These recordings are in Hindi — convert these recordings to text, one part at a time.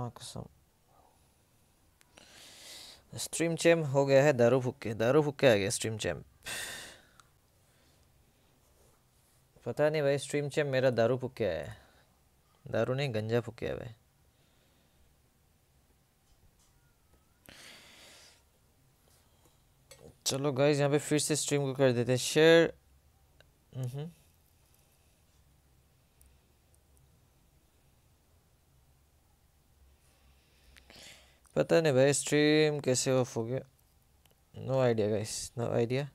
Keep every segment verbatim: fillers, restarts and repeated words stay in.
हाँ कसम। स्ट्रीम चैम्प हो गया है दारू फूक के, दारू फूक के आ गया स्ट्रीम चैम्प। पता नहीं भाई, स्ट्रीम चैम्प मेरा दारू फूक के आया है। दारू नहीं, गंजा फूक के आया भाई। चलो गाइस, यहाँ पे फिर से स्ट्रीम को कर देते हैं शेयर। हम्म पता नहीं भाई स्ट्रीम कैसे ऑफ हो गया। No idea guys, no idea.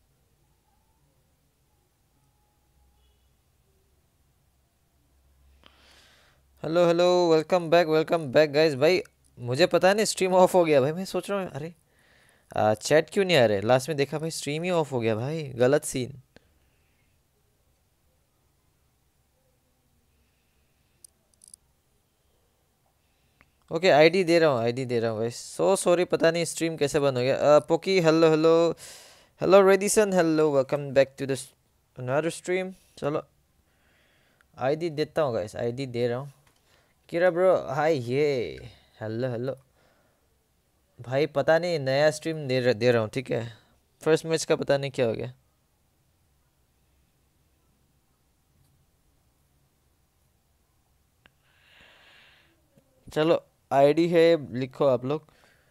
Hello hello, welcome back, welcome back guys. भाई मुझे पता नहीं स्ट्रीम ऑफ हो गया भाई। मैं सोच रहा हूँ अरे चैट क्यों नहीं आ रहे। लास्ट में देखा भाई स्ट्रीम ही ऑफ हो गया भाई, गलत सीन। ओके आईडी दे रहा हूँ, आईडी दे रहा हूँ भाई। सो सॉरी, पता नहीं स्ट्रीम कैसे बंद हो गया। पोकी hello hello hello, Radisson hello, welcome back to the another stream. चलो आईडी देता हूँ गाइस, आईडी दे रहा हूँ। किरा ब्रो हाय, ये हेलो हेलो भाई। पता नहीं नया स्ट्रीम दे रहा दे रहा हूँ, ठीक है। फर्स्ट मैच का पता नहीं क्या हो गया। चलो आईडी है, लिखो आप लोग।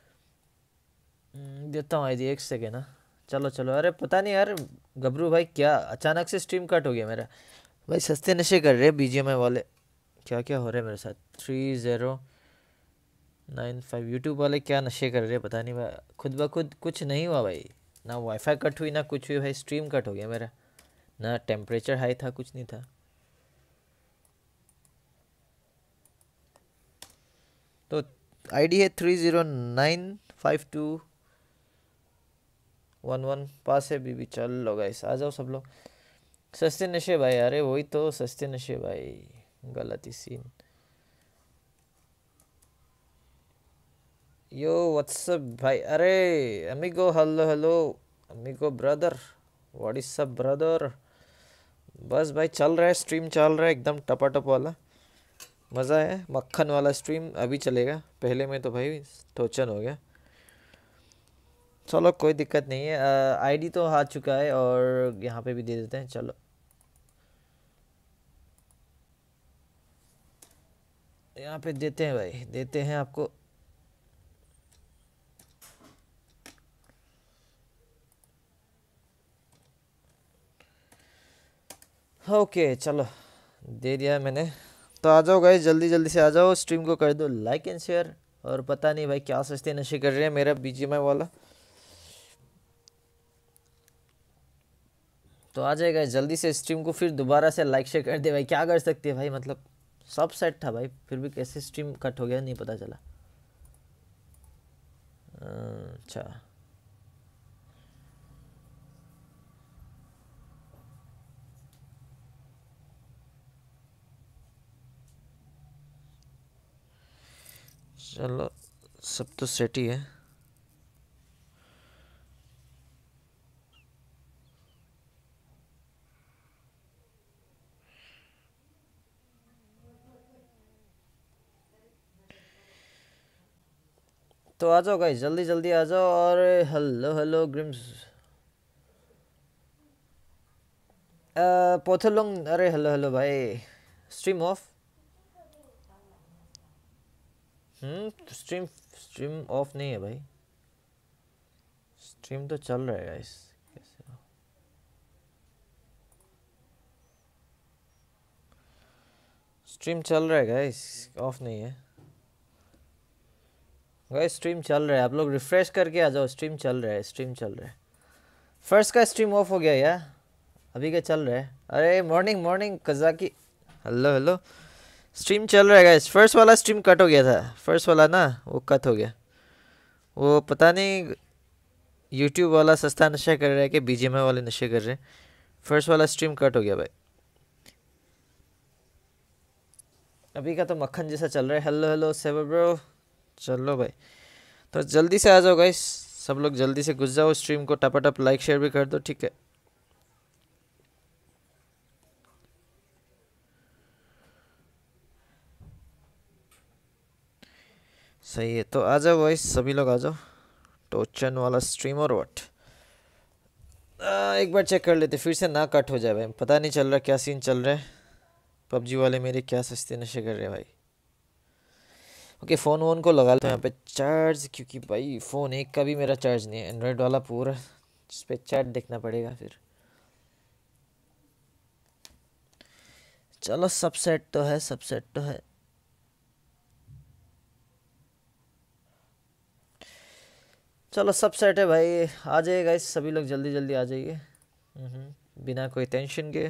हम्म, देता हूँ आईडी, एक सेकेंड ना। चलो चलो, अरे पता नहीं यार गबरू भाई, क्या अचानक से स्ट्रीम कट हो गया मेरा। भाई सस्ते नशे कर रहे हैं बीजीएमआई वाले। क्या क्या हो रहा है मेरे साथ। Three zero nine five YouTube वाले क्या नशे कर रहे हैं पता नहीं भाई। खुद ब खुद कुछ नहीं हुआ भाई, ना वाईफाई कट हुई ना कुछ हुई भाई, स्ट्रीम कट हो गया मेरा। ना टेम्परेचर हाई था, कुछ नहीं था। तो आईडी है three zero nine five two one one. Pass है बीबी। चल लो गाइस, आ जाओ सब लोग। सस्ते नशे भाई, अरे वही तो सस्ते नशे भाई, गलत ही सीन। यो व्हाट्सअप भाई, अरे amigo hello hello, amigo brother, what is सब ब्रदर। बस भाई चल रहा है, स्ट्रीम चल रहा है एकदम टपाटप वाला। मज़ा है, मक्खन वाला स्ट्रीम अभी चलेगा। पहले में तो भाई टोचन हो गया। चलो कोई दिक्कत नहीं है। आईडी तो आ चुका है और यहाँ पे भी दे देते हैं। चलो यहाँ पे देते हैं भाई, देते हैं आपको। ओके चलो, दे दिया है मैंने। तो आ जाओ गाइस, जल्दी जल्दी से आ जाओ, स्ट्रीम को कर दो लाइक एंड शेयर। और पता नहीं भाई क्या सस्ते नशे कर रहे हैं मेरा बीजीएमआई वाला। तो आ जाएगा जल्दी से, स्ट्रीम को फिर दोबारा से लाइक शेयर कर दे भाई। क्या कर सकते हैं भाई, मतलब सब सेट था भाई, फिर भी कैसे स्ट्रीम कट हो गया नहीं पता चला। अच्छा चलो, सब तो सेट ही है। तो आ जाओ गाइस, जल्दी जल्दी आ जाओ। और हेलो हेलो ग्रिम्स, पोथलोंग, अरे हेलो हेलो भाई। Stream off. Hmm stream stream off नहीं है भाई, स्ट्रीम तो चल रहा है गाइस। कैसे स्ट्रीम चल रहा है गाइस, ऑफ नहीं है गाइस, स्ट्रीम चल रहा है। आप लोग रिफ्रेश करके आ जाओ, स्ट्रीम चल रहा है, स्ट्रीम चल रहा है। फर्स्ट का स्ट्रीम ऑफ हो गया यार, अभी क्या चल रहा है। अरे मॉर्निंग मॉर्निंग कजाकी, हेलो हेलो। स्ट्रीम चल रहा है गाइस, फर्स्ट वाला स्ट्रीम कट हो गया था। फर्स्ट वाला ना वो कट हो गया। वो पता नहीं यूट्यूब वाला सस्ता नशा कर रहा है कि बीजीएमआई वाले नशे कर रहे हैं। फर्स्ट वाला स्ट्रीम कट हो गया भाई। अभी का तो मक्खन जैसा चल रहा है। हेलो हेलो सेवर ब्रो। चलो भाई, तो जल्दी से आ जाओ गाइस, सब लोग जल्दी से घुस जाओ स्ट्रीम को, टपाटप लाइक शेयर भी कर दो, ठीक है। सही है, तो आ जाओ भाई, सभी लोग आ जाओ। टोचन वाला स्ट्रीम और व्हाट। एक बार चेक कर लेते, फिर से ना कट हो जाए भाई, पता नहीं चल रहा क्या सीन चल रहा है। पबजी वाले मेरे क्या सस्ते नशे कर रहे हैं भाई। ओके, फ़ोन वोन को लगा लेते हैं यहाँ पे चार्ज, क्योंकि भाई फ़ोन एक का भी मेरा चार्ज नहीं है, एंड्रॉयड वाला पूरा, जिस पे चैट देखना पड़ेगा फिर। चलो सब सेट तो है, सब सेट तो है। चलो सब सेट है भाई, आ जाइए गाइस, सभी लोग जल्दी जल्दी आ जाइए। हम्म, बिना कोई टेंशन के।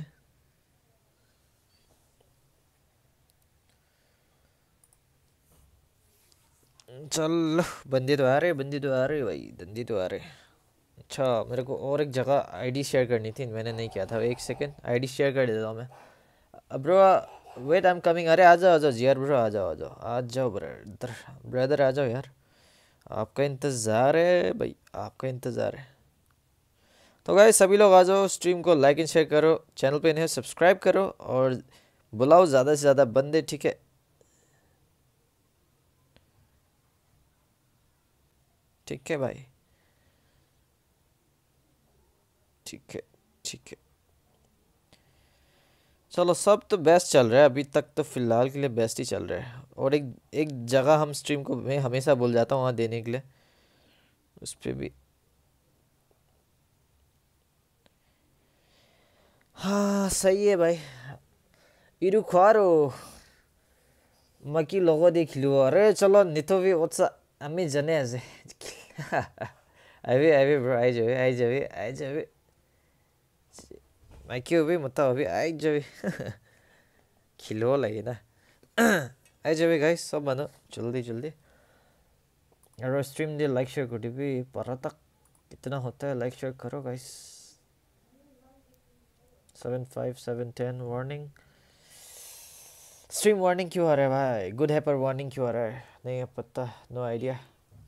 चलो, बंदे तो आ रहे, बंदे तो आ रहे भाई, बंदे तो आ रहे। अच्छा, मेरे को और एक जगह आईडी शेयर करनी थी, मैंने नहीं किया था। एक सेकंड, आईडी शेयर कर देता हूँ मैं। Bro wait, I am coming. अरे आ जाओ आ जाओ यार ब्रो, आ जाओ आ जाओ आ जाओ ब्रदर, ब्रदर आ जाओ यार, आपका इंतज़ार है भाई, आपका इंतज़ार है। तो गाइस सभी लोग आ जाओ, स्ट्रीम को लाइक एंड शेयर करो, चैनल पे नहीं सब्सक्राइब करो, और बुलाओ ज़्यादा से ज़्यादा बंदे, ठीक है? ठीक है भाई, ठीक है, ठीक है। चलो, सब तो बेस्ट चल रहा है अभी तक, तो फिलहाल के लिए बेस्ट ही चल रहा है। और एक एक जगह हम स्ट्रीम को मैं हमेशा भूल जाता हूँ वहाँ देने के लिए, उस पर भी। हाँ सही है भाई। इरु ख्वारो मकी लोगो देख लो, अरे चलो नितो भी वत्सा अम्मी जने ऐसे अभी अभी ब्रो, आई जाओ आई जाओ आई जाओ, मकी भी मत अभी आई जाओ खिलो लगे ना आई जाओ गाइस, सब बनो जल्दी जल्दी। और स्ट्रीम दे लाइक शेयर कर भी, पर तक कितना होता है, लाइक शेयर करो guys. Seven five seven ten warning, stream warning क्यों आ रहा है भाई? गुड है पर वार्निंग क्यों आ रहा है? नहीं है पता, no idea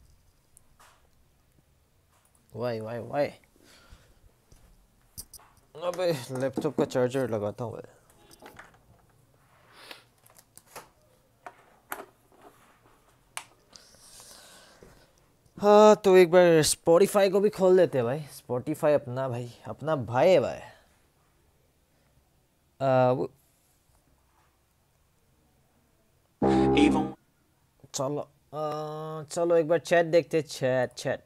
why why why. अबे लैपटॉप का चार्जर लगाता हूँ भाई। हाँ तो एक बार स्पॉटिफाई को भी खोल देते हैं भाई, स्पॉटिफाई अपना भाई, अपना भाई है भाई। आ, वो चलो आ, चलो एक बार चैट देखते, chat chat.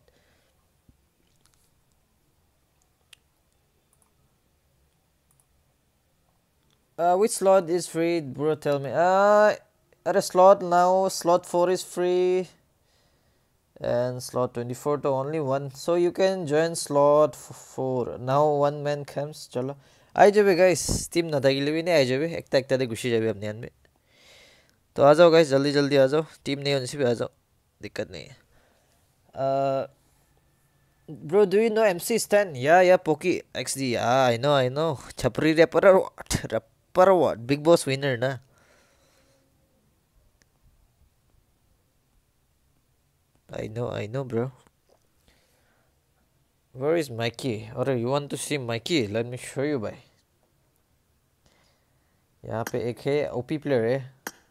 Uh, which slot is free, bro? Tell me. Uh, at a slot now, slot four is free, and slot twenty-four to only one. So you can join slot four. Now one man comes. चलो आई जाओ guys, टीम ना था भी नहीं, आई जाओ एक एक तादे घुसी जाओ अपने में। तो आ जाओ guys, जल्दी जल्दी आ जाओ, टीम नहीं होने से भी आ जाओ, दिक्कत नहीं है। Uh, bro, do you know M C Stan? Yeah, yeah, Poki X D. Yeah, I know, I know. Chapri rapper or what? Rapper or what? Big Boss winner na. I know, I know, bro. Where is Mikey? Or you want to see Mikey? Let me show you, भाई। यहाँ पे एक है ओपी प्लेयर है,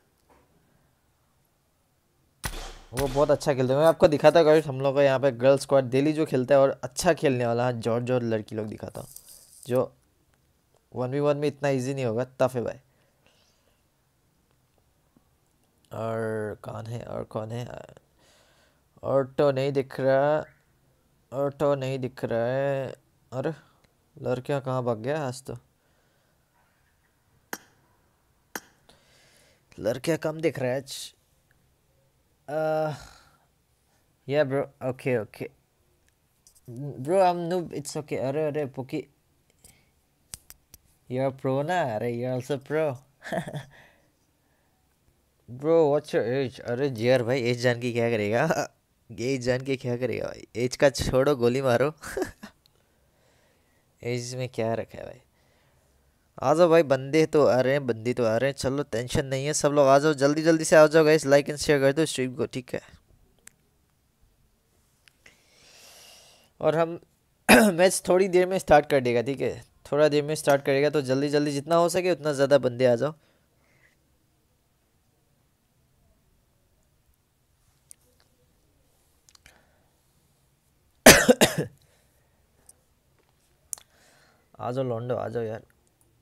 वो बहुत अच्छा खेलते हैं। मैं आपको दिखाता गाइस, हम लोग का यहाँ पे गर्ल स्क्वाड डेली जो खेलता है, और अच्छा खेलने वाला जॉर्ज जॉर्ज लड़की लोग दिखाता हूँ, जो वन वी वन में इतना इजी नहीं होगा, टफ है भाई। और कौन है, और कौन है? और तो नहीं दिख रहा, और तो नहीं दिख रहा है। अरे लड़कियाँ कहाँ भाग गया आज तो, लड़कियाँ कम दिख रहा है आज। Uh, yeah, bro. Okay, okay. Bro, I'm noob. It's okay. Are, are, Poki. You're pro na? Are, you're also pro. Bro, what's your age? अरे जियर भाई, एज जान के क्या करेगा एज जान के क्या करेगा भाई, एज का छोड़ो, गोली मारो एज में क्या रखा है भाई। आ जाओ भाई, बंदे तो आ रहे हैं, बंदी तो आ रहे हैं, चलो टेंशन नहीं है, सब लोग आ जाओ, जल्दी जल्दी से आ जाओ गाइस, लाइक एंड शेयर कर दो स्ट्रीम को, ठीक है? और हम मैच थोड़ी देर में स्टार्ट कर देगा, ठीक है? थोड़ा देर में स्टार्ट करेगा, तो जल्दी जल्दी जितना हो सके उतना ज़्यादा बंदे आ जाओ। आ जाओ लौंडो, आ जाओ यार,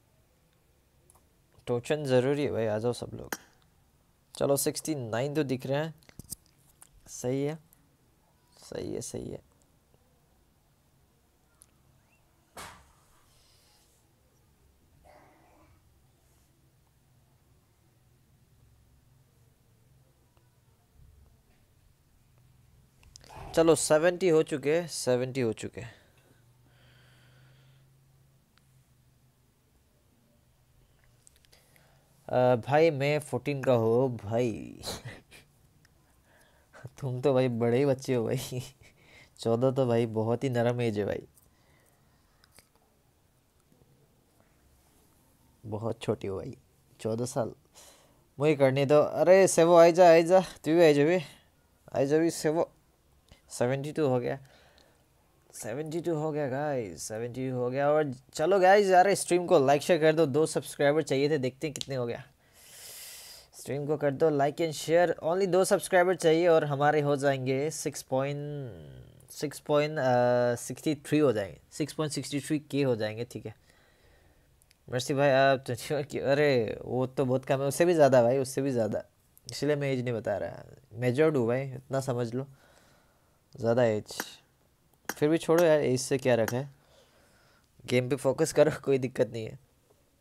टोचन ज़रूरी है भाई, आ जाओ सब लोग। चलो सिक्सटी नाइन तो दिख रहे हैं, सही है सही है सही है। चलो सेवेंटी हो चुके हैं, सेवेंटी हो चुके हैं। अ, भाई मैं फोर्टीन का हो भाई। तुम तो भाई बड़े ही बच्चे हो भाई। चौदह तो भाई बहुत ही नरम एज है भाई, बहुत छोटी हो भाई, चौदह साल। मुझे करने दो। अरे सेवो आई जा आई जा, तू भी आई जा भी, आई जा भी सेवो। सेवेंटी टू हो गया, सेवेंटी टू हो गया गाइस, सेवेंटी टू हो गया। और चलो गाइस यार स्ट्रीम को लाइक शेयर कर दो, दो सब्सक्राइबर चाहिए थे, देखते हैं कितने हो गया। स्ट्रीम को कर दो लाइक एंड शेयर, ओनली दो सब्सक्राइबर चाहिए और हमारे हो जाएंगे six point six point sixty three हो जाएंगे, सिक्स पॉइंट सिक्सटी थ्री के हो जाएंगे, ठीक है। मर्सी भाई आप तो, अरे वो तो बहुत कम है, उससे भी ज़्यादा भाई, उससे भी ज़्यादा, इसलिए मैं एज नहीं बता रहा, मेजर्ड हूँ भाई, इतना समझ लो, ज़्यादा एज। फिर भी छोड़ो यार, एज से क्या रखा है, गेम पे फोकस करो, कोई दिक्कत नहीं है।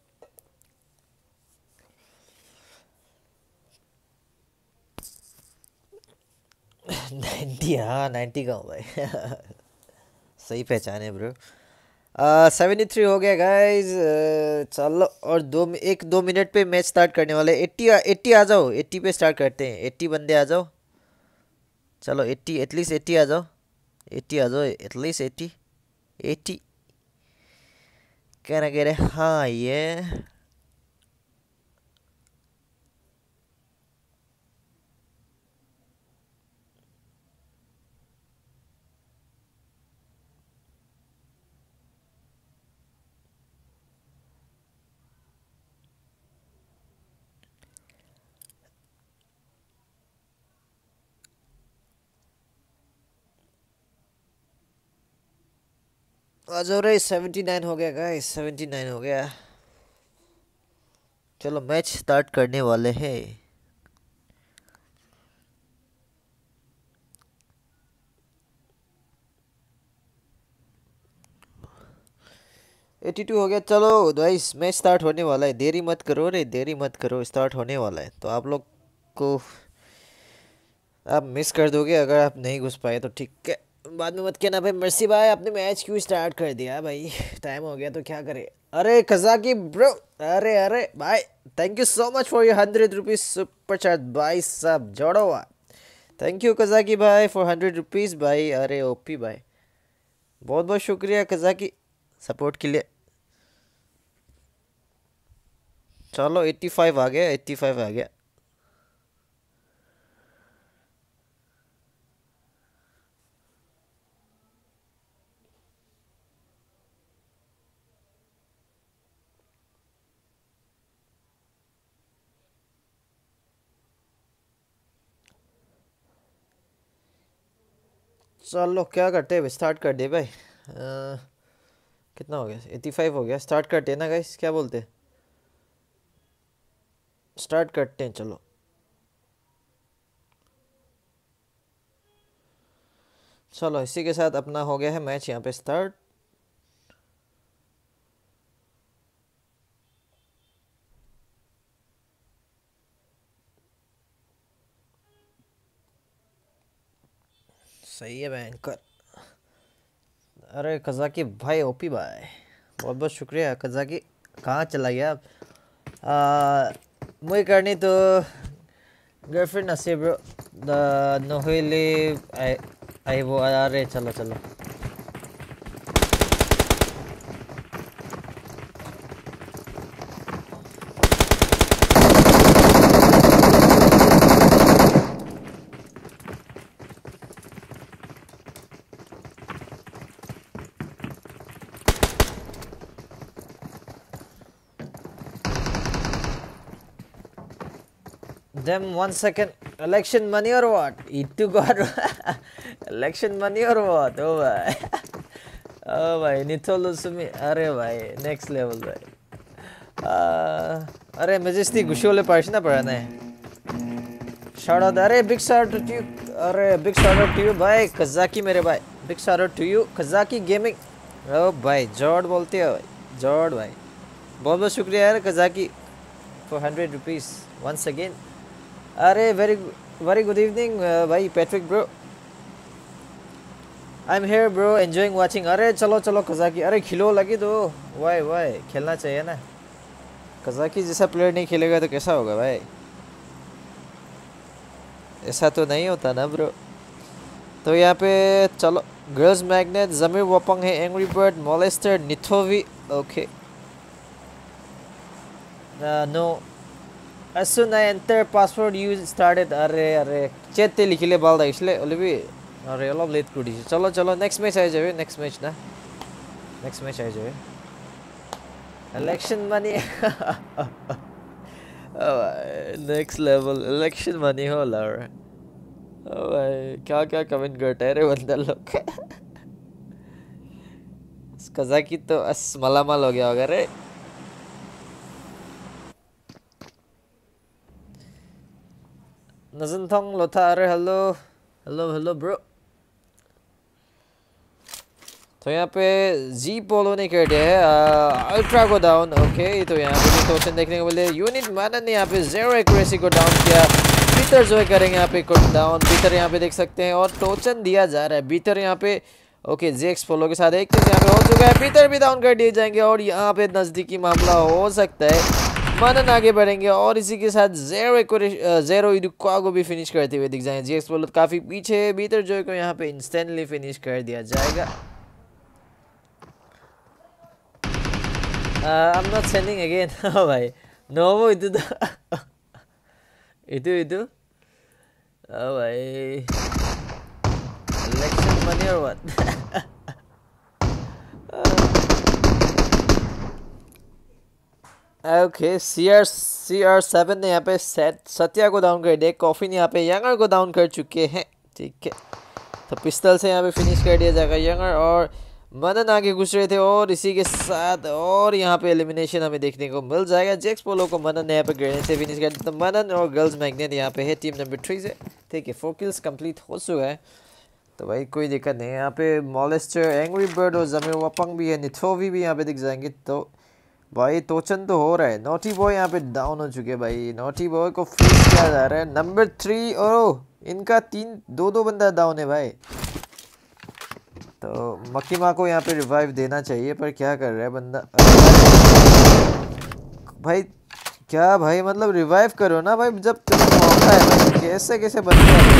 नाइन्टी, हाँ नाइन्टी का हूँ भाई। सही पहचान है ब्रो। सेवेंटी थ्री हो गया गाइज। चलो और दो एक दो मिनट पे मैच स्टार्ट करने वाले। एट्टी एट्टी आ जाओ, एट्टी पे स्टार्ट करते हैं, एट्टी बंदे आ जाओ। चलो एट्टी, एटलीस्ट एट्टी आ जाओ, एट्टी आ जाओ, एटलीस्ट एट्टी, एट्टी कहना कह रहे, हाँ ये आ जाओ रे। सेवेंटी नाइन हो गया गाइस, सेवेंटी नाइन हो गया। चलो मैच स्टार्ट करने वाले हैं। एटी टू हो गया। चलो भाई मैच स्टार्ट होने वाला है, देरी मत करो रे, देरी मत करो, स्टार्ट होने वाला है। तो आप लोग को आप मिस कर दोगे अगर आप नहीं घुस पाए तो, ठीक है, बाद में मत कहना भाई मर्सी भाई आपने मैच क्यों स्टार्ट कर दिया भाई, टाइम हो गया तो क्या करे। अरे कजाकी ब्रो, अरे अरे भाई thank you so much for your hundred rupees super chat भाई साहब, जोड़ो हुआ। थैंक यू कजाकी भाई फॉर हंड्रेड रुपीज़ भाई। अरे ओपी भाई बहुत बहुत शुक्रिया कजाकी सपोर्ट के लिए। चलो एट्टी फाइव आ गया, एट्टी फाइव आ गया। चलो क्या करते हैं, स्टार्ट कर दे भाई। अ, कितना हो गया, एट्टी फाइव हो गया, स्टार्ट करते हैं ना गाइस, क्या बोलते हैं, स्टार्ट करते हैं चलो। चलो इसी के साथ अपना हो गया है मैच यहाँ पे स्टार्ट। सही है बैंकर। अरे कजाकी भाई ओपी भाई बहुत बहुत शुक्रिया कजाकी। कहाँ चला गया आप? मुझे करनी तो गर्लफ्रेंड नसीब द नोहेली आई आई वो आ रहे। चलो चलो them one second. Election money or what? Itu got election money or what? Oh भाई ओ भाई निथोलो सुमी, अरे भाई नेक्स्ट लेवल भाई। आ, अरे मेजेस्टी गुशोले पार्शना पढ़ाना है। शाउट आउट, अरे बिग शाउट टू यू, अरे big shout out to you भाई कजाकी मेरे भाई, big shout out to you कजाकी गेमिंग। ओ भाई जॉर्ड बोलते हो भाई, जॉर्ड भाई बहुत बहुत शुक्रिया यार कजाकी for hundred rupees once again. अरे वेरी वेरी गुड इवनिंग भाई Patrick bro, I am here bro enjoying watching. अरे चलो चलो कजाकी, अरे खिलो लगी तो वाई वाई खेलना चाहिए ना, कजाकी जैसा प्लेयर नहीं खेलेगा तो कैसा होगा भाई, ऐसा तो नहीं होता ना ब्रो। तो यहाँ पे चलो गर्ल्स मैग्नेट, जमीर वपंग है, एंग्री बर्ड, मोलेस्टर, निथोवी, okay no as soon I enter password you started, अरे अरे चेते लिखिले बाल इसलिए ओलिवी, अरे अलग लेट कुड़ी। चलो चलो नेक्स्ट मैच आ जाए, नेक्स्ट मैच ना, नेक्स्ट मैच आ जाए। Election money next level election money हो लर भाई, क्या क्या कमेंट करते हैं रे बंदा लोग। कजाकी तो अस मलामाल हो गया होगा रे। नजनथोंग लोथा, अरे हेलो हेलो हेलो ब्रो। तो यहाँ पे जी पोलो ने कर दिया है अल्ट्रा को डाउन, ओके। तो यहाँ पे भी टोचन देखने को मिले, यूनिट मानन ने यहाँ पे जेरो एक्यूरेसी को डाउन किया, बीटर जो करेंगे यहाँ पे को डाउन, बीटर यहाँ पे देख सकते हैं और टोचन दिया जा रहा है बीटर यहाँ पे, ओके। जेक्स पोलो के साथ एक चीज यहाँ पे हो चुका है, बीटर भी डाउन कर दिए जाएंगे और यहाँ पे नजदीकी मामला हो सकता है, मनन आगे बढ़ेंगे और इसी के साथ जेरो एक्यूरेसी जेरो इडुक्वा को भी फिनिश करते हुए दिख जाएंगे। जेक्स पोलो काफी पीछे, बीटर जो को यहाँ पे इंस्टेंटली फिनिश कर दिया जाएगा। Uh, I'm not sending again. Oh भाई नोवो itu dah itu itu oh भाई election money or what? Okay C R C R seven ने यहाँ पे सेट सत्या को डाउन कर दिया, कॉफी ने यहाँ पे यंगर को डाउन कर चुके हैं, ठीक है। तो पिस्टल से यहाँ पे फिनिश कर दिया जाएगा यंगर और मनन आगे घुस रहे थे और इसी के साथ और यहाँ पे एलिमिनेशन हमें देखने को मिल जाएगा। जेक्स पोलो को मनन ने यहाँ पे ग्रेनेड से फिनिश कर दिया, तो मनन और गर्ल्स मैग्नेट यहाँ पे है टीम नंबर थ्री से, ठीक है। फोर किल्स कंप्लीट हो चुका है, तो भाई कोई दिक्कत नहीं है। यहाँ पे मॉलेस्टर, एंग्री बर्ड और जमीर वपंग भी है, निथोवी भी यहाँ पे दिख जाएंगे। तो भाई टोचन तो हो रहा है, नोटी बॉय यहाँ पे डाउन हो चुके हैं भाई, नोटी बॉय को फेस किया जा रहा है नंबर थ्री, और इनका तीन दो दो बंदा डाउन है भाई। तो मकीमा को यहाँ पे रिवाइव देना चाहिए, पर क्या कर रहा है बंदा भाई, क्या भाई मतलब रिवाइव करो ना भाई जब तुम्हें मौका है भाई, कैसे कैसे बनता है।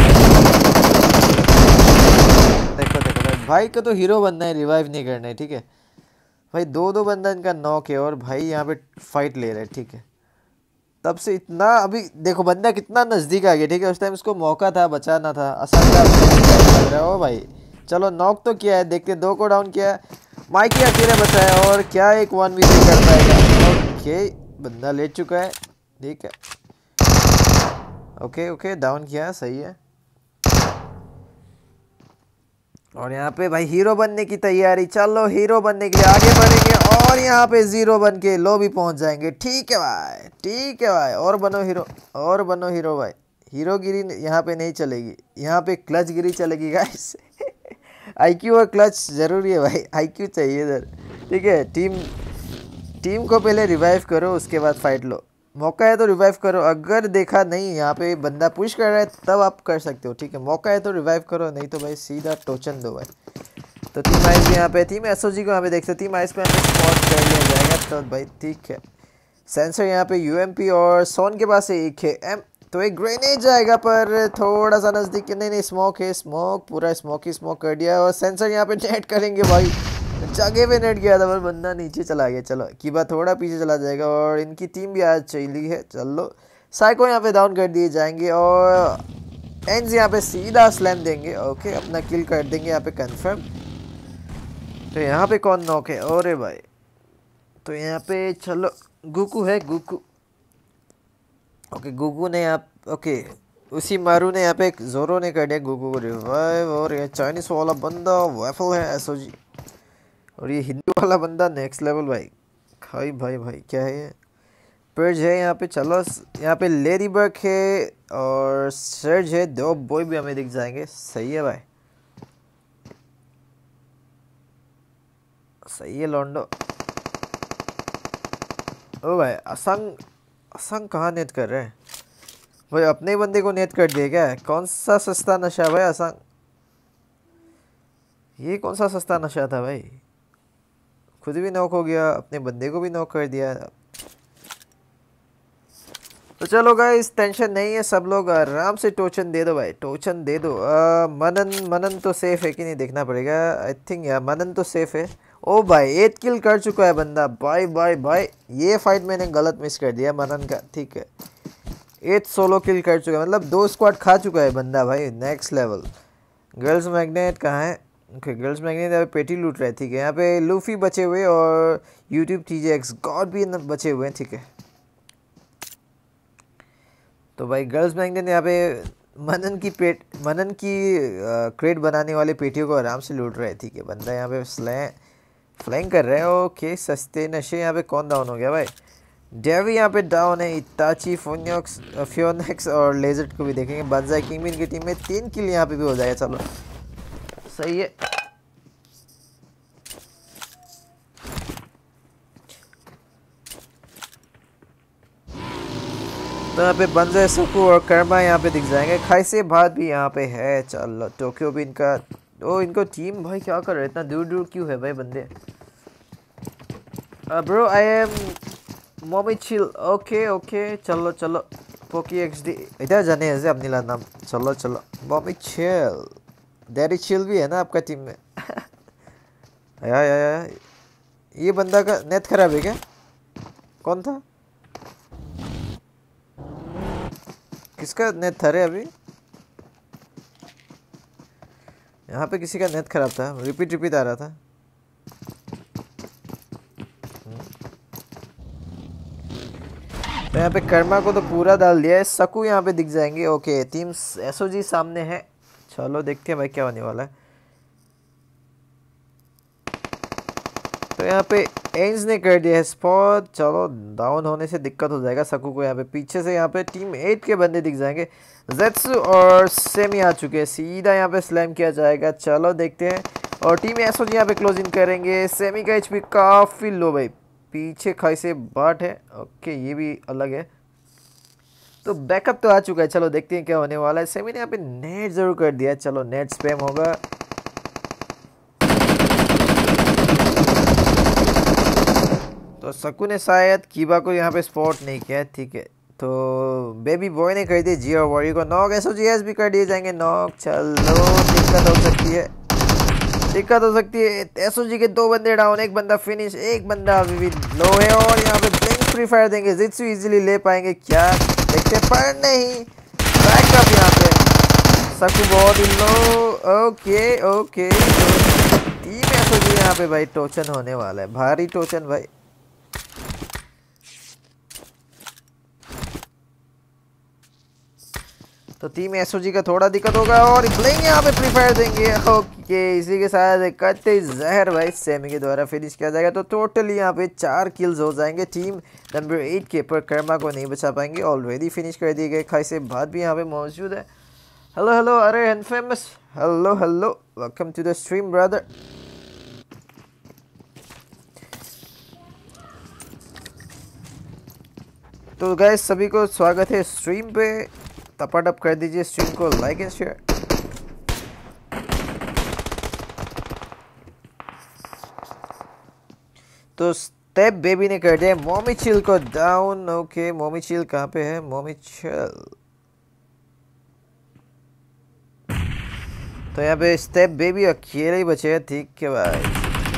देखो देखो भाई, भाई को तो हीरो बनना है, रिवाइव नहीं करना है, ठीक है भाई। दो दो बंदा इनका नॉक है और भाई यहाँ पे फाइट ले रहे हैं, ठीक है। तब से इतना अभी देखो बंदा कितना नज़दीक आ गया, ठीक है। उस टाइम उसको मौका था, बचाना था, आसान लग रहा है। ओ भाई चलो नॉक तो किया है, देखते दो को डाउन किया है, माइकी अकेले बचाया और क्या एक वन वी थ्री कर पाएगा। ओके बंदा ले चुका है, ठीक है। ओके ओके डाउन किया, सही है। और यहाँ पे भाई हीरो बनने की तैयारी, चलो हीरो बनने के लिए आगे बढ़ेंगे और यहाँ पे जीरो बन के लॉबी पहुँच जाएंगे, ठीक है भाई, ठीक है भाई। और बनो हीरो, और बनो हीरो भाई, हीरोगिरी यहाँ पे नहीं चलेगी, यहाँ पे क्लच गिरी चलेगी गाइस। आईक्यू और क्लच जरूरी है भाई, आईक्यू चाहिए इधर, ठीक है। टीम टीम को पहले रिवाइव करो, उसके बाद फाइट लो, मौका है तो रिवाइव करो। अगर देखा नहीं यहाँ पे बंदा पुश कर रहा है तब आप कर सकते हो, ठीक है। मौका है तो रिवाइव करो, नहीं तो भाई सीधा टोचन दो भाई। तो टीम आइस भी यहाँ पे, टीम एसओजी को यहाँ पे देख सकते, टीम आइस को यहाँ पे स्पॉट कर लिया जाएगा, तो भाई ठीक है। सेंसर यहाँ पे यूएमपी और सोन के पास एक है एम, तो एक ग्रेनेड जाएगा पर थोड़ा सा नज़दीक, नहीं नहीं स्मोक है, स्मोक पूरा स्मोक ही स्मोक कर दिया। और सेंसर यहाँ पे नेट करेंगे भाई, जगह पे नेट गया था पर बंदा नीचे चला गया। चलो कीबा थोड़ा पीछे चला जाएगा और इनकी टीम भी आज चली है। चलो साइको यहाँ पे डाउन कर दिए जाएंगे और एंज यहाँ पे सीधा स्लैम देंगे, ओके अपना किल कर देंगे यहाँ पे कंफर्म। तो यहाँ पे कौन नॉक है, अरे भाई तो यहाँ पे चलो गुकू है, गुकू ओके। गुगू ने यहाँ ओके उसी मारू ने यहाँ पे एक जोरो ने कर दिया गुगू को रिवाइव। और ये चाइनीस वाला बंदा वेफल है एसओजी, और ये हिंदी वाला बंदा नेक्स्ट लेवल भाई। भाई भाई भाई क्या है ये? पर्ज है यहाँ पे। चलो यहाँ पे लेडी बर्ग है और सर्ज है, दो बॉय भी हमें दिख जाएंगे। सही है भाई, सही है लॉन्डो। ओ भाई असंग, असंग कहाँ नेट कर रहे हैं भाई? अपने बंदे को नेट कर दिया क्या? कौन सा सस्ता नशा भाई असंग? ये कौन सा सस्ता नशा था भाई? खुद भी नॉक हो गया, अपने बंदे को भी नॉक कर दिया। तो चलो गाइस टेंशन नहीं है, सब लोग आराम से टोचन दे दो भाई, टोचन दे दो। आ, मनन मनन तो सेफ है कि नहीं देखना पड़ेगा। आई थिंक यार मनन तो सेफ है। ओ भाई एट किल कर चुका है बंदा। भाई भाई भाई ये फाइट मैंने गलत मिस कर दिया मनन का। ठीक है एट सोलो किल कर चुका है, मतलब दो स्क्वाड खा चुका है बंदा भाई। Next level. गर्ल्स मैग्नेट कहाँ है? ओके गर्ल्स मैग्नेट यहाँ पे पेटी लूट रहे हैं। ठीक है यहाँ पे लूफी बचे हुए और YouTube T J X god भी बचे हुए हैं। ठीक है तो भाई गर्ल्स मैग्नेट यहाँ पे मनन की पेट मनन की क्रेट बनाने वाले पेटियों को आराम से लूट रहे हैं। ठीक है बंदा यहाँ पे फ्लैंग फ्लैंग कर रहे हैं। ओके सस्ते नशे। यहाँ पे कौन डाउन हो गया भाई? डेवी यहाँ पे डाउन है। इताची फोनिक्स फियोनेक्स और लेजर्ट को भी देखेंगे। बंजाई किंगमिन की टीम में तीन किल यहाँ पे भी हो जाएगा। चलो सही है। तो यहाँ पे बंजाई सकू और कर्मा यहाँ पे दिख जाएंगे। खाइसे भात भी यहाँ पे है। चलो टोक्यो भी इनका। ओ इनको टीम भाई क्या कर रहे हैं? इतना दूर दूर क्यों है भाई बंदे? ब्रो आई एम मोमी चिल। ओके ओके चलो चलो पोकी एक्स डी इधर जाने ऐसे अपनी ला नाम। चलो चलो मोमी चिल। डैडी चिल भी है ना आपका टीम में? यार यार ये बंदा का नेट खराब है क्या? कौन था? किसका नेट था रे अभी? यहाँ पे किसी का नेट खराब था, रिपीट रिपीट आ रहा था। तो यहाँ पे कर्मा को तो पूरा डाल दिया है। सकू यहाँ पे दिख जाएंगे। ओके टीम एसओजी सामने है। चलो देखते हैं भाई क्या होने वाला है। तो यहाँ पे एंज ने कर दिया है स्पॉट। चलो डाउन होने से दिक्कत हो जाएगा सकू को। यहाँ पे पीछे से यहाँ पे टीम एट के बंदे दिख जाएंगे। जेट्सु और सेमी आ चुके हैं, सीधा यहाँ पे स्लैम किया जाएगा। चलो देखते हैं। और टीम एसओजी यहाँ पे क्लोज इन करेंगे। सेमी का एचपी काफ़ी लो भाई, पीछे खाई से बाट है। ओके ये भी अलग है। तो बैकअप तो आ चुका है। चलो देखते हैं क्या होने वाला है। सेमी ने यहाँ पे नेट जरूर कर दिया। चलो नेट स्पैम होगा। तो सकू ने शायद कीबा को यहाँ पे स्पॉट नहीं किया। ठीक है तो बेबी बॉय ने कर दिया जी और वॉरी को नॉक। एसओजीएस भी कर दिए जाएंगे नॉक। चलो दिक्कत हो सकती है, दिक्कत हो सकती है। एसओजी के दो बंदे डाउन, एक बंदा फिनिश, एक बंदा अभी भी लो है। और यहाँ पे ब्लिंक फ्री फायर देंगे। जित्सु इजीली ले पाएंगे क्या? देखते पर नहीं। बैकअप यहाँ पे सकू बहुत ही low. Okay okay team SOG यहाँ पे भाई टोचन होने वाला है, भारी टोचन भाई। तो टीम एसओजी का थोड़ा दिक्कत होगा और ब्लिंक यहाँ पे फ्री फायर देंगे। ओके इसी के साथ कत्ते जहर भाई सेमी के द्वारा फिनिश किया जाएगा। तो टोटली यहाँ पे चार किल्स हो जाएंगे टीम नंबर एट के। पर कर्मा को नहीं बचा पाएंगे, ऑलरेडी फिनिश कर दिए गए। खाइसे भात भी यहाँ पे मौजूद है। हेलो हेलो अरे infamous hello hello welcome to the stream brother. तो गाइस सभी को स्वागत है स्ट्रीम पे। टपाटप कर दीजिए स्ट्रीम को लाइक एंड शेयर। तो स्टेप बेबी ने कर दिया मोमी चिल को डाउन। ओके मोमी चिल कहाँ पे है? मोमी चिल तो यहाँ पे स्टेप बेबी अकेले ही बचे हैं। ठीक है भाई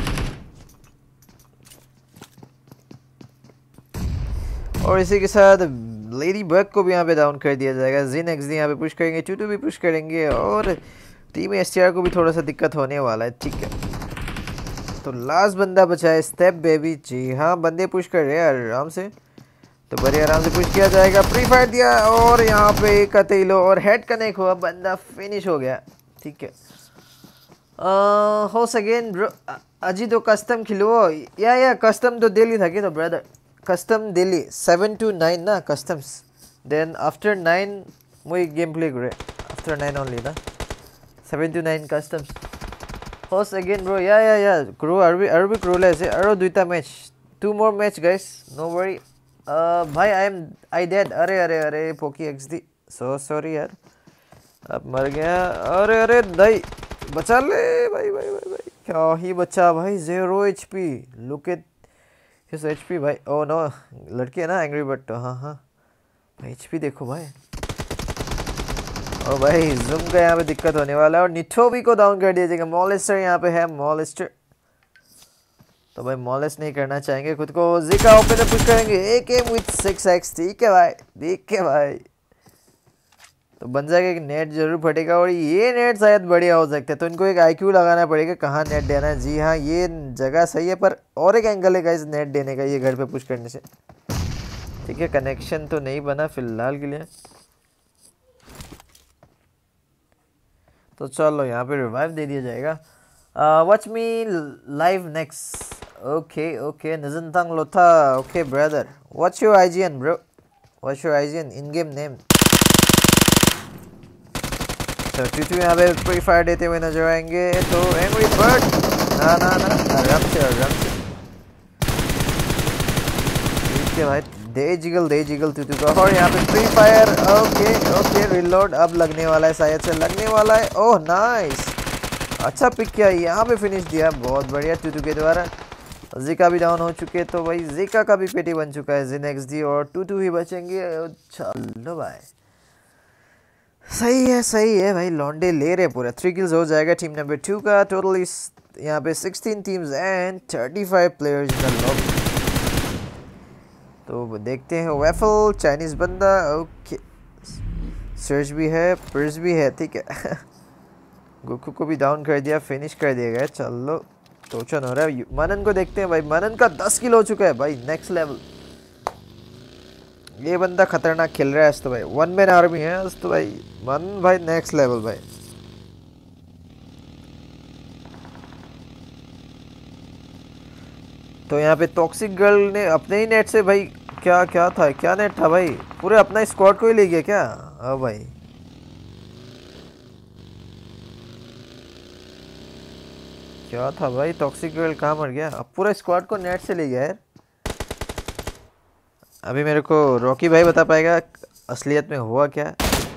और इसी के साथ लेडी बर्ग को भी यहाँ पे डाउन कर दिया जाएगा। जिन एक्स डी यहाँ पे पुश करेंगे, टू टू भी पुश करेंगे और टीम एस टी आर को भी थोड़ा सा दिक्कत होने वाला है। ठीक है तो लास्ट बंदा बचा है स्टेप बेबी। जी हाँ बंदे पुश कर रहे हैं आराम से, तो बड़े आराम से पुश किया जाएगा। फ्री फायर दिया और यहाँ पे कतई लो और हेड कनेक्ट हुआ, बंदा फिनिश हो गया। ठीक है होस अगेन ब्रो अजी तो कस्टम खेलो या या कस्टम तो डेली था कि तो brother custom daily seven to nine ना कस्टम्स देन आफ्टर नाइन मुई गेम प्ले करे आफ्टर नाइन ओनली ना सेवन टू नाइन कस्टम्स होस अगेन ब्रो या या या क्रो अरबी अरबी क्रो ले से अरो दुईटा match two more match guys no worry भाई आई एम आई डेड अरे अरे अरे पोकी एक्सडी सो सॉरी यार अब मर गया अरे अरे दई बचा ले भाई भाई भाई भाई क्या ही बचा भाई zero HP look at his HP भाई ओ नो लड़की है ना एंग्री बट हाँ हाँ भाई एचपी देखो भाई ओ भाई जूम का यहाँ पे दिक्कत होने वाला है और निठोबी को डाउन कर दिया जाएगा मॉलेस्टर यहाँ पे है मॉलेस्टर तो भाई मॉलेस्ट नहीं करना चाहेंगे खुद को जिका ओपन पे पुश करेंगे एक एम विथ सिक्स एक्स ठीक है भाई देख के भाई तो बन जाएगा कि नेट जरूर फटेगा और ये नेट शायद बढ़िया हो सकता है तो इनको एक आईक्यू लगाना पड़ेगा कहाँ नेट देना है जी हाँ ये जगह सही है पर और एक एंगल है इस नेट देने का ये घर पे पुश करने से ठीक है कनेक्शन तो नहीं बना फिलहाल के लिए तो चलो यहाँ पे रिवाइव दे दिया जाएगा watch me live next okay okay नजनतंग लोथा okay brother what's your IGN bro what's your IGN in game name तो टू यहाँ पे फ्री फायर देते हुए नजर आएंगे तो एंग्री बर्ड ना ना ना आराम से आराम से ठीक है भाई दे जिगल दे जिगल तू का और यहाँ पे free fire okay okay reload अब लगने वाला है शायद से लगने वाला है ओह नाइस अच्छा पिक किया यहाँ पे फिनिश दिया बहुत बढ़िया टू के द्वारा जिका भी डाउन हो चुके तो भाई जिका का भी पेटी बन चुका है जिन एक्स डी और टू टू ही बचेंगे चलो भाई सही है सही है भाई लॉन्डे ले रहे पूरा थ्री किल्स हो जाएगा टीम नंबर टू का टोटल इस यहाँ पे sixteen teams and thirty five players in the lobby तो देखते हैं वेफल चाइनीज बंदा ओके सर्च भी है पर्स भी है ठीक है गोकू को भी डाउन कर दिया फिनिश कर दिया गया चलो टोचन हो रहा है मनन को देखते हैं भाई मनन का दस किलो हो चुका है भाई नेक्स्ट लेवल ये बंदा खतरनाक खेल रहा है आज तो भाई वन मैन आर्मी है आज तो भाई मनन भाई नेक्स्ट लेवल भाई तो यहाँ पे टॉक्सिक गर्ल ने अपने ही नेट से भाई क्या क्या था क्या नेट था भाई पूरे अपना स्क्वाड को ही ले गया क्या हाँ भाई क्या था भाई टॉक्सिक गर्ल कहाँ मर गया अब पूरा स्क्वाड को नेट से ले गया यार अभी मेरे को रॉकी भाई बता पाएगा असलियत में हुआ क्या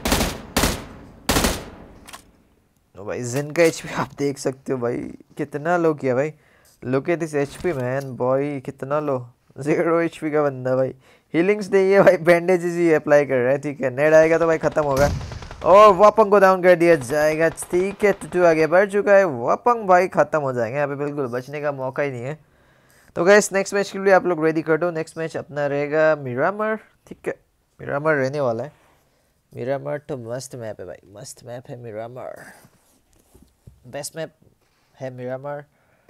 तो भाई जिन का एचपी आप देख सकते हो भाई कितना लो किया भाई look at this HP man boy कितना लो जीरो एचपी का बंदा भाई हीलिंग्स नहीं है भाई बैंडेजेस ही अप्लाई कर रहा है ठीक है नेट आएगा तो भाई खत्म होगा और वापंग को डाउन कर दिया जाएगा ठीक है टू आगे बढ़ चुका है वापंग भाई खत्म हो जाएंगे यहाँ पे बिल्कुल बचने का मौका ही नहीं है तो गाइस नेक्स्ट मैच के लिए आप लोग रेडी कर दो नेक्स्ट मैच अपना रहेगा मिरामर ठीक है मिरामर रहने वाला है मिरामर तो मस्त मैप है भाई मस्त मैप है मिरामर बेस्ट मैप है मिरामर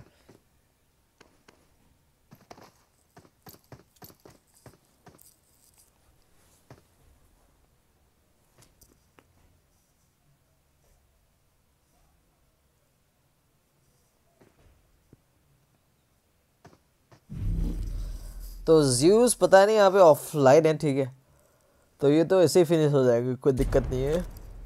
तो ज्यूस पता नहीं यहाँ पे ऑफलाइन है ठीक है तो ये तो ऐसे ही फिनिश हो जाएगा कोई दिक्कत नहीं है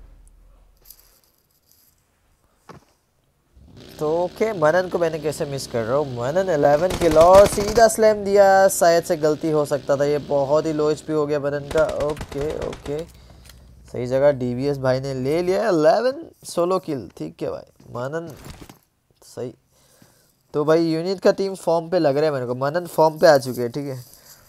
तो ओके मनन को मैंने कैसे मिस कर रहा हूँ मनन इलेवन किलो सीधा स्लैम दिया शायद से गलती हो सकता था ये बहुत ही लो एचपी हो गया मनन का ओके ओके सही जगह डीवीएस भाई ने ले लिया इलेवन सोलो किल ठीक है भाई मनन सही तो भाई यूनिट का टीम फॉर्म पे लग रहा है मेरे को मनन फॉर्म पे आ चुके हैं ठीक है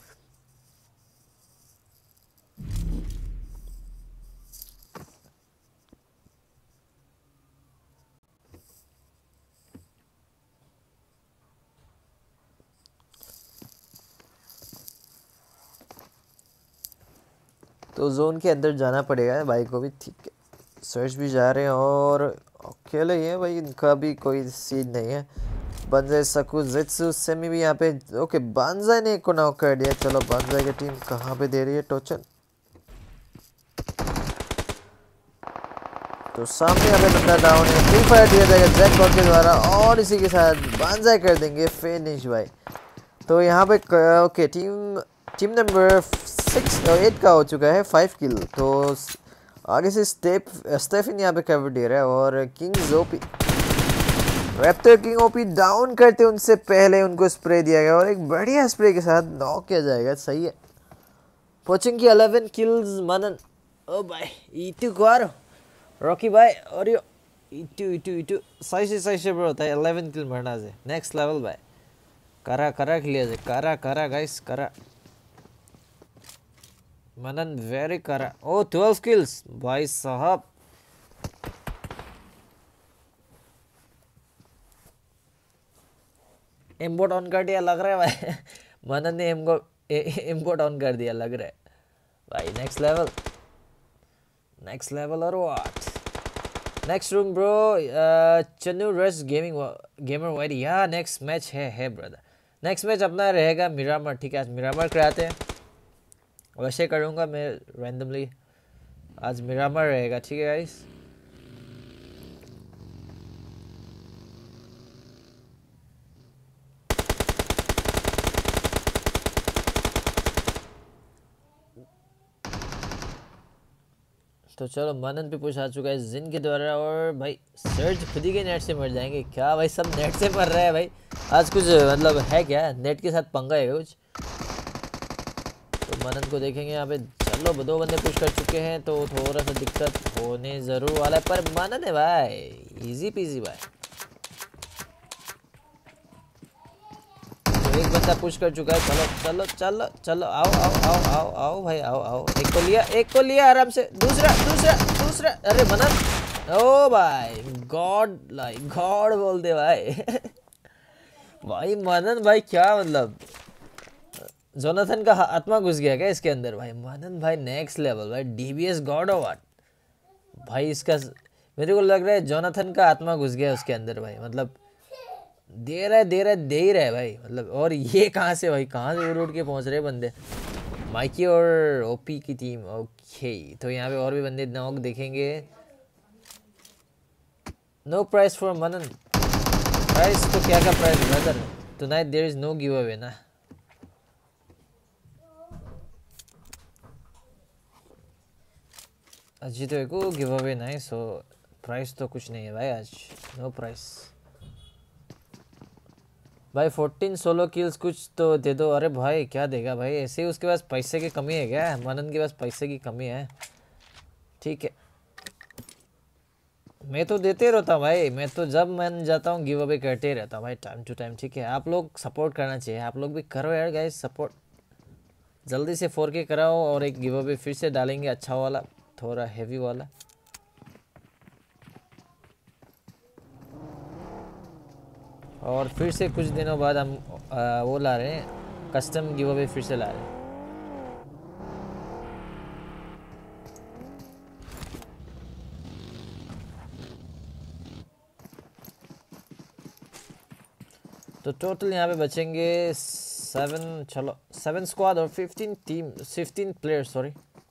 तो जोन के अंदर जाना पड़ेगा भाई को भी ठीक है सर्च भी जा रहे हैं और अकेले ही है भाई इनका भी कोई सीन नहीं है बंजाई सकू जित्सु सेमी भी यहाँ पे ओके बांजाई ने एक को नॉक कर दिया चलो बांजाई की टीम कहाँ पे दे रही है टोचन तो सामने यहाँ पे बंदा डाउन है, फ्री फायर दिया जाएगा जैकपॉट के द्वारा और इसी के साथ बांजाई कर देंगे फिनिश भाई। तो यहाँ पे okay team team number six eight का हो चुका है फाइव किल। तो आगे से स्टेप स्टेफन यहाँ पे कवर दे रहा है और kings OP raptor king OP down करते उनसे पहले उनको स्प्रे दिया गया और एक बढ़िया स्प्रे के साथ नॉक किया जाएगा। सही है, पोचिंग की इलेवन किल्स मनन। ओ भाई इटू क्वारो रॉकी भाई और यो इटू इटू इटू सही से सही से ब्रो होता है इलेवन किल मरना से नेक्स्ट लेवल भाई। करा करा के लिए करा करा गाइस करा मनन वेरी करा। ओ ट्वेल्व किल्स भाई साहब। एम्बोट ऑन कर दिया लग रहा है भाई मनन ने एम्बो एम्बोट ऑन कर दिया लग रहा है भाई। नेक्स्ट लेवल नेक्स्ट लेवल और व्हाट नेक्स्ट रूम ब्रो। चन्नू रस गेमिंग गेमर वाइड या नेक्स्ट मैच है है ब्रदर। नेक्स्ट मैच अपना रहेगा मिरामर। ठीक है आज मिरामर कराते हैं, वैसे करूँगा मैं रैंडमली, आज मिरामर रहेगा। ठीक है गाइस तो चलो मनन पे पुश आ चुका है जिन के द्वारा और भाई सर्च खुद ही के नेट से मर जाएंगे क्या भाई। सब नेट से मर रहा है भाई आज, कुछ मतलब है क्या नेट के साथ पंगा है कुछ। तो मनन को देखेंगे यहाँ पे। चलो दो बंदे पुश कर चुके हैं तो थोड़ा सा दिक्कत होने ज़रूर वाला है पर मनन है भाई इजी पीजी भाई। तो एक बंदा पुश कर चुका है। चलो चलो चलो चलो आओ आओ आओ आओ आओ भाई आओ आओ। एक को लिया एक को लिया आराम से। दूसरा दूसरा दूसरा अरे मनन ओ भाई गॉड लाइक गॉड बोल दे भाई भाई मनन भाई क्या मतलब जोनाथन का आत्मा घुस गया क्या इसके अंदर भाई। मनन भाई नेक्स्ट लेवल भाई डीबीएस गॉड और व्हाट भाई। इसका मेरे को लग रहा है जोनाथन का आत्मा घुस गया उसके अंदर भाई। मतलब दे रहा है दे रहा है दे ही रहा है भाई मतलब। और ये कहाँ से भाई कहाँ से उड़ उड़ के पहुँच रहे बंदे। माइकी और ओपी की टीम ओके। तो यहाँ पे और भी बंदे नॉक देखेंगे। No price for Manan. Price तो क्या क्या price brother tonight there is no giveaway ना। अजी तो एक गिव अवे नहीं सो प्राइस तो कुछ नहीं है भाई आज नो प्राइस भाई। फोर्टीन सोलो किल्स कुछ तो दे दो। अरे भाई क्या देगा भाई ऐसे ही उसके पास पैसे की कमी है क्या। मनन के पास पैसे की कमी है ठीक है। मैं तो देते रहता हूँ भाई, मैं तो जब मन जाता हूँ गिव अवे करते रहता हूँ भाई टाइम टू टाइम। ठीक है आप लोग सपोर्ट करना चाहिए, आप लोग भी करो यार गाइस सपोर्ट। जल्दी से फोर के कराओ और एक गिव अवे फिर से डालेंगे अच्छा वाला थोड़ा हैवी वाला। और फिर से कुछ दिनों बाद हम आ, वो ला रहे हैं कस्टम गिव अवे फिर से ला रहे हैं। तो टोटल यहाँ पे बचेंगे सेवन। चलो सेवन स्क्वाड और fifteen team fifteen player sorry.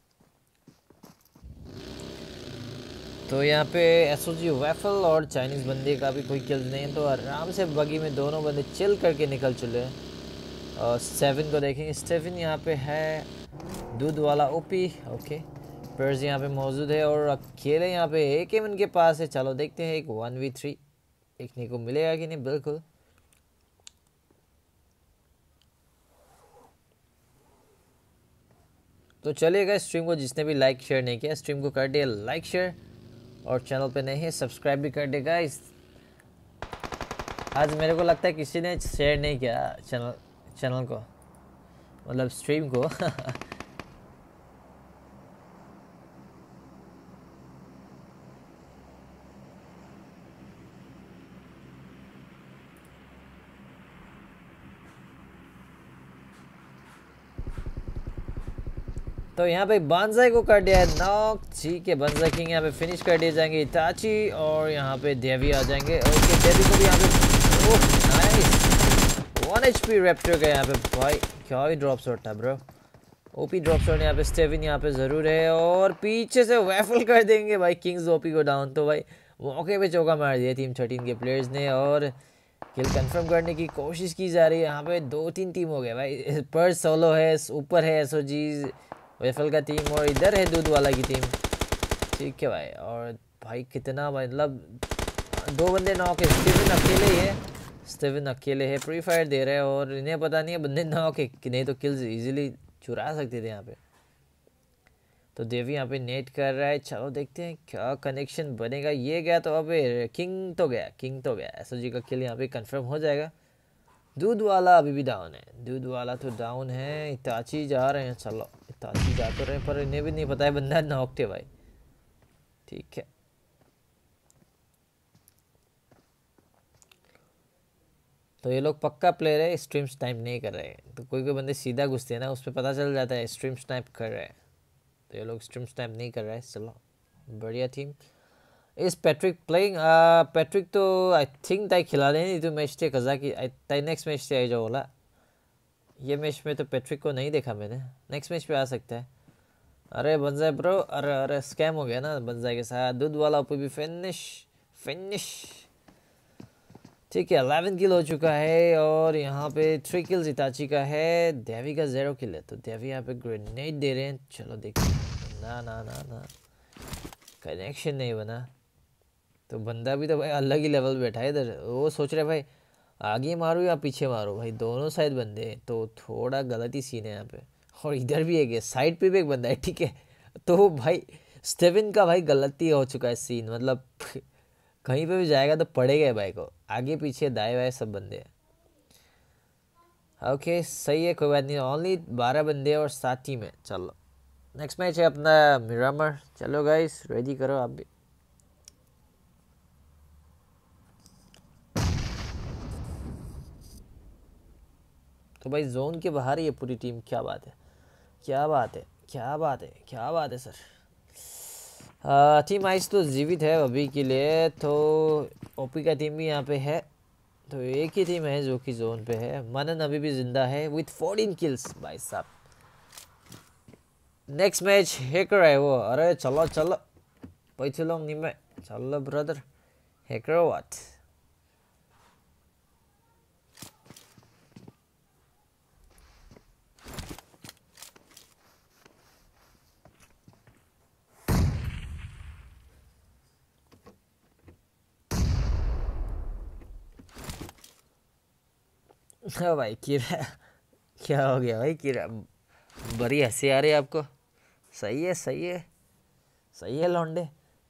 तो यहाँ पे एसओजी वैफल और चाइनीज़ बंदे का भी कोई किल नहीं है तो आराम से बगी में दोनों बंदे चिल करके निकल चुके हैं। और सेवन को देखेंगे स्टेफन यहाँ पे है दूध वाला ओपी ओके। पर्स यहाँ पे मौजूद है और अकेले यहाँ पे एक एम इनके पास है। चलो देखते हैं एक वन वी थ्री देखने को मिलेगा कि नहीं। बिल्कुल तो चलिएगा स्ट्रीम को जिसने भी लाइक शेयर नहीं किया स्ट्रीम को कर दिया लाइक शेयर और चैनल पे नहीं है सब्सक्राइब भी कर देगा। इस आज मेरे को लगता है किसी ने शेयर नहीं किया चैनल चैनल को मतलब स्ट्रीम को तो यहाँ पे बांजाई को कर दिया है नॉक। ठीक है बांजाई किंग यहाँ पे फिनिश कर दिए जाएंगे इटाची और यहाँ पे देवी आ जाएंगे। ओके देवी को भी यहाँ पे oh nice one HP raptor का यहाँ पे भाई क्या ही ड्रॉप शॉट था ब्रो। ओपी ड्रॉप शॉट यहाँ पे स्टेविन यहाँ पे ज़रूर है और पीछे से वैफल कर देंगे भाई किंग्स ओपी को डाउन। तो भाई मौके पे चौका मार दिया टीम थर्टीन के प्लेयर्स ने और किल कंफर्म करने की कोशिश की जा रही है। यहाँ पे दो तीन टीम हो गए भाई, पर सोलो है, ऊपर है एसओजीज वैफल का टीम और इधर है दूध वाला की टीम। ठीक है भाई, और भाई कितना मतलब दो बंदे नॉक है, स्टीवन अकेले ही है, स्टीवन अकेले है, प्री फायर दे रहे हैं और इन्हें पता नहीं है बंदे नॉक है कि नहीं तो किल्स इजीली चुरा सकते थे यहाँ पे। तो देवी यहाँ पे नेट कर रहा है, चलो देखते हैं क्या कनेक्शन बनेगा। ये गया तो अबे किंग तो गया, किंग तो गया, एसओजी का किल यहाँ पे कंफर्म हो जाएगा। दूध वाला अभी भी डाउन है, दूध वाला तो डाउन है। इताची जा रहे हैं, चलो इताची जा तो रहे हैं पर इन्हें भी नहीं पता है बंदा नॉक थे भाई। ठीक है, तो ये लोग पक्का प्लेयर है, स्ट्रीम स्नाइप नहीं कर रहे हैं। तो कोई कोई बंदे सीधा घुसते हैं ना, उस पर पता चल जाता है स्ट्रीम स्नाइप कर रहे हैं। तो ये लोग स्ट्रीम स्नाइप नहीं कर रहा है। चलो बढ़िया टीम। इस पैट्रिक प्लेइंग पैट्रिक तो आई थिंक ताई खिला लेनी तो मैच थे कजा की ताई नेक्स्ट मैच थे आई जो बोला। ये मैच में तो पैट्रिक को नहीं देखा मैंने, नेक्स्ट मैच पे आ सकता है। अरे बंजाई ब्रो, अरे अरे स्कैम हो गया ना बंजाई के साथ। दूध वाला ऊपर भी फिनिश फिनिश। ठीक है, इलेवन किल हो चुका है और यहाँ पे थ्री किल्स इताची का है, देवी का जीरो किल है। तो देवी यहाँ पे ग्रेनेड दे रहे हैं, चलो देखिए। ना ना ना ना कनेक्शन नहीं बना, तो बंदा भी तो भाई अलग ही लेवल बैठा है इधर। वो सोच रहे भाई आगे मारो या पीछे मारो, भाई दोनों साइड बंदे हैं तो थोड़ा गलत ही सीन है यहाँ पे। और इधर भी एक है, साइड पे भी एक बंदा है। ठीक है, तो भाई स्टेविन का भाई गलती हो चुका है सीन, मतलब कहीं पे भी जाएगा तो पड़ेगा भाई को, आगे पीछे दाएं बाएं सब बंदे हैं। ओके सही है, कोई बात नहीं। ओनली बारह बंदे और सात टीम है। चलो नेक्स्ट मैच है अपना मिरामर। चलो गाइस रेडी करो आप भी। तो भाई जोन के बाहर ही है पूरी टीम, क्या बात है, क्या बात है, क्या बात है, क्या बात है सर। आ, टीम आइस तो जीवित है अभी के लिए, तो ओपी का टीम भी यहाँ पे है। तो एक ही टीम है जो कि जोन पे है। मनन अभी भी जिंदा है विथ फोर्टीन किल्स भाई साहब। नेक्स्ट मैच हैकर है वो। अरे चलो चलो पैथुलोंग निमे, चलो ब्रदर हैकर व्हाट। हाँ भाई कीरा, क्या हो गया भाई कीरा, बड़ी हंसी आ रही है आपको। सही है सही है सही है लौंडे।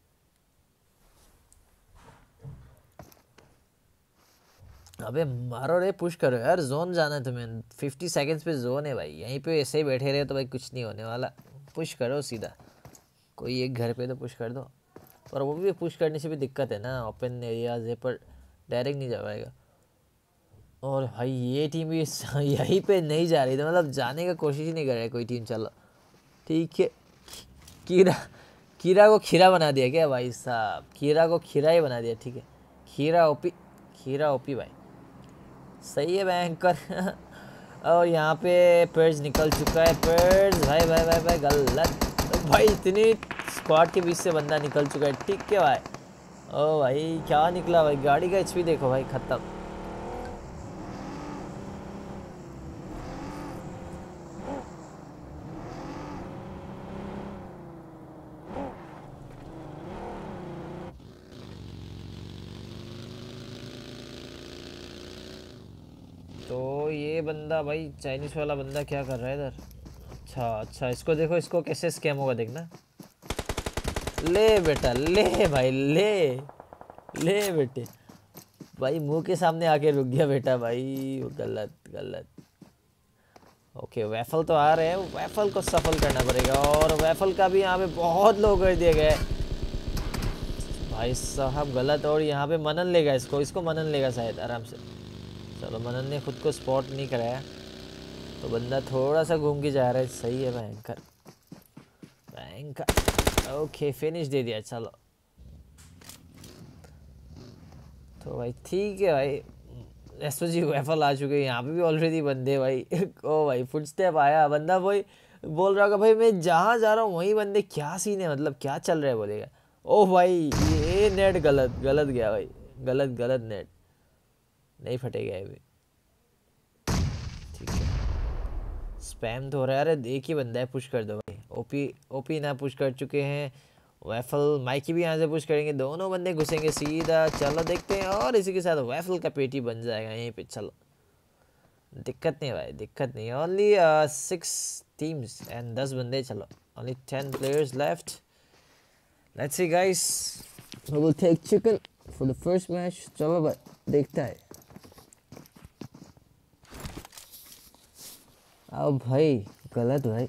अबे मारो रे, पुश करो यार, जोन जाना है तुम्हें। फिफ्टी सेकंड्स पे जोन है भाई, यहीं पे ऐसे ही बैठे रहे तो भाई कुछ नहीं होने वाला। पुश करो सीधा, कोई एक घर पे तो पुश कर दो। पर वो भी पुश करने से भी दिक्कत है ना, ओपन एरियाज है पर डायरेक्ट नहीं जा पाएगा। और भाई ये टीम भी यहीं पे नहीं जा रही थी, मतलब जाने का कोशिश ही नहीं कर रहा है कोई टीम। चलो ठीक है, कीरा कीरा को खीरा बना दिया क्या भाई साहब, कीरा को खीरा ही बना दिया। ठीक है, खीरा ओपी, खीरा ओपी भाई, सही है बैंकर। और यहाँ पे पर्ज निकल चुका है, पर्ज भाई भाई भाई भाई गलत। तो भाई इतनी स्क्वाड के बीच से बंदा निकल चुका है। ठीक है भाई, ओ भाई क्या निकला भाई, गाड़ी का एचपी देखो भाई खत्म। तो ये बंदा भाई चाइनीज वाला बंदा क्या कर रहा है इधर। अच्छा अच्छा, इसको देखो, इसको कैसे स्कैम होगा देखना। ले बेटा ले भाई, ले ले बेटे भाई, मुंह के सामने आके रुक गया बेटा भाई, गलत गलत। ओके वैफल तो आ रहे हैं, वैफल को सफल करना पड़ेगा। और वैफल का भी यहाँ पे बहुत लोग कर दिए गए भाई साहब, गलत। और यहाँ पे मनन लेगा इसको, इसको मनन लेगा शायद आराम से। चलो मनन ने खुद को स्पॉट नहीं कराया, तो बंदा थोड़ा सा घूम के जा रहा है। सही है भयंकर भयंकर। ओके फिनिश दे दिया। चलो तो भाई ठीक है भाई, एसओजी वैफल आ चुके हैं। यहाँ पे भी ऑलरेडी बंदे भाई। ओ भाई फुटस्टेप आया, बंदा भाई बोल रहा होगा भाई मैं जहाँ जा रहा हूँ वहीं बंदे, क्या सीन है, मतलब क्या चल रहा है बोलेगा। ओ भाई ये नेट गलत गलत गया भाई, गलत गलत नेट, नहीं फटेगा ये भी। ठीक है, स्पैम तो हो रहा है। अरे एक ही बंदा है, पुश कर दो भाई। ओपी ओपी ना पुश कर चुके हैं, वैफल माइकी भी यहाँ से पुश करेंगे, दोनों बंदे घुसेंगे सीधा। चलो देखते हैं, और इसी के साथ वैफल का पेटी बन जाएगा यहीं पे। चलो दिक्कत नहीं भाई, दिक्कत नहीं। ओनली सिक्स टीम्स एंड दस बंदे। चलो only ten players left. Let's see guys, we will take chicken for the first match. चलो भाई देखता है। अब भाई गलत भाई,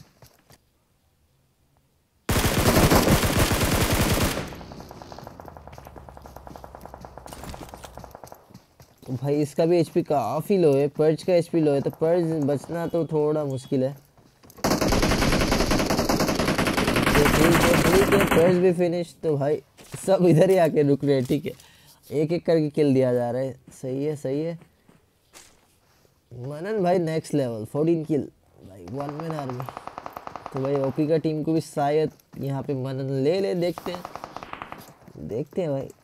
तो भाई इसका भी एचपी काफ़ी लो है, पर्ज का एचपी लो है, तो पर्ज बचना तो थोड़ा मुश्किल है। तो ठीक है ठीक है, पर्ज भी फिनिश। तो भाई सब इधर ही आके रुक रहे हैं। ठीक है, एक एक करके किल दिया जा रहा है। सही है सही है। मनन भाई नेक्स्ट लेवल, फोर्टीन किल भाई, वन मैन आर्मी। तो भाई ओपी का टीम को भी शायद यहाँ पे मनन ले ले। देखते हैं देखते हैं भाई।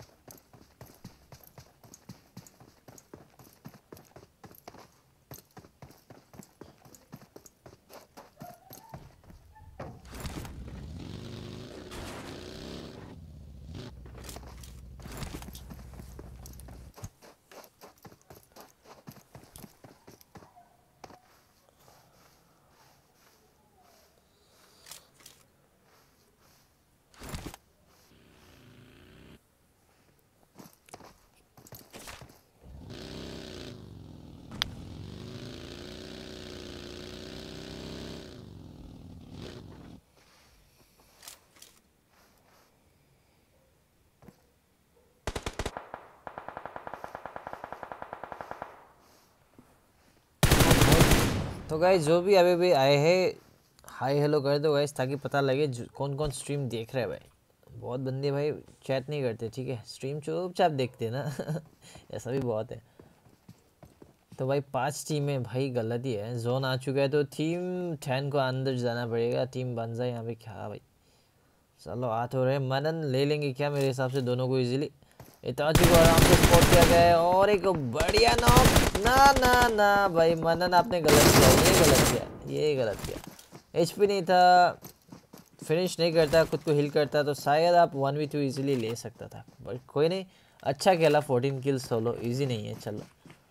तो गाइस जो भी अभी भी आए हैं, हाय हेलो कर दो गाइस, ताकि पता लगे कौन कौन स्ट्रीम देख रहे हैं भाई। बहुत बंदे भाई चैट नहीं करते, ठीक है, स्ट्रीम चुपचाप देखते हैं ना ऐसा भी बहुत है। तो भाई पांच टीमें भाई गलत ही है, जोन आ चुका है तो टीम टेन को अंदर जाना पड़ेगा। टीम बन जाए यहाँ पे क्या भाई। चलो आ तो रहे, मनन ले लेंगे क्या मेरे हिसाब से दोनों को इजीली। इताची को आराम से स्पॉट किया गया है, और एक बढ़िया नॉक। ना ना ना भाई मनन आपने गलत किया, ये गलत किया, ये गलत किया। एचपी नहीं था, फिनिश नहीं करता, खुद को हिल करता तो शायद आप वन वी टू ईजिली ले सकता था, बट कोई नहीं, अच्छा खेला। फोर्टीन किल्स सोलो ईजी नहीं है। चलो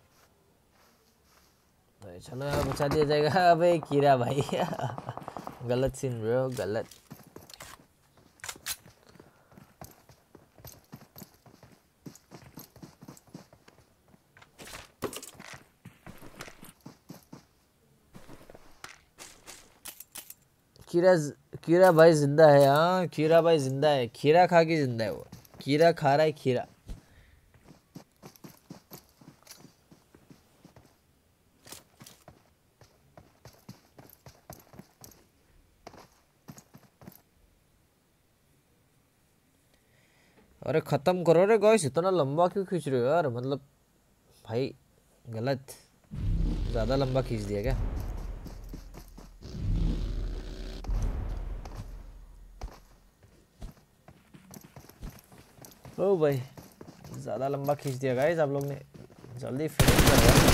तो चलो यहाँ बचा दिया जाएगा। अबे कीरा भाई गलत सीन ब्रो, गलत। कीरा कीरा भाई जिंदा है। हाँ कीरा भाई जिंदा है, खीरा खा के जिंदा है वो, खीरा खा रहा है खीरा। अरे ख़त्म करो रे गाइस, इतना लंबा क्यों खींच रहे हो यार, मतलब भाई गलत, ज़्यादा लंबा खींच दिया क्या। ओ भाई ज़्यादा लंबा खींच दिया गाइस आप लोग ने, जल्दी फिनिश करो।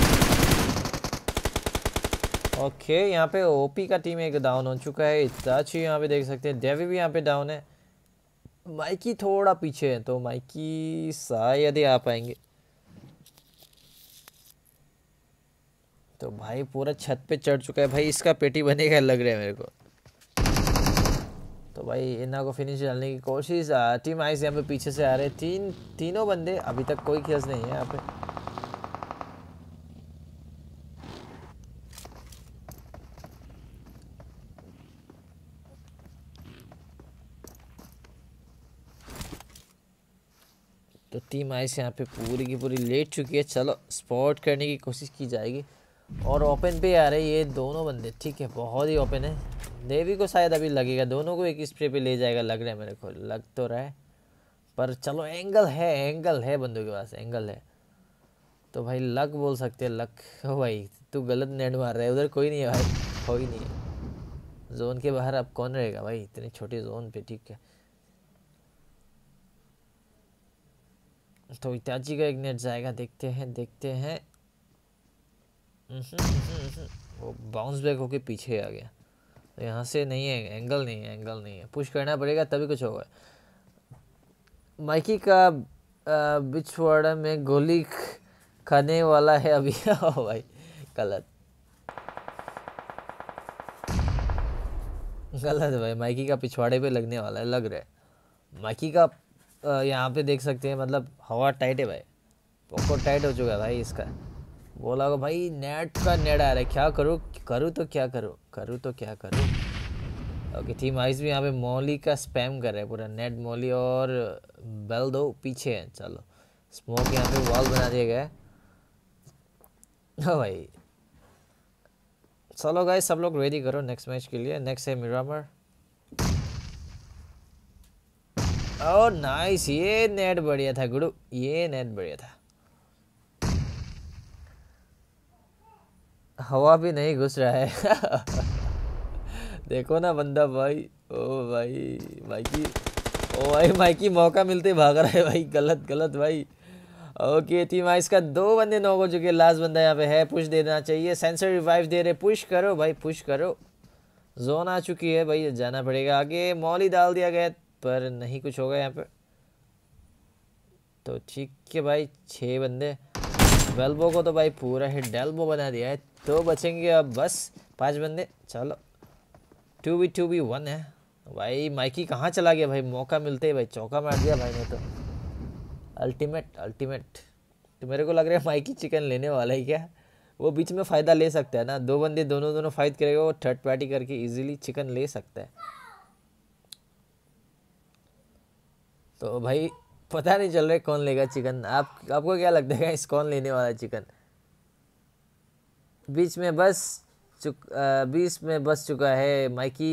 ओके यहाँ पे ओपी का टीम एक डाउन हो चुका है। इताची यहाँ पे देख सकते हैं, डेवी भी यहाँ पे डाउन है। माइकी थोड़ा पीछे है, तो माइकी शायद ही आ पाएंगे। तो भाई पूरा छत पे चढ़ चुका है भाई, इसका पेटी बनेगा लग रहा है मेरे को। तो भाई इन्ना को फिनिश डालने की कोशिश। टीम आइस यहाँ पे पीछे से आ रहे, तीन तीनों बंदे, अभी तक कोई केस नहीं है यहाँ पे। तो टीम आइस यहाँ पे पूरी की पूरी लेट चुकी है। चलो स्पॉट करने की कोशिश की जाएगी, और ओपन पे आ रहे ये दोनों बंदे, ठीक है, बहुत ही ओपन है। देवी को शायद अभी लगेगा, दोनों को एक स्प्रे पे ले जाएगा लग रहा है मेरे को, लग तो रहा है। पर चलो एंगल है, एंगल है बंदों के पास, एंगल है। तो भाई लक बोल सकते हैं, लक। ओ भाई तू गलत नेट मार रहा है, उधर कोई नहीं है भाई, कोई नहीं है। जोन के बाहर अब कौन रहेगा भाई इतनी छोटी जोन पे, ठीक है। तो इताची का एक नेट जाएगा, देखते हैं देखते हैं। वो बाउंस बैक होके पीछे आ गया, तो यहाँ से नहीं है, एंगल नहीं है, एंगल नहीं है, पुश करना पड़ेगा तभी कुछ होगा। माइकी का बिछवाड़ा में गोली खाने वाला है अभी। ओ भाई गलत गलत भाई, माइकी का पिछवाड़े पे लगने वाला है, लग रहा है माइकी का। यहाँ पे देख सकते हैं, मतलब हवा टाइट है भाई, पॉकेट टाइट हो चुका है भाई इसका। बोला होगा भाई नेट का नेट आ रहा है, क्या करूँ करूँ तो क्या करूँ करूँ तो क्या करूँ। ओके टीम आइस भी यहाँ पे मॉली का स्पैम कर रहा है पूरा, नेट मॉली और बेल दो पीछे है। चलो स्मोक यहाँ पे वॉल बना दिया गया है। हाँ भाई चलो गाइस सब लोग रेडी करो नेक्स्ट मैच के लिए। नेक्स्ट है मिरामर। ओह नाइस, ये नेट बढ़िया था गुरु, ये नेट बढ़िया था। हवा भी नहीं घुस रहा है। देखो ना बंदा भाई, ओ भाई माइकी, ओ भाई माइकी मौका मिलते भाग रहा है भाई, गलत गलत भाई। ओके टीम आइस का दो बंदे नॉक हो चुके, लास्ट बंदा यहाँ पे है, पुश देना चाहिए। सेंसर रिवाइव दे रहे, पुश करो भाई पुश करो। जोन आ चुकी है भाई, जाना पड़ेगा आगे। मॉली डाल दिया गया पर नहीं कुछ होगा यहाँ पे, तो ठीक है भाई। छः बंदे, वेल्बो को तो भाई पूरा ही डेल्बो बना दिया है, तो बचेंगे अब बस पांच बंदे। चलो two B two B one है भाई। माइकी कहाँ चला गया भाई, मौका मिलते ही भाई चौका मार दिया भाई ने तो। Ultimate ultimate. तो मेरे को लग रहा है माइकी चिकन लेने वाला है क्या, वो बीच में फ़ायदा ले सकता है ना, दो बंदे दोनों दोनों फाइट करेगा, वो थर्ड पार्टी करके इजीली चिकन ले सकता है। तो भाई पता नहीं चल रहा है कौन लेगा चिकन। आप आपको क्या लगता है इस कौन लेने वाला है चिकन। बीच में बस चुक बीच में बस चुका है माइकी।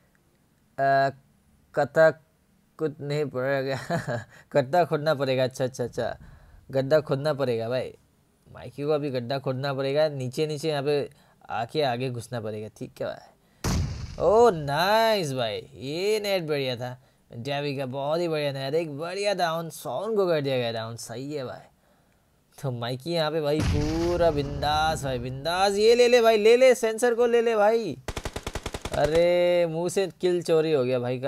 कथा कुछ नहीं पड़ेगा। गड्ढा खोदना पड़ेगा, अच्छा अच्छा अच्छा गड्ढा खोदना पड़ेगा भाई। माइकी को अभी गड्ढा खोदना पड़ेगा, नीचे नीचे यहाँ पे आके आगे घुसना पड़ेगा, ठीक है भाई। ओ नाइस भाई, ये नेट बढ़िया था डेवी का, बहुत ही बढ़िया नेट, एक बढ़िया डाउन सॉन्ग को कर दिया गया डाउन, सही है भाई। तो माइकी यहाँ पे भाई पूरा बिंदास भाई, बिंदास। ये ले ले भाई, ले ले सेंसर को ले ले भाई। अरे मुंह से किल चोरी हो गया भाई का।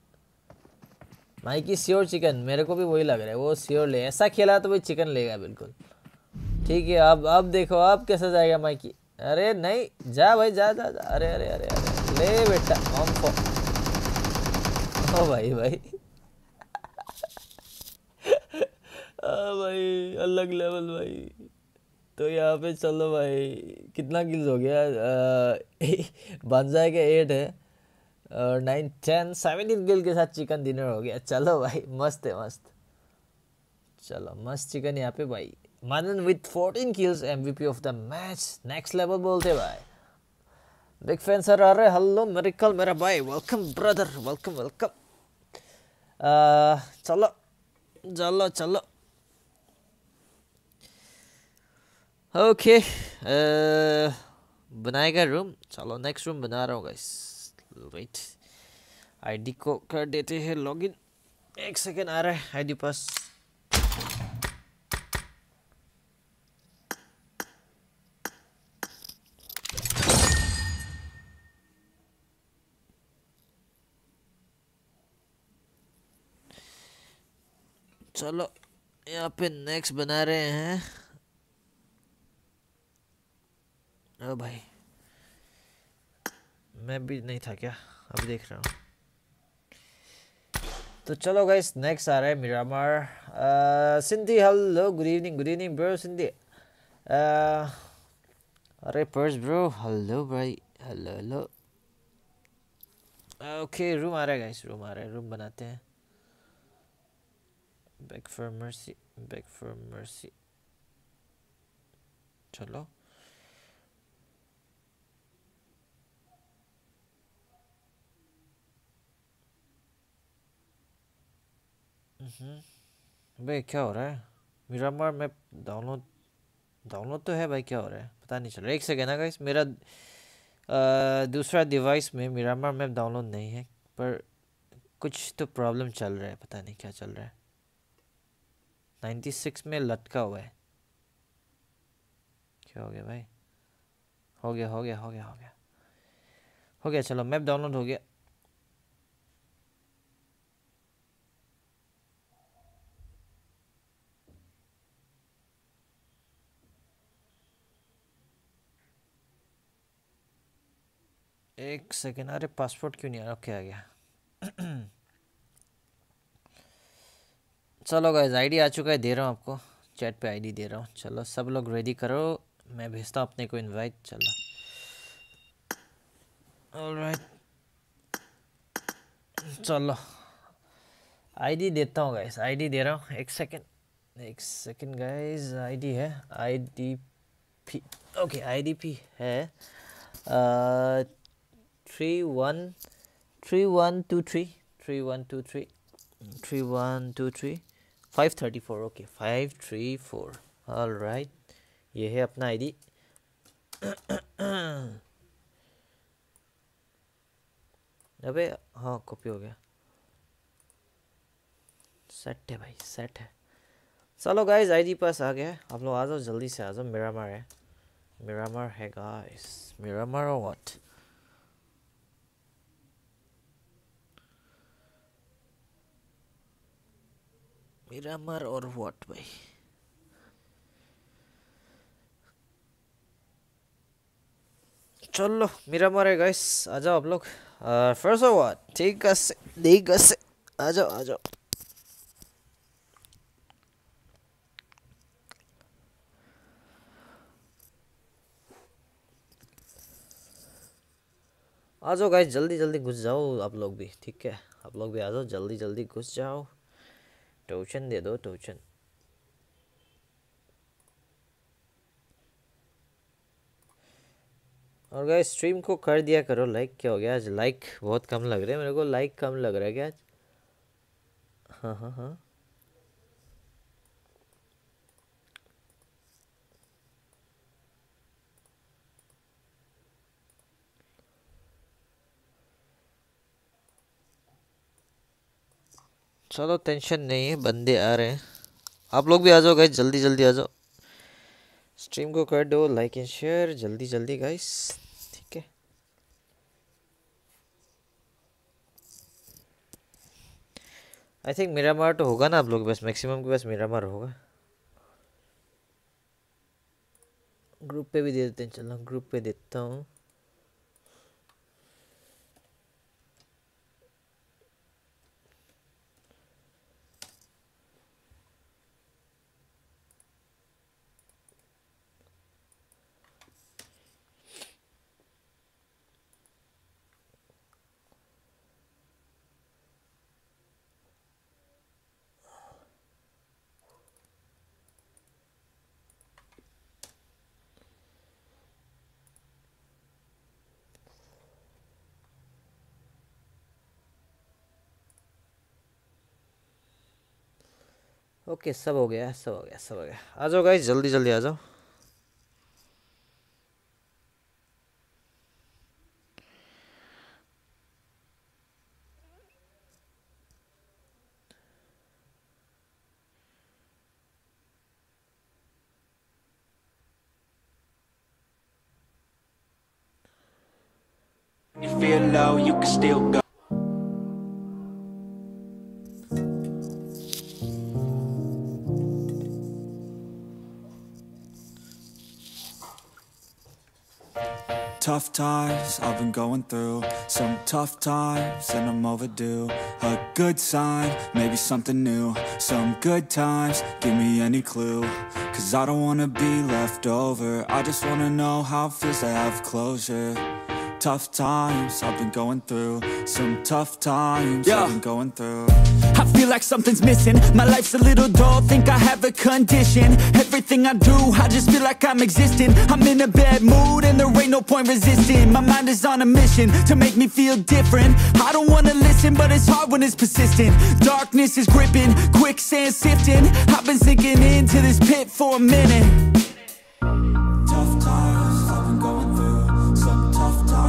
माइकी श्योर चिकन, मेरे को भी वही लग रहा है, वो श्योर ले, ऐसा खेला तो भाई चिकन लेगा बिल्कुल। ठीक है अब अब देखो अब कैसा जाएगा माइकी। अरे नहीं जा भाई जा जा, जा। अरे अरे अरे अरे ले बेटा ऑन फॉर। ओ भाई भाई। आ भाई अलग लेवल भाई। तो यहाँ पे चलो भाई कितना किल्स हो गया, बांजा के एट है और नाइन टेन सेवनटीन किल के साथ चिकन डिनर हो गया। चलो भाई मस्त है मस्त, चलो मस्त चिकन यहाँ पे भाई। Manan with fourteen kills MVP of the match, next level बोलते भाई। बिग फैन सर आ रहे, हेलो मेरिकल मेरा भाई, वेलकम ब्रदर, वेलकम वेलकम। चलो चलो चलो ओके okay, बनाएगा रूम। चलो नेक्स्ट रूम बना रहा हूँ गाइस, वेट आईडी को कर देते हैं लॉगिन। एक सेकेंड आ रहा है आईडी पास। चलो यहाँ पे नेक्स्ट बना रहे हैं। ओ भाई मैं भी नहीं था क्या, अब देख रहा हूँ। तो चलो गाइस नेक्स्ट आ रहा है Miramar. Sindhi hello good evening, good evening bro Sindhi. अरे पर्स ब्रो हेलो भाई, हेलो हेलो। ओके रूम आ रहा है गाइस, रूम आ रहा है, रूम बनाते हैं। Back for mercy, back for mercy. चलो भाई क्या हो रहा है मिरामार में, डाउनलोड डाउनलोड तो है भाई, क्या हो रहा है पता नहीं चल रहा। एक सेकेंड ना गाइस, मेरा दूसरा डिवाइस में मिरामार मैप डाउनलोड नहीं है, पर कुछ तो प्रॉब्लम चल रहा है, पता नहीं क्या चल रहा है। नाइन्टी सिक्स में लटका हुआ है, क्या हो गया भाई? हो गया हो गया हो गया हो गया हो गया चलो मैप डाउनलोड हो गया। एक सेकेंड, अरे पासपोर्ट क्यों नहीं आ रहा? ओके आ गया। चलो गाइस आईडी आ चुका है, दे रहा हूँ आपको चैट पे आईडी दे रहा हूँ। चलो सब लोग रेडी करो, मैं भेजता हूँ अपने को इनवाइट। चलो ऑलराइट, चलो आईडी देता हूँ गाइस, आईडी दे रहा हूँ। एक सेकेंड एक सेकेंड गाइस, आईडी है आईडीपी, ओके आईडीपी है three one three one two three three one two three three one two three five thirty four. Okay five three four, alright ये है अपना आईडी। अबे हाँ कॉपी हो गया, सेट है भाई सेट है। चलो गाइस आईडी पास आ गया है, आप लोग आ जाओ जल्दी से आ जाओ। मिरामार है, मिरामार है गाइस, मिरामार और व्हाट? मिरामार और व्हाट भाई? चलो मिरामार है गाइस, आ जाओ आप लोग। फर्स्ट और व्हाट? ठीक है ठीक है, आ जाओ आ जाओ। आ जाओ गाइस जल्दी जल्दी घुस जाओ आप लोग भी, ठीक है आप लोग भी आ जाओ जल्दी जल्दी घुस जाओ। टोचन दे दो टोचन। और गाइस स्ट्रीम को कर दिया करो लाइक। क्या हो गया आज? लाइक बहुत कम लग रहे हैं मेरे को, लाइक कम लग रहा है क्या आज? हाँ हाँ हाँ चलो टेंशन नहीं है, बंदे आ रहे हैं। आप लोग भी आ जाओ गाइस जल्दी जल्दी आ जाओ। स्ट्रीम को कर दो लाइक एंड शेयर जल्दी जल्दी गाइस, ठीक है। आई थिंक मिरामार तो होगा ना आप लोग के पास, मैक्सिमम के पास मिरामार होगा। ग्रुप पे भी दे देते हैं, चलो ग्रुप पे देता हूँ। ओके सब हो गया सब हो गया सब हो गया। आ जाओ गाइस जल्दी जल्दी आ जाओ। You feel low, you can still go. Tough times I've been going through, some tough times and I'm overdue. A good sign, maybe something new, some good times, give me any clue. Cause I don't wanna be left over, I just wanna know how it feels to have closure. Tough times I've been going through, some tough times yeah. I've been going through. I feel like something's missing, my life's a little dull, think I have a condition. Everything I do, I just feel like I'm existing. I'm in a bad mood and there ain't no point resisting. My mind is on a mission to make me feel different. I don't wanna listen, but it's hard when it's persistent. Darkness is gripping, quicksand sifting. I've been sinking into this pit for a minute. Tough times I've been going through, some tough times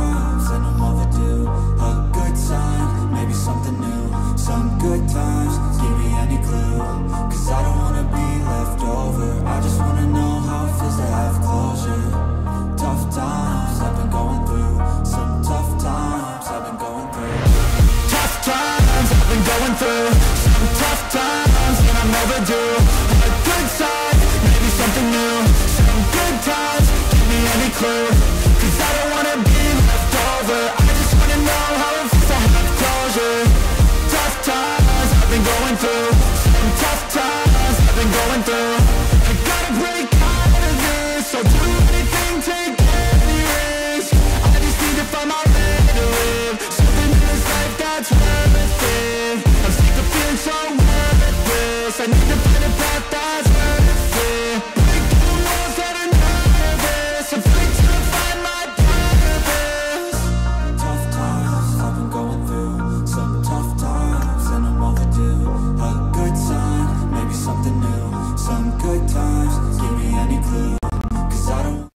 a path that's worth it. Breaking the walls that are nervous, afraid to find my purpose. Tough times, I've been going through some tough times, and I'm overdue a good sign, maybe something new. Some good times, give me any clue, cause I don't.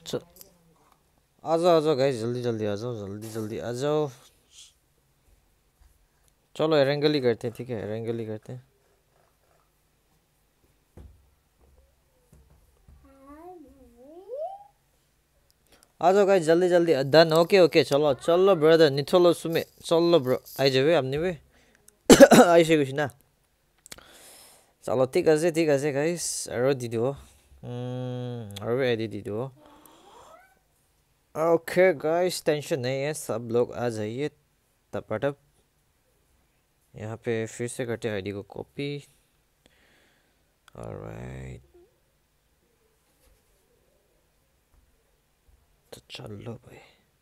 आ जाओ आ जाओ गाइस, जल्दी जल्दी आ जाओ, जल्दी जल्दी आ जाओ। चलो एरेंगल ही करते हैं, ठीक है, एरेंगल ही करते हैं। आ जाओ गाइस, जल्दी जल्दी डन। ओके ओके, चलो चलो ब्रदर निथोलो सुमे, चलो ब्रो आइजाबे আপনিবে আইছে কিছু না। চলো ঠিক আছে ঠিক আছে গাইস, আৰু দি দিও, আৰু এডি দি দিও। ओके गाइस, टेंशन नहीं है, सब लोग आ जाइए टपाटप। यहाँ पे फिर से करते आईडी को कॉपी। ऑलराइट, तो चलो भाई।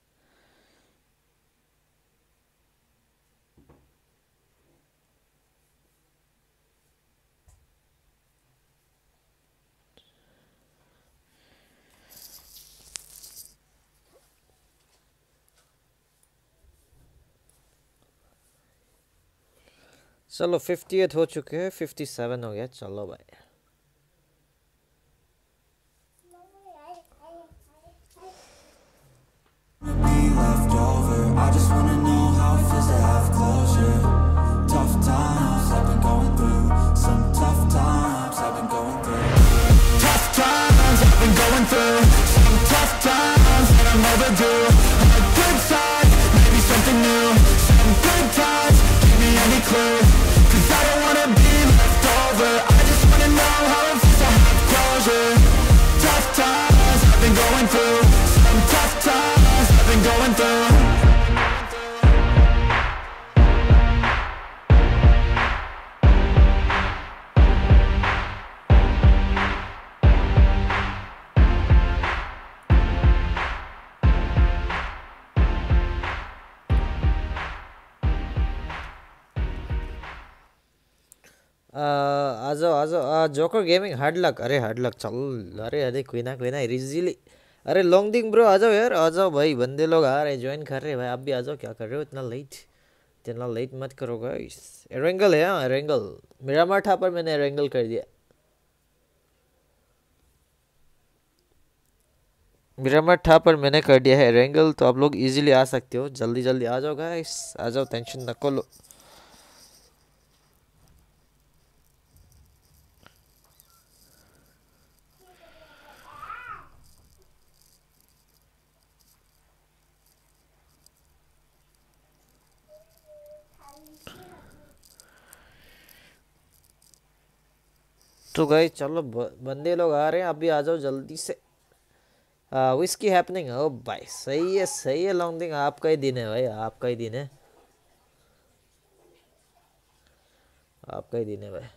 चलो फिफ्टीएथ हो चुके हैं, फिफ्टी सेवन हो गया, चलो भाई। Left over, I just wanna know how it feels to have closure. Tough times, I've been going through some tough times, I've been going through tough times, I've been going through some tough times, and I'm overdue a good sign, maybe something new. Some good times, give me any clue, cause I don't wanna be left over. I just wanna know how it feels to have closure. Tough times, I've been going through some tough times, I've been going through. आ जाओ आ जाओ, जोकर गेमिंग हार्ड लक। अरे हार्ड लक, चल। अरे अरे कोई ना कोई ना, इजीली। अरे लॉन्ग डिंग ब्रो आ जाओ यार, आ जाओ भाई, बंदे लोग आ रहे हैं, ज्वाइन कर रहे हैं भाई। आप भी आ जाओ, क्या कर रहे हो इतना लेट, इतना लेट मत करो गाइस। एरेंगल है, हाँ एरेंगल, मेरा मार था पर मैंने एरेंगल कर दिया। मेरा मार था पर मैंने कर दिया है एरेंगल, तो आप लोग इजीली आ सकते हो, जल्दी जल्दी आ जाओ गाइस, आ जाओ, टेंशन न लो। तो गाइस चलो, बंदे लोग आ रहे हैं, अभी आ जाओ जल्दी से। विस्की हैपनिंग, ओ भाई सही है सही है, लॉन्ग डिंग आपका ही दिन है भाई, आपका ही दिन है, आपका ही दिन है भाई।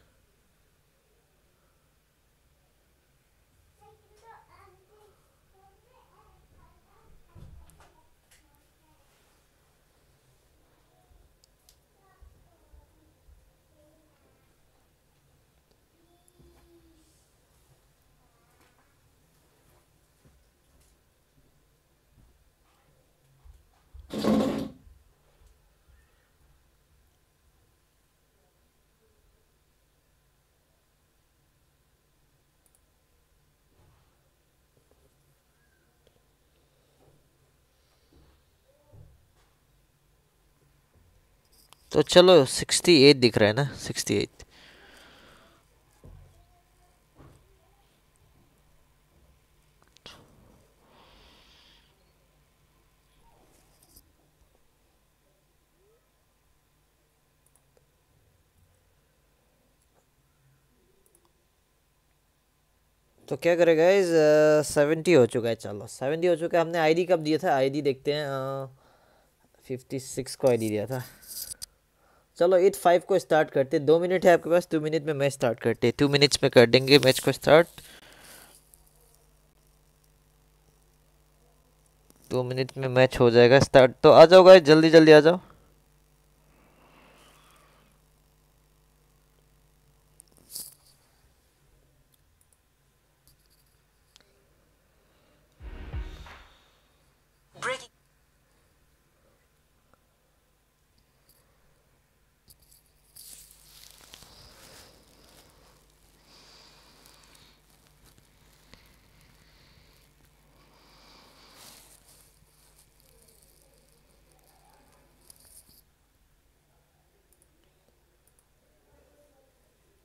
तो चलो सिक्सटी एट दिख रहा है ना, सिक्सटी एट। तो क्या करें गाइस, सेवेंटी हो चुका है, चलो सेवेंटी हो चुका है। हमने आईडी कब दिया था, आईडी देखते हैं, फिफ्टी सिक्स को आईडी दिया था। चलो एट फाइव को स्टार्ट करते, दो मिनट है आपके पास, टू मिनट में मैच स्टार्ट करते, टू मिनट्स में कर देंगे मैच को स्टार्ट, दो मिनट में मैच हो जाएगा स्टार्ट। तो आ जाओ गाइस, जल्दी जल्दी आ जाओ।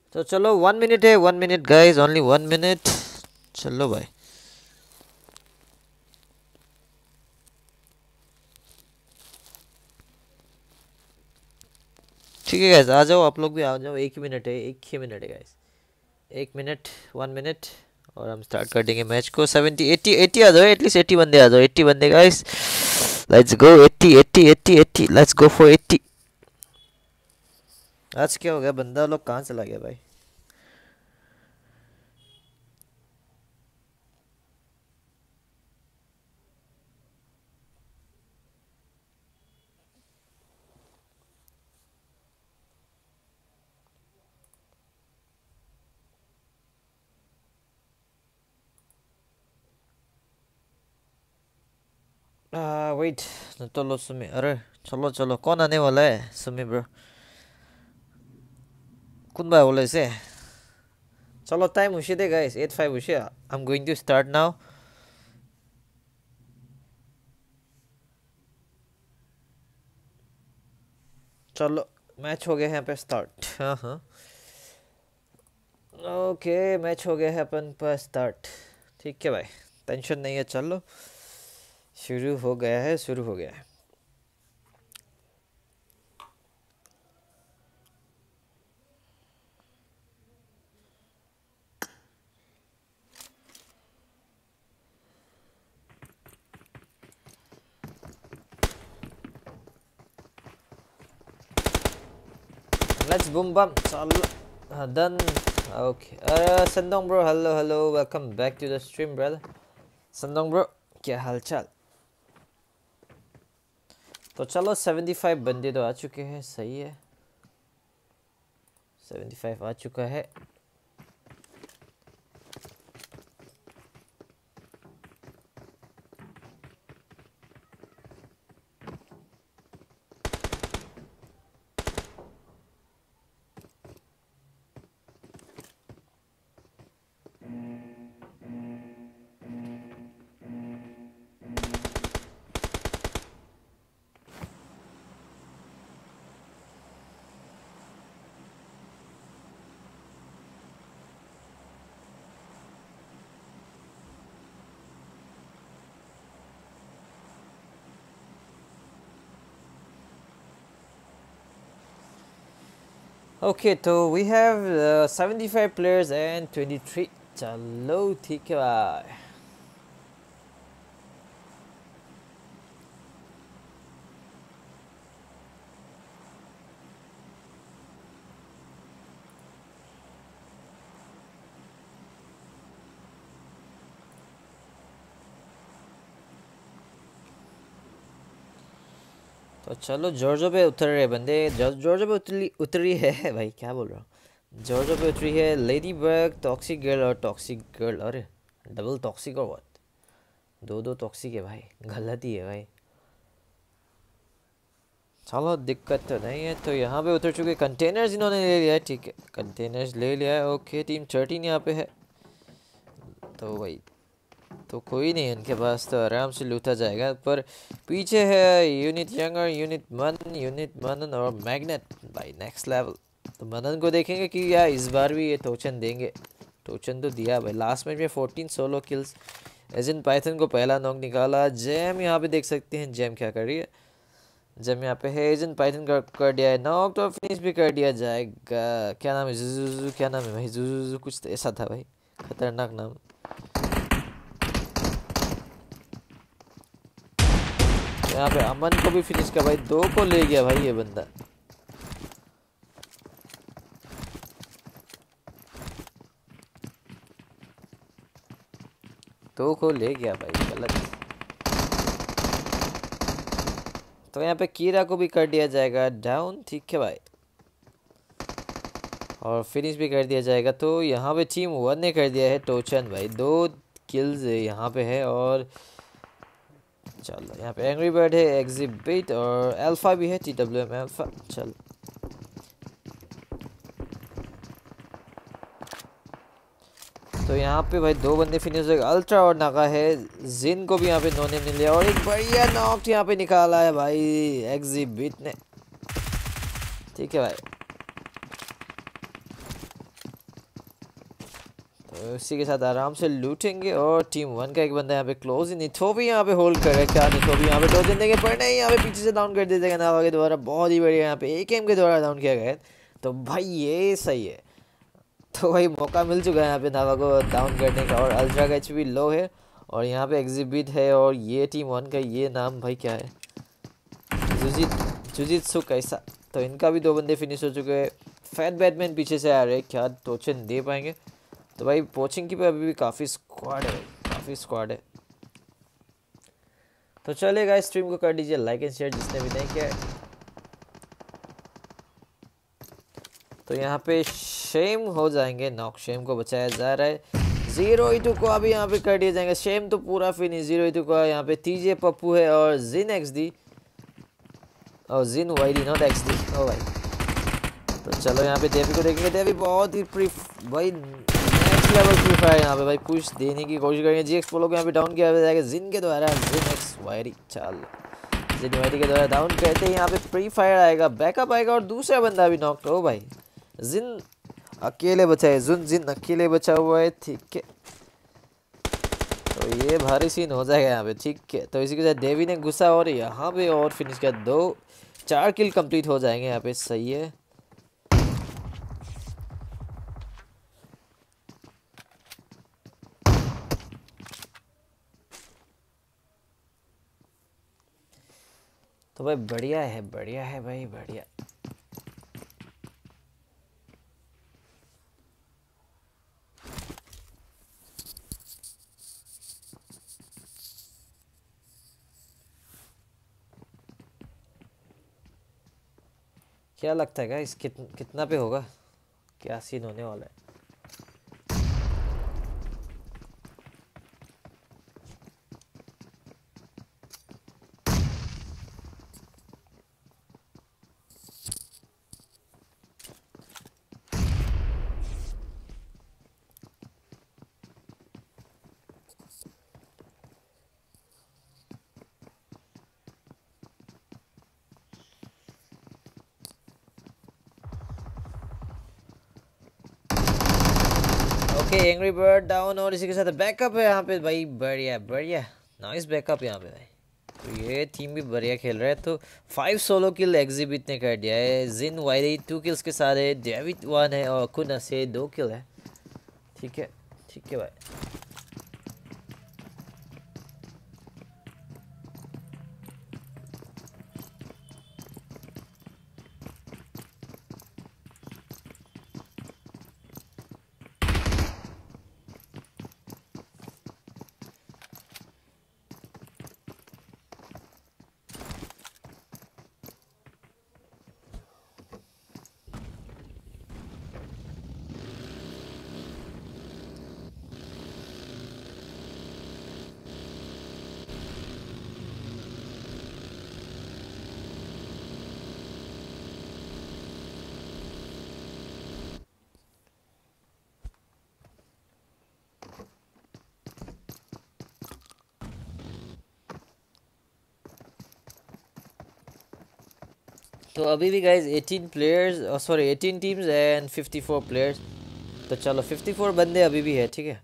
तो चलो वन मिनट है, one minute guys, only one minute. चलो भाई, ठीक है गाइस, आ जाओ आप लोग भी आ जाओ। एक ही मिनट है, एक ही मिनट है गाइस, एक मिनट, वन मिनट, और हम स्टार्ट कर देंगे मैच को। सेवेंटी एटी एटी आ जाओ, एटलीस्ट एटी बंदे आ जाओ, एटी बंदे guys, let's go. Eighty eighty eighty eighty, let's go for eighty. आज क्या हो गया, बंदा लोग कहाँ चला गया भाई? वेट, तो लो सुमी, अरे चलो चलो, कौन आने वाला है? सुमी ब्रो, कौन भाई बोले से? चलो टाइम उसी दे गाइस, एट फाइव उसी। I am going to start now. चलो मैच हो गया है यहाँ पे स्टार्ट। हाँ हाँ, ओके, मैच हो गया है अपन पर स्टार्ट। ठीक है भाई, टेंशन नहीं है, चलो शुरू हो गया है, शुरू हो गया है। Let's boom bum. चलो done. Okay. Uh, Sandong bro, hello hello, welcome back to the stream brother. Sandong bro, क्या हाल चाल? तो चलो सेवेंटी फाइव बंदे तो आ चुके हैं, सही है, सेवेंटी फाइव आ चुका है। Okay, so we have uh, seventy five players and twenty three. चलो ठीक है भाई। तो चलो जॉर्जो पे उतर रहे बंदे, जॉर्जो पे उतरी उतरी है भाई, क्या बोल रहा हूँ, जॉर्जो पे उतरी है लेडी बग, टॉक्सिक गर्ल और टॉक्सिक गर्ल। अरे डबल टॉक्सिक और व्हाट, दो दो टॉक्सिक है भाई, गलत ही है भाई। चलो दिक्कत तो नहीं है। तो यहाँ पे उतर चुके, कंटेनर्स इन्होंने ले लिया है, ठीक है, कंटेनर्स ले लिया है। ओके, टीम थर्टीन यहाँ पे है, तो भाई तो कोई नहीं उनके पास, तो आराम से लूटा जाएगा। पर पीछे है unit younger, unit man, unit Manan और मैग्नेट भाई, नेक्स्ट लेवल। तो मनन को देखेंगे कि यार इस बार भी ये टोचन देंगे। टोचन तो दिया भाई, लास्ट मैच में fourteen solo kills, agent python को पहला नॉक निकाला। जैम यहाँ पे देख सकते हैं, जैम क्या कर रही है, जैम यहाँ पे है, एजेंट पाइथन का कर दिया है नॉक, तो फिनिश भी कर दिया जाएगा। क्या नाम है, जुजुजु, क्या नाम है भाई, जुजुजु कुछ तो ऐसा था भाई, खतरनाक नाम। यहाँ पे अमन को भी फिनिश कर भाई, दो को ले गया भाई ये बंदा। दो को ले गया भाई, गलत। तो यहाँ पे कीरा को भी कर दिया जाएगा डाउन, ठीक है भाई, और फिनिश भी कर दिया जाएगा। तो यहाँ पे टीम वन ने कर दिया है टोचन भाई, दो किल्स यहाँ पे है। और चलो यहाँ पे एंग्री बर्ड है, एग्जिबिट और अल्फा भी है, टी डब्ल्यू एम अल्फा। चल तो यहाँ पे भाई दो बंदे फिनिश हो गए, अल्ट्रा और नागा है। जिन को भी यहाँ पे नोने मिल लिया और एक बढ़िया नॉक यहाँ पे निकाला है भाई एग्जिबिट ने, ठीक है भाई। तो इसी के साथ आराम से लूटेंगे। और टीम वन का एक बंदा यहाँ पे क्लोज, निथोवी यहाँ पे होल्ड कर रहा है। क्या निथोवी यहाँ पे टोचन देंगे पर नहीं, यहाँ पे पीछे से डाउन कर देते हैं नावा के द्वारा। बहुत ही बढ़िया यहाँ पे एक एम के द्वारा डाउन किया गया है। तो भाई ये सही है, तो भाई मौका मिल चुका है यहाँ पे नावा को डाउन करने का। और अल्ट्रा का एच पी लो है और यहाँ पे एग्जिबिट है। और ये टीम वन का ये नाम भाई क्या है, जुजित जुजित्सु कैसा। तो इनका भी दो बंदे फिनिश हो चुके हैं। फैट बैटमैन पीछे से आ रहे हैं, क्या टोचन दे पाएंगे। तो भाई पोचिंग की पे अभी भी काफ़ी स्क्वाड है, काफ़ी स्क्वाड है। तो चलिए गाइस स्ट्रीम को कर दीजिए लाइक एंड शेयर जिसने भी नहीं किया है। तो यहाँ पे शेम हो जाएंगे नॉक, शेम को बचाया जा रहा है। जीरो इटू को अभी यहाँ पे कर दिया जाएगा। शेम तो पूरा फिनिश, जीरो इटू को यहाँ पे टीजे पप्पू है और जिन एक्स दी और Jin Y D not X D. ओ भाई तो चलो यहाँ पे देवी को देखेंगे। देवी बहुत ही प्री भाई नेक्स्ट लेवल फ्री फायर यहाँ पे भाई पुश देने की कोशिश करेंगे। जी एक्स पोलो को यहाँ पे डाउन किया जाएगा जिन के द्वारा। जिन एक्स वाई डी चल जिन वाई डी के द्वारा डाउन कहते हैं। यहाँ पे फ्री फायर आएगा, बैकअप आएगा और दूसरा बंदा भी नॉक। हो भाई जिन अकेले बचा है, जुन जिन अकेले बचा हुआ है। ठीक है तो ये भारी सीन हो जाएगा यहाँ पे। ठीक है तो इसी के साथ देवी ने घुसा और यहाँ पे और फिनिश किया। दो चार किल कंप्लीट हो जाएंगे यहाँ पे। सही है तो भाई बढ़िया है, बढ़िया है भाई बढ़िया। क्या लगता है गाइस कित, कितना पे होगा, क्या सीन होने वाला है। ओके एंग्री बर्ड डाउन और इसी के साथ बैकअप है यहाँ पे भाई। बढ़िया बढ़िया नाइस बैकअप यहाँ पे भाई। तो ये टीम भी बढ़िया खेल रहा है। तो फाइव सोलो किल एग्जिबिट ने कर दिया है। जिन वाई टू किल्स के साथ है, डेविड वन है और कुना से दो किल है। ठीक है ठीक है भाई। तो अभी भी guys eighteen players sorry eighteen teams and fifty four players. तो चलो फिफ्टी फोर बंदे अभी भी है। ठीक है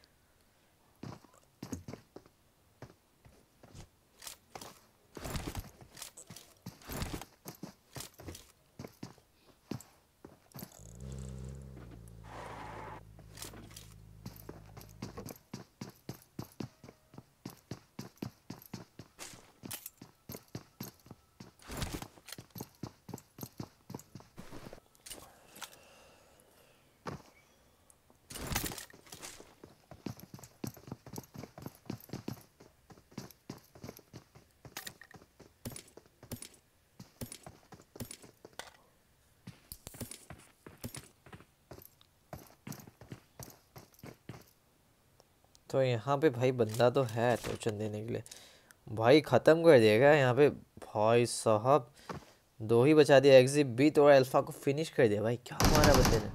तो यहाँ पे भाई बंदा तो है टोचन देने के लिए। भाई ख़त्म कर देगा यहाँ पे भाई साहब। दो ही बचा दिया, एग्जिबिट और अल्फा को फिनिश कर दिया। भाई क्या मारा बंदे ने।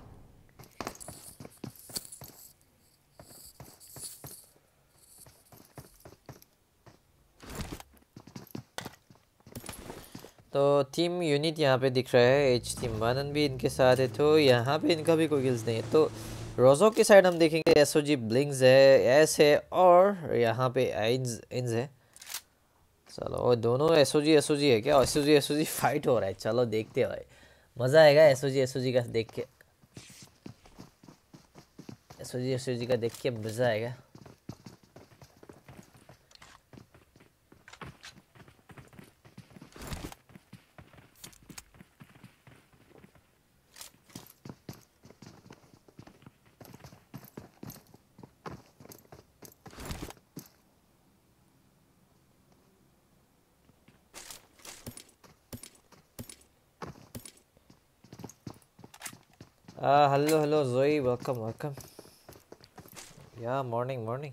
तो टीम यूनिट यहाँ पे दिख रहा है। एच टीम वन भी इनके साथ है। तो यहाँ पे इनका भी कोई किल्स नहीं है। तो रोजो की साइड हम देखेंगे एसओजी ब्लिंक्स है, एस है और यहाँ पे आइंस इन्स है। चलो दोनों एसओजी एसओजी है क्या? एसओजी एसओजी फाइट हो रहा है। चलो देखते हैं भाई, मज़ा आएगा एसओजी एसओजी का देख के। एसओजी एसओजी का देख के मज़ा आएगा। Uh, hello, hello, Zoe. Welcome, welcome. Yeah, morning, morning.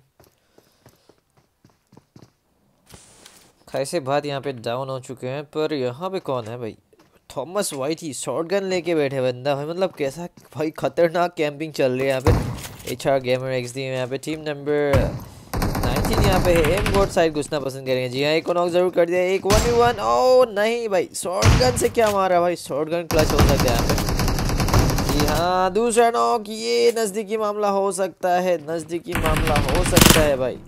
खाइसे बाद यहाँ पे डाउन हो चुके हैं, पर यहाँ पे कौन है भाई? थॉमस वाइट ही शॉटगन लेके बैठे बंदा है। मतलब कैसा भाई खतरनाक कैंपिंग चल रही है यहाँ पे। H R gamer X D यहाँ पे टीम नंबर नाइनटीन यहाँ पे है। एम बोर्ड साइड घुसना पसंद करेंगे। जी हाँ, एक को नॉक जरूर कर दिया। एक वन वन। ओ नहीं भाई, शॉटगन से क्या मारा भाई? शॉटगन क्लच हो सकता है यहाँ पे। हाँ, दूसरा नॉक। ये नज़दीकी मामला हो सकता है, नज़दीकी मामला हो सकता है भाई।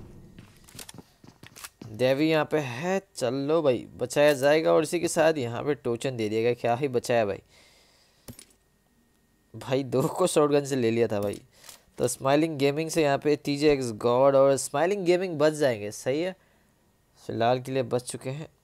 देवी यहाँ पे है। चलो भाई, बचाया जाएगा और इसी के साथ यहाँ पे टोचन दे दिएगा। क्या ही बचाया भाई। भाई दो को शॉटगन से ले लिया था भाई। तो स्माइलिंग गेमिंग से यहाँ पे टीजे एक्स गॉड और स्माइलिंग गेमिंग बच जाएंगे। सही है, फिलहाल के लिए बच चुके हैं।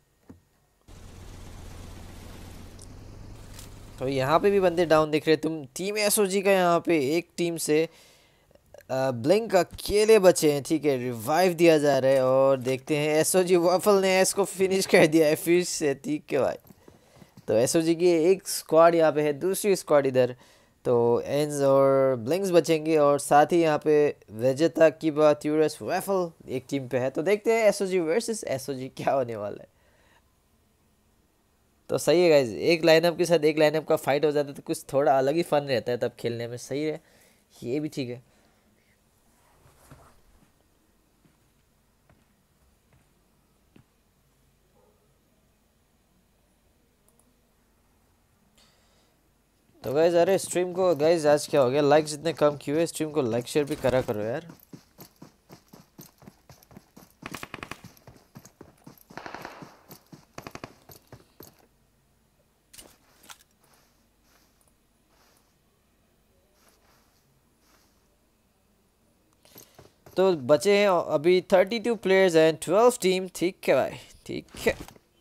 तो यहाँ पे भी बंदे डाउन दिख रहे हैं। तुम टीम एसओजी का यहाँ पे एक टीम से ब्लिंक अकेले बचे हैं। ठीक है, रिवाइव दिया जा रहा है और देखते हैं एसओजी वॉफल ने एस को फिनिश कर दिया है फिर से। ठीक है भाई, तो एसओजी की एक स्क्वाड यहाँ पे है, दूसरी स्क्वाड इधर। तो एंस और ब्लिंक्स बचेंगे और साथ ही यहाँ पे वेजेटा की बात ट्यूरस वॉफल एक टीम पे है। तो देखते हैं एसओजी वर्सेस एसओजी क्या होने वाला है। तो सही है गाइज, एक लाइनअप के साथ एक लाइनअप का फाइट हो जाता है तो कुछ थोड़ा अलग ही फन रहता है तब खेलने में। सही है, ये भी ठीक है। तो गाइज, अरे स्ट्रीम को गाइज आज क्या हो गया? लाइक्स इतने कम क्यों है? स्ट्रीम को लाइक शेयर भी करा करो यार। तो बचे हैं अभी thirty two players and twelve team. ठीक है भाई, ठीक है।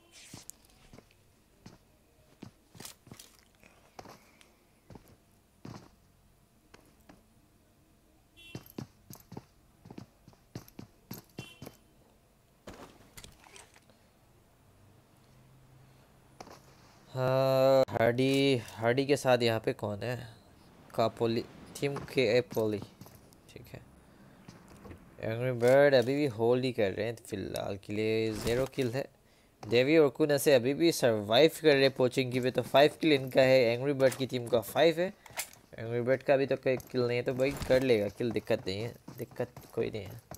हाँ, हार्डी हार्डी के साथ यहाँ पे कौन है? कापोली टीम के ए पोली। ठीक है, एंग्री बर्ड अभी भी होल्ड ही कर रहे हैं फिलहाल के लिए। ज़ीरो किल है। देवी और कुना से अभी भी सरवाइव कर रहे हैं पोचिंग की पे। तो फाइव किल इनका है, एंग्री बर्ड की टीम का फाइव है। एंग्री बर्ड का अभी तो कोई किल नहीं है, तो भाई कर लेगा किल, दिक्कत नहीं है, दिक्कत कोई नहीं है।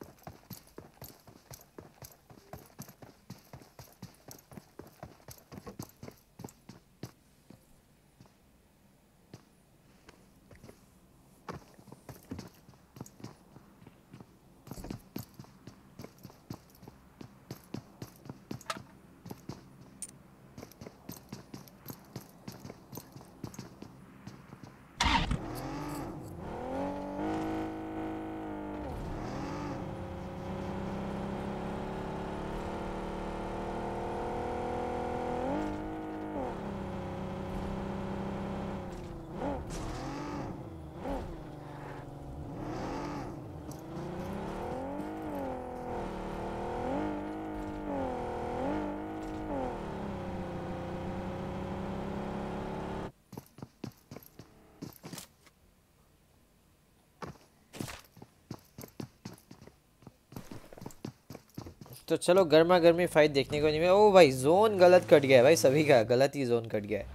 तो चलो गर्मा गर्मी फाइट देखने को नहीं मिला। ओ भाई, जोन गलत कट गया है भाई, सभी का गलत ही जोन कट गया है।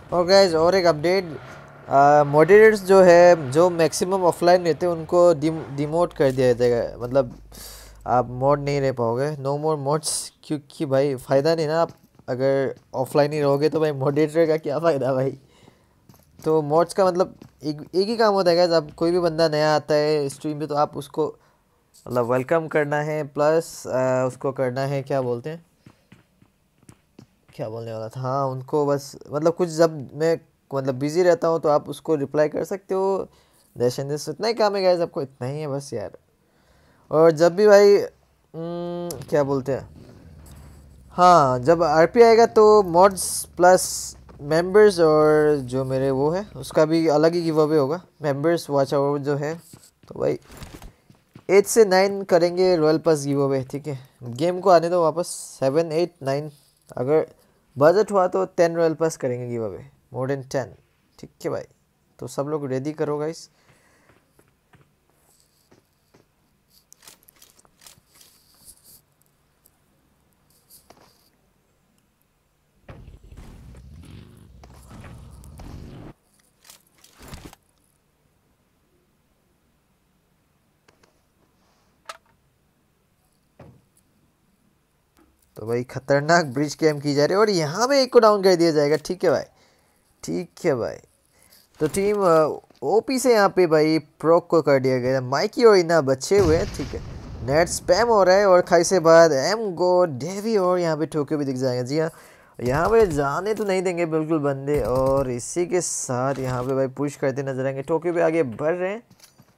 और गाइज और एक अपडेट, मॉडरेटर्स जो है जो मैक्सिमम ऑफलाइन रहते हैं उनको डिमोट कर दिया जाएगा, मतलब आप मोड नहीं रह पाओगे, नो मोर मोड्स, क्योंकि भाई फ़ायदा नहीं ना, आप अगर ऑफलाइन ही रहोगे तो भाई मॉडरेटर का क्या फ़ायदा भाई। तो मोड्स का मतलब एक एक ही काम होता है गाइज, आप कोई भी बंदा नया आता है स्ट्रीम पे तो आप उसको मतलब वेलकम करना है, प्लस उसको करना है क्या बोलते हैं, क्या बोलने वाला था, हाँ उनको बस मतलब कुछ जब मैं मतलब बिजी रहता हूँ तो आप उसको रिप्लाई कर सकते हो, देश एंड देश, इतना ही काम है गाइस, आपको इतना ही है बस यार। और जब भी भाई न, क्या बोलते हैं, हाँ जब आरपी आएगा तो मॉड्स प्लस मेंबर्स और जो मेरे वो है उसका भी अलग ही गिव अवे होगा, मेंबर्स वॉच आवर जो है, तो भाई एट से नाइन करेंगे रॉयल पास गिव अवे, ठीक है। गेम को आने दो वापस, सेवन एट नाइन, अगर बजट हुआ तो टेन रॉयल पास करेंगे give away, more than ten, ठीक है भाई। तो सब लोग रेडी करो गाइस। तो भाई खतरनाक ब्रिज कैम की जा रही है और यहाँ पे एक को डाउन कर दिया जाएगा, ठीक है भाई, ठीक है भाई। तो टीम ओपी से यहाँ पे भाई प्रोक को कर दिया गया, माइकी और इना बचे हुए हैं, ठीक है। नेट स्पैम हो रहा है और खाई से बाद एम गो डेवी और यहाँ पे टोक्यो भी दिख जाएगा, जी हाँ यहाँ पे जाने तो नहीं देंगे बिल्कुल बंदे। और इसी के साथ यहाँ पे भाई पुश करते नजर आएंगे, टोक्यो पे आगे बढ़ रहे हैं,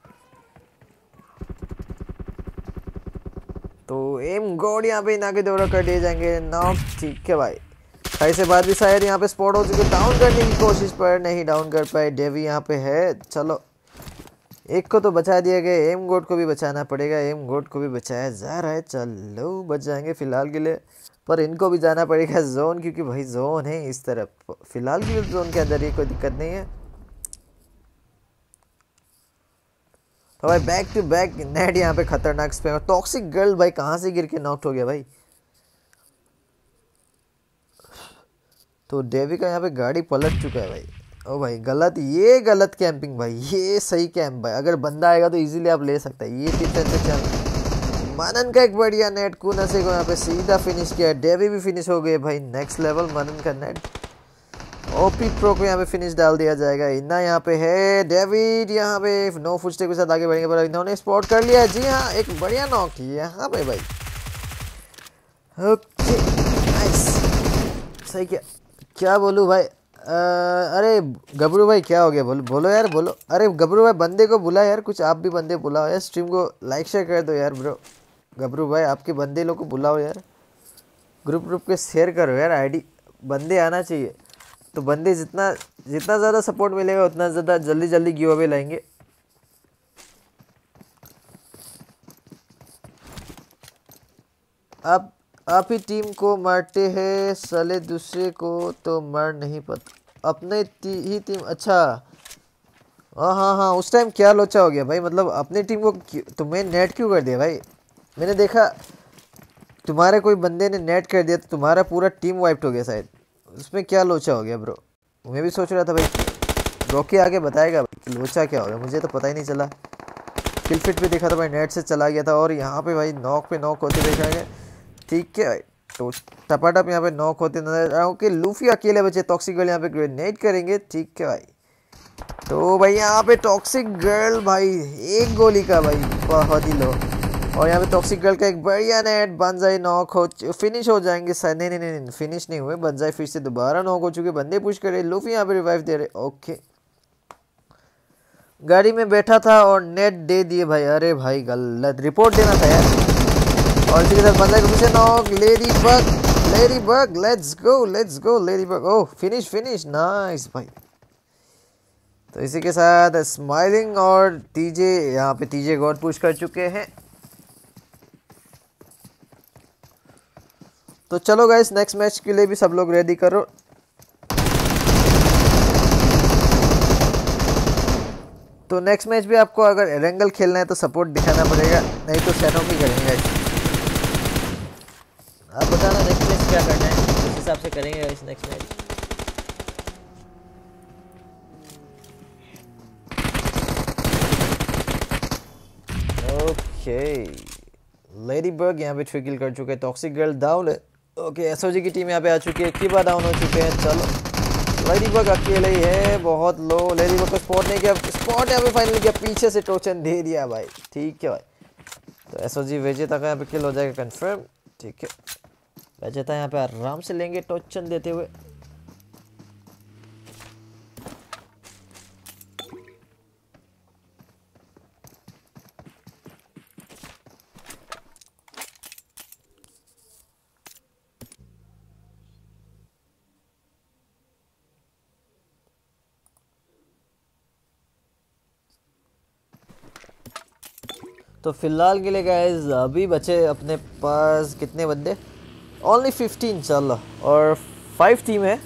तो एम गॉड यहाँ पे इना के दौरा कर दिए जाएंगे नॉक, ठीक है भाई। खाई से बाद भी शायद यहाँ पे स्पॉट हो चुके, डाउन करने की कोशिश पर नहीं डाउन कर पाए, डेवी यहाँ पे है, चलो एक को तो बचा दिया गया, एम गोड को भी बचाना पड़ेगा, एम गोड को भी बचाया जा रहा है, चलो बच जाएंगे फिलहाल के लिए, पर इनको भी जाना पड़ेगा जोन, क्योंकि भाई जोन है इस तरफ, फिलहाल के लिए जोन के अंदर ही कोई दिक्कत नहीं है। तो भाई बैक टू बैक नेट यहाँ पे खतरनाक स्पैम, टॉक्सिक गर्ल भाई कहाँ से गिर के नॉक हो गया भाई। तो डेवी का यहाँ पे गाड़ी पलट चुका है भाई, ओ भाई गलत, ये गलत कैंपिंग भाई, ये सही कैंप भाई, अगर बंदा आएगा तो इजीली आप ले सकते हैं, ये टिप्स एंड ट्रिक्स। मनन का एक बढ़िया नेट, कुनासे को यहाँ पे सीधा फिनिश किया, डेवी भी फिनिश हो गए भाई, नेक्स्ट लेवल मनन का नेट। ओपी प्रो को यहाँ पे फिनिश डाल दिया जाएगा, इन्ना यहाँ पे है, डेविड यहाँ पे नो फुटस्टेप के साथ आगे बढ़ेंगे, पर इन्होंने स्पॉट कर लिया, जी हाँ एक बढ़िया नॉक यहाँ पे भाई, ओके नाइस, सही किया, क्या बोलूँ भाई, आ, अरे गबरू भाई क्या हो गया, बोलो बोलो यार बोलो, अरे गबरू भाई बंदे को बुला यार, कुछ आप भी बंदे बुलाओ यार, स्ट्रीम को लाइक शेयर कर दो यार ब्रो, गबरू भाई आपके बंदे लोग को बुलाओ यार, ग्रुप ग्रुप के शेयर करो यार, आईडी बंदे आना चाहिए, तो बंदे जितना जितना ज़्यादा सपोर्ट मिलेगा उतना ज़्यादा जल्दी जल्दी गिव अवे लाएंगे। आप आप ही टीम को मारते हैं साले, दूसरे को तो मार नहीं पता, अपने ती, ही टीम, अच्छा हाँ हाँ हाँ उस टाइम क्या लोचा हो गया भाई, मतलब अपनी टीम को तुम्हें नेट क्यों कर दिया भाई, मैंने देखा तुम्हारे कोई बंदे ने नेट कर दिया तो तुम्हारा पूरा टीम वाइप्ड हो गया शायद, उसमें क्या लोचा हो गया ब्रो, मैं भी सोच रहा था भाई रॉकी आगे बताएगा भाई लोचा क्या हो गया, मुझे तो पता ही नहीं चला, किल फिट पे देखा था भाई नेट से चला गया था, और यहाँ पे भाई नॉक पे नॉक होते देखा गया, ठीक है भाई। तो टपाटप यहाँ पे नॉक होते नजर आ, ओके लूफी अकेले बचे, टॉक्सिक गर्ल यहाँ पे ग्रेनेड करेंगे, ठीक है भाई। तो भाई यहाँ पे टॉक्सिक गर्ल भाई एक गोली का भाई बहुत ही लो, और यहाँ पे टॉक्सिक गर्ल का एक बढ़िया नेट, बंजाई नॉक हो फिनिश हो जाएंगे शायद, नहीं नहीं नहीं फिनिश नहीं हुए, बंजाई फिर से दोबारा नॉक हो चुके, बंदे पुश करे, लूफी यहाँ पे रिवाइव दे रहे, ओके गाड़ी में बैठा था और नेट दे दिए भाई, अरे भाई गलत, रिपोर्ट देना था यार, और इसी के साथ बंदा के पीछे knock, lady bug lady bug let's go let's go lady bug, oh finish finish nice भाई। तो इसी के साथ स्माइलिंग और टीजे यहाँ पे टीजे गॉड पुश कर चुके हैं, तो चलो गाइस नेक्स्ट मैच के लिए भी सब लोग रेडी करो। तो नेक्स्ट मैच भी आपको अगर एरेंगल खेलना है तो सपोर्ट दिखाना पड़ेगा, नहीं तो सैनों की करेंगे, आप बताना नेक्स्ट मैच क्या करना है, उस हिसाब से करेंगे इस next match. Okay lady bug यहाँ पे थ्री किल कर चुके हैं, टॉक्सिक गर्ल डाउन है। ओके एसओजी की टीम यहाँ पे आ चुकी है, किबा डाउन हो चुके हैं। चलो लेडी बर्ग अकेले ही है, बहुत लो। लेडी बर्ग को स्पॉट नहीं किया, स्पॉट यहाँ पे फाइनली किया, पीछे से टोचन दे दिया भाई। ठीक है भाई, तो एसओजी वेजेता का यहाँ पे किल हो जाएगा कंफर्म। ठीक है वेजेता यहाँ पे आराम से लेंगे टोचन देते हुए। तो फिलहाल के लिए गाइस अभी बचे अपने पास कितने बंदे, ओनली फिफ्टीन। चलो और फाइव टीम है।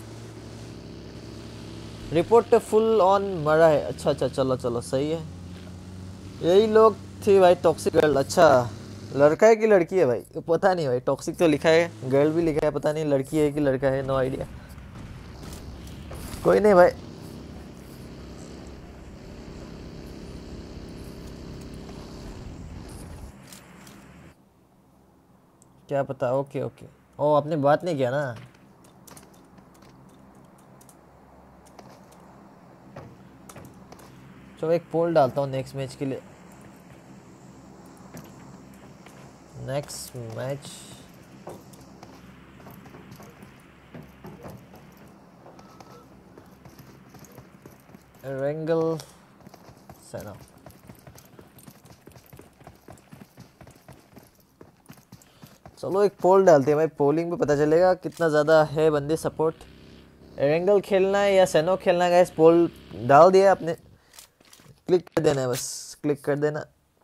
रिपोर्ट फुल ऑन मरा है। अच्छा अच्छा चलो चलो सही है, यही लोग थे भाई टॉक्सिक गर्ल। अच्छा लड़का है कि लड़की है भाई, पता नहीं भाई, टॉक्सिक तो लिखा है, गर्ल भी लिखा है, पता नहीं लड़की है कि लड़का है, नो आइडिया। कोई नहीं भाई, क्या पता। ओके ओके, ओ आपने बात नहीं किया ना। चलो एक पोल डालता हूँ नेक्स्ट मैच के लिए। नेक्स्ट मैच रेंगल सेना। चलो एक पोल डालते हैं भाई, पोलिंग में पता चलेगा कितना ज़्यादा है बंदे सपोर्ट। एरेंगल खेलना है या सेनो खेलना है, इस पोल डाल दिया आपने, क्लिक कर देना है, बस क्लिक कर देना।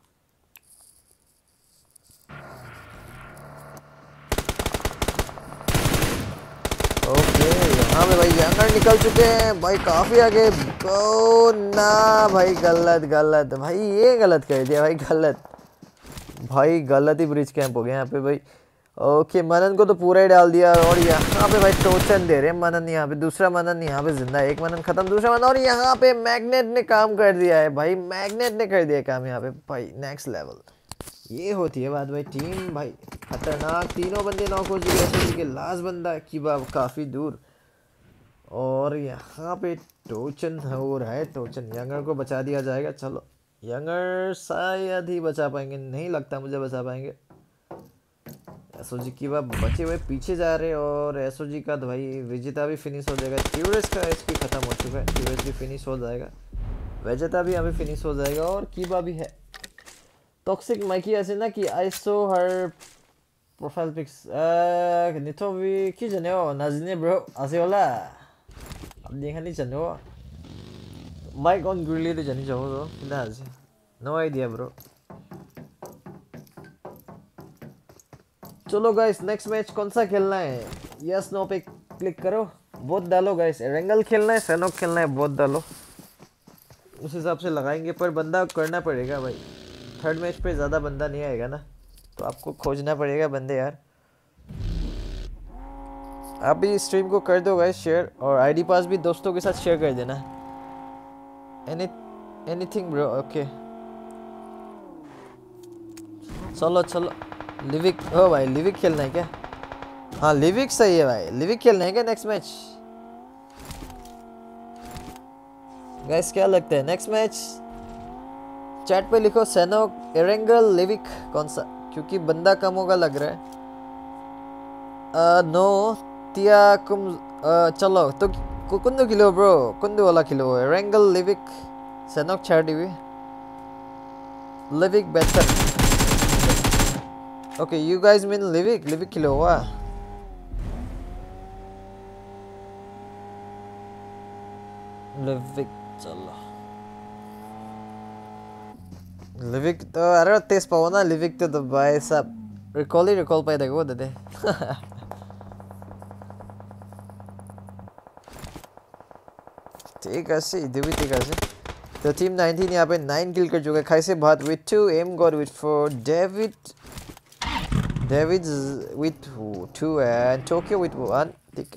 ओके यहाँ पे भाई यंगर निकल चुके हैं भाई, काफ़ी आगे। ओ ना भाई, गलत गलत भाई, ये गलत कर दिया भाई, गलत भाई, गलत ही ब्रिज कैंप हो गया यहाँ पे भाई। ओके मनन को तो पूरा ही डाल दिया, और यहाँ पे भाई टोचन दे रहे हैं मनन। यहाँ पे दूसरा मनन यहाँ पे जिंदा है, एक मनन खत्म, दूसरा मनन। और यहाँ पे मैग्नेट ने काम कर दिया है भाई, मैग्नेट ने कर दिया काम यहाँ पे भाई, नेक्स्ट लेवल। ये होती है बात भाई, टीम भाई खतरनाक। तीनों बंदे नॉक हो चुके हैं, के लास्ट बंदा किबा काफ़ी दूर। और यहाँ पे टोचन हो रहा है, टोचन यंगर को बचा दिया जाएगा। चलो यंगर शायद ही बचा पाएंगे, नहीं लगता मुझे बचा पाएंगे। एसओजी की बात बचे हुए पीछे जा रहे हैं, और एसओजी का तो भाई विजेता भी फिनिश हो जाएगा। क्यूरस का एसपी खत्म हो चुका है, क्यूरस भी फिनिश हो जाएगा, विजेता भी अभी फिनिश हो जाएगा, और कीबा भी है। टॉक्सिक माइकी ऐसे ना कि आई सो हर प्रोफाइल पिक्स निथोवी की जने हो नाजने ब्रो आसे वाला अब देखा नहीं चने हो माइक ऑन ग्रिली तो जानी चाहो तो फिलहाल से नो आइडिया ब्रो। चलो गाइस नेक्स्ट मैच कौन सा खेलना है, यस नो पे क्लिक करो, वोट डालो गाइस। एरेंगल खेलना है, सेनोक खेलना है, वोट डालो, उस हिसाब से लगाएंगे। पर बंदा करना पड़ेगा भाई, थर्ड मैच पे ज़्यादा बंदा नहीं आएगा ना, तो आपको खोजना पड़ेगा बंदे यार। आप भी स्ट्रीम को कर दो गाइस शेयर, और आईडी पास भी दोस्तों के साथ शेयर कर देना। एनी एनीथिंग ब्रो, ओके चलो चलो लिविक, ओ भाई लिविक खेलना है क्या? हाँ लिविक सही है भाई, लिविक खेलना है क्या नेक्स्ट मैच? गाइस क्या लगता है नेक्स्ट मैच? चैट पे लिखो सेनोक, एरेंगल, लिविक कौन सा, क्योंकि बंदा कम होगा लग रहा है। आ, नो तिया कुम आ, चलो तो कुंदू किलो ब्रो, कुंदू वाला किलो। एरेंगल, लिविक, सेनोक छाड़ दी, Livik better. Okay, you guys mean Livik? Livik kilo wa? Livik चलो Livik तो अरे तेज पाओ ना Livik तो तो भाई सब recall ही recall पाए देखो दे दे ठीक है सी दिवी ठीक है सी। तो टीम नाइनटीन यहाँ पे नाइन किल कर चुका है, खाई से बात with two, aim god with four, David David's with two and Tokyo with one. ठीक है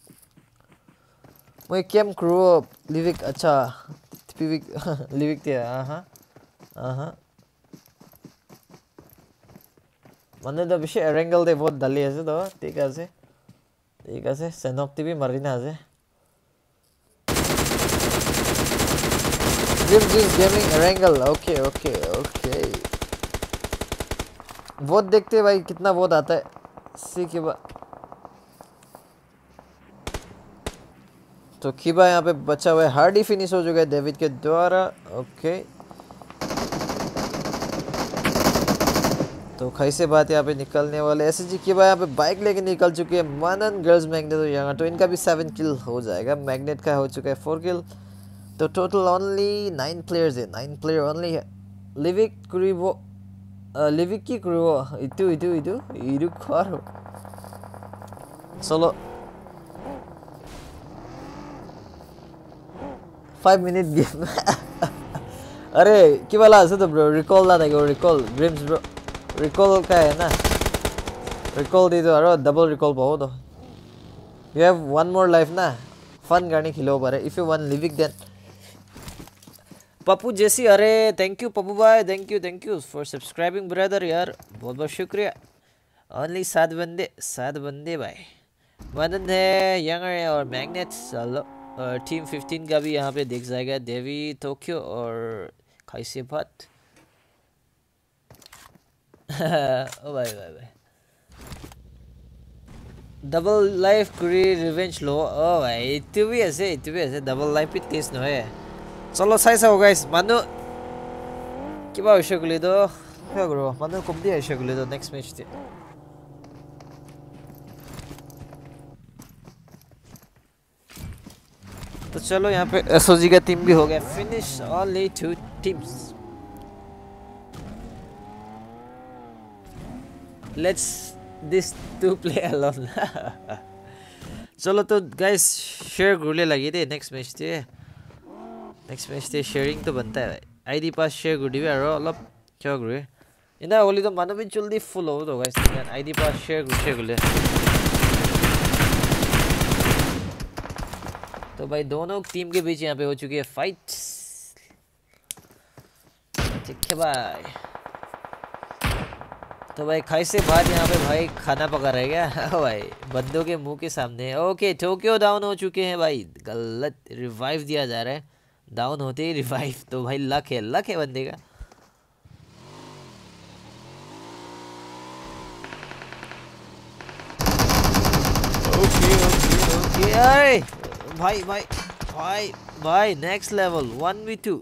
मैं कैम क्रू लिविक, अच्छा लिविक लिविक थे हाँ हाँ हाँ মানে তো বেশি এরেঙ্গেল দে বহুত দালি আছে তো ঠিক আছে ঠিক আছে সেনকটি বি মারি না আছে Grims is gaming Erangel okay okay okay vote देखते हैं भाई कितना वोट आता है सी के बाद तो कीबा यहाँ पे बचा हुआ है हार्डी फिनिश हो चुका है डेविड के द्वारा ओके तो कैसे बात यहाँ पे निकलने वाले ऐसे जी कीबा यहाँ पे बाइक लेके निकल चुके हैं मनन गर्ल्स मैग्नेट तो यहाँ तो इनका भी सेवन किल हो जाएगा मैग्नेट का हो चुका है फोर किल तो टोटल ओनली नाइन प्लेयर्स है नाइन प्लेयर ओनली है लिविक क्रीवो लिविक की क्रीवो इतु इतु इतु इरु खारो सोलो फाइव मिनट गेम अरे क्या वाला है तो ब्रो रिकॉल ना देखो रिकॉल ग्रिम्स ब्रो रिकॉल का है ना रिकॉल दे दो अरे डबल रिकॉल बहुत हो you have one more life ना फन करने खिलो बारे if you want Livik then Pappu जैसी अरे थैंक यू पप्पू भाई thank you thank you for subscribing brother यार बहुत बहुत शुक्रिया ओनली सात बंदे सात बंदे भाई मदन है यंगर है और मैग्नेट चलो और टीम फिफ्टीन का भी यहाँ पे देख जाएगा देवी टोक्यो और खाइसे बात ओ भाई भाई भाई डबल लाइफ क्री रिवेंज लो ओ भाई इतु भी ऐसे इतु भी ऐसे डबल लाइफ पिट केस न है चलो साइज हो गाइस मानो किबा होइसे गुले दो क्या करो मानो कम्दी होइसे गुले दो नेक्स्ट मैच थे तो चलो यहाँ पे एसओजी का टीम भी हो गया finish only two teams let's this to play alone चलो तो गाइस शेयर गुले लगी थे नेक्स्ट मैच थे नेक्स्ट मैच थे शेयरिंग तो बनता है भाई आईडी पास शेयर गुडी भी आरो अलग क्या गुरे इना ओली तो मानो भी जल्दी फुल हो तो गाइस आईडी पास शेयर गुशे गुले तो भाई दोनों टीम के बीच यहाँ पे हो चुकी है फाइट ठीक है भाई तो भाई खाई से बाद यहाँ पे भाई खाना पका रहे क्या भाई बंदों के मुंह के सामने ओके टोक्यो डाउन हो चुके हैं भाई गलत रिवाइव दिया जा रहा है डाउन होते ही रिवाइव तो भाई लक है लक है बंदे का ओके ओके ओके अरे भाई भाई भाई भाई next level one we two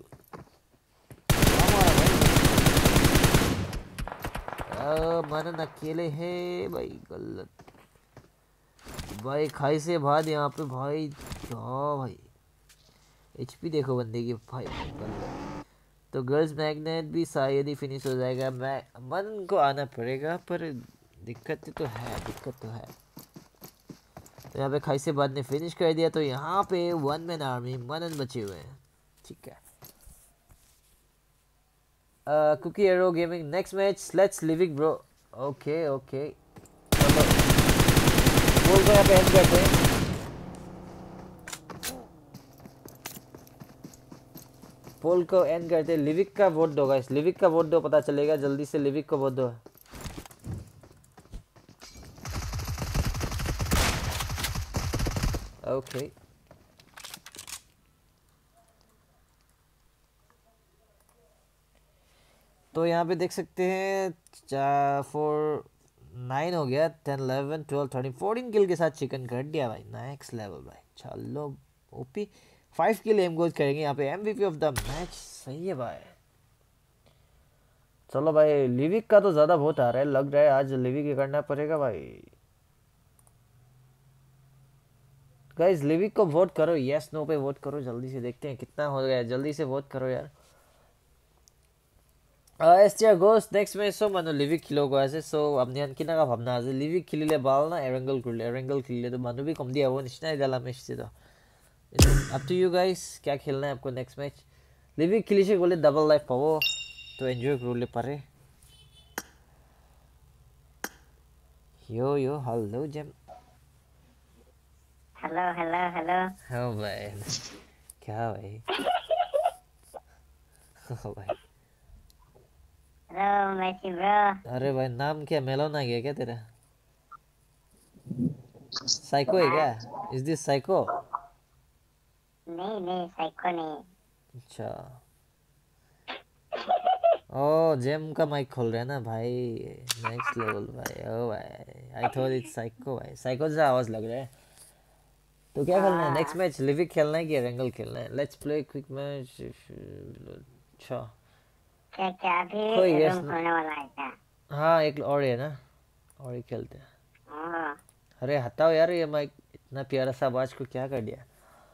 Manan अकेले है भाई गलत भाई खाई से बाद यहाँ पे भाई क्या भाई एचपी देखो बंदे की भाई गलत तो गर्ल्स मैग्नेट भी शायद ही फिनिश हो जाएगा मैं मनन को आना पड़ेगा पर दिक्कत तो है दिक्कत तो है तो यहाँ पे खाई से बाद ने फिनिश कर दिया तो यहाँ पे वन मैन आर्मी मनन बचे हुए हैं ठीक है Cookie arrow gaming next match let's Livik bro okay okay चलो बोल को यहाँ पे एंड करते हैं पोल को एंड करते हैं लिविक का वोट दो गाइस लिविक का वोट दो पता चलेगा जल्दी से लिविक को वोट दो ओके okay. तो यहाँ पे देख सकते हैं फोर नाइन हो गया ten eleven twelve thirteen fourteen kill के साथ चिकन कर दिया भाई नेक्स्ट लेवल भाई चलो ओपी फाइव किल एम गोज करेंगे यहाँ पे एमवीपी ऑफ द मैच सही है भाई चलो भाई लिविक का तो ज़्यादा बहुत आ रहा है लग रहा है आज लिविक ही करना पड़ेगा भाई गाइस लिविक को वोट करो यस नो पे वोट करो जल्दी से देखते हैं कितना हो गया जल्दी से वोट करो यार STR goes next match so मानो लिविक खिलो गो আছে सो আপনি কিনা কা ভাবনা আছে লিভিক খেলিলে বাল না এরেঙ্গল করলে এরেঙ্গল খেললে तो मानो भी कम दिया वो निश्चय गला मैच से तो अप टू यू गाइस क्या खेलना है आपको नेक्स्ट मैच लिविक खेलिसे बोले डबल लाइफ पाओ तो एंजॉय करले पारे yo yo hello GeM hello hello hello हाँ भाई क्या भाई हाँ भाई हेलो मैसी ब्रो। अरे भाई नाम क्या मेलोना गया क्या तेरा? साइको है क्या? Is this psycho? नहीं नहीं साइको नहीं। अच्छा। ओ जेम का माइक खोल रहे हैं ना भाई। नेक्स्ट लेवल भाई। ओ भाई आई थॉट इट्स साइको भाई। साइको से आवाज लग रहा है। तो क्या खेलना है नेक्स्ट हाँ मैच? लिविक खेलना है कि एरेंगल खेलना है? Let's play quick match. अच्छा क्या क्या कोई अभी यस रूम नो। खोलने वाला है क्या? हाँ एक और है ना। और ही खेलते हैं। हाँ अरे हटाओ यार ये माइक। इतना प्यारा सा आवाज को क्या कर दिया?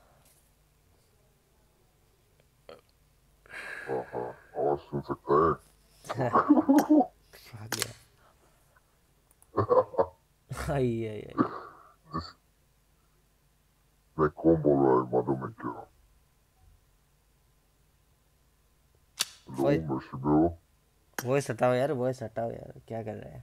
ओहो, आवाज सुन सकता है। आ गया। आई आई आई। मैं कौन बोल रहा है मालूम है क्या? हेलो वॉइस मैसी ब्रो। वॉइस हटाओ यार। वॉइस हटाओ यार क्या कर रहे हैं?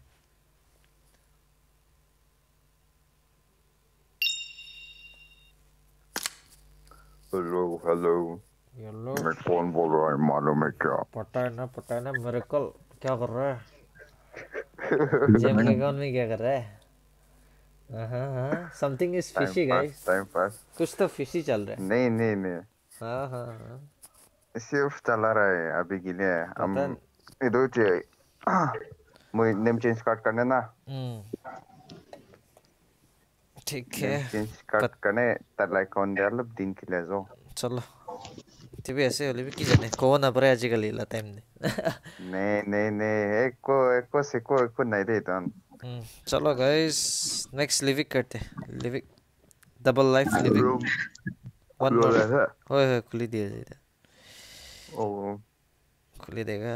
Hello hello. येलो। मैं कौन बोल रहा है मालूम है क्या? पता है ना पता है ना मेरे कल क्या कर रहा है? जेम के अकाउंट में क्या कर रहा है? हाँ हाँ something is time fishy pass guys. Time pass. कुछ तो फिशी चल रहा है। नहीं नहीं नहीं, हाँ हाँ हाँ सिर्फ चला रहा है अभी के लिए। हम पता न- इधर चे मुझे नेम चेंज कार्ड करने ना। हम्म ठीक है। नेम चेंज कार्ड कत करने तलाय कौन दे लब दिन के लिए जो। चलो TV ऐसे होली भी की जाने कौन अब रहा है आजकल इला टाइम ने नहीं नहीं नहीं, एक को एक को सिको एक को नहीं दे तो। हम्म चलो गाइस नेक्स्ट लिविक करते हैं। Livik double life Livik. Room one खुला मोर। रहता। ओए होए खुली दिया जाए। ओ खुली देगा।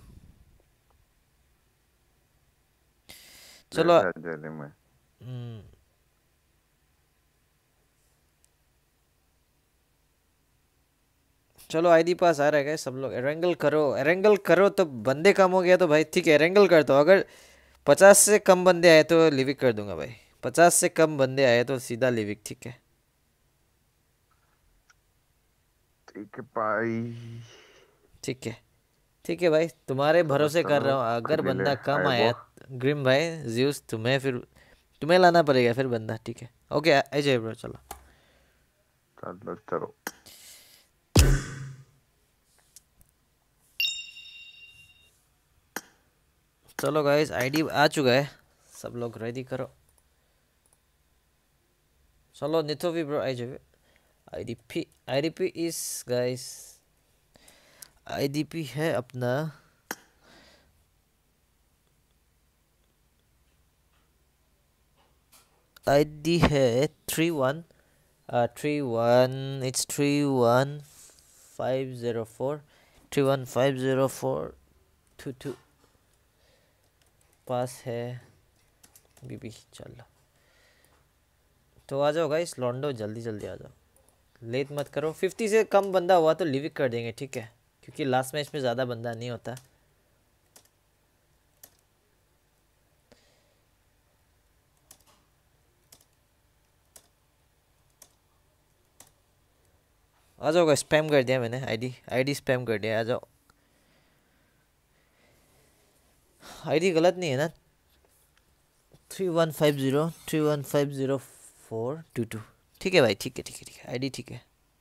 चलो रहता जल्दी में। हम्म चलो आईडी पास आ रहा है guys, सब लोग एरेंगल करो एरेंगल करो तो बंदे कम हो गया तो भाई ठीक है एरेंगल कर दो। अगर पचास से कम बंदे आए तो लिविक कर दूंगा भाई। पचास से कम बंदे आए तो सीधा लिविक ठीक है। ठीक है भाई। ठीक है ठीक है भाई तुम्हारे चलो भरोसे कर चलो रहा हूँ। अगर खुली ले बंदा कम आए वो। आया ग्रिम भाई ज्यूस तुम्हें फिर तुम्हें लाना पड़ेगा फिर बंदा ठीक है। ओके आ जाइए ब्रो चलो। चलो चलो। चलो गाइस आईडी आ चुका है। सब लोग रेडी करो। चलो निथो भी ब्रो आ जाइए। आईडीपी आईडीपी इस गाइस आईडीपी है अपना आईडी है three one three one it's three one five zero four three one five zero four two two pass है बीबी। चलो तो आ जाओ गाइस लॉन्डो जल्दी जल्दी आ जाओ। लेट मत करो। फिफ्टी से कम बंदा हुआ तो लिविक कर देंगे ठीक है क्योंकि लास्ट मैच में ज़्यादा बंदा नहीं होता। आ जाओ गाइस स्पैम कर दिया मैंने आईडी आईडी स्पैम कर दिया। आ जाओ। आईडी गलत नहीं है ना? Three one five zero three one five zero four two two ठीक है भाई ठीक है ठीक है ठीक है आईडी ठीक है।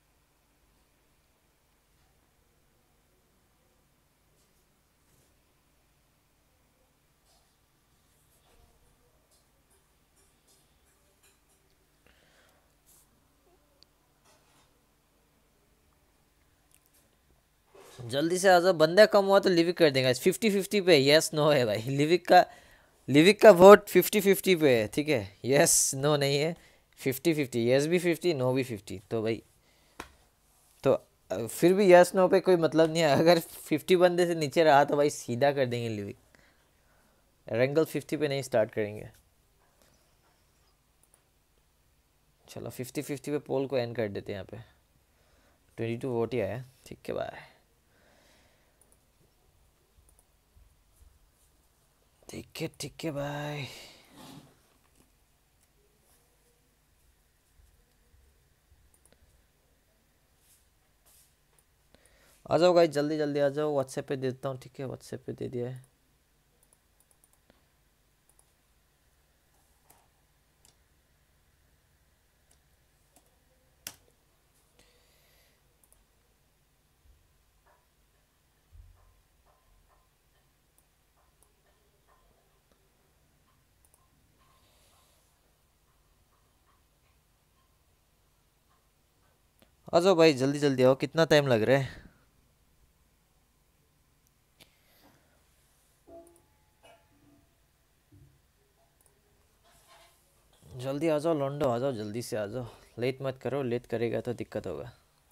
जल्दी से आ जाओ। बंदा कम हुआ तो लिविक कर देंगे। फिफ्टी फिफ्टी पे यस नो है भाई। लिविक का लिविक का वोट फिफ्टी फिफ्टी पे है ठीक है। यस नो नहीं है। फिफ्टी फिफ्टी यस भी फिफ्टी नो भी फिफ्टी तो भाई तो अ, फिर भी यस नो पे कोई मतलब नहीं है। अगर फिफ्टी बंदे से नीचे रहा तो भाई सीधा कर देंगे लिविक। रेंगल फिफ्टी पे नहीं स्टार्ट करेंगे। चलो फिफ्टी फिफ्टी पे पोल को एंड कर देते हैं यहाँ पे। ट्वेंटी टू वोट ही आया ठीक है भाई। ठीक है ठीक है भाई। आ जाओ गाइस जल्दी जल्दी आ जाओ। व्हाट्सएप पे देता हूँ ठीक है। व्हाट्सएप पे दे दिया है। आ जाओ भाई, जल्दी जल्दी आओ, कितना टाइम लग रहा है? जल्दी आ जाओ लोंडो, आ जाओ, जल्दी से आ जाओ, लेट मत करो, लेट करेगा तो दिक्कत होगा।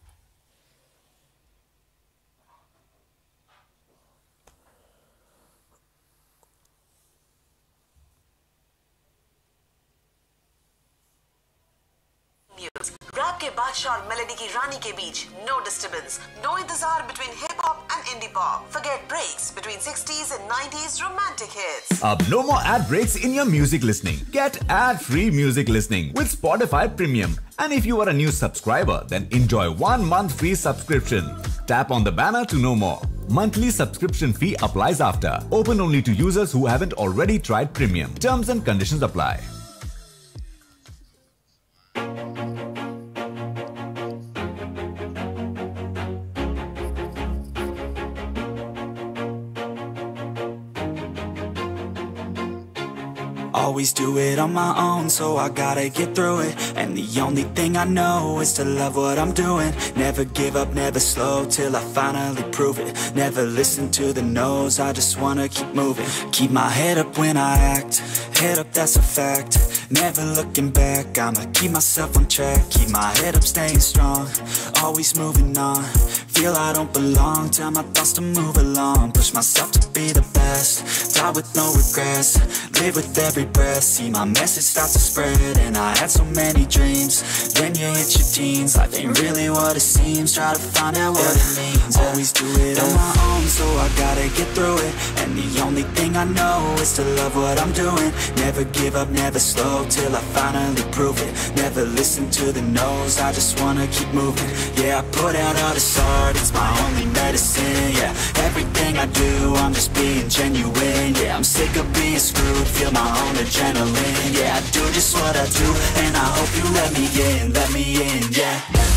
रैप के बादशाह और मेलोडी की रानी के बीच नो डिस्टर्बेंस, नो इंतजार between hip hop and indie pop. Forget breaks between sixties and nineties romantic hits. Ab no more ad breaks in your music listening. Get ad-free music listening with Spotify Premium. And if you are a new subscriber, then enjoy one month free subscription. Tap on the banner to know more. Monthly subscription fee applies after. Open only to users who haven't already tried Premium. Terms and conditions apply. Always do it on my own, so I gotta get through it. And the only thing I know is to love what I'm doing. Never give up, never slow, till I finally prove it. Never listen to the no's, I just wanna keep moving. Keep my head up when I act, head up, that's a fact. Never looking back, I'ma keep myself on track. Keep my head up, staying strong, always moving on. Feel I don't belong, tell my thoughts to move along. Push myself to be the best, die with no regrets. Live with every breath, see my message start to spread. And I had so many dreams, then you hit your teens. Life ain't really what it seems, try to find out what it means. Always do it on my own, so I gotta get through it. And the only thing I know is to love what I'm doing. Never give up, never slow, till I finally prove it. Never listen to the no's, I just wanna keep moving. Yeah, I put out all this art, it's my only medicine. Yeah, everything I do, I'm just being genuine. Yeah, I'm sick of being screwed, feel my own adrenaline. Yeah, I do just what I do, and I hope you let me in, let me in, yeah.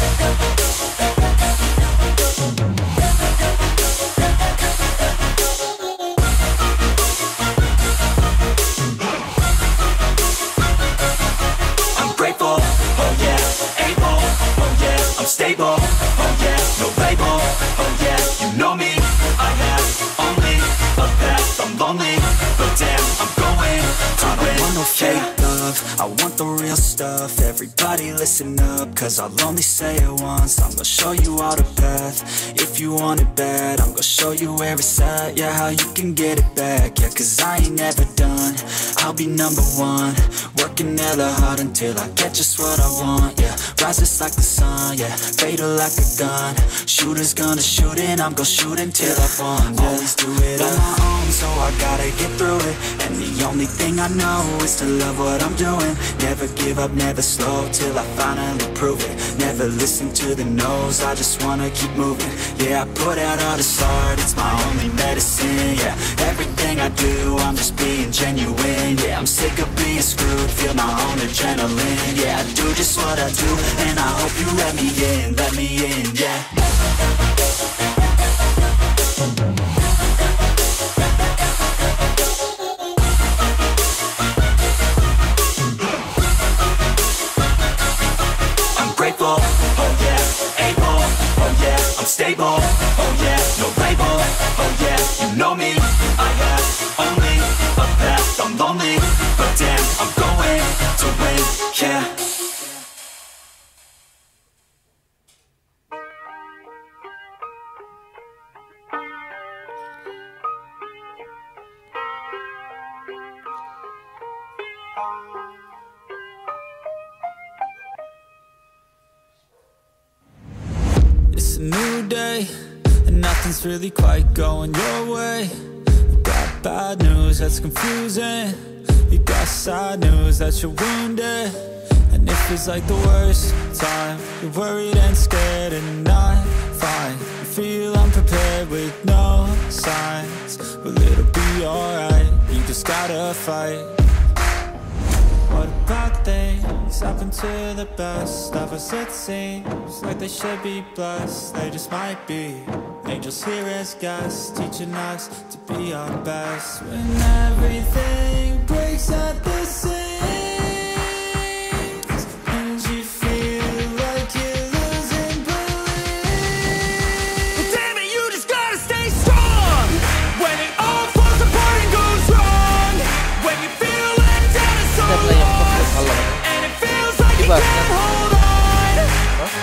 Stable, oh yeah, no label, oh yeah, you know me. I have only a path, I'm lonely, but damn, I'm going to win. I don't want no fake love, I want the real stuff. Everybody listen up, cause I'll only say it once. I'm gonna show you all the path, if you want it bad. I'm gonna show you where it's at, yeah, how you can get it back. Yeah, cause I ain't never done, I'll be number one. Working hella hard until I get just what I want, yeah. Rises like the sun, yeah, fatal like a gun. Shooter's gonna shoot and I'm gonna shoot until I won, yeah. Always do it on my own, so I gotta get through it. And the only thing I know is to love what I'm doing. Never give up, never slow, till I finally prove it. Never listen to the no's, I just wanna keep moving. Yeah, I put out all this art, it's my only medicine. Yeah, everything I do, I'm just being genuine. Yeah, I'm sick of being screwed, feel my own adrenaline. Yeah, I do just what I do, and I hope you let me in, let me in, yeah. I'm grateful, oh yeah, able, oh yeah, I'm stable, oh yeah, no label, oh yeah, you know me. I have only a path, I'm lonely, but damn, I'm going to win, yeah. It's a new day, and nothing's really quite going your way. You got bad news that's confusing, you got sad news that you're wounded. And it feels like the worst time, you're worried and scared and not fine. You feel unprepared with no signs, but it'll be alright, you just gotta fight. What about things happen to the best of us? It seems like they should be blessed, they just might be angels here as guests, teaching us to be our best. When everything breaks at the seams and you feel like you're losing,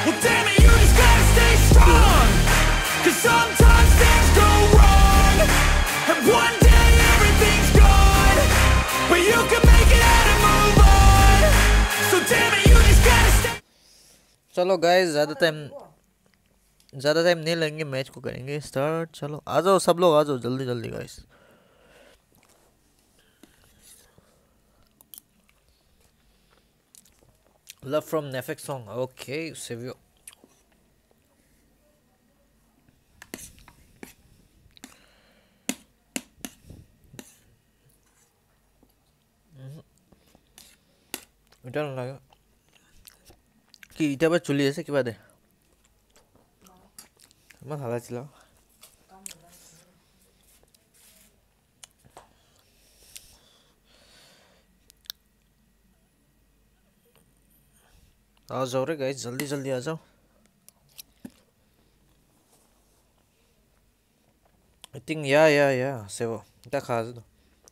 Well, damn it, you just gotta stay strong. Cause sometimes things go wrong, and one day everything's gone, but you can make it out and move on. So damn it, you just gotta stay. चलो गाइस, ज़्यादा टाइम ज़्यादा टाइम नहीं लेंगे, मैच को करेंगे स्टार्ट। चलो आ जाओ सब लोग, आ जाओ जल्दी जल्दी guys. Love from NEFFEX song, okay Savio. इटा लगा कि इटा पर चुली ऐसे की बात है मत हला चलाओ। आ जाओ रे गाइस, जल्दी जल्दी आ जाओ। आई थिंक या या या सेवो इटा खा दो।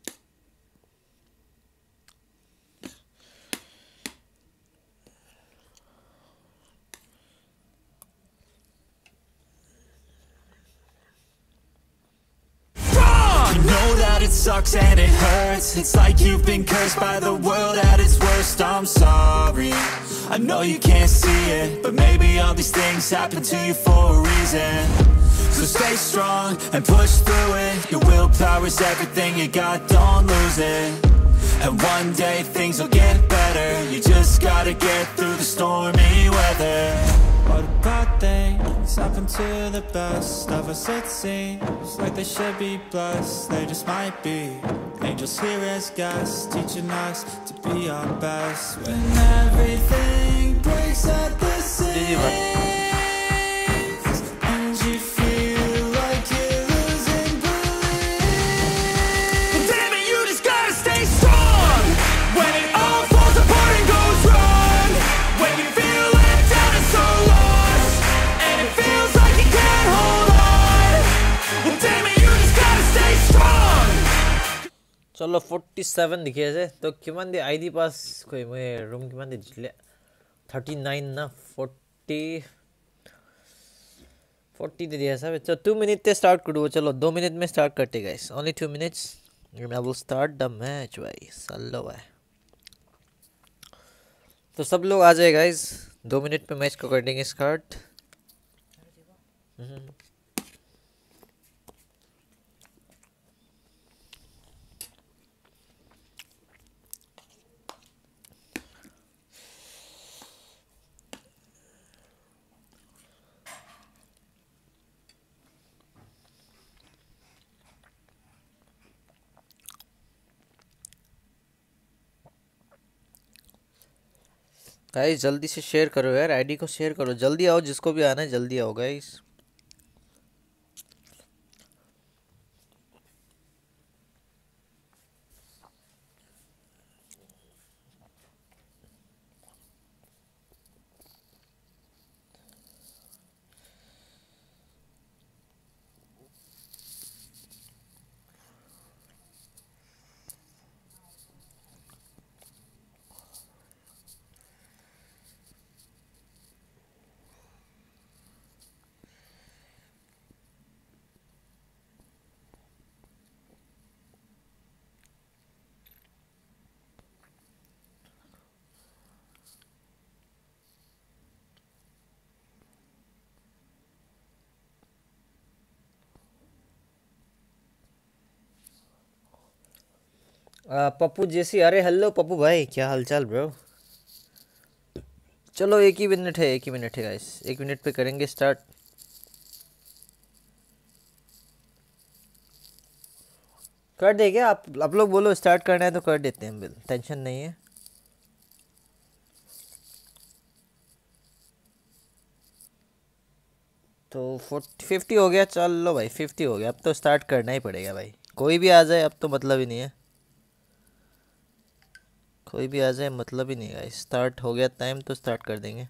Know that it sucks and it hurts. It's like you've been cursed by the world at its worst. I'm sorry, I know you can't see it, but maybe all these things happen to you for a reason. So stay strong and push through it. Your willpower is everything you got, don't lose it. And one day things will get better. You just gotta get through the stormy weather. What about things happen to the best of us? It seems like they should be blessed. They just might be angels here as guests, teaching us to be our best. When everything breaks at the seams and you feel like you're losing belief, well, damn it, you just gotta stay strong. When it all falls apart and goes wrong, when you feel let down and so lost, and it feels like you can't hold on, well, damn it, you just gotta stay strong. चलो forty-seven दिखे ऐसे तो किमान दे आईडी पास कोई मैं रूम किमान दे जिले thirty-nine ना forty forty दे दिया सब। तो two मिनट ते स्टार्ट करो। चलो दो मिनट में स्टार्ट करते guys, only two minutes and I will start the match भाई। चलो भाई, तो सब लोग आ जाए गाइस, दो मिनट पे मैच को कर देंगे स्टार्ट। गाइस जल्दी से शेयर करो यार, आईडी को शेयर करो, जल्दी आओ, जिसको भी आना है जल्दी आओ गाइस। आ, पप्पू जैसी, अरे हेलो पप्पू भाई, क्या हालचाल ब्रो। चलो एक ही मिनट है, एक ही मिनट है गाइस, एक मिनट पे करेंगे स्टार्ट। कर दे क्या आप आप लोग बोलो स्टार्ट करना है तो कर देते हैं, बिल टेंशन नहीं है। तो फोर्टी फिफ्टी हो गया, चलो भाई फिफ्टी हो गया, अब तो स्टार्ट करना ही पड़ेगा भाई, कोई भी आ जाए अब तो मतलब ही नहीं है, कोई भी आ जाए मतलब ही नहीं है। स्टार्ट हो गया टाइम तो स्टार्ट कर देंगे।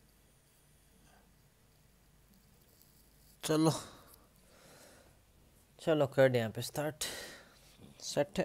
चलो चलो कर दे यहाँ पे स्टार्ट। सेट है।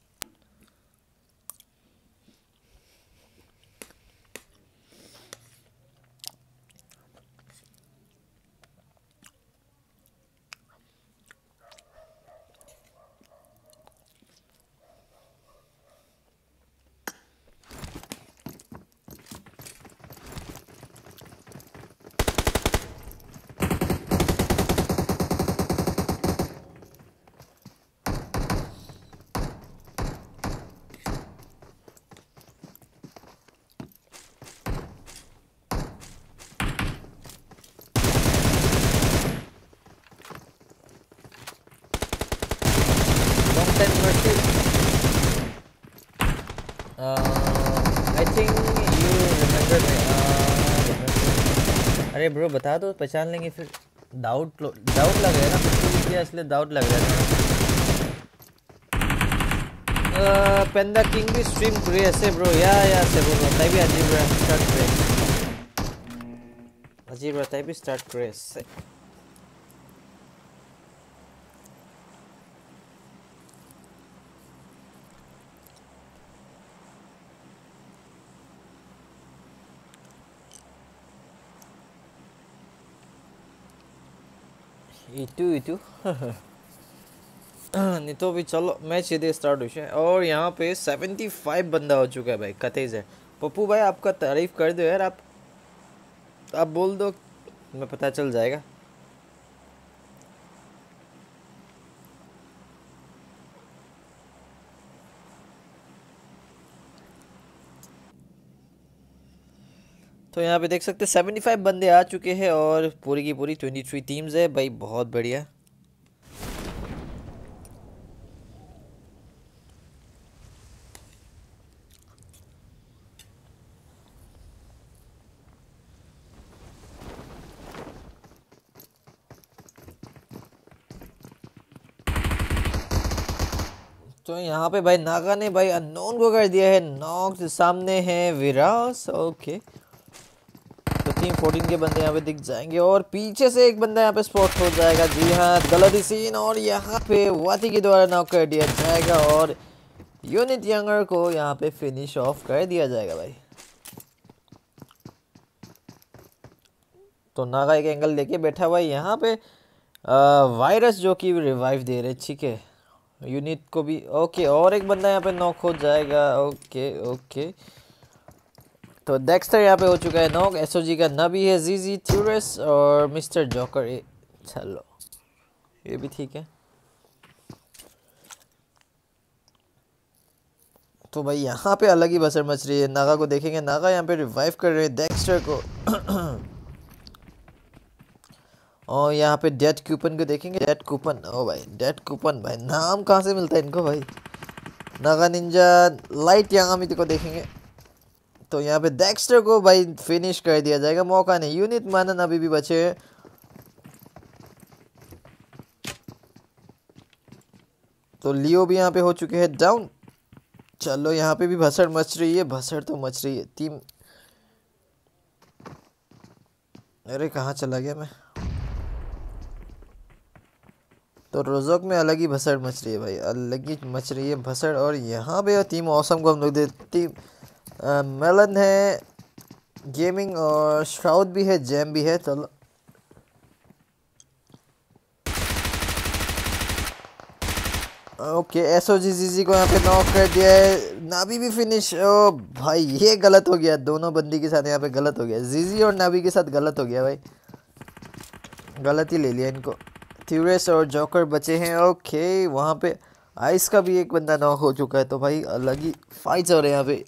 अरे ब्रो बता दो पहचान लेंगे फिर। डाउट डाउट लग रहा है ना फिर इसलिए डाउट लग रहा है। पेंदा किंग भी स्ट्रीम करे ऐसे ब्रो या या से ब्रो बताइए भी अजीब रहा स्टार्ट करे अजीब रहता है भी स्टार्ट करे ऐसे। इटू इटू नहीं तो भी चलो मैच सीधे स्टार्ट हो जाए। और यहाँ पे पचहत्तर बंदा हो चुका है भाई कते से। पप्पू भाई आपका तारीफ कर दो यार, आप आप बोल दो मैं पता चल जाएगा। तो यहाँ पे देख सकते हैं पचहत्तर बंदे आ चुके हैं और पूरी की पूरी तेईस टीम्स है भाई, बहुत बढ़िया। तो यहाँ पे भाई नागा ने भाई अननोन को कर दिया है नॉक। सामने है विरास। ओके तो टीम चौदह के बंदे यहाँ पे दिख जाएंगे और पीछे से एक बंदा यहाँ पे स्पॉट हो जाएगा। जी हाँ गलत सीन और यहाँ पे वाती के द्वारा नॉक कर दिया जाएगा और यूनिट यंगर को यहाँ पे फिनिश ऑफ कर दिया जाएगा भाई। तो नागा एक एंगल लेके बैठा हुआ है यहाँ पे आ, वायरस जो कि रिवाइव दे रहे। ठीक है यूनिट को भी। ओके और एक बंदा यहाँ पे नॉक हो जाएगा। ओके ओके तो डेक्स्टर यहाँ पे हो चुका है नॉक। एसओजी का नबी है, जीजी थ्यूरस और मिस्टर जॉकर। ए चलो ये भी ठीक है। तो भाई यहाँ पे अलग ही बसर मच रही है। नागा को देखेंगे, नागा यहाँ पे रिवाइव कर रहे हैं डेक्स्टर को। और यहाँ पे डेड कूपन को देखेंगे। डेड कूपन ओ भाई डेड कूपन भाई नाम कहाँ से मिलता है इनको भाई। नागा निंजा लाइट यहाँ को देखेंगे तो यहाँ पे डेक्स्टर को भाई फिनिश कर दिया जाएगा। मौका नहीं, यूनिट मानन अभी भी बचे हैं। तो लियो भी यहाँ पे हो चुके हैं डाउन। चलो यहाँ पे भी भसड़ मच रही है, भसड़ तो मच रही है टीम। अरे कहाँ चला गया मैं। तो रोजोक में अलग ही भसड़ मच रही है भाई, अलग ही मच रही है भसड़। और यहाँ पे टीम ऑसम को हम लोग देती मेलन है, गेमिंग और श्राउड भी है, जैम भी है। चलो ओके एसओजी जीजी को यहाँ पे नॉक कर दिया है। नाबी भी फिनिश। ओ भाई ये गलत हो गया, दोनों बंदी के साथ यहाँ पे गलत हो गया। जीजी और नाबी के साथ गलत हो गया भाई, गलत ही ले लिया इनको। थ्यूरस और जॉकर बचे हैं। ओके वहाँ पे आइस का भी एक बंदा नॉक हो चुका है। तो भाई अलग ही फाइट्स हो रहे हैं यहाँ पे।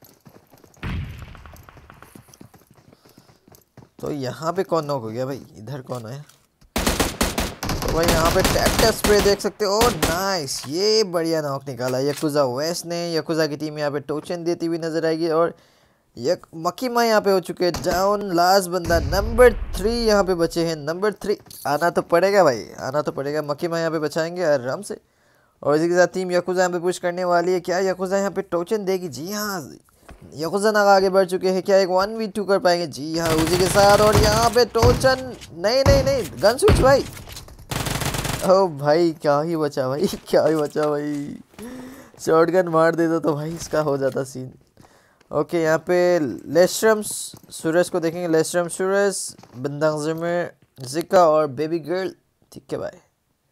तो यहाँ पे कौन नॉक हो गया भाई, इधर कौन है। तो भाई यहाँ पे टैक्टर स्प्रे देख सकते हो। नाइस ये बढ़िया नॉक निकाला यकुजा वेस्ट ने। यकुजा की टीम यहाँ पे टोचन देती हुई नजर आएगी और यक मकीमा यहाँ पे हो चुके हैं डाउन। लास्ट बंदा नंबर थ्री यहाँ पे बचे हैं। नंबर थ्री आना तो पड़ेगा भाई, आना तो पड़ेगा। मकीमा यहाँ पे बचाएंगे आराम से। और इसी के साथ टीम यकुजा यहाँ पे पुश करने वाली है। क्या यकुजा यहाँ पे टोचन देगी? जी हाँ यकुजा नागा आगे बढ़ चुके हैं। क्या एक वन वी टू कर पाएंगे? जी हाँ उसी के साथ। और यहाँ पे टोचन नहीं नहीं नहीं गन स्विच भाई। ओ भाई क्या ही बचा भाई, क्या ही बचा भाई, शॉटगन मार देता तो भाई इसका हो जाता सीन। ओके यहाँ पे लेस्ट्रम सुरेश को देखेंगे, लेस्ट्रम सुरेश, बंदांग जिमर, जिका और बेबी गर्ल। ठीक है भाई।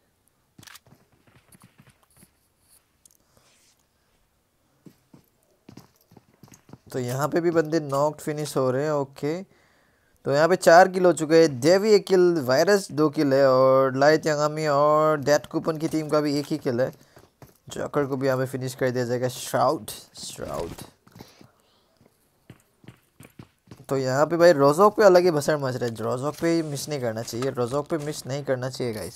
तो यहाँ पे भी बंदे नॉक्ड फिनिश हो रहे हैं। ओके तो यहाँ पे चार किल हो चुके हैं। देवी एक किल, वायरस दो किल है और लाइट यांगामी और डेट कूपन की टीम का भी एक ही किल है। जॉकर को भी यहाँ पे फिनिश कर दिया जाएगा। श्राउड श्राउड तो यहाँ पे भाई रोजोक पे अलग ही भसड़ मच रहा है। रोजोक पे मिस नहीं करना चाहिए, रोजोक पे मिस नहीं करना चाहिए गाइस।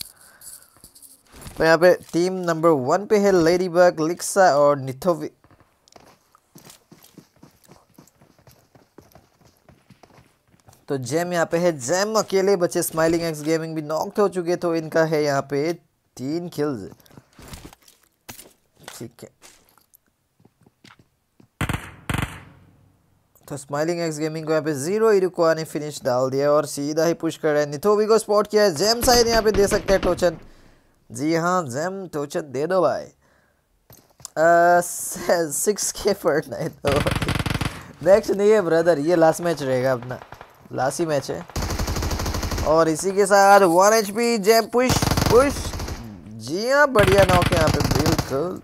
तो यहाँ पे टीम नंबर वन पे है लेडीबग, लिक्सा और निथोवी। तो जेम यहाँ पे है, जेम अकेले बचे। स्माइलिंग एक्स गेमिंग भी नॉक हो चुके, तो इनका है यहाँ पे तीन किल्स। ठीक है तो स्माइलिंग एक्स गेमिंग को यहाँ पे जीरो इरुकोआ ने फिनिश डाल दिया और सीधा ही पुश कर रहा है। निथोवी को स्पॉट किया है, जेम साइड यहाँ पे दे सकते हैं टोचन। जी हाँ जेम टोचन दे दो भाई। सिक्स के फर्ट नहीं तो नेक्स्ट नहीं है ब्रदर, ये लास्ट मैच रहेगा अपना, लास्ट ही मैच है। और इसी के साथ one H P Jem push push. जी हाँ बढ़िया नॉक यहाँ पे बिल्कुल।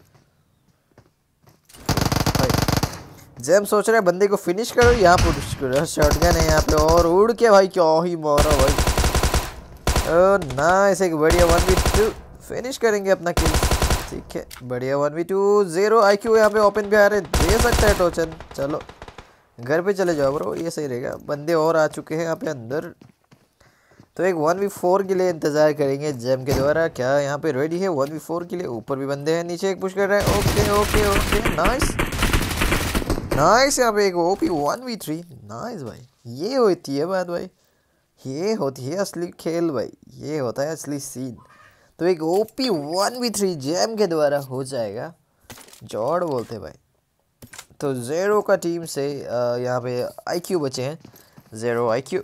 जेम सोच रहे हैं बंदे को फिनिश करो, यहाँ पुश करो। शॉटगन है यहाँ पे और उड़ के भाई क्या ही मारा भाई। ओह नाइस, एक बढ़िया वन वी टू फिनिश करेंगे अपना किल। ठीक है बढ़िया one we two. Zero I Q यहाँ पे ओपन भी आ रहे, दे सकता है टोचन। चलो घर पे चले जाओ ब्रो, ये सही रहेगा। बंदे और आ चुके हैं यहाँ पे अंदर, तो एक वन वी फोर के लिए इंतजार करेंगे जेम के द्वारा। क्या यहाँ पे रेडी है वन वी फोर के लिए? ऊपर भी बंदे हैं, नीचे एक पुश कर रहा है। Okay okay okay nice nice. यहाँ पे एक OP one V three. Nice भाई, ये होती है बात भाई, ये होती है असली खेल भाई, ये होता है असली सीन। तो एक OP one V three Jem के द्वारा हो जाएगा। जॉर्ड बोलते भाई। तो ज़ेरो का टीम से यहाँ पे आईक्यू बचे हैं, ज़ेरो आईक्यू।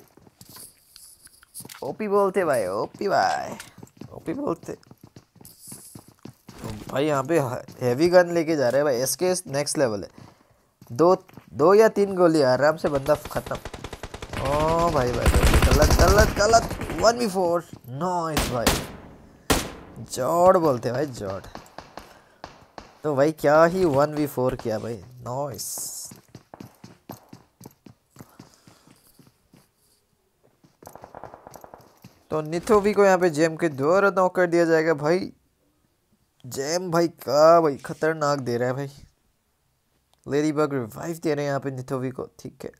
ओपी बोलते भाई, ओपी भाई, ओपी बोलते। तो भाई यहाँ पे हैवी गन लेके जा रहे हैं भाई। एसके नेक्स्ट लेवल है। दो दो या तीन गोली आराम से बंदा खत्म। ओ भाई भाई गलत गलत गलत। वन वी फोर नाइस भाई। जॉर्ड बोलते भाई, जॉर्ड। तो भाई क्या ही वन वी फोर किया भाई, नाइस। तो निथोवी को यहाँ पे जेम के द्वारा नॉक कर दिया जाएगा भाई। जेम भाई का भाई खतरनाक दे रहा है भाई। लेडीबग रिवाइव दे रहे हैं यहाँ पे निथोवी को। ठीक है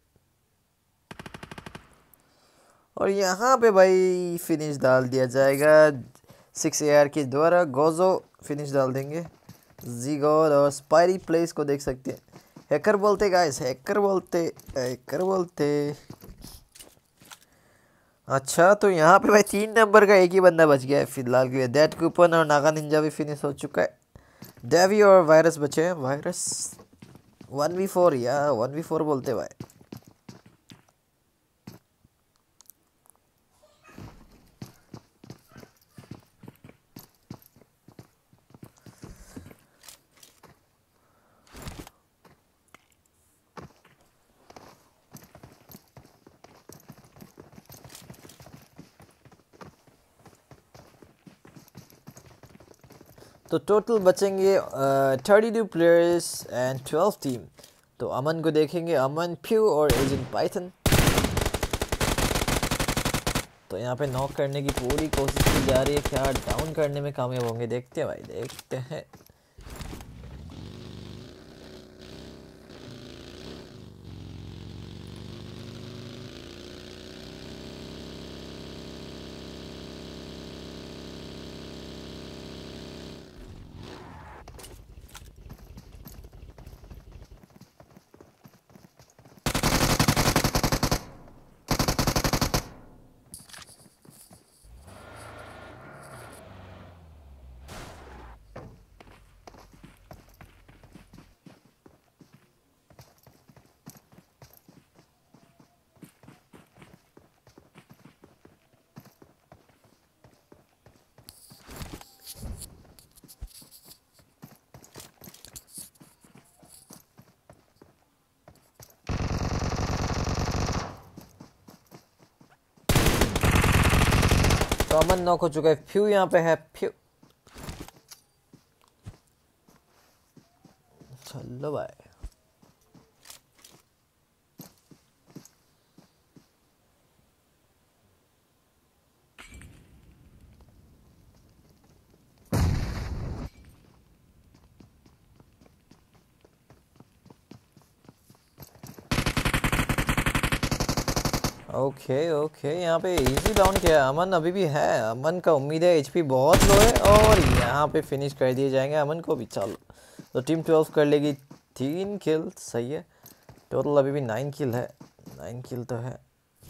और यहाँ पे भाई फिनिश डाल दिया जाएगा सिक्स ए आर के द्वारा। गोजो फिनिश डाल देंगे। जीगोड और स्पाइरी प्लेस को देख सकते हैं। हैकर बोलते गाइस, हैकर बोलते, हैकर बोलते। अच्छा तो यहाँ पे भाई तीन नंबर का एक ही बंदा बच गया है फिलहाल के लिए। डेट कूपन और नागा निंजा भी फिनिश हो चुका है। डेवी और वायरस बचे हैं। वायरस वन वी फोर या वन वी फोर बोलते भाई। तो टोटल बचेंगे thirty two players and twelve team. तो अमन को देखेंगे, अमन, फ्यू और एजेंट पाइथन। तो यहाँ पे नॉक करने की पूरी कोशिश की जा रही है। क्या डाउन करने में कामयाब होंगे? देखते हैं भाई, देखते हैं। तो अमन नॉक हो चुका है, फ्यू यहाँ पे है, फ्यू चलो भाई। ओके ओके, यहाँ पे इजी डाउन किया है। अमन अभी भी है, अमन का उम्मीद है एचपी बहुत लो है और यहाँ पे फिनिश कर दिए जाएंगे अमन को भी। चलो तो टीम ट्वेल्व कर लेगी तीन किल, सही है। टोटल अभी भी नाइन किल है, नाइन किल तो है।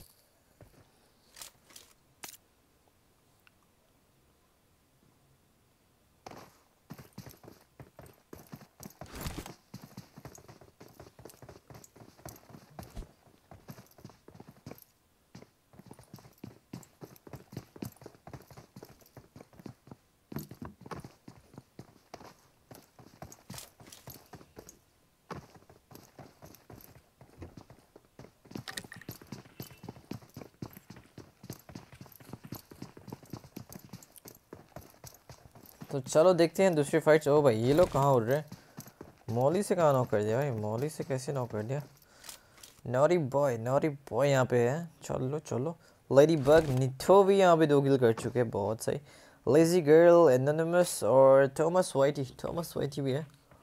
तो चलो देखते हैं दूसरी फाइट्स। ओ भाई ये लोग कहाँ उड़ रहे हैं? मौली से कहाँ नॉक कर दिया भाई? मौली से कैसे नॉक कर दिया? नॉरी बॉय, नॉरी बॉय यहाँ पे है। चलो चलो, लेडी बग निथो भी यहाँ पे दो किल कर चुके हैं, बहुत सही। लेजी गर्ल, एनोनिमस और थॉमस वाइटी, थॉमस वाइटी भी है।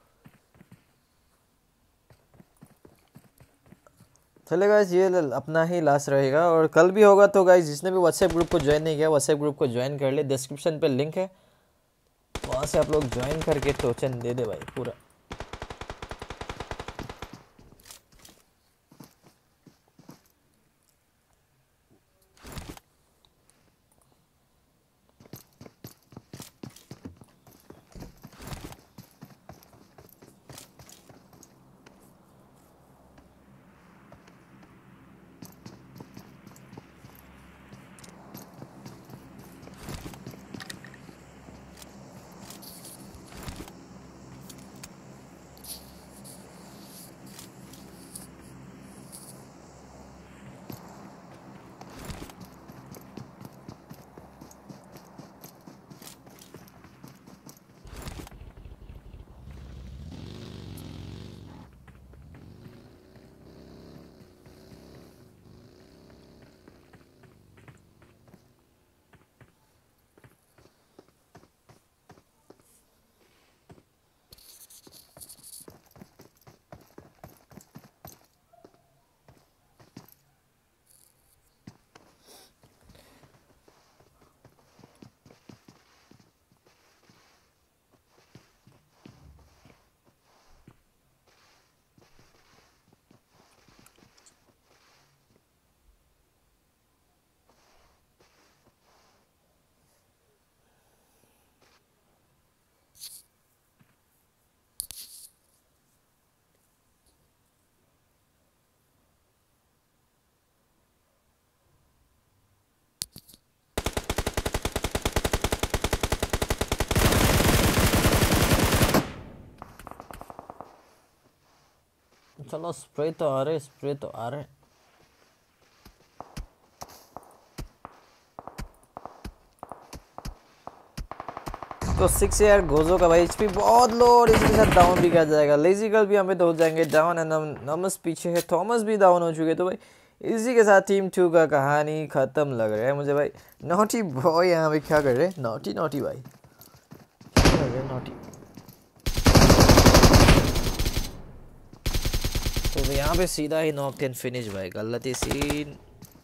चले गाइस, ये अपना ही लास्ट रहेगा और कल भी होगा। तो गाइस जिसने भी व्हाट्सएप ग्रुप को ज्वाइन नहीं किया, व्हाट्सएप ग्रुप को ज्वाइन कर ले, डिस्क्रिप्शन पे लिंक है, वहाँ से आप लोग ज्वाइन करके टोचन दे दे भाई पूरा। चलो स्प्रे तो आ रहे, स्प्रे तो आ रहे। तो सिक्स यार गोजो का भाई एचपी बहुत लो और इसके साथ डाउन भी किया जाएगा। लेजी गर्ल भी हमें तो हो जाएंगे डाउन एंड नमस पीछे है, थॉमस भी डाउन हो चुके। तो भाई इसी के साथ टीम टू का कहानी खत्म लग रहा है मुझे भाई। नॉटी बॉय यहाँ पे क्या कर रहे हैं? नॉटी नॉटी भाई क्या कर रहे हैं नॉटी? तो यहाँ पे सीधा ही नॉक एंड फिनिश भाई, गलत ही सीन।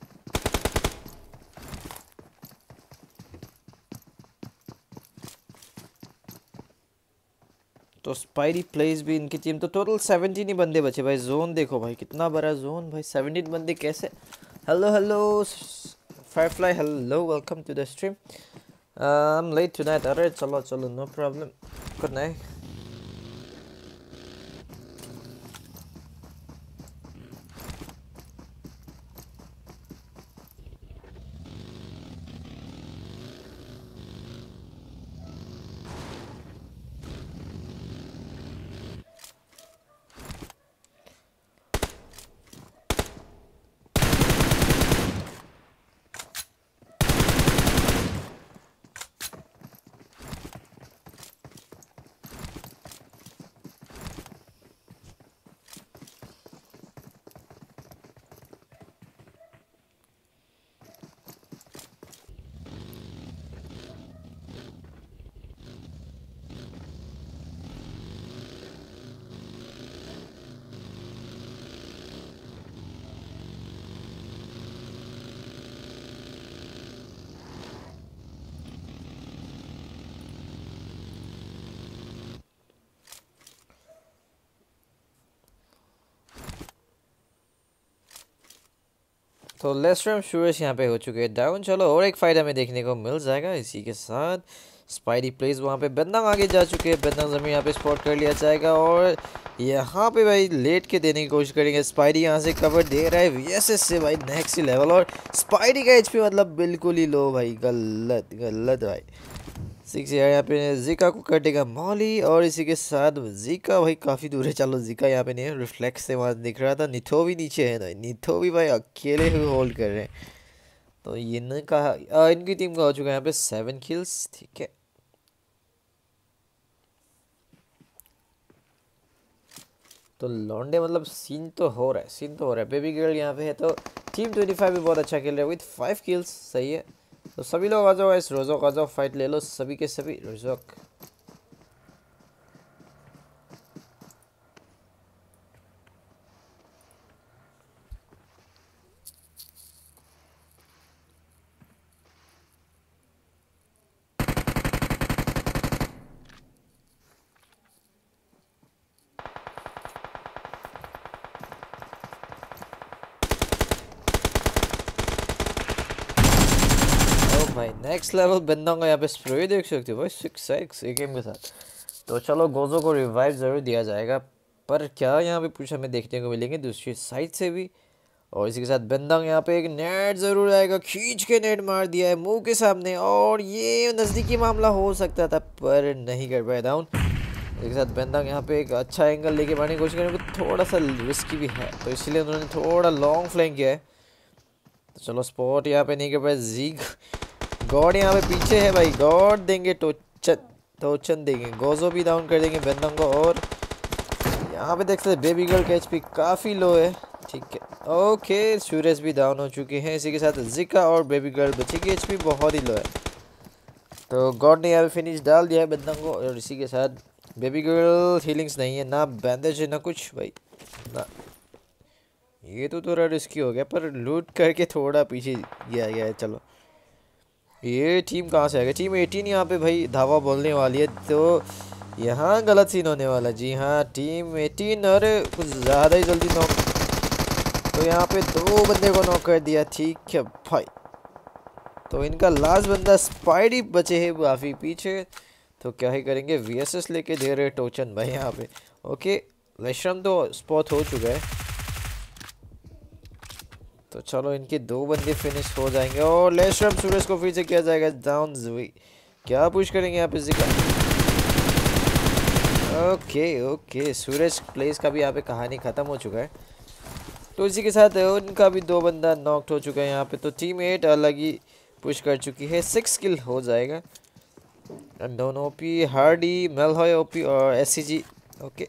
तो स्पाइरी प्लेस भी इनकी टीम। तो टोटल सेवनटीन ही बंदे बचे भाई। जोन देखो भाई कितना बड़ा जोन भाई, सेवनटीन बंदे कैसे। Hello hello Firefly, hello welcome to the stream. I am late tonight. अरे चलो चलो नो प्रॉब्लम, गुड नाइट। तो लेस्ट्रम शूरस यहाँ पे हो चुके हैं डाउन। चलो और एक फाइट हमें देखने को मिल जाएगा। इसी के साथ स्पाइडी प्लेस वहाँ पे बंदंग आगे जा चुके हैं। बंदंग जमीन यहाँ पे स्पॉट कर लिया जाएगा और यहाँ पे भाई लेट के देने की कोशिश करेंगे। स्पाइडी यहाँ से कवर दे रहा है वीएसएस से भाई नेक्स्ट लेवल। और स्पाइडी का एचपी मतलब बिल्कुल ही लो भाई, गलत गलत भाई। सिक्स यार यहाँ पे जिका को कटेगा मॉली और इसी के साथ जिका भाई काफ़ी दूर है। चलो जिका यहाँ पे नहीं है, रिफ्लेक्स से वहाँ दिख रहा था। निथोवी नीचे है ना, निथोवी भाई अकेले ही होल्ड कर रहे हैं। तो ये न कहा इनकी टीम का हो चुका है यहाँ पे सेवन किल्स। ठीक है, तो लॉन्डे मतलब सीन तो हो रहा है, सीन तो हो रहा है। बेबी गर्ल यहाँ पे है तो टीम ट्वेंटी फाइव भी बहुत अच्छा खेल रहा है विथ फाइव किल्स। सही है, तो सभी लोग आ जाओ इस रोजोक आ जाओ, फाइट ले लो सभी के सभी। रोजोक भाई नेक्स्ट लेवल बंदा का यहाँ पे स्प्रे देख सकते हो भाई, सिक्स सिक्स एक एम के साथ। तो चलो गोजो को रिवाइव ज़रूर दिया जाएगा, पर क्या यहाँ पे कुछ हमें देखने को मिलेंगे दूसरी साइड से भी। और इसी के साथ बंदंग यहाँ पे एक नेट ज़रूर आएगा, खींच के नेट मार दिया है मुंह के सामने। और ये नज़दीकी मामला हो सकता था पर नहीं कर पाया डाउन। इसके साथ बंदंग यहाँ पे एक अच्छा एंगल लेके मारने की कोशिश करें, थोड़ा सा रिस्की भी है तो इसलिए उन्होंने थोड़ा लॉन्ग फ्लैंक किया है। तो चलो स्पॉट यहाँ पे नहीं कर पाए। जीग गॉड यहाँ पे पीछे है भाई, गॉड देंगे टोचन टोचन देंगे। गोजो भी डाउन कर देंगे बंदंग को। और यहाँ पे देख सकते बेबी गर्ल का एचपी काफ़ी लो है। ठीक है, ओके सूरज भी डाउन हो चुके हैं। इसी के साथ जिका और बेबी गर्ल बच्चे की एचपी बहुत ही लो है। तो गॉड ने यहाँ पे फिनिश डाल दिया है बंदंग को। और इसी के साथ बेबी गर्ल हीलिंग्स नहीं है, ना बैंडेज है ना कुछ भाई ना। ये तो थोड़ा रिस्की हो गया पर लूट करके थोड़ा पीछे गया गया है। चलो ये टीम कहाँ से आ गई, टीम एटीन यहाँ पे भाई धावा बोलने वाली है तो यहाँ गलत सीन होने वाला। जी हाँ टीम एटीन, अरे कुछ ज़्यादा ही जल्दी नॉक। तो यहाँ पे दो बंदे को नॉक कर दिया। ठीक है भाई, तो इनका लास्ट बंदा स्पाइडी बचे है काफ़ी पीछे। तो क्या ही करेंगे, वीएसएस लेके दे रहे टोचन भाई यहाँ पे। ओके लेश्रम तो स्पॉट हो चुका है, तो चलो इनके दो बंदे फिनिश हो जाएंगे। और लेश्रम सूरज को फिर से किया जाएगा डाउन। जुई क्या पुश करेंगे यहाँ पे जिका। ओके ओके सूरज प्लेस का भी यहाँ पे कहानी ख़त्म हो चुका है। तो इसी के साथ उनका भी दो बंदा नॉक्ड हो चुका है यहाँ पे। तो टीम एट अलग ही पुश कर चुकी है, सिक्स किल हो जाएगा। दोनों ओपी हार्डी मेलहॉय ओपी और एससीजी। ओके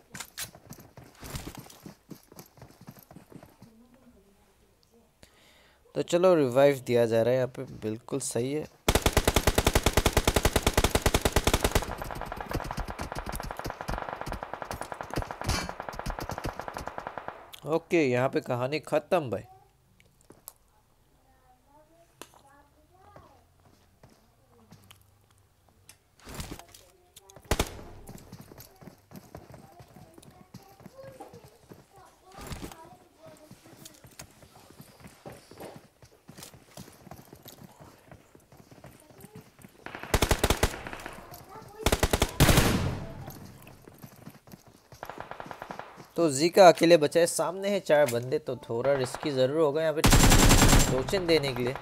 तो चलो रिवाइव दिया जा रहा है यहाँ पे, बिल्कुल सही है। ओके यहाँ पे कहानी खत्म भाई। तो जीका अकेले बचा है, सामने है चार बंदे तो थोड़ा रिस्की ज़रूर होगा यहाँ पे टोचन देने के लिए।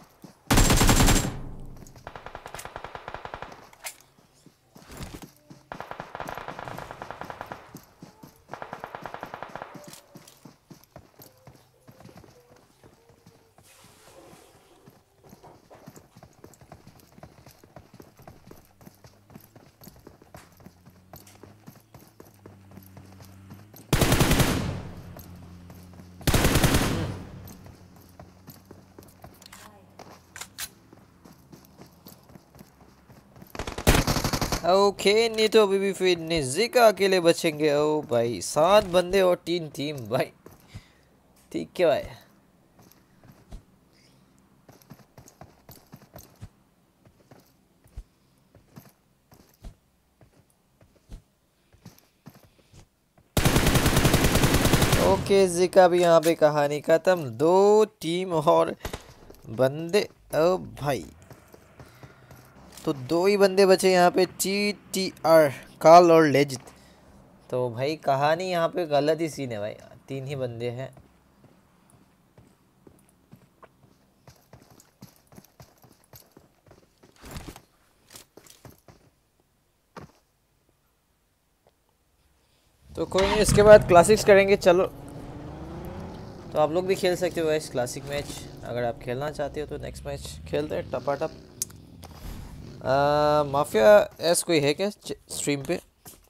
ओके नहीं तो अभी भी फिर निजिका अकेले बचेंगे। ओ भाई सात बंदे और तीन टीम भाई, ठीक है भाई। केजी का भी यहाँ पे कहानी खत्म। दो टीम और बंदे, ओ भाई, तो दो ही बंदे बचे यहाँ पे, टी टी आर कार्ल और लेजिट। तो भाई कहानी यहाँ पे गलत ही सीन है भाई, तीन ही बंदे हैं। तो कोई नहीं, इसके बाद क्लासिक्स करेंगे। चलो, तो आप लोग भी खेल सकते हो इस क्लासिक मैच, अगर आप खेलना चाहते हो तो नेक्स्ट मैच खेलते हैं टपाटप। माफिया एस कोई है क्या स्ट्रीम पे?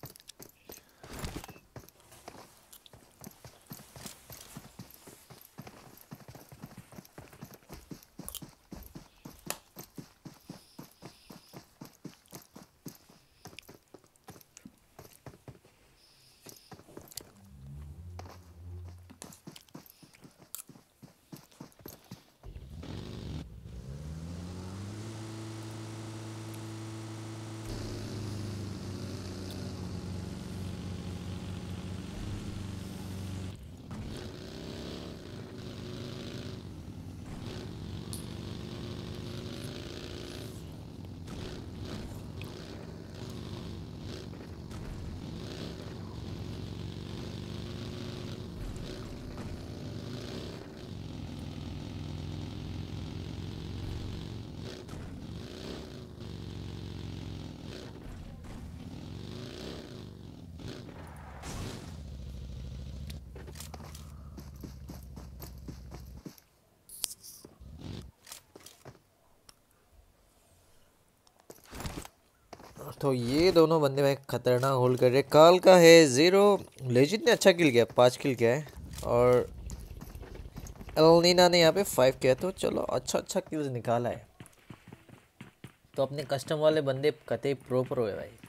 तो ये दोनों बंदे भाई खतरनाक होल्ड कर रहे। काल का है जीरो, लेजिट ने अच्छा किल किया, पाँच किल किया है, और एलिना ने यहाँ पे फाइव किया। तो चलो अच्छा अच्छा किल्स निकाला है। तो अपने कस्टम वाले बंदे कतई प्रो प्रो है भाई।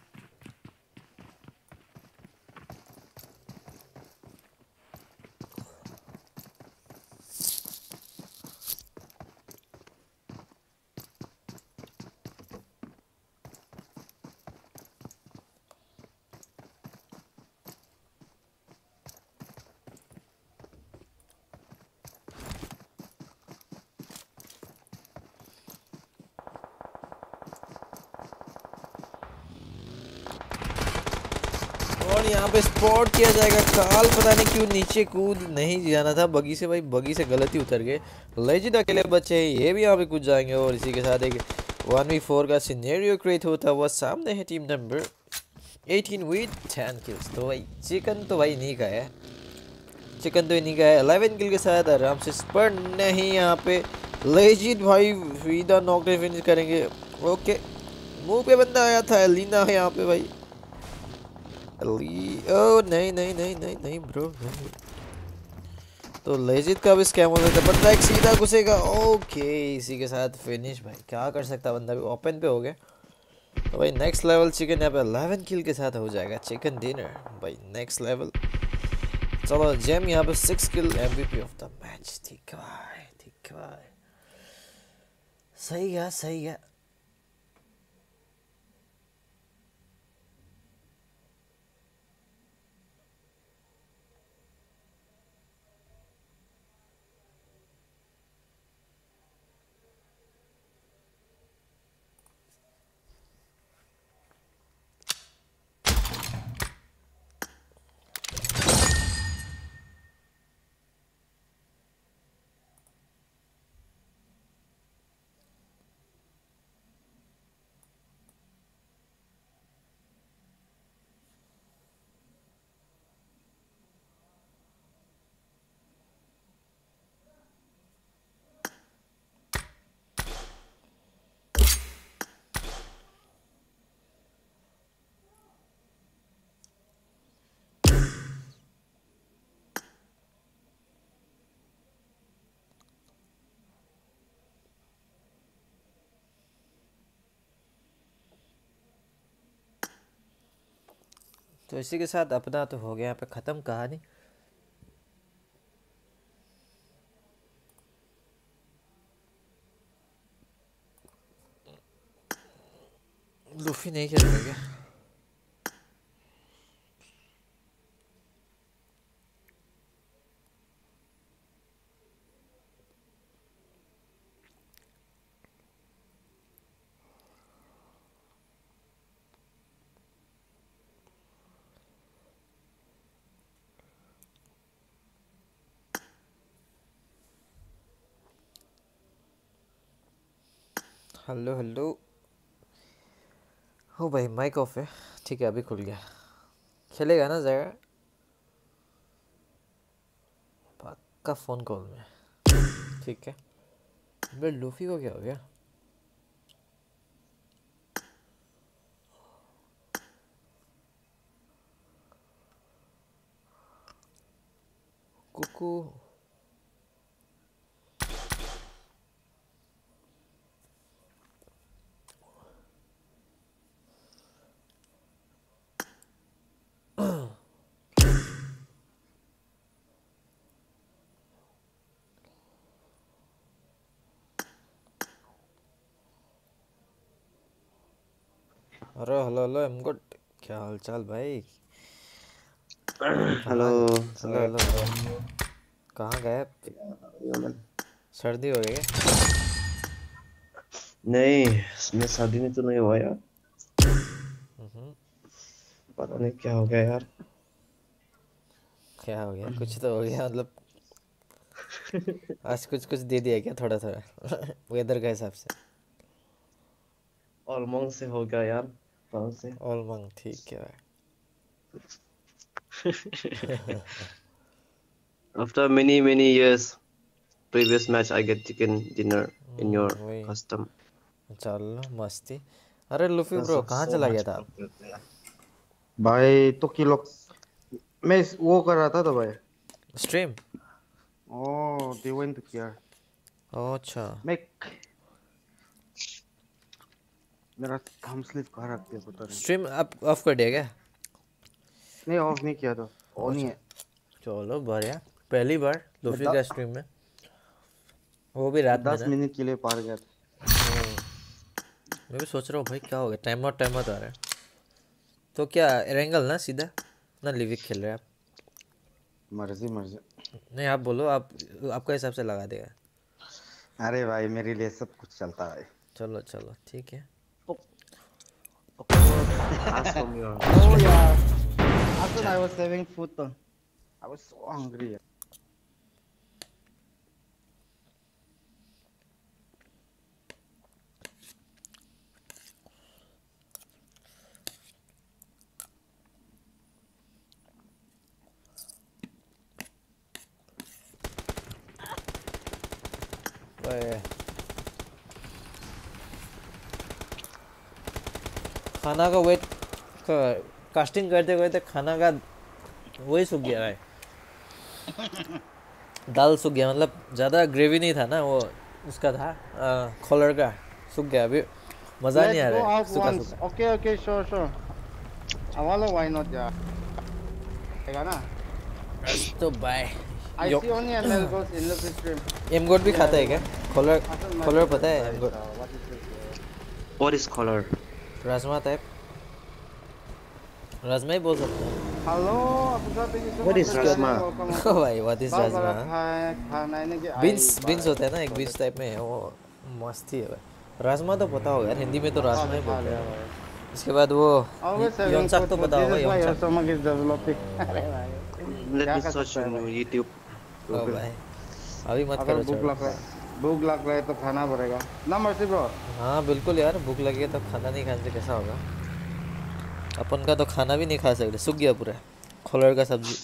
और यहाँ पे स्पॉट किया जाएगा। काल पता नहीं क्यों नीचे कूद नहीं जाना था बगी से भाई, बगी से गलती उतर गए। लेजिट अकेले बच्चे ये भी यहाँ पे कूद जाएंगे, और इसी के साथ एक वन वी फोर का सिनेरियो क्रिएट होता हुआ सामने है team number eighteen with ten kills. तो भाई चिकन तो भाई नहीं का है, चिकन तो नहीं का है। इलेवन किल के साथ आराम से स्पॉट नहीं यहाँ पे लेजिट भाई सीधा नॉक फिनिश करेंगे। ओके, मुंह पे बंदा आया था, एलिना है यहाँ पे भाई। ओ नहीं नहीं नहीं नहीं नहीं ब्रो नहीं। तो लेजिट का भी स्कैम हो सकता है, बंदा एक सीधा घुसेगा। ओके, इसी के साथ फिनिश भाई, क्या कर सकता बंदा भी ओपन पे हो गया। तो भाई नेक्स्ट लेवल चिकन यहाँ पे इलेवन किल के साथ हो जाएगा चिकन डिनर भाई, नेक्स्ट लेवल। चलो जेम यहाँ पे six kill, MVP of the match. ठीक है भाई, ठीक है भाई, सही है सही है। तो इसी के साथ अपना तो हो गया यहाँ पे ख़त्म कहानी। लूफी नहीं खेल रहा क्या? Hello hello. हो भाई माइक ऑफ है। ठीक है अभी खुल गया। खेलेगा ना जरा पक्का फोन कॉल में। ठीक है। बे लूफी को क्या हो गया? कुकू अरे हेलो हेलो एम गुड। क्या हाल चाल भाई? Hello hello hello hello. कहाँ गए? सर्दी हो गई है? नहीं मैं शादी में तो नहीं हुआ यार। हम्म, पता नहीं क्या हो गया यार। क्या हो गया? कुछ तो हो गया मतलब। आज कुछ कुछ दे दिया क्या थोड़ा थोड़ा वेदर के हिसाब से? ऑलमोस्ट से हो गया यार। कहाँ से? ऑलमंग ठीक है। After many many years, previous match I get chicken dinner in your वही custom. चलो मस्ती। अरे लूफी That's ब्रो so, कहाँ so चला गया much था fun आप? करते हैं। भाई तो किलो मैं इस- वो कर रहा था तो भाई। स्ट्रीम? ओ डिवाइन तो किया ओह अच्छा। मैं। मेरा थंब स्लिप कहाँ रख दिया पता नहीं। स्ट्रीम आप ऑफ कर दिया क्या? नहीं ऑफ नहीं किया तो ऑन ही है। चलो बढ़िया। पहली बार मैं लूफी द- का स्ट्रीम में, वो भी रात में दस ना। मिनट के लिए पार गया था। मैं भी सोच रहा हूँ भाई क्या हो गया, टाइम आउट टाइम आउट आ रहा है। तो क्या एरेंगल ना सीधा ना लिविक खेल रहे हैं आप? मर्जी मर्जी। नहीं आप बोलो, आप आपका हिसाब से लगा देगा। अरे भाई मेरे लिए सब कुछ चलता है। चलो चलो ठीक है। Ask from your Oh yeah. After I was having food, uh, I was so hungry. ओए, खाना का वेट कास्टिंग करते करते खाना का वही सूख गया भाई। दाल सूख गया, मतलब ज़्यादा ग्रेवी नहीं था ना वो, उसका था खोलर का, सूख गया। अभी मज़ा नहीं आ Let's go रहा है out सूखा once. सूखा। Okay, okay, sure, sure. Awalo, why not, yeah. आएगा ना? तो bye. I see only M L goes in the stream. M God भी खाता है क्या? खोलर After my खोलर पता है? एम गोड uh, what is this? What is color? Rajma type, rajma ही बोल सकते हैं। Hello, Apuza, thank you so What much is for Rajma? joining. Welcome, ओ welcome. भाई व्हाट इज बाल राजमा? बड़ा खाए खाना है ना कि बीन्स आई बीन्स बाल- होता है ना एक बीन्स टाइप में है वो, मस्त ही है भाई। राजमा तो पता होगा यार, हिंदी में तो राजमा ही खा बोलते लिया हैं। भाई। इसके बाद वो Always having योनचाक food, तो food. पता This होगा, is why your योनचाक। stomach is developing. अरे भाई, Let क्या me कर search सकता है on भाई? YouTube. ओ Google. भाई अभी मत अगर करो भूख छोड़ो। लग रहा है भूख लग रहा है तो खाना पड़ेगा ना मर्सी ब्रो। हाँ बिल्कुल यार, भूख लगी है तो खाना नहीं खाने से कैसा होगा? अपन का तो खाना भी नहीं खा सकते, सूख गया पूरा खोलर का सब्जी।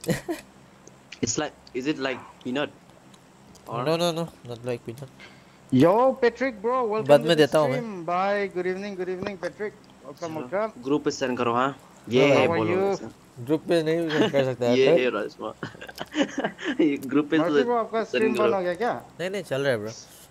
It's like, is it like peanut? Or no no no not like peanut. Yo Patrick bro, बाद welcome में to the देता हूँ मैं। stream. Bye, good evening, good evening Patrick. Welcome, welcome. Group पे सेंड करो हाँ। हाँ ये भाई, How are बोलो you? वैसे। ग्रुप पे नहीं कर सकता ये यार। है राजमा। ये ग्रुप पे मर्सी ब्रो, आपका तो स्ट्रीम सेंड बंद करो। हो गया क्या? नहीं नहीं चल रहा है ब्रो।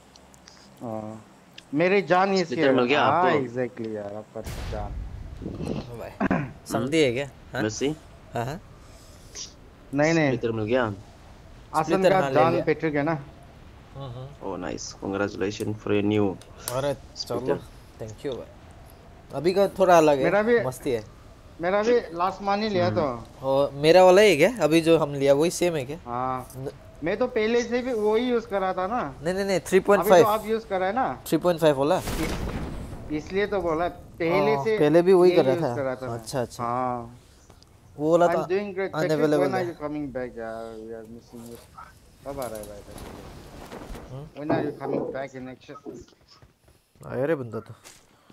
हाँ, मेरी जान इज स्प्लिटर हियर। मिल गया हाँ आपको? एग्जैक्टली यार, आपका जान। ओ भाई समझी है क्या? हाँ मेसी हाँ हाँ। नहीं नहीं, स्प्लिटर मिल गया। आसन स्प्लिटर का हाँ ले जान लिया। पेट्रिक है ना। Oh nice, congratulation for your new अरे चलो स्प्लिटर। थैंक यू भाई। अभी का थोड़ा अलग है, मेरा भी मस्ती है। मेरा भी लास्ट मान ही लिया तो। और मेरा वाला ही क्या अभी जो हम लिया वही सेम है क्या? हाँ, मैं तो पहले से भी वही यूज कर रहा था ना। नहीं नहीं नहीं थ्री पॉइंट अभी तो फाइव आप यूज कर रहे हैं ना, थ्री पॉइंट फाइव वाला। इसलिए तो बोला पहले हाँ, से। पहले भी वही ये कर रहा use था। कर रहा था मैं। अच्छा अच्छा। हाँ, वो वाला I'm तो doing great. Patrick, unavailable when are है। you coming back यार? We are missing you. कब आ रहा है भाई? When are you coming back in action? आया रे बंदा तो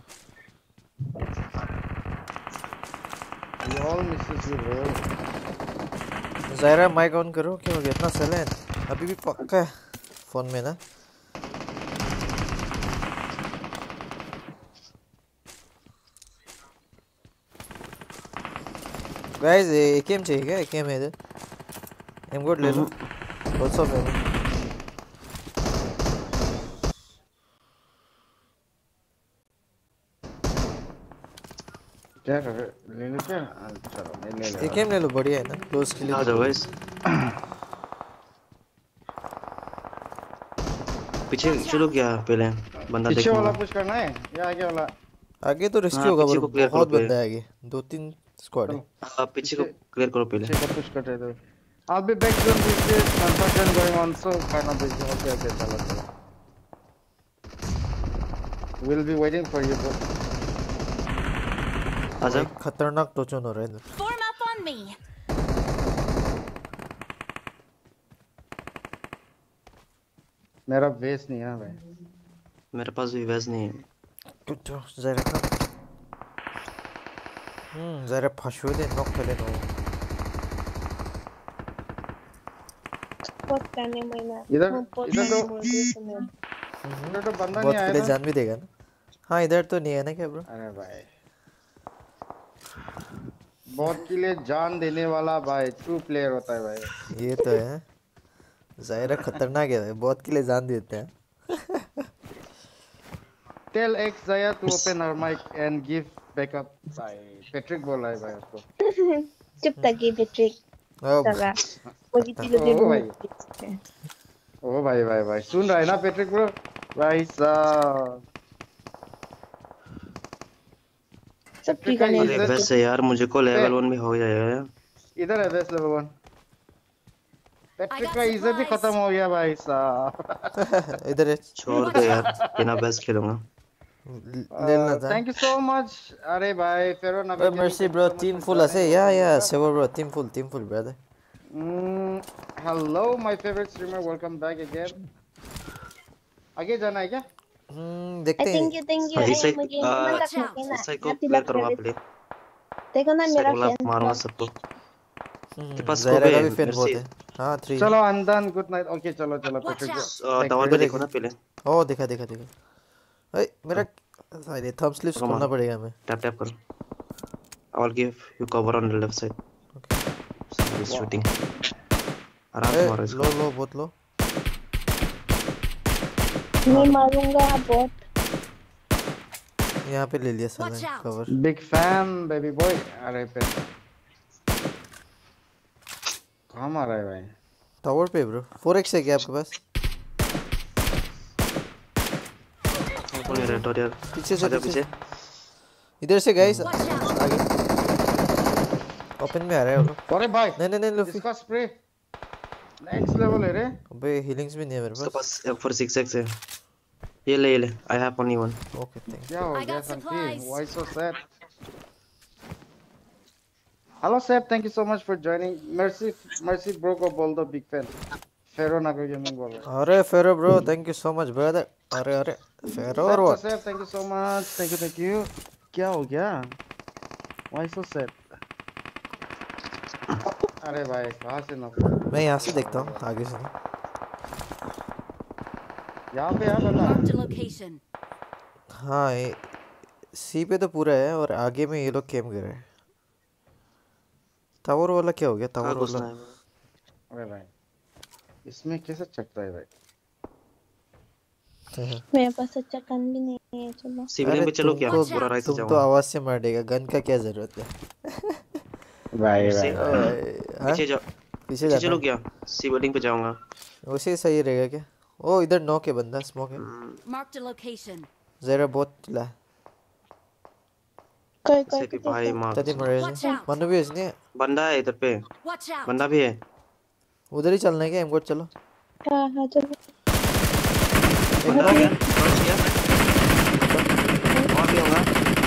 You all misses you bro. Zaira mic on करो क्या हो गया इतना साइलेंट अभी भी पक्का है फोन में ना गाइस एकेएम चाहिए क्या एकेएम है इधर एम गोड ले लो व्हाट्स अप है क्या कर रहे ले लो क्या चलो मैं ले ले एकेएम ले लो बढ़िया है ना क्लोज के लिए आ जाओ गाइस पीछे चलो क्या पहले बंदा पीछे देखो वाला पुश करना है या आगे वाला आगे तो रिस्की हाँ, होगा पीछे बरो को clear बहुत करो बंदा है आगे दो तीन स्क्वाड है हाँ, पीछे को क्लियर करो पहले पीछे का पुश कर रहे थे I'll be back soon with this construction going on so kind of busy okay okay चलो चलो We'll be waiting for you bro आजा खतरनाक टोचन हो रहा है इधर Form up on me. मेरा वेस नहीं है भाई मेरे पास भी वैस नहीं है कुछ ज़रा का हम्म ज़रा फंसो दे नॉक कर लेना बहुत करने महीना इधर इधर तो इधर तो बंदा नहीं बहुत आया के लिए था जान भी देगा ना हाँ इधर तो नहीं है ना क्या ब्रो अरे भाई बहुत के लिए जान देने वाला भाई ट्रू प्लेयर होता है भाई ये तो है ज़ायरा खतरनाक है बहुत के लिए जान देते हैं tell X Zaira to open her mic and give backup भाई पैट्रिक बोल रहा है भाई उसको चुप तक ये पैट्रिक चला मुझे दिल दे ओ भाई ओ भाई भाई भाई सुन रहा है ना पैट्रिक ब्रो भाई साहब सब ठीक है अरे वैसे यार मुझे को लेवल वन में हो जाएगा यार इधर है बेस्ट लेवल वन पैट्रिक का इज्जत ही खत्म हो गया भाई साहब इधर है छोड़ दे यार बिना बेस्ट खेलूंगा ले लेना था थैंक यू सो मच अरे भाई फेरो ना Well, mercy bro team full ase yeah yeah Sever bro team full team full brother Mm, hello my favorite streamer welcome back again आगे जाना है क्या हम्म देखते हैं थैंक यू थैंक यू इसे मुझे आ, मन रखना है ना इसे को क्लियर करो आप ले देखो ना मेरा सेकंड फैन मारूंगा सबको तेरे पास ज़ायरा स्कोप का है भी फैन बहुत है हाँ थ्री चलो अंदन गुड नाइट ओके चलो चलो पैट्रिक टावर पे देखो ना पहले ओ देखा देखा देखा अरे मेरा सारे थंब स्लिप्स खोलना पड़ेगा हमें टैप टैप करो I will give you cover on the left side okay shooting आराम से मारो इसको लो लो बहुत लो मैं मारूंगा बहुत यहाँ पे ले लिया साला cover big fan baby boy अरे पे कहाँ मारा है भाई टावर पे ब्रो फोर एक्स है क्या आपके पास कौन है रेड यार पीछे से आजा पीछे पीछे इधर से गाइस आगे ओपन में आ रहा है वो लोग अरे भाई नहीं नहीं नहीं लो इसका स्प्रे नेक्स्ट लेवल है रे अबे हीलिंग्स भी नहीं है मेरे इसके पास पास एम फोर सिक्स एक्स है ये ले ये ले I have only one okay thank क्या हो गया संकी व्हाई सो सैड हेलो सैब thank you so much for joining Mercy Mercy bro को बोल दो बिग फैन फेरो नाको गेमिंग बोल रहा अरे फेरो bro thank you so much brother अरे अरे फेरो और व्हाट सैब thank you so much thank you thank you क्या हो गया व्हाई सो सैड अरे भाई कहां से नॉक मैं यहाँ से देखता हूँ आगे से यहाँ पे यहाँ बता Marked a location. हाँ ये सी पे तो पूरा है और आगे में ये लोग कैम कर रहे हैं टावर वाला क्या हो गया टावर वाला अरे भाई इसमें कैसे चढ़ता है भाई मेरे पास अच्छा गन भी नहीं है चलो सिविलियन पे चलो क्या पूरा राइट से तुम जाओ तो आवाज से मार देगा गन का क्या जरूरत है भाई भाई पीछे जाओ पीछे पीछे चलो क्या सिविलियन पे जाऊंगा वैसे सही रहेगा क्या ओ इधर नॉक है बंदा स्मोक है Marked a location. जरा बहुत चिल्ला कोई से भी भाई मार तभी मरे मनु भी इसने बंदा है इधर पे Watch out. बंदा भी है उधर ही चलना है क्या एमगोट चलो हां हां चलो बंदा आ गया पहुंच गया और भी होगा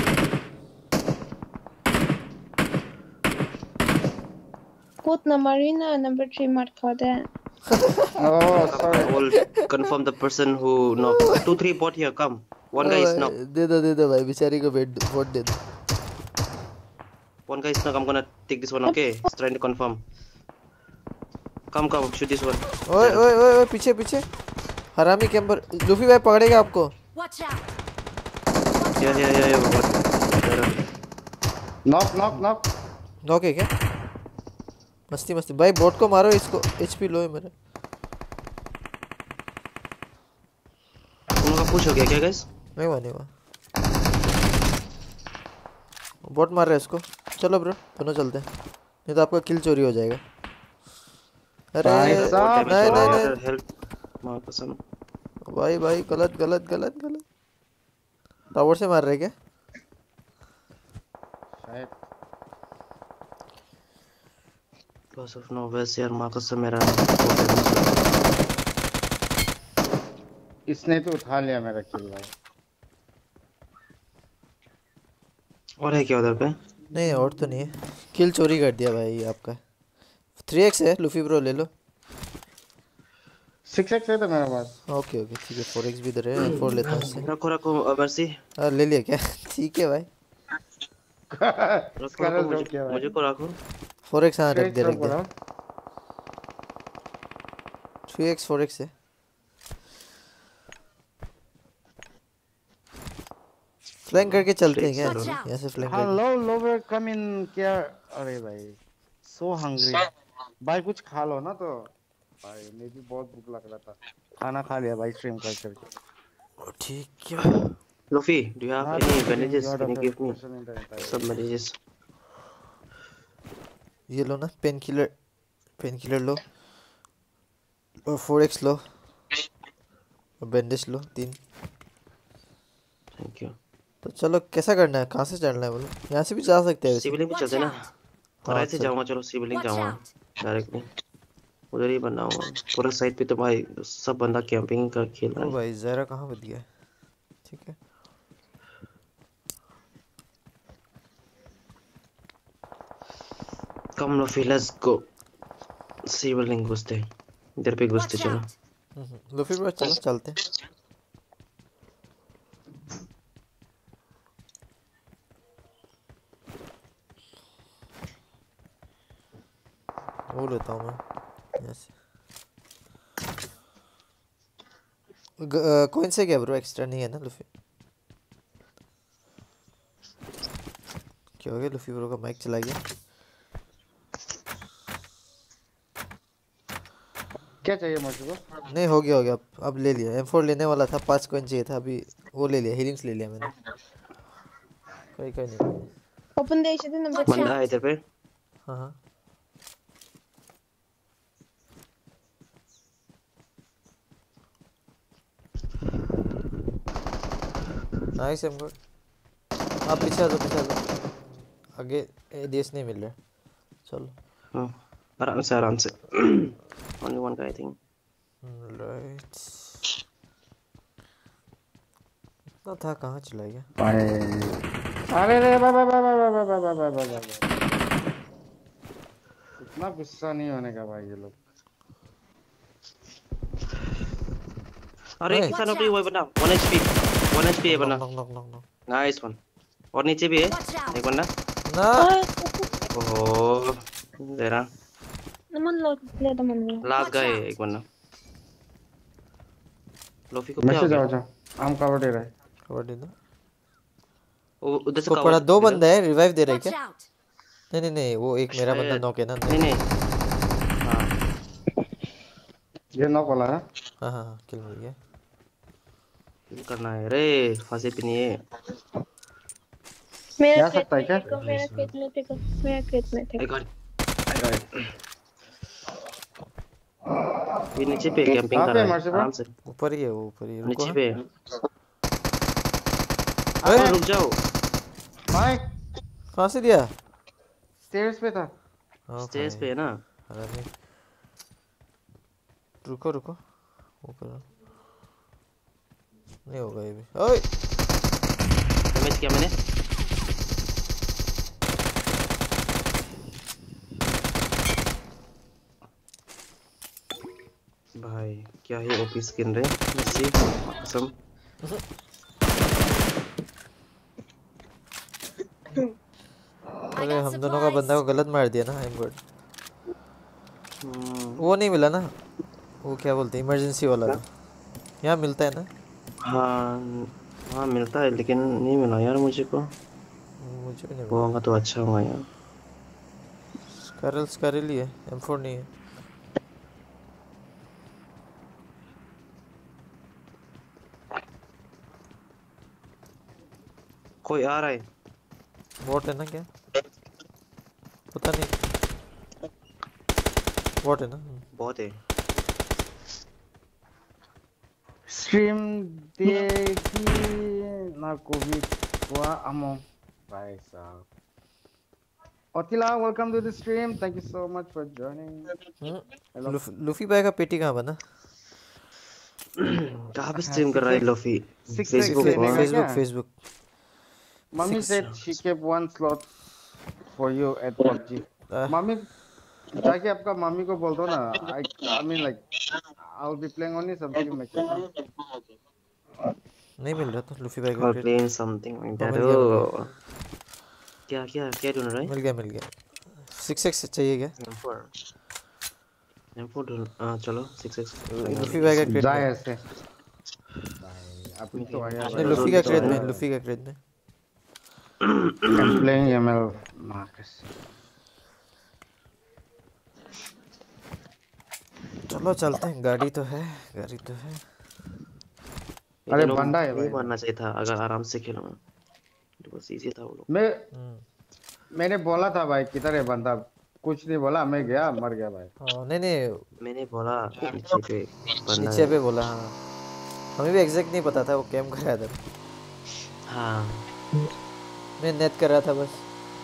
कूद ना मारीना नंबर थ्री मार खा दे Oh, sorry. I will confirm the person who knocked. Two, three bot here. Come. One guy is knocked. दे दो दे दो भाई बेचारी को वेट वोट दे दो. One guy is knocked. I'm gonna take this one. Okay. He's trying to confirm. Come come shoot this one. ओए ओए ओए ओए पीछे पीछे हरामी कैंपर लूफी भाई पकड़ेगा आपको. Watch out. Yeah yeah yeah yeah. Knock knock knock. Knock है क्या? मस्ती मस्ती भाई बोट को मारो इसको एचपी लो है मेरा. उनका पुश हो गया क्या गाइस? नहीं हुआ नहीं हुआ. बोट मार रहा है इसको. चलो ब्रो दोनों चलते हैं नहीं तो आपका किल चोरी हो जाएगा. अरे नहीं नहीं नहीं हेल्प मां कसम. भाई भाई गलत गलत गलत गलत. टावर से मार रहे क्या? शायद. Because of no वैसे यार मां कसम मेरा. इसने तो उठा लिया मेरा किल भाई. और है क्या उधर पे? नहीं और तो नहीं है. किल चोरी कर दिया भाई आपका. थ्री एक्स है लूफी ब्रो ले लो. सिक्स एक्स है तो मेरे पास. ओके ओके ठीक है. फोर एक्स भी इधर है. फोर लेता हूं इससे. रखो रखो मर्सी. हां ले लिया क्या? ठीक है भाई. रखो रखो मुझे मुझे को रखो. फोर एक्स हां रख दे रख दे. थ्री एक्स फोर एक्स है. फ्लैंक करके चलते हैं क्या? यहां से flank. Hello lover come in क्या? अरे भाई सो हंग्री भाई कुछ खा लो ना. तो भाई मुझे भी बहुत भूख लग रहा था. खाना खा लिया भाई स्ट्रीम कर करके. ठीक है. Luffy, do you have any bandages? Can you give me some bandages? ये लो ना पेन किलर. पेन किलर लो और फोर एक्स लो और बैंडेज लो तीन. Thank you. तो चलो कैसा करना है? कहाँ से चढ़ना है बोलो? यहाँ से भी जा सकते हैं. सिविलिंग भी चलते ना. राइट से जाऊंगा. चलो सिविलिंग जाऊंगा डायरेक्टली. उधर ही बना हुआ पूरा साइड पे. तो भाई सब बंदा कैंपिंग का खेल रहा है. ओ भाई जरा कहाँ बच गया? ठीक है. कम लूफी लेट्स गो. सिविलिंग घुसते इधर पे घुसते. चलो लूफी ब्रो चलो चलते. वो लेता हूँ मैं यहाँ से. कौन से क्या ब्रो? एक्स्ट्रा नहीं है ना लूफी? क्या हो गया? लूफी ब्रो का माइक चला गया. क्या चाहिए मुझे को? नहीं हो गया हो गया. अब अब ले लिया. एम फोर लेने वाला था. पाँच कॉइन चाहिए था. अभी वो ले लिया. हीलिंग्स ले लिया मैंने. कोई कोई नहीं. ओपन दे इधर नंबर बंदा है इधर पे. हाँ हाँ नाइस. Am good. आप पीछे आ जाओ पीछे आ जाओ. आगे एडीएस नहीं मिल रहा. चलो हाँ आराम से आराम से. Only one guy I think. Right. इतना था कहाँ चला गया? अरे अरे रे bye bye bye bye bye bye bye bye bye. इतना गुस्सा नहीं होने का भाई ये लोग. अरे किसान पे वो बंदा वन एचपी. वन एचपी है बंदा. Nice one. और नीचे भी है एक बंदा ना. ओह जरा नमन लो ले दो मन. लास्ट गाय एक बंदा. लोफी को मैसेज आओ जाओ. आम कवर दे रहा है. कवर दे दो. वो उधर से कवर. दो बंदे हैं. रिवाइव दे रहे क्या? नहीं नहीं नहीं वो एक मेरा बंदा नॉक है ना. नहीं नहीं हां ये नॉक वाला है. हां हां किल मिल गया. किल करना है रे. फांसी पे नहीं है. मेरा सकता है क्या? मेरा खेत में थे. मेरा खेत में थे. I got I got. ये नीचे पे कैंपिंग कर रहा है आराम से. ऊपर ही है वो. ऊपर ही नीचे पे. अरे रुक जाओ. माइक कहाँ से दिया? स्टेयर्स पे था. स्टेयर्स पे है ना. अरे रुको रुको. ऊपर नहीं होगा ये भी. ओए डैमेज किया मैंने. भाई क्या ही ओपी स्किन रे. मस्सी कसम. अरे हम दोनों का बंदा को गलत मार दिया ना आई एम गुड वो नहीं मिला ना वो क्या बोलते हैं इमरजेंसी वाला था यहाँ मिलता है ना हाँ हाँ मिलता है लेकिन नहीं मिला यार मुझे को मुझे भी नहीं वो होगा तो अच्छा होगा यार स्कारल स्कारल ही है एम फोर नहीं है कोई आ रहा है वोट है ना क्या पता नहीं वोट है ना बहुत है स्ट्रीम देखी ना कोविड हुआ अमो भाई साहब Otila, welcome to the stream. Thank you so much for joining. Luffy भाई का पेटी कहाँ बना कहाँ पे स्ट्रीम कर रहा है Luffy Facebook Facebook Facebook Mommy said she kept one slot for you at P U B G. Mommy, जाके आपका मम्मी को बोल दो ना. I I mean like I'll be playing only something like that. नहीं मिल रहा था लूफी भाई का playing something like that. क्या क्या क्या ढूंढ रहा है मिल गया मिल गया सिक्स एक्स चाहिए क्या एम फोर एम फोर ढूंढ हां चलो सिक्स एक्स लूफी भाई का क्रेड जाए ऐसे भाई आप तो आया नहीं लूफी का क्रेड में लूफी का क्रेड में I'm playing M L Marcus. चलो चलते हैं गाड़ी तो है गाड़ी तो है अरे बंदा है भाई मारना चाहिए था अगर आराम से खेलना तो बस इजी था वो लोग मैं मैंने बोला था भाई किधर है बंदा कुछ नहीं बोला मैं गया मर गया भाई हां नहीं नहीं मैंने बोला नीचे पे बंदा नीचे पे बोला हां हमें भी एग्जैक्ट नहीं पता था वो कैम कर रहा था हां मैं नेट कर रहा था बस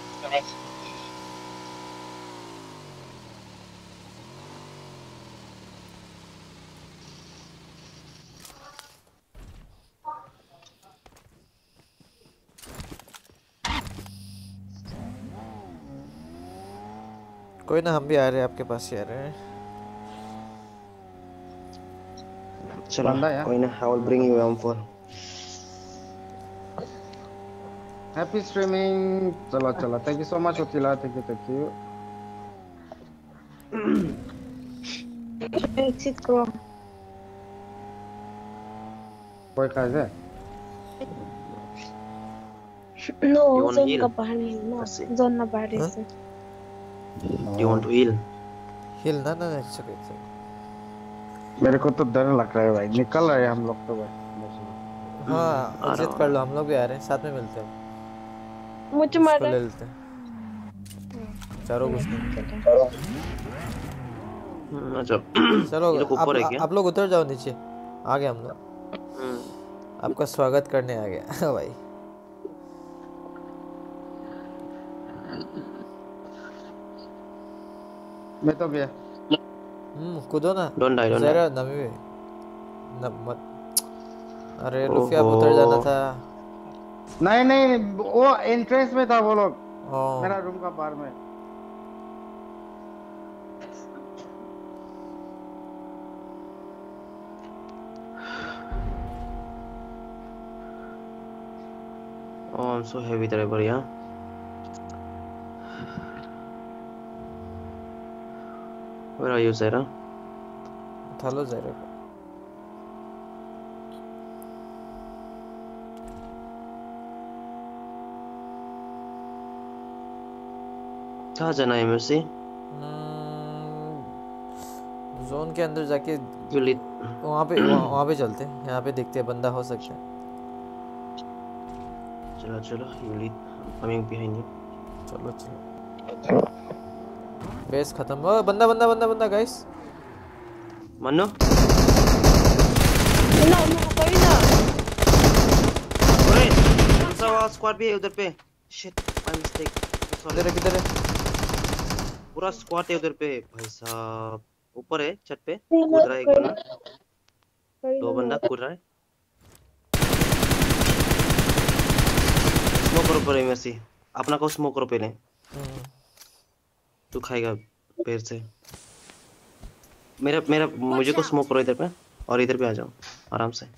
कोई ना हम भी आ रहे हैं आपके पास ही आ रहे हैं चलो कोई ना I will bring you M four happy streaming चलो चलो थैंक यू सो मच उतिला thank you thank you exit करो कोई खाए है नो जोन का बाहर नहीं ना जोन ना बाहर है You want to heal? Heal ना ना ना चलो चलो मेरे को तो डर लग रहा है भाई निकल रहे हैं हम लोग तो भाई हाँ एग्जिट कर लो हम लोग भी आ रहे हैं साथ में मिलते हैं मुझे मार ले लेते हैं चारों घुस गए चलो आप, आप लोग उतर जाओ नीचे आ गए हम लोग आपका स्वागत करने आ गया भाई मैं तो गया हम्म कूदो ना डोंट डाई डोंट जरा नमी में न मत अरे लूफी आप उतर जाना था नहीं नहीं वो एंट्रेंस में था वो लोग मेरा रूम का बाहर में Oh, I'm so heavy driver, yeah. Where are you, Zaira? Hello, Zaira. कहाँ जाना है मेरे से? जोन के अंदर जाके वहाँ पे वहाँ पे चलते हैं यहाँ पे देखते हैं बंदा हो सकता है चलो चलो you lead coming behind you चलो चलो बेस खत्म ओ बंदा बंदा बंदा बंदा गाइस मन्नो ना ना कोई ना अरे दूसरा स्क्वाड भी है उधर पे शिट माय मिस्टेक किधर है किधर है पूरा स्क्वाड है उधर पे भाई साहब ऊपर है छत पे कूद रहा है एक बंदा दो बंदा कूद रहा है स्मोक करो पहले मेसी अपना को स्मोक करो पहले तू खाएगा पैर से मेरा मेरा मुझे को स्मोक करो इधर पे और इधर पे आ जाओ आराम से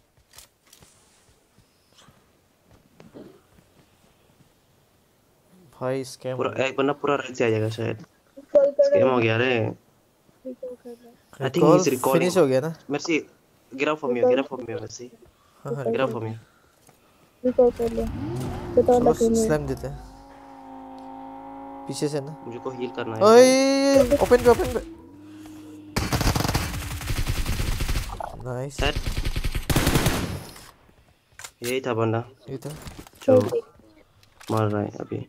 भाई स्कैम पूरा एक बंदा पूरा राइट से आ जाएगा शायद। स्कैम हो गया रे। I think is recording finish हो गया ना। Mercy get out from here, get out from here Mercy. हां हां get out from here. Record कर ले तो तो लगे नहीं। स्लैम देते हैं पीछे से ना। मुझे को हील करना है। ओए ओपन पे ओपन पे। नाइस। यही था बंदा। ये था जो मार रहा है अभी।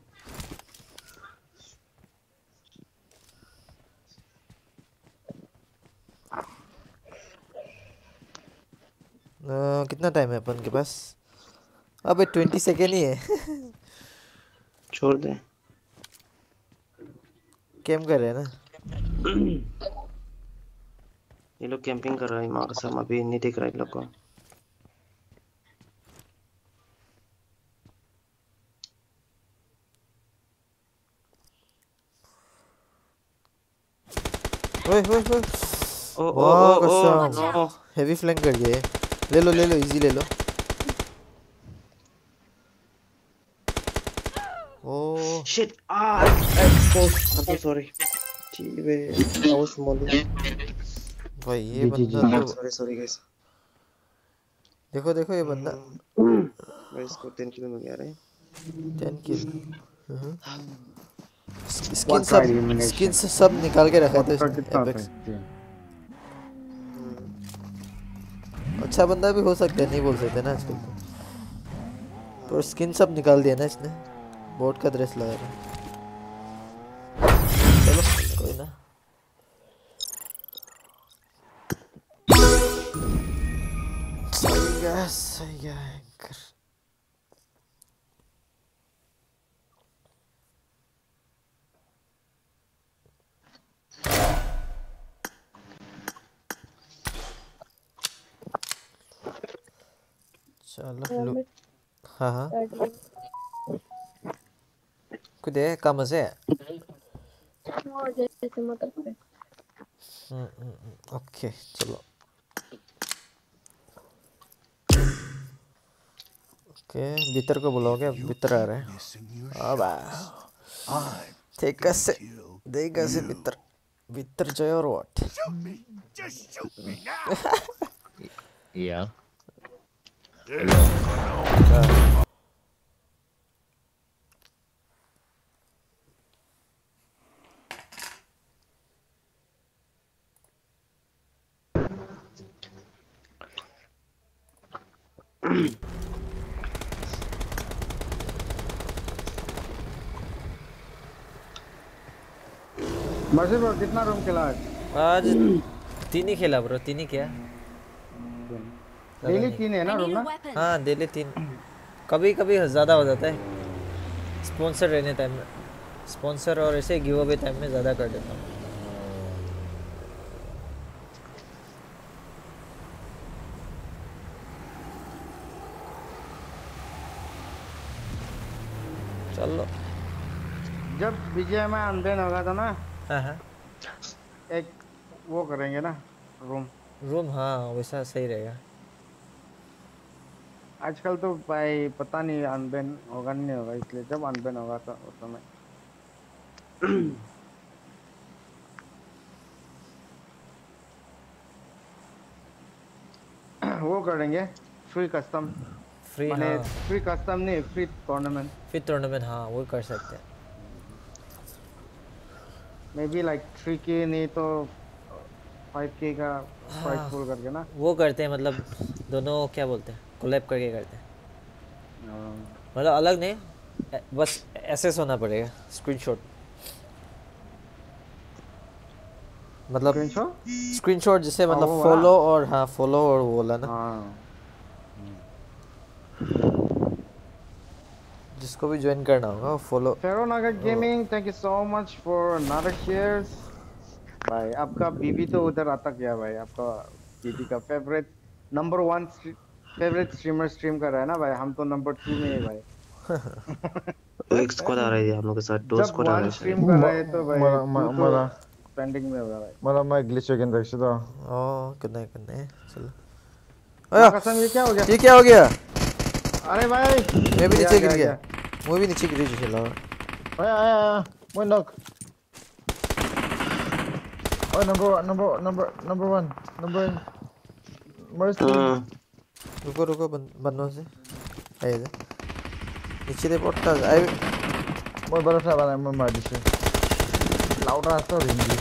Uh, कितना टाइम है अपन के पास? अबे ट्वेंटी सेकेंड ही है। छोड़ दे। कैम कर रहे हैं ना। ये लोग कैंपिंग कर रहा है माँ कसम, अभी नहीं दिख रहा है इन लोग को। ओए ओए ओए oh oh oh no heavy flank कर गए। ले लो ले लो इजी ले लो। Oh shit ah I exposed I'm so sorry जी वे I was smiling भाई ये बंदा तो सॉरी सॉरी गाइस। देखो देखो ये बंदा मैं इसको टेन किल में गया रे। Ten kill. स्किन सब स्किन सब निकाल के रखा था एपेक्स। अच्छा बंदा भी हो सकता है, नहीं बोल सकते ना आजकल तो। पर स्किन सब निकाल दिया ना इसने। बोट का ड्रेस लगा रहा। चलो कोई ना। सही है सही है। चलो हाँ हाँ कुछ है काम से ओके चलो ओके भीतर को बुलाओगे भीतर आ रहे हैं अब ठीक है से देगा से भीतर भीतर जाए और व्हाट या मर्सी ब्रो कितना रूम खेला आज? आज तीन ही खेला ब्रो, तीन ही किया। डेली तीन है ना रूम ना? हाँ डेली तीन, कभी कभी ज़्यादा हो जाता है स्पॉन्सर रहने टाइम में, स्पॉन्सर और ऐसे गिव अवे टाइम में ज़्यादा कर देता हूँ। चलो जब विजय में अनबैन होगा था ना, हाँ हाँ एक वो करेंगे ना रूम रूम हाँ वैसा सही रहेगा। आजकल तो भाई पता नहीं अनबैन होगा नहीं होगा, इसलिए जब अनबैन होगा तो उस समय वो करेंगे फ्री कस्टम, फ्री माने हाँ फ्री कस्टम नहीं फ्री टूर्नामेंट, फ्री टूर्नामेंट हाँ वो कर सकते हैं। मे बी लाइक थ्री के नहीं तो फाइव के का प्राइस हाँ, पुल करके ना वो करते हैं, मतलब दोनों क्या बोलते हैं कोलैब करके करते हैं, मतलब अलग नहीं बस एसेस होना पड़ेगा स्क्रीनशॉट, मतलब स्क्रीनशॉट जिसे मतलब फॉलो और हाँ फॉलो और वो वाला ना हाँ। जिसको भी ज्वाइन करना होगा फॉलो। फेरो नागा gaming thank you so much for another shares. भाई आपका बीबी तो उधर आता क्या भाई, आपका बीबी का favourite number one favourite streamer stream कर रहा है ना भाई, हम तो नंबर टू में है भाई। एक स्क्वाड आ रही है हम लोग के साथ, दो स्क्वाड आ रहे हैं स्ट्रीम कर रहे हैं तो भाई मला पेंडिंग में हो रहा है मला मैं ग्लिच अगेन रख दो। ओ कितने कितने चलो आया कसम ये क्या हो गया, ये क्या हो गया? अरे भाई मैं भी नीचे गिर गया, वो भी नीचे गिर चला। Oh yeah, yeah, yeah. One knock. Oh, number one, number number number one, number one. Mercy. रुको रुको बंदों से आए थे नीचे दे पड़ता है आई मैं बड़ा सा बना मैं मार दिया लाउड रास्ता Ringi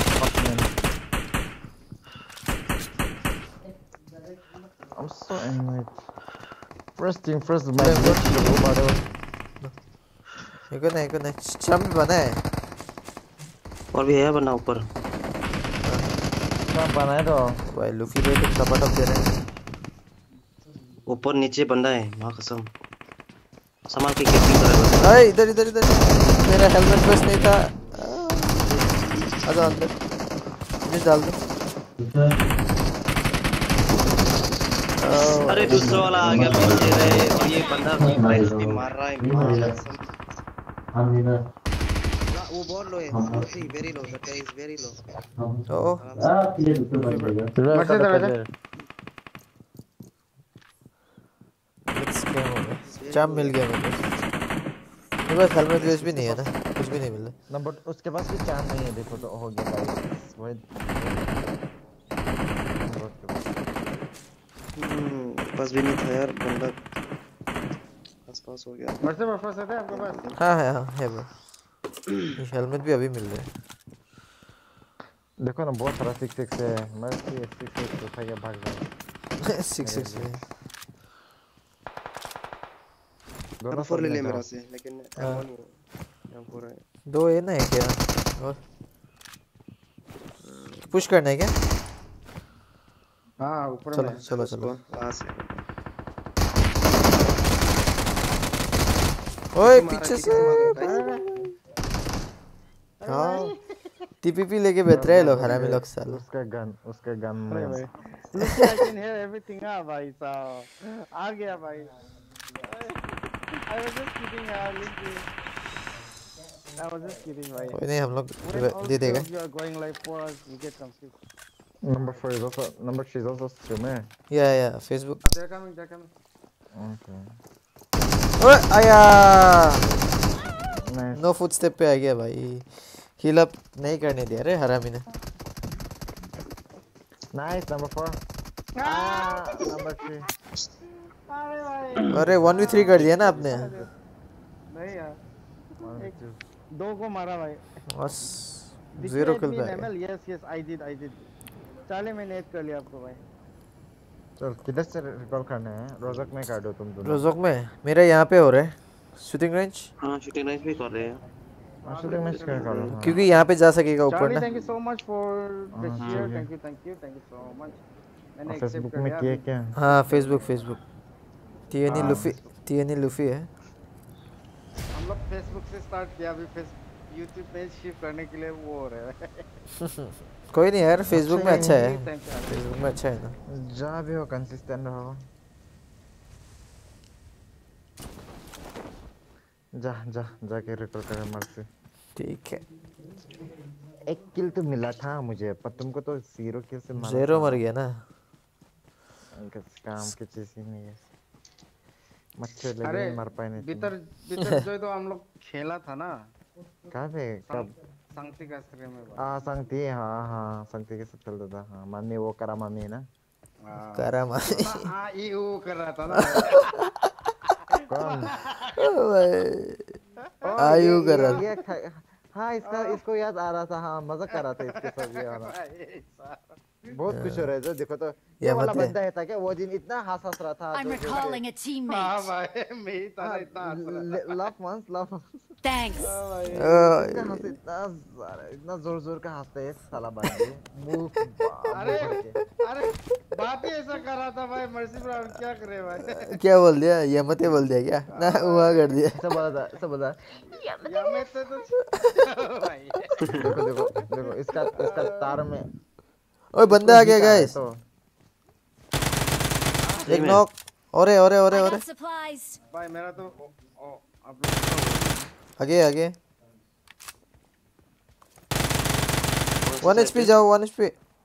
I'm so annoyed. First thing first, my God, एक नहीं एक नहीं चम बना है और भी है बना ऊपर चम बना है तो भाई लुफी पे तो टपटप दे रहे हैं ऊपर नीचे बंदा है मां कसम संभाल के कैपिंग कर रहा है अरे इधर इधर इधर मेरा हेलमेट बस नहीं था आ जाओ अंदर मुझे डाल दो अरे दूसरा वाला आ गया पीछे रहे और ये बंदा प्राइस भी मार रहा है वो बहुत लो है very low that is very low oh चाम मिल गया मेरे मेरे पास हेलमेट वेस्ट भी नहीं है ना कुछ भी नहीं मिला नंबर उसके पास भी चाम नहीं है देखो तो हो गया गाइस वो पास भी नहीं था यार बंदा पास पास हो गया व्हाट्सएप पर फंसा था आपके पास हां हां हां है ब्रो ये हेलमेट भी अभी मिल रहा है देखो ना बहुत सारा सिक्स सिक्स है मैं सिक्स सिक्स उठा के भाग रहा हूं सिक्स सिक्स है दोनों फोर ले ले मेरा से लेकिन एम वन एम फोर है दो है ना क्या और पुश करना है क्या हां ऊपर चलो में चलो चलो वहां से ओए पीछे से हां टीपीपी लेके बैठ रहे लोग हरामी लोग साले उसका गन उसका गन में Look, I can hear everything ah भाई साहब आ गया भाई I was just kidding यार लेकिन I was just kidding भाई कोई नहीं हम लोग दे देगा You are going live for us you get confused Number four is also number three is also streamer. Yeah, yeah, Facebook. They're coming, they're coming. Okay. ओए आया Nice. नो फुटस्टेप पे आ गया भाई हील अप नहीं करने दिया रे हरामी ने Nice number four. Ah, number three. अरे भाई अरे वन वी थ्री कर दिया ना आपने नहीं यार एक दो को मारा भाई बस जीरो किल पे yes yes I did I did चले मैंने ऐड कर लिया आपको भाई चल किधर से रिकॉल करना है रोजक में कर दो तुम दोनों रोजक में मेरा यहाँ पे हो रहा है शूटिंग रेंज हां शूटिंग रेंज भी कर रहे हैं शूटिंग रेंज कर कर लो क्योंकि यहाँ पे जा सकेगा ऊपर ना thank you so much for the share thank you thank you thank you so much मैंने एक्सेप्ट फेसबुक कर में लिया किया क्या हाँ Facebook Facebook TNE Luffy TNE Luffy है हम लोग फेसबुक से स्टार्ट किया अभी फेस यूट्यूब पे शिफ्ट करने के लिए वो हो रहा है कोई नहीं यार फेसबुक में अच्छा है फेसबुक में अच्छा है ना जहाँ भी हो कंसिस्टेंट रहो जा जा जाके रिकॉल कर मर से ठीक है एक किल तो मिला था मुझे पर तुमको तो जीरो किल से मारा जीरो मर गया ना काम की चीज ही नहीं है मच्छर लगे मर पाए नहीं भीतर भीतर जो तो हम लोग खेला था ना कहाँ पे कब संगति का स्ट्रीम में हाँ संगति हाँ हाँ संगति के साथ चलता था हाँ मामी वो करा मामी है ना करा मामी हाँ ये वो कर रहा था ना कौन आयु कर रहा था हाँ इसका इसको याद आ रहा था हाँ मजा कर रहा था इसके साथ ये वाला बहुत खुश हो रहे थे देखो तो ये वाला बंदा है था क्या वो दिन इतना हंस हंस रहा था I'm recalling a teammate. हाँ भाई मैं ही था इतना लव वंस लव Thanks. इतना हंस इतना इतना जोर जोर का हंसता है साला बंदे मुंह अरे अरे बात ही ऐसा कर रहा था भाई मर्सी ब्रो क्या करे भाई क्या बोल दिया ये मत बोल दिया क्या ना वहाँ कर दिया सब बोला था सब बोला या मैं तो भाई देखो देखो देखो इसका इसका तार में ओए बंदा आ गया गाइस एक नॉक ओरे ओरे ओरे ओरे भाई मेरा तो आगे आगे वन एचपी जाओ वन एचपी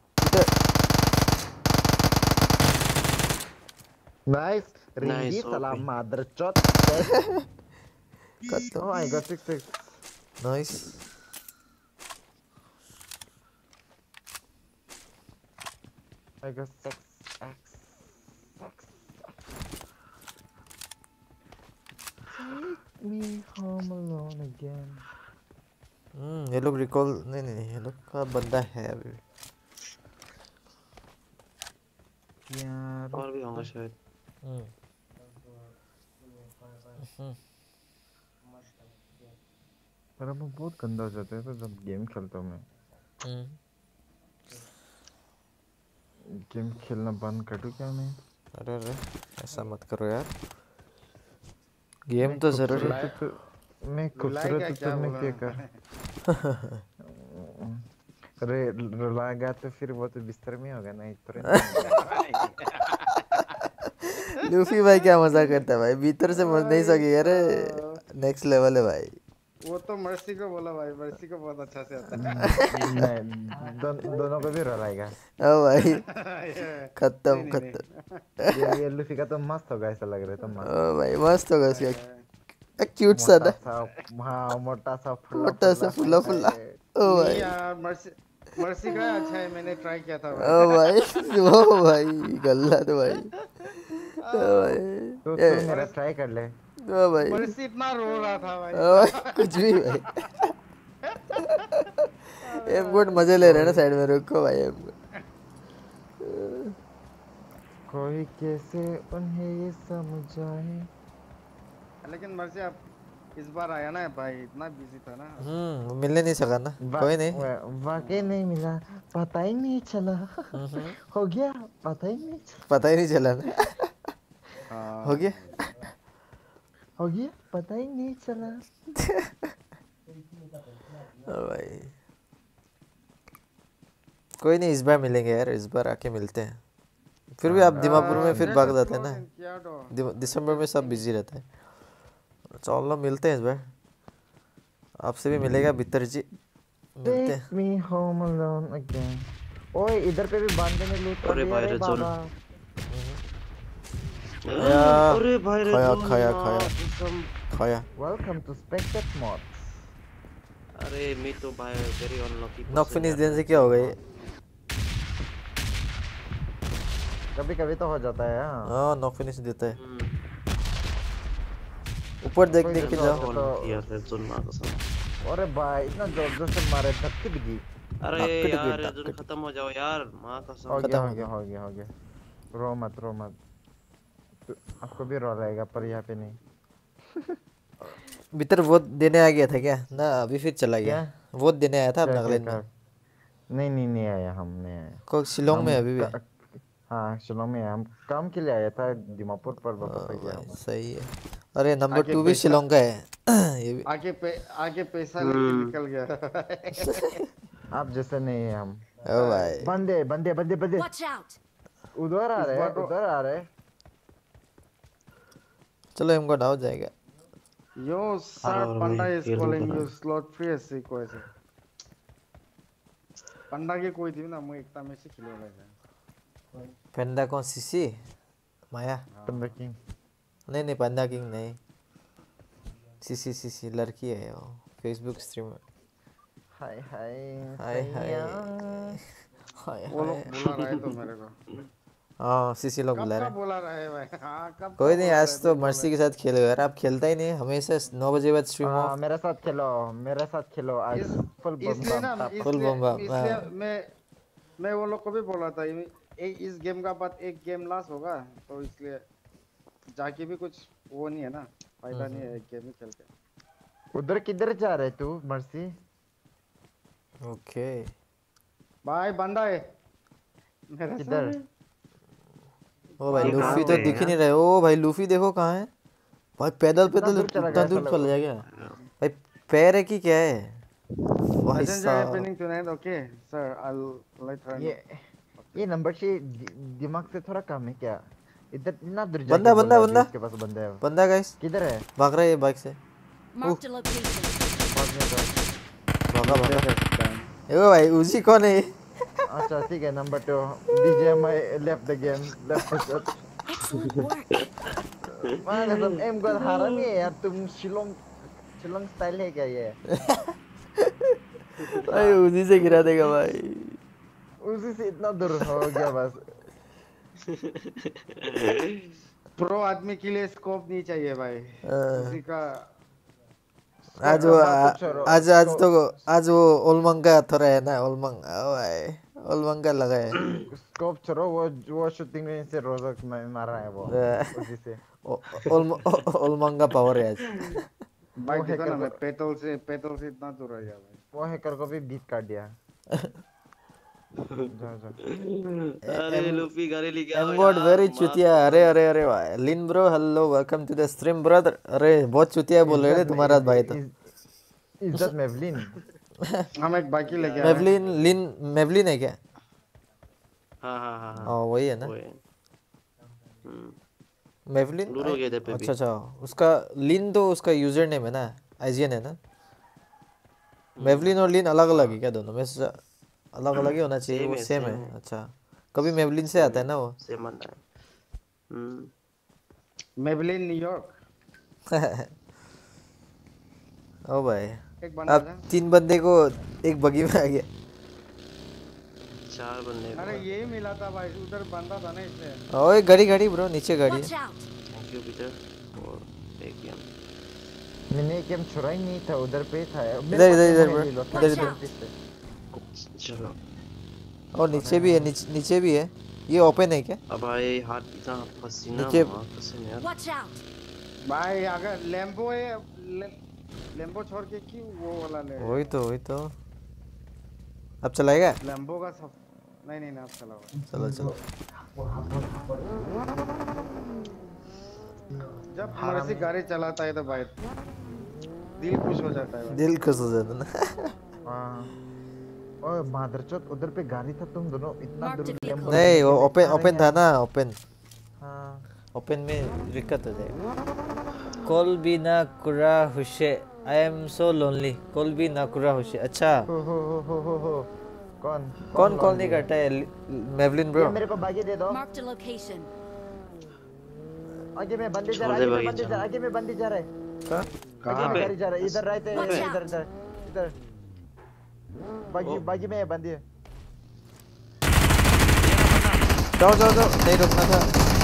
नाइस रिंगी सलाम मदर चोट oh I got six six नाइस I got six X. Take me home alone again. हम्म ये लोग रिकॉल नहीं नहीं नहीं ये लोग का बंदा है अभी यार और भी होंगे शायद। हम्म पर अब बहुत गंदा हो जाता है तो जब गेम खेलता हूँ मैं। हम्म गेम खेलना बंद कर दूँ क्या मैं? अरे अरे ऐसा मत करो यार गेम तो जरूरी है। मैं खूबसूरत तो मैं क्या कर अरे रुलाएगा तो फिर वो तो बिस्तर में होगा ना इतना लूफी भाई क्या मजाक करता है भाई भीतर से मर नहीं सके अरे नेक्स्ट लेवल है भाई वो तो मर्सी को बोला भाई मर्सी को बहुत अच्छा से आता है नहीं दो, दोनों को भी रुलाएगा ओ भाई खत्म खत्म ये ये लूफी का तो मस्त होगा ऐसा लग रहा है तो मस्त ओ भाई मस्त होगा उसका क्यूट सा ना हाँ मोटा सा फुल्ला मोटा सा फुल्ला फुल्ला ओ भाई यार मर्सी मर्सी का अच्छा है मैंने ट्राई किया था ओ भाई ओ भाई गल्ला तो भाई ओ भाई तो तू मेरा ट्राई कर ले ओ भाई मर्सी इतना रो रहा था भाई ओ भाई कुछ भी भाई एम गुड मजे ले रहे हैं ना साइड में रुको भाई एम कोई कैसे उन्हें ये समझाए लेकिन मर्सी आप इस बार आया ना भाई इतना बिजी था ना हम्म मिलने नहीं सका ना कोई नहीं वाकई नहीं मिला पता ही नहीं चला हो गया पता ही नहीं चला पता ही नहीं चला ना हो गया हो गया पता ही नहीं चला भाई कोई नहीं इस बार मिलेंगे यार इस बार आके मिलते हैं फिर भी आप दिमापुर में फिर भाग जाते हैं ना दिसंबर में सब बिजी रहता है चलो मिलते हैं इस बार आपसे भी मिलेगा भीतर जी मिलते हैं Take me home alone again. ओए इधर पे भी बांधे में लूट अरे भाई रे जोन अरे भाई रे खाया खाया खाया खाया वेलकम टू स्पेक्टेड मॉड्स अरे मैं तो भाई वेरी अनलकी नॉक फिनिश देने से क्या होगा ये कभी कभी तो हो जाता है हाँ नॉक फिनिश देता है ऊपर देख देख के जाओ यार रे जोन मार कसम अरे भाई इतना जोर जोर से मारे धक्के दिखी अरे यार जोन खत्म हो जाओ यार मां कसम हो गया हो गया हो गया हो गया रो मत रो मत आपको भी रो रहेगा पर यहाँ पे नहीं भीतर वोट देने आ गया था क्या ना अभी फिर चला गया वोट देने आया था अपना अगले दिन नहीं नहीं नहीं आया हमने को शिलोंग में अभी भी हाँ शिलोंग में हम काम के लिए आया था दिमापुर पर वापस आ गया सही है अरे नंबर टू भी शिलोंग का है ये भी आगे पे आगे पैसा लेके निकल गया आप जैसे नहीं है हम ओ भाई बंदे बंदे बंदे बंदे उधर आ रहे उधर आ रहे चलो हमको डाउट जाएगा yo sir Panda is calling you slot free ऐसे को ऐसे पंडा के कोई थी ना मैं एकता में से खेले वाला पंडा कौन सीसी माया पंडा किंग नहीं नहीं पंडा किंग नहीं सीसी सीसी लड़की है वो फेसबुक स्ट्रीमर हाय हाय हाय हाय हाय वो लोग बुला रहे तो मेरे को हाँ सीसी लोग बुला रहे कब बोला रहे भाई हाँ कब कोई नहीं आज तो मर्सी के साथ खेलो यार आप खेलता ही नहीं हमेशा नौ बजे बाद स्ट्रीम ऑफ मेरे साथ खेलो मेरे साथ खेलो आज फुल बम फुल बम इसलिए मैं मैं वो लोग को भी बोला था इस गेम का बाद एक गेम लास्ट होगा तो इसलिए जाके भी कुछ वो नहीं है ना फायदा नहीं है एक गेम ही खेल के उधर किधर जा रहे तू मर्सी ओके भाई बंदा है मेरा किधर ओ भाई लूफी तो दिख ही नहीं रहे ओ भाई लूफी देखो कहाँ है भाई पैदल पैदल इतना दूर चला जाएगा भाई पैर है कि क्या है भाई साहब okay sir I will let her ये ये नंबर से दिमाग से थोड़ा कम है क्या इधर इतना दूर बंदा बंदा बंदा इसके पास बंदा है बंदा गाइस किधर है भाग रहा है बाइक से भागा भागा ए भाई उसी कौन है अच्छा ठीक है नंबर टू बीजेएमआई left the game left the मां कसम एम को हारा नहीं है यार तुम शिलोंग चुलंग स्टाइल है क्या ये? भाई उसी से गिरा देगा भाई। उसी से इतना दूर हो गया बस। प्रो आदमी के लिए स्कोप नहीं चाहिए भाई। उसी का आज वो आज आज तो आज वो ओलमंग का थोड़ा है ना ओलमंग भाई ओलमंग का लगा है। स्कोप छोड़ो वो वो शूटिंग में से रोजक में मार रहा है वो उसी से। ओलमंग का पावर है आज। भाई देखो ना मैं पेट्रोल से पेट्रोल से इतना दूर रह गया भाई। वो हैकर को भी बीट काट दिया। अरे लूफी गाड़ी ले गया। एम गॉड वेरी चुतिया। अरे अरे अरे भाई लिन bro hello welcome to the stream brother. अरे बहुत चुतिया बोल रहे थे तुम्हारा भाई तो। इज्जत मेवलिन। हम एक बाइक लेके आए। मेवलिन लिन मेवलिन है क्या? हाँ हाँ हाँ हाँ वही है ना। मेवलिन अच्छा अच्छा उसका लिन तो उसका यूजर नेम है ना आईजीएन है ना। मेवलिन और लिन अलग अलग है क्या दोनों में? अलग अलग ही होना चाहिए वो सेम है। अच्छा कभी मेवलिन से आता है ना वो सेम बनता है। Maybelline New York. ओ भाई अब तीन बंदे को एक बगी में आ गया। चार बंदे। अरे यही मिला था भाई उधर बंदा था ना इससे। ओए गाड़ी गाड़ी ब्रो नीचे गाड़ी है। थैंक यू पीटर और एक गेम मैंने गेम छुड़ा ही नहीं था उधर पे था। इधर इधर इधर ब्रो इधर इधर। चलो और नीचे भी है नीचे नीचे भी है। ये ओपन है क्या? अब भाई हाथ इतना पसीना नीचे पसीना यार। Watch out! भाई अगर लैम्बो है लैम्बो छोड़ के क्यों वो वाला ले? वही तो वही तो। अब चलाएगा? लैम्बो का सब नहीं नहीं आप चलाओ। चलो चलो। जब हमारे से गाड़ी चलाता है तो भाई दिल खुश हो जाता है। दिल खुश हो जाता ना। हाँ। ओए मादरचोद उधर पे गाड़ी था तुम दोनों इतना दूर। नहीं वो ओपन ओपन था ना ओपन। हाँ ओपन में दिक्कत हो जाएगा। कॉल भी ना कुरा हुशे I am so lonely. Call भी ना कुरा हुशे। अच्छा हो हो हो हो हो कौन कौन कॉल नहीं करता है? मेवलिन ब्रो मेरे को बागी दे दो। Mark the location. आगे में बंदे जा रहा है आगे में बंदे जा आगे में बंदे जा रहे हैं। कहां पे गाड़ी जा रहा है? इधर राइट है इधर इधर इधर बागी बागी में बंदे। जाओ जाओ जाओ नहीं रुकना था।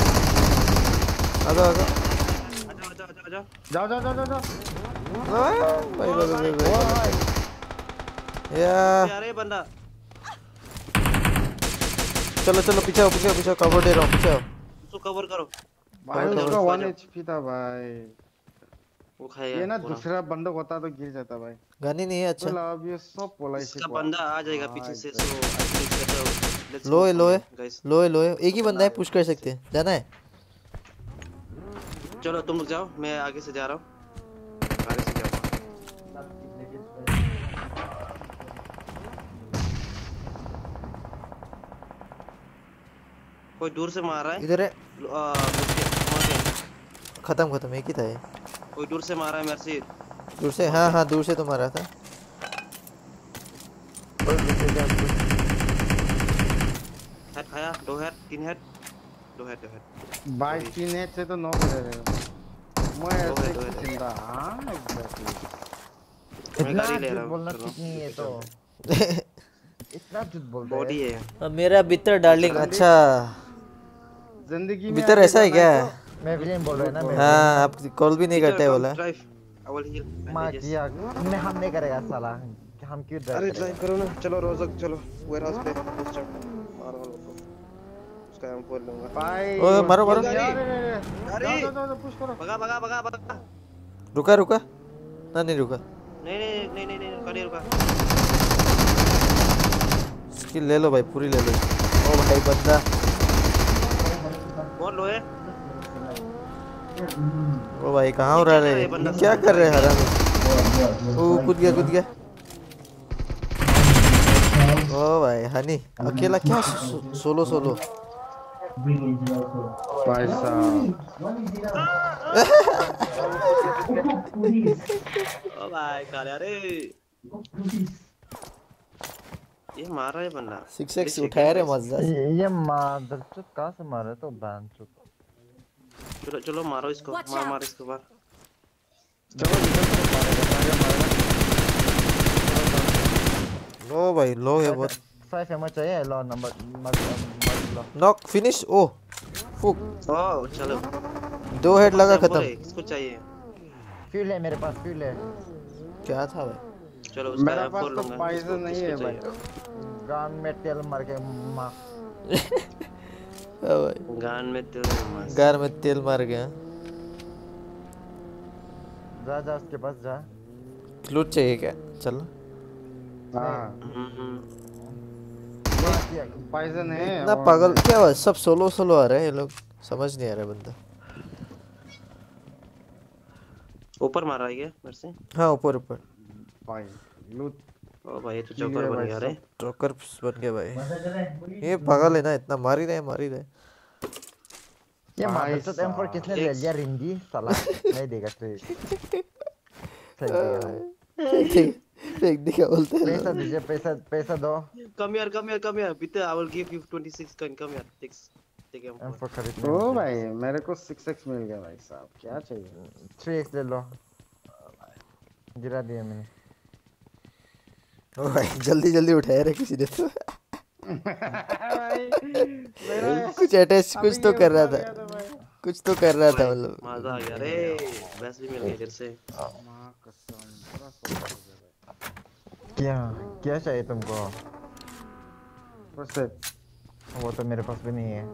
आ जाओ आ जाओ जाओ जाओ जाओ जाओ जाओ। भाई भाई भाई यार अरे बंदा चलो चलो पीछे आओ पीछे आओ पीछे आओ कवर दे रहा हूं पीछे आओ। उसको कवर करो भाई उसका वन एचपी था भाई। वो खाएगा ये ना दूसरा बंदा होता तो गिर जाता भाई। गन ही नहीं है। अच्छा तो अब ये सब पोलाई से इसका बंदा आ जाएगा पीछे से सो आई थिंक लो है लो है लो है लो है एक ही बंदा है पुश कर सकते हैं। जाना है? चलो तुम लोग जाओ मैं आगे से जा रहा हूं आगे से जाओ। कोई दूर से मार रहा है इधर है। खत्म खत्म एक ही था ये। कोई दूर से मारा है मेरे से। दूर से हाँ हाँ दूर से तो मारा था। हेड खाया दो हेड तीन हेड दो हेड दो हेड भाई तीन हेड से तो नौ कर रहे हो। मैं ऐसे जिंदा हां एग्जैक्टली। मैं गाड़ी ले रहा हूं। बोलना ठीक नहीं है तो इतना झूठ बोल रहा है। बॉडी है मेरा बितर डार्लिंग। अच्छा जिंदगी में बितर ऐसा है क्या? मैं भी बोल रहा है ना मैं। हाँ आप कॉल भी नहीं करते बोला। मां किया मैं हम नहीं करेगा साला हम क्यों ड्राइव। अरे ड्राइव करो ना चलो रोजक चलो वेयरहाउस पे पुश मारो उसको उसका एम फोर लूंगा भाई। ओए मारो मारो। अरे जाओ जाओ पुश करो। भगा भगा भगा भगा। रुका रुका ना नहीं रुका। नहीं नहीं नहीं नहीं नहीं रुका नहीं रुका। स्किल ले लो भाई पूरी ले लो। ओ भाई बंदा बहुत लो है। ओ भाई कहाँ हो रहा है? क्या कर रहे हैं हरामी? ओ कूद गया कूद गया। ओ भाई हनी अकेला क्या सोलो सोलो भाई साहब। ओ भाई काले अरे ये मार रहा है बंदा। सिक्स एक्स उठाया रे मजा। ये मादरचोद कहां से मार रहा है तो बैंचोद। चलो चलो मारो इसको मार मार इसको बाहर। चलो निकल तो मारेगा। ओ भाई लो है बहुत। फाइव एमओ चाहिए लो नंबर मत लो। नॉक फिनिश ओ फुक। ओ चलो दो हेड लगा खत्म। किसको चाहिए? फ्यूल है मेरे पास फ्यूल है। क्या था भाई? चलो उसका मेरे पास फोर तो लूंगा। पाइजन नहीं है भाई। गान में तेल मार के मां हां भाई गान में तेल मार गान में तेल मार गया। जा जा उसके पास जा। लूट चाहिए क्या? चल हां पाइजन है। इतना पागल क्या हुआ? सब सोलो सोलो आ रहे हैं ये लोग, समझ नहीं आ रहा बंदा। ऊपर मार रहा है क्या मेरे से? हाँ ऊपर ऊपर भाई लूट। ओ भाई ये तो जोकर बन गया रे। जोकर बन गया भाई। ये पागल है ना, इतना मार ही रहे मार ही रहे। ये मार तो एम फोर किसने ले लिया? रिंगी साला नहीं देगा तो फेंक देगा। फेंक दिया बोलते हैं। पैसा दीजिए पैसा पैसा दो। कम यार कम यार कम यार Peter I will give you twenty-six coin come here take take M four खरीदना। ओ भाई मेरे को सिक्स एक्स मिल गया भाई साहब, क्या चाहिए? थ्री एक्स ले लो। गिरा दिया मैंने। ओ भाई जल्दी जल्दी उठाया रे किसी ने तो। कुछ अटैच कुछ तो कर रहा था, कुछ तो कर रहा था मतलब। मजा आ गया रे, वैसे भी मिल गया इधर से। मां कसम पूरा सोच क्या क्या चाहिए तुमको? वैसे वो तो मेरे पास भी नहीं है।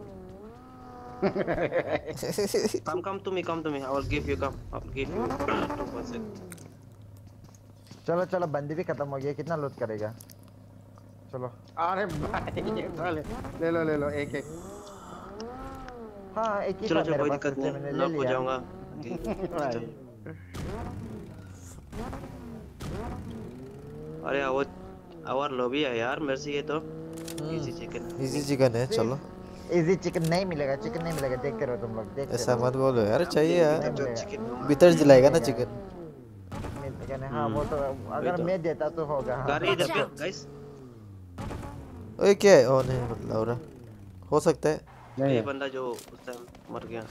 come come to me come to me I will give you come I will give you two percent। चलो चलो बंदी भी खत्म हो गई, कितना लूट करेगा? चलो अरे भाई चले ले लो ले लो एक एक। हाँ एक ही चलो था चलो मेरे कोई पास, दिक्कत इसलिए नहीं मैंने ले नॉक हो लिया। जाऊंगा। अरे वो आवर लॉबी है यार मेरे से ये तो इजी चिकन इजी चिकन है। चलो इजी चिकन नहीं मिलेगा, चिकन नहीं मिलेगा, देखते रहो तुम लोग देखते ऐसा रहो। मत बोलो यार, चाहिए यार। मिलेगा। भीतर जिलाएगा ना चिकन। मिलेगा हाँ वो तो अगर मैं देता तो होगा। हाँ। गाड़ी इधर पे गाइस। ओए क्या है? ओ नहीं मतलब हो रहा हो सकता है। ये बंदा जो उस टाइम मर गया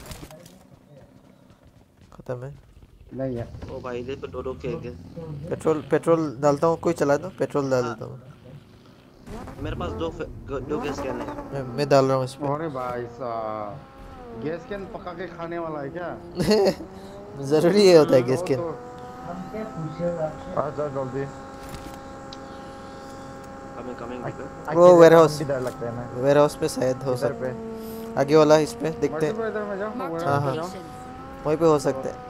खत्म है। नहीं है। ओ भाई इधर पे दो दो के पेट्रोल पेट्रोल डालता हूँ, कोई चला दो, पेट्रोल डाल देता हूँ। मेरे पास दो दो गैस कैन है। मैं, मैं डाल रहा हूँ इसमें। अरे भाई साहब गैस कैन पका के खाने वाला है क्या? जरूरी है होता है गैस कैन। आ जाओ जल्दी। कमिंग कमिंग वो वेयरहाउस डर लगता है ना। वेयरहाउस पे शायद हो सकता है। आगे वाला इस पे देखते हैं। इधर में जाओ। हाँ हाँ वहीं पे हो सकता है।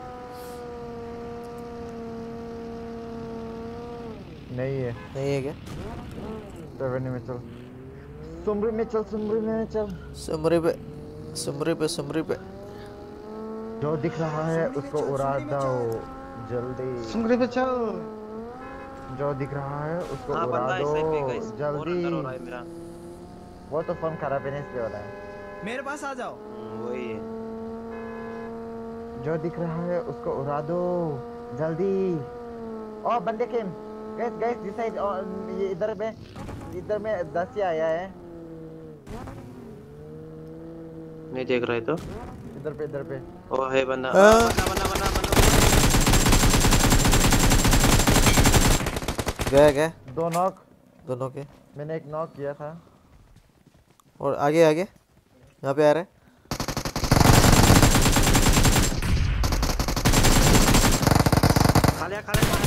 नहीं है नहीं है क्या? सेवन में चल, सुमरी में चल, सुमरी में चल, सुमरी पे सुमरी पे सुमरी पे जो दिख रहा है उसको उड़ा दो जल्दी। सुमरी पे चल, जो दिख रहा है उसको हाँ, उड़ा बंदा इस दो साइड पे गाइस। जल्दी। और अंदर हो रहा है मेरा। वो तो फोन खराब है इसलिए हो रहा है। मेरे पास आ जाओ। वही है। जो दिख रहा है उसको उड़ा दो जल्दी। ओ बंदे के गाइस गाइस दिस साइड, ये इधर पे इधर में दस ही आया है। नहीं देख रहे तो इधर पे इधर पे ओ है बंदा। हाँ। बंदा बंदा बंदा बंदा गया गया दो नॉक दोनों के। मैंने एक नॉक किया था। और आगे आगे यहाँ पे आ रहा है। खा लिया खा लिया।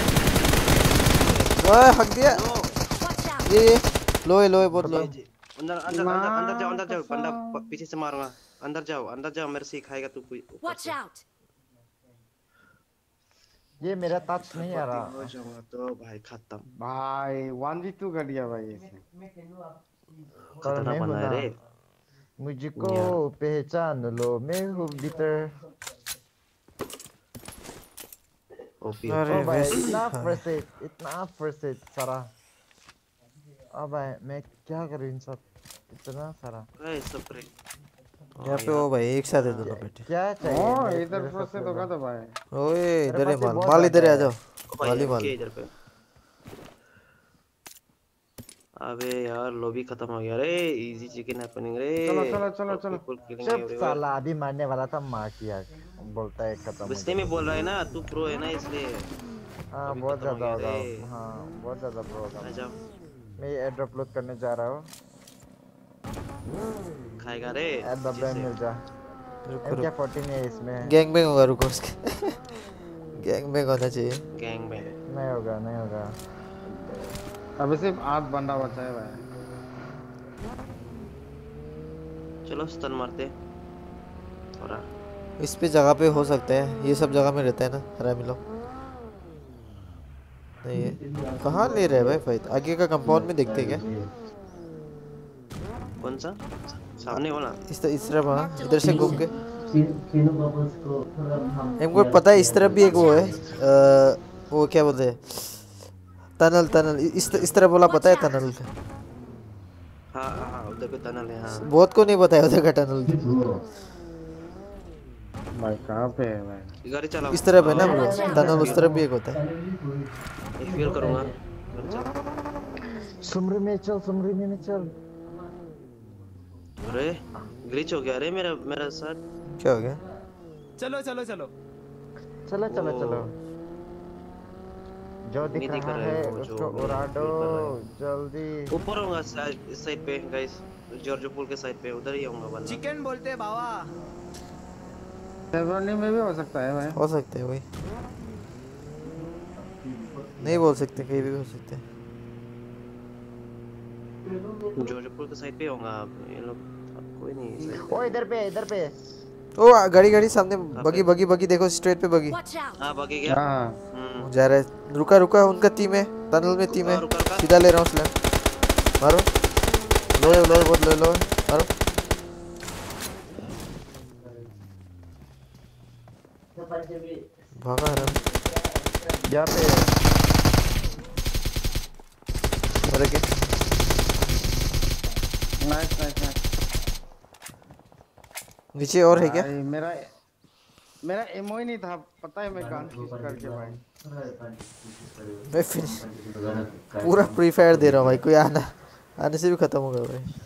ओए हक दिया। ये ये लो है लो है बहुत लो है। अंदर अंदर अंदर अंदर जाओ अंदर जाओ बंदा पीछे से मारूंगा। अंदर जाओ अंदर जाओ मेरे से खाएगा तू कोई। Watch out! ये मेरा टच नहीं आ रहा। हो जाऊंगा तो भाई खत्म। भाई वन वी टू कर दिया भाई इसने। खतरनाक बना है रे। मुझको पहचान लो मैं हूँ भीतर। ओपी अरे ओ भाई वैसे इतना फर्स्ट इतना फर्स्ट सारा। अब भाई मैं क्या करूँ इन सब इतना सारा। ए सब रे। यहाँ पे वो भाई एक साथ है दोनों बेटे। क्या चाहिए? ओ इधर फर्स्ट तो का तो भाई। ओए इधर है पास माल बहुत माल इधर आ ज्यादा जाओ। माल ही माल। इधर पे। अबे यार लॉबी खत्म हो गया रे। इजी चिकन हैपनिंग रे। चलो चलो चलो चलो। चुप साला अभी मारने वाला था मार किया बोलता है खत्म। इसलिए मैं बोल रहा है ना तू प्रो है ना इसलिए। हाँ अभी बहुत खत्म हो ज्यादा गया होगा। रे। हाँ बहुत ज्यादा ब्रो होगा। आ जाओ मैं एयर ड्रॉप लोड करने जा रहा हूँ। खाएगा रे एयर ड्रॉप अच्छे से। मिल जा। रुको एम क्या रुको फोर्टीन है इसमें। गैंग बैंग होगा रुको उसके गैंग बैंग होना चाहिए। गैंग में नहीं होगा नहीं होगा। अभी सिर्फ आठ बंदा बचा है भाई। चलो स्टन मारते थोड़ा। इस पे जगह पे हो सकता है, ये सब जगह में रहता है ना हरामी लोग। नहीं है कहाँ ले रहे हैं भाई फाइट? आगे का कंपाउंड में देखते हैं क्या? कौन सा सामने वाला? इस तरह इस तरफ हाँ, इधर से घूम के हमको पता है इस तरफ भी एक वो है आ, वो क्या बोलते हैं टनल टनल इस इस तरफ बोला पता है टनल का। हाँ हाँ हाँ उधर पे टनल है हाँ। बहुत को नहीं पता है उधर का टनल। भाई कहाँ पे है भाई? गाड़ी चलाओ। इस तरफ है ना ब्रो टनल, उस तरफ भी एक होता है। एक फील करूँगा गाड़ी चलाओ। सुमरी में चल सुमरी में चल। अरे ग्लिच हो गया रे मेरा मेरा साथ। क्या हो गया? चलो चलो चलो चलो चलो वो- चलो। जो दिख नहीं दिख रहा रहा है है वो जो उसको मेरा उड़ा दो feel कर रहा है। जल्दी। ऊपर होगा साइड इस साइड पे गाइस, जॉर्जो पुल के साइड पे उधर ही होगा बंदा। चिकन बोलते हैं बाबा। सेवरनी में भी हो सकता है भाई। हो सकते हैं वही, नहीं बोल सकते, कहीं भी हो सकते हैं। जॉर्जो पुल के साइड पे होगा ये लोग। कोई नहीं side पे। ओ इधर पे इधर पे। ओ गाड़ी गाड़ी सामने बगी बगी बगी देखो स्ट्रेट पे बगी। हाँ बाकी क्या? हाँ हम्म जा रहा है, रुका रुका उनका टीम है टनल में टीम है। रुका, रुका। सीधा ले रहा हूँ स्लैम मारो। लो है, लो है, बहुत लो लो है, मारो। भागा हराम। यहाँ पे मरे के नाइस नाइस नाइस। नीचे और है क्या? भाई मेरा मेरा एमओ ही नहीं था पता है। मैं गन यूज करके भाई मैं फिर पूरा प्री फायर दे रहा हूँ भाई, कोई आना आने से भी खत्म हो गया भाई।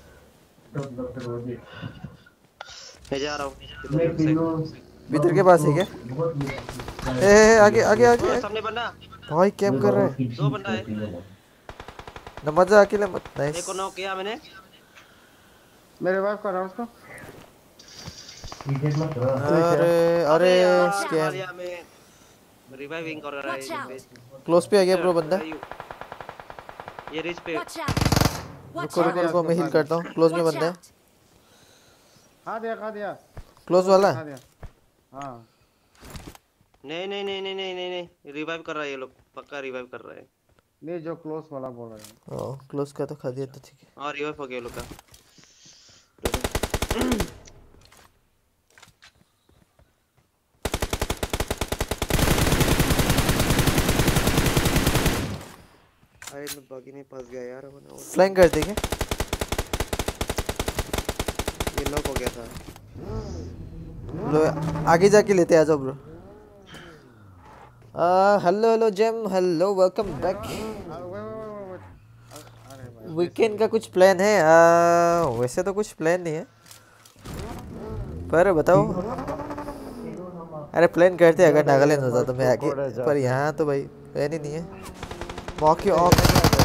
मैं जा रहा हूँ। भीतर के पास है क्या? ए, ए, आगे आगे आगे ओ, सामने बंदा। भाई कैम कर रहा है। दो बंदा है। न मजा अकेले मत। एक नाइस। को नॉक किया मैंने। मैं रिवाइव कर रहा हूँ उसको। अरे अरे स्कैम। मारिया में रिवाइविंग कर रहा है ये पे। क्लोज पे आ गया ब्रो बंदा। ये रिच पे। रुको रुको रुको मैं हील करता हूँ। क्लोज में बंदा है। खा दिया खा दिया। क्लोज वाला खा दिया हाँ। नहीं नहीं नहीं नहीं नहीं नहीं नहीं रिवाइव कर रहा है ये लोग, पक्का रिवाइव कर रहा है। नहीं जो क्लोज वाला बोल रहे हैं। ओ क्लोज का तो खा दिया तो ठीक है। हाँ रिवाइव हो गया ये लोग का। अरे मैं बागी में फंस गया यार। फ्लैंक कर देंगे। ये नॉक हो गया था। लो आगे जाके लेते आ जाओ bro. Hello hello GeM, hello welcome back. Weekend का कुछ प्लान है? आ, वैसे तो कुछ प्लान नहीं है, पर बताओ। अरे प्लान करते अगर नागालैंड होता तो मैं आगे, पर यहाँ तो भाई प्लान ही नहीं है। मौके ऑफ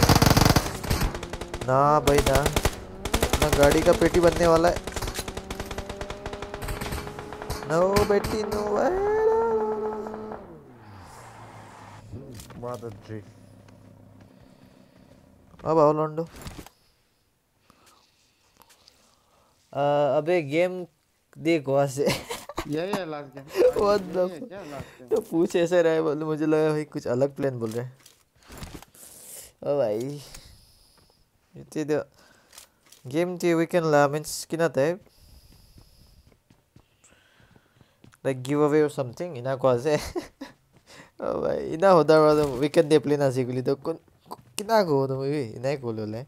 ना भाई ना, ना गाड़ी का पेटी बनने वाला है। नो बेटी नो। बहुत अच्छी। अब आओ लॉन्डो। अबे गेम देख वहाँ से। यही है last game. What the fuck? तो पूछ ऐसे रहा है, बोले मुझे लगा भाई कुछ अलग प्लान बोल रहे हैं। ओ भाई itu dia game di weekend lah means kina tayo like giveaway or something ina ko ase. Oh bhai ina hoda wala weekend day play na siguli to kon kina ko to bhai ina ko lole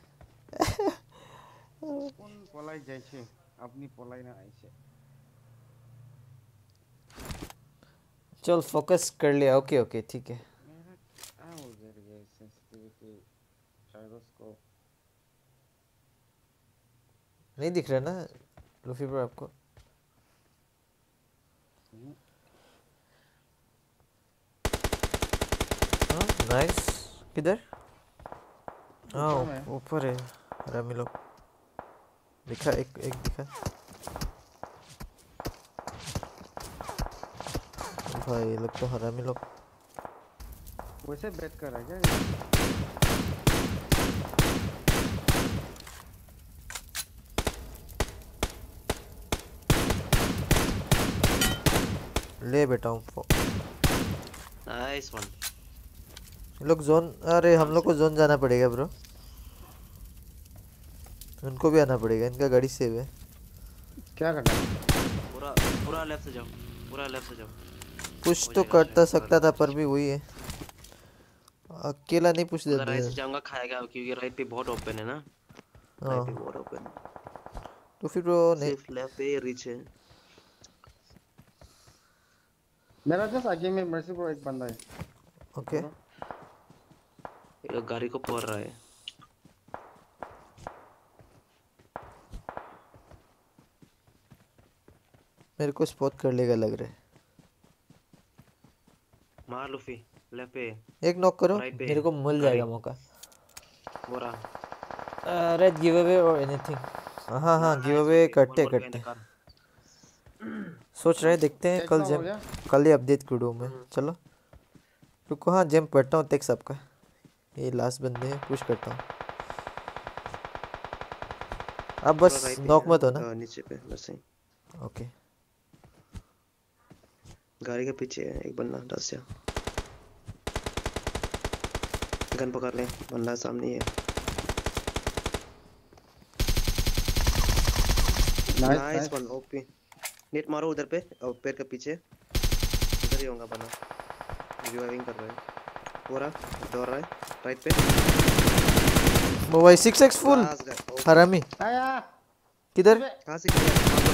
কোন পলাই যাইছে আপনি পলাই না আইছে। चल फोकस कर लिया। ओके ओके ठीक है। नहीं दिख रहा ना लूफी ब्रो आपको? नाइस किधर हाँ ऊपर है रामी लोग दिखा एक एक दिखा भाई ये लोग तो हरामी लोग वैसे बैठ कर है क्या ले बेटा हूँ नाइस वन लोग जोन अरे हम लोग को जोन जाना पड़ेगा ब्रो उनको भी आना पड़ेगा इनका गाड़ी सेव है क्या करना पूरा पूरा लेफ्ट से जाओ पूरा लेफ्ट से जाओ पुश तो करता सकता था पर भी वही है अकेला नहीं पुश देता राइट से जाऊंगा खाएगा क्योंकि राइट पे बहुत ओपन है ना राइट पे बहुत ओपन तो फिर वो नहीं सिर्फ लेफ्ट पे रीच है मेरा जस्ट आगे में मर्सी ब्रो एक बंदा है ओके ये गाड़ी को पड़ रहा है मेरे को स्पॉट कर लेगा लग रहा है मार लूफी लेफ्ट पे एक नॉक करो मेरे को मिल जाएगा मौका बोरा रेड गिव अवे और एनीथिंग हाँ हाँ गिव अवे करते करते सोच रहे देखते हैं कल जेम कल ही अपडेट कर दूँ मैं चलो रुको हाँ जेम पढ़ता हूँ टेक्स आपका ये लास्ट बंदे हैं पुश करता हूँ अब बस नॉक मत हो ना नीचे पे बस ओके गाड़ी के पीछे है एक बंदा दस या गन पकड़ ले बंदा सामने है नाइस वन ओपी नेट मारो उधर पे और पैर के पीछे उधर ही होगा बंदा रिवाइविंग कर रहा है पूरा दौड़ रहा है राइट पे वो भाई सिक्स एक्स फुल हरामी किधर कहां से किया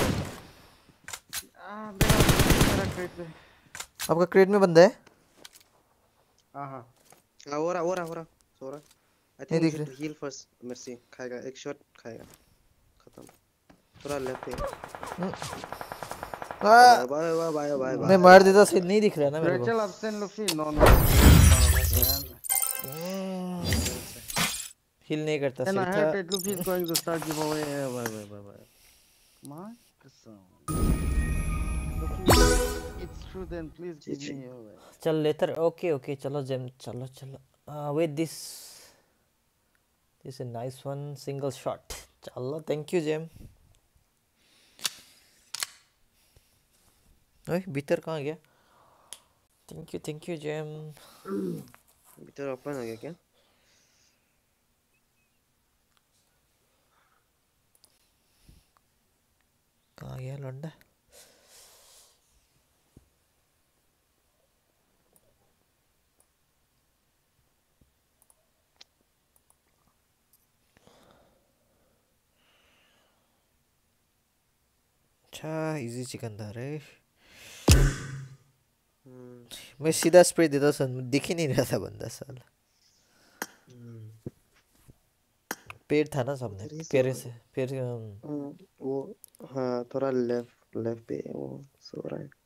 मेरा क्रेट पे आपका क्रेट में बंदा है हां हां हो रहा हो रहा हो रहा सो रहा I think heal first mercy खाएगा एक शॉट खाएगा खत्म पूरा लेफ्ट पे बाय बाय बाय बाय मैं मार देता सही नहीं दिख रहा ना मेरे को चल absent Luffy no no heal नहीं करता सही था टेट Luffy is going to start give away bye bye bye bye मां कसम it's true then please give me away चल लेटर ओके ओके चलो जेम चलो चलो with this this a nice one single shot चलो थैंक यू जेम ओए भीतर कहाँ गया thank you thank you Gem भीतर ओपन हो गया क्या कहाँ गया लौंडा अच्छा इजी चिकन था रे मैं सीधा स्प्रे देता सन दिख ही नहीं रहा था बंदा साला पेड़ था ना सामने पेड़ से पेड़ वो हाँ थोड़ा लेफ्ट लेफ्ट पे वो सो रहा है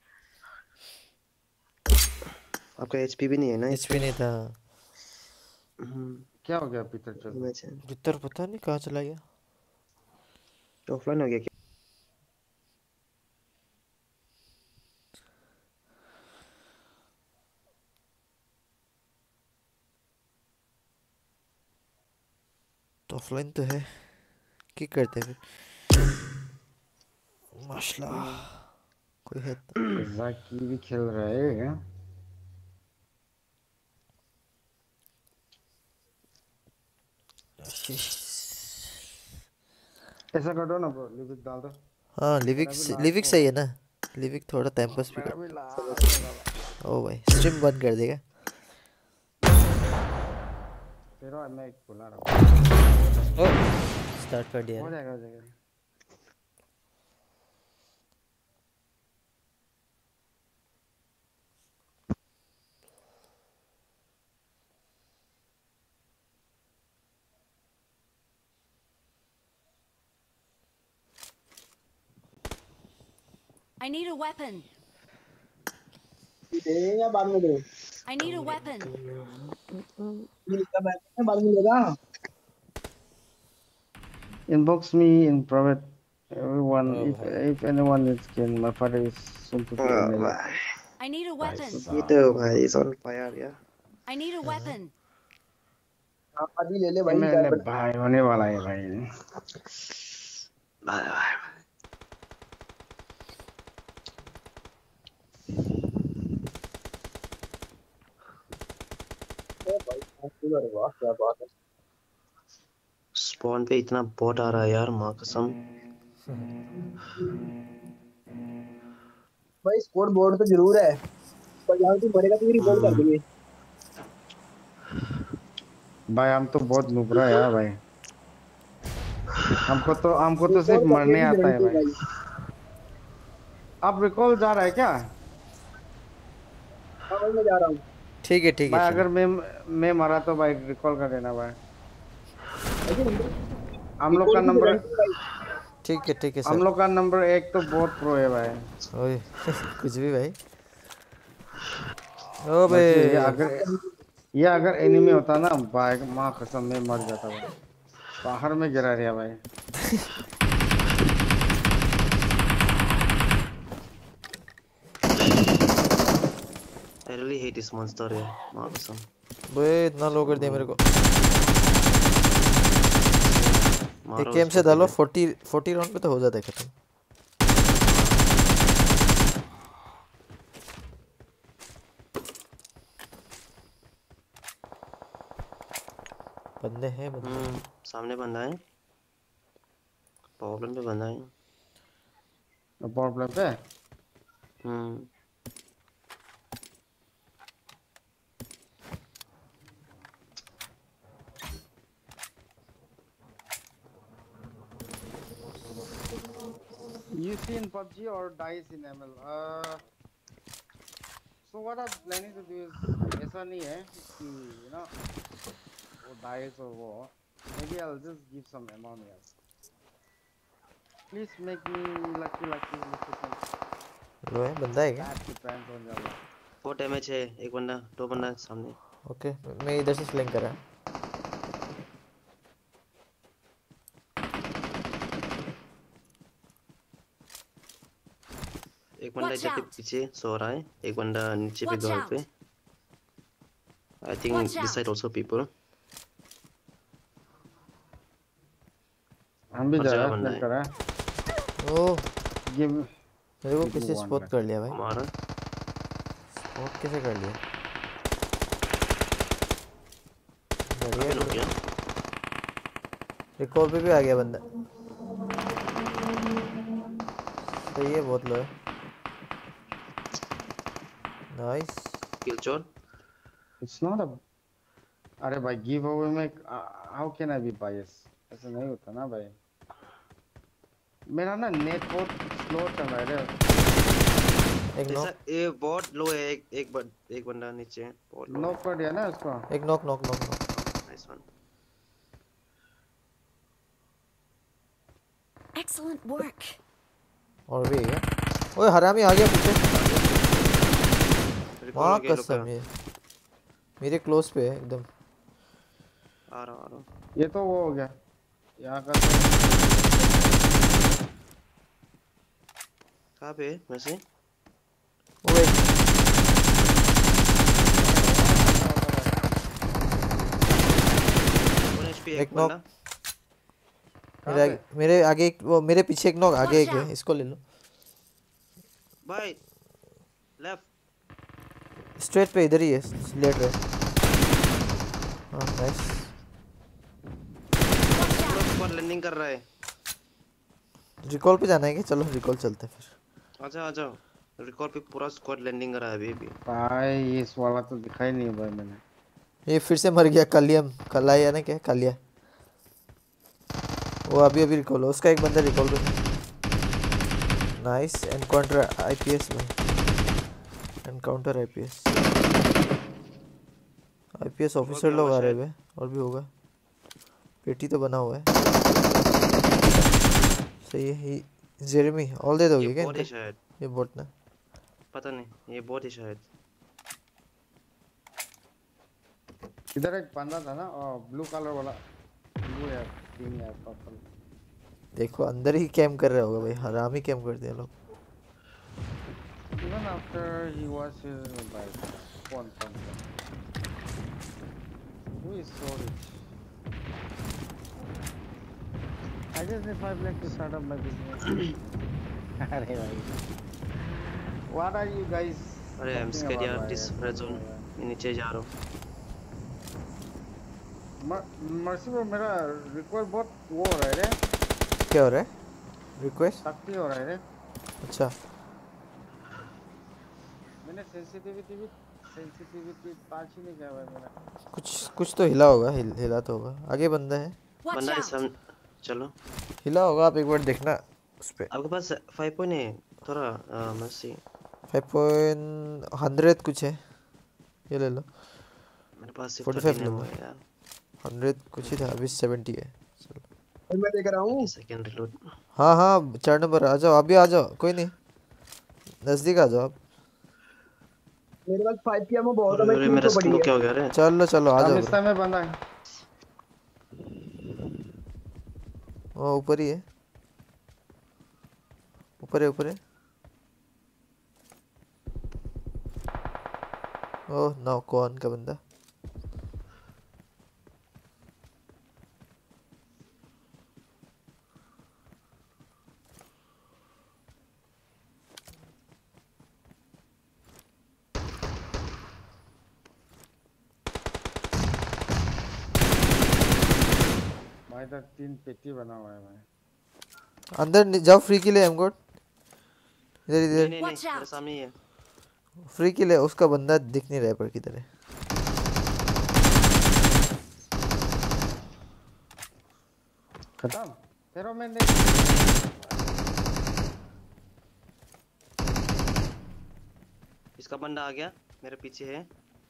आपका एचपी भी नहीं है ना एचपी नहीं था क्या हो गया पीटर चल भीतर पता नहीं कहाँ चला गया ऑफलाइन हो गया क्या ऑफलाइन तो है क्या करते हैं माशाल्लाह कोई है तो जाकी भी खेल रहा है ऐसा कर दो ना ब्रो लिविक डाल दो हाँ लिविक लिविक सही है ना लिविक थोड़ा टाइम पास भी कर ओ भाई स्ट्रीम बंद कर देगा तेरा मैं एक बुला रहा हूँ स्टार्ट कर दिया हो जाएगा हो जाएगा I need a weapon. दे या बाद में दे I need a weapon. मिलता मैं बाद में मिलेगा Inbox me in private. Everyone, if if anyone is skin, my father is soon to be M L A. I need a weapon. Peter भाई is on fire यार. I need a weapon. अभी ले ले भाई M L A भाई होने वाला है भाई. भाई भाई. वाह क्या बात है. स्पॉन पे इतना बॉट आ रहा है यार माँ कसम. भाई स्कोर बोर्ड तो जरूर है पर यहाँ तू मरेगा तो रिपोर्ट कर देंगे. भाई हम तो बहुत नुबरा है यार भाई. हमको तो हमको तो सिर्फ मरने आता है भाई. आप रिकॉल जा रहा है क्या? हाँ भाई मैं जा रहा हूँ. ठीक है ठीक है. भाई अगर मैं मैं मरा तो भाई रिकॉल कर देना भाई. हम लोग का नंबर ठीक है ठीक है सर. हम लोग का नंबर एक तो बहुत प्रो है भाई. ओए कुछ भी भाई. ओ बे अगर ये अगर एनिमी होता ना भाई माँ कसम में मर जाता भाई. बाहर में गिरा रहा भाई. I really hate this monster यार माँ कसम. बे इतना लो कर दिया मेरे को. एक गेम से डालो चालीस चालीस राउंड पे तो हो जाता है खत्म. बंदे हैं बंदे. हम्म सामने बंदा है. प्रॉब्लम पे बंदा है. प्रॉब्लम पे. हम्म You see in P U B G or dice in M L? Uh, so what I'm planning to do is ऐसा नहीं है कि you know वो dice or वो. Maybe I'll just give some amount here. Please make me lucky lucky lucky. लो है बंदा है क्या? फोर डैमेज है. एक बंदा दो बंदा सामने. ओके मैं इधर से फ्लैंक कर रहा. एक बंदा इधर के पीछे सो रहा है. एक बंदा नीचे पे घर पे. I think this side also people. हम भी जा रहे हैं फ्लैंक कर रहे हैं. ओ गिव मेरे को किसी स्पॉट कर लिया भाई. मारा. स्पॉट कैसे कर लिया? बढ़िया. रिकॉल पे भी आ गया बंदा. सही है बहुत लो है. नाइस. किल चोर. It's not a. अरे भाई गिव अवे में how can I be biased? ऐसा नहीं होता ना भाई. मेरा ना नेट बहुत स्लो चल रहा है. एक नॉक. ये बॉट लो है. एक एक बंद एक बंदा नीचे है. नॉक कर दिया ना उसको. एक knock knock knock knock. Nice one. Excellent work. और भी है. ओए हरामी आ गया पीछे. वाह कसम ये मेरे क्लोज पे है एकदम. आ रहा आ रहा. ये तो वो हो गया. यहाँ का कहाँ पे वैसे? ओए एक नॉक. मेरे आगे मेरे आगे एक वो मेरे पीछे एक नॉक. आगे एक है. इसको ले लो भाई. लेफ्ट स्ट्रेट पे इधर ही है. लेट रहे. हाँ नाइस. पर लैंडिंग कर रहा है. रिकॉल पे जाना है क्या? चलो रिकॉल चलते हैं फिर. आजा आजा. रिकॉल पे पूरा स्क्वाड लैंडिंग कर रहा है अभी भी. भाई इस वाला तो दिखाई नहीं भाई मैंने. ये फिर से मर गया. कलियम कलाया ना क्या कालिया. वो अभी अभी रिकॉल हो. उसका एक बंदा रिकॉल पे. नाइस. एनकाउंटर आईपीएस भाई. Encounter IPS. आईपीएस ऑफिसर लोग आ रहे हैं. और भी होगा. पेटी तो बना हुआ है. सही है. ये जेरेमी ऑल दे दोगे क्या इनको? शायद ये बोट ना. पता नहीं. ये बोट है शायद. इधर एक बंदा था ना ब्लू कलर वाला ब्लू है ग्रीन है पर्पल देखो अंदर ही कैंप कर रहा होगा भाई हराम ही कैंप कर दिया लोग even after he was here by one point who is so rich I just need five lakhs to start up my business अरे भाई what are you guys अरे I'm scared यार this red zone नीचे जा रहा हूँ मर्सी ब्रो मेरा रिक्वेस्ट बहुत वो हो रहा है रे क्या हो रहा है रिक्वेस्ट सख्ती हो रहा है रे अच्छा मैंने सेंसिटिविटी भी सेंसिटिविटी पांच ही नहीं किया भाई मेरा कुछ कुछ तो हिला होगा हिल, हिला तो होगा आगे बंदा है बंदा है सामने चलो हिला होगा आप एक बार देखना उस पे आपके पास फाइव पॉइंट है थोड़ा मर्सी फाइव पॉइंट हंड्रेड कुछ है ये ले लो मेरे पास फोर्टी फाइव ले लो हंड्रेड कुछ ही था अभी सेवेंटी है चलो मैं देख रहा हूँ सेकंड रिलोड हाँ हाँ चार नंबर आ जाओ आप भी आ जाओ कोई नहीं नजदीक आ जाओ आप मेरे पास फाइव पी एम में बहुत है मैं मेरा स्किन क्या हो गया रे चलो चलो आ जाओ इस टाइम में बंदा है वो ऊपर ही है ऊपर है ऊपर है ओह नो कौन का बंदा भाई तो तीन पेटी बना हुआ है भाई अंदर जाओ फ्री के लिए एम गोड इधर इधर नहीं नहीं मेरे सामने ही है फ्री के लिए उसका बंदा दिख नहीं रहा है पर किधर है खत्म तेरा मैंने इसका बंदा आ गया मेरे पीछे है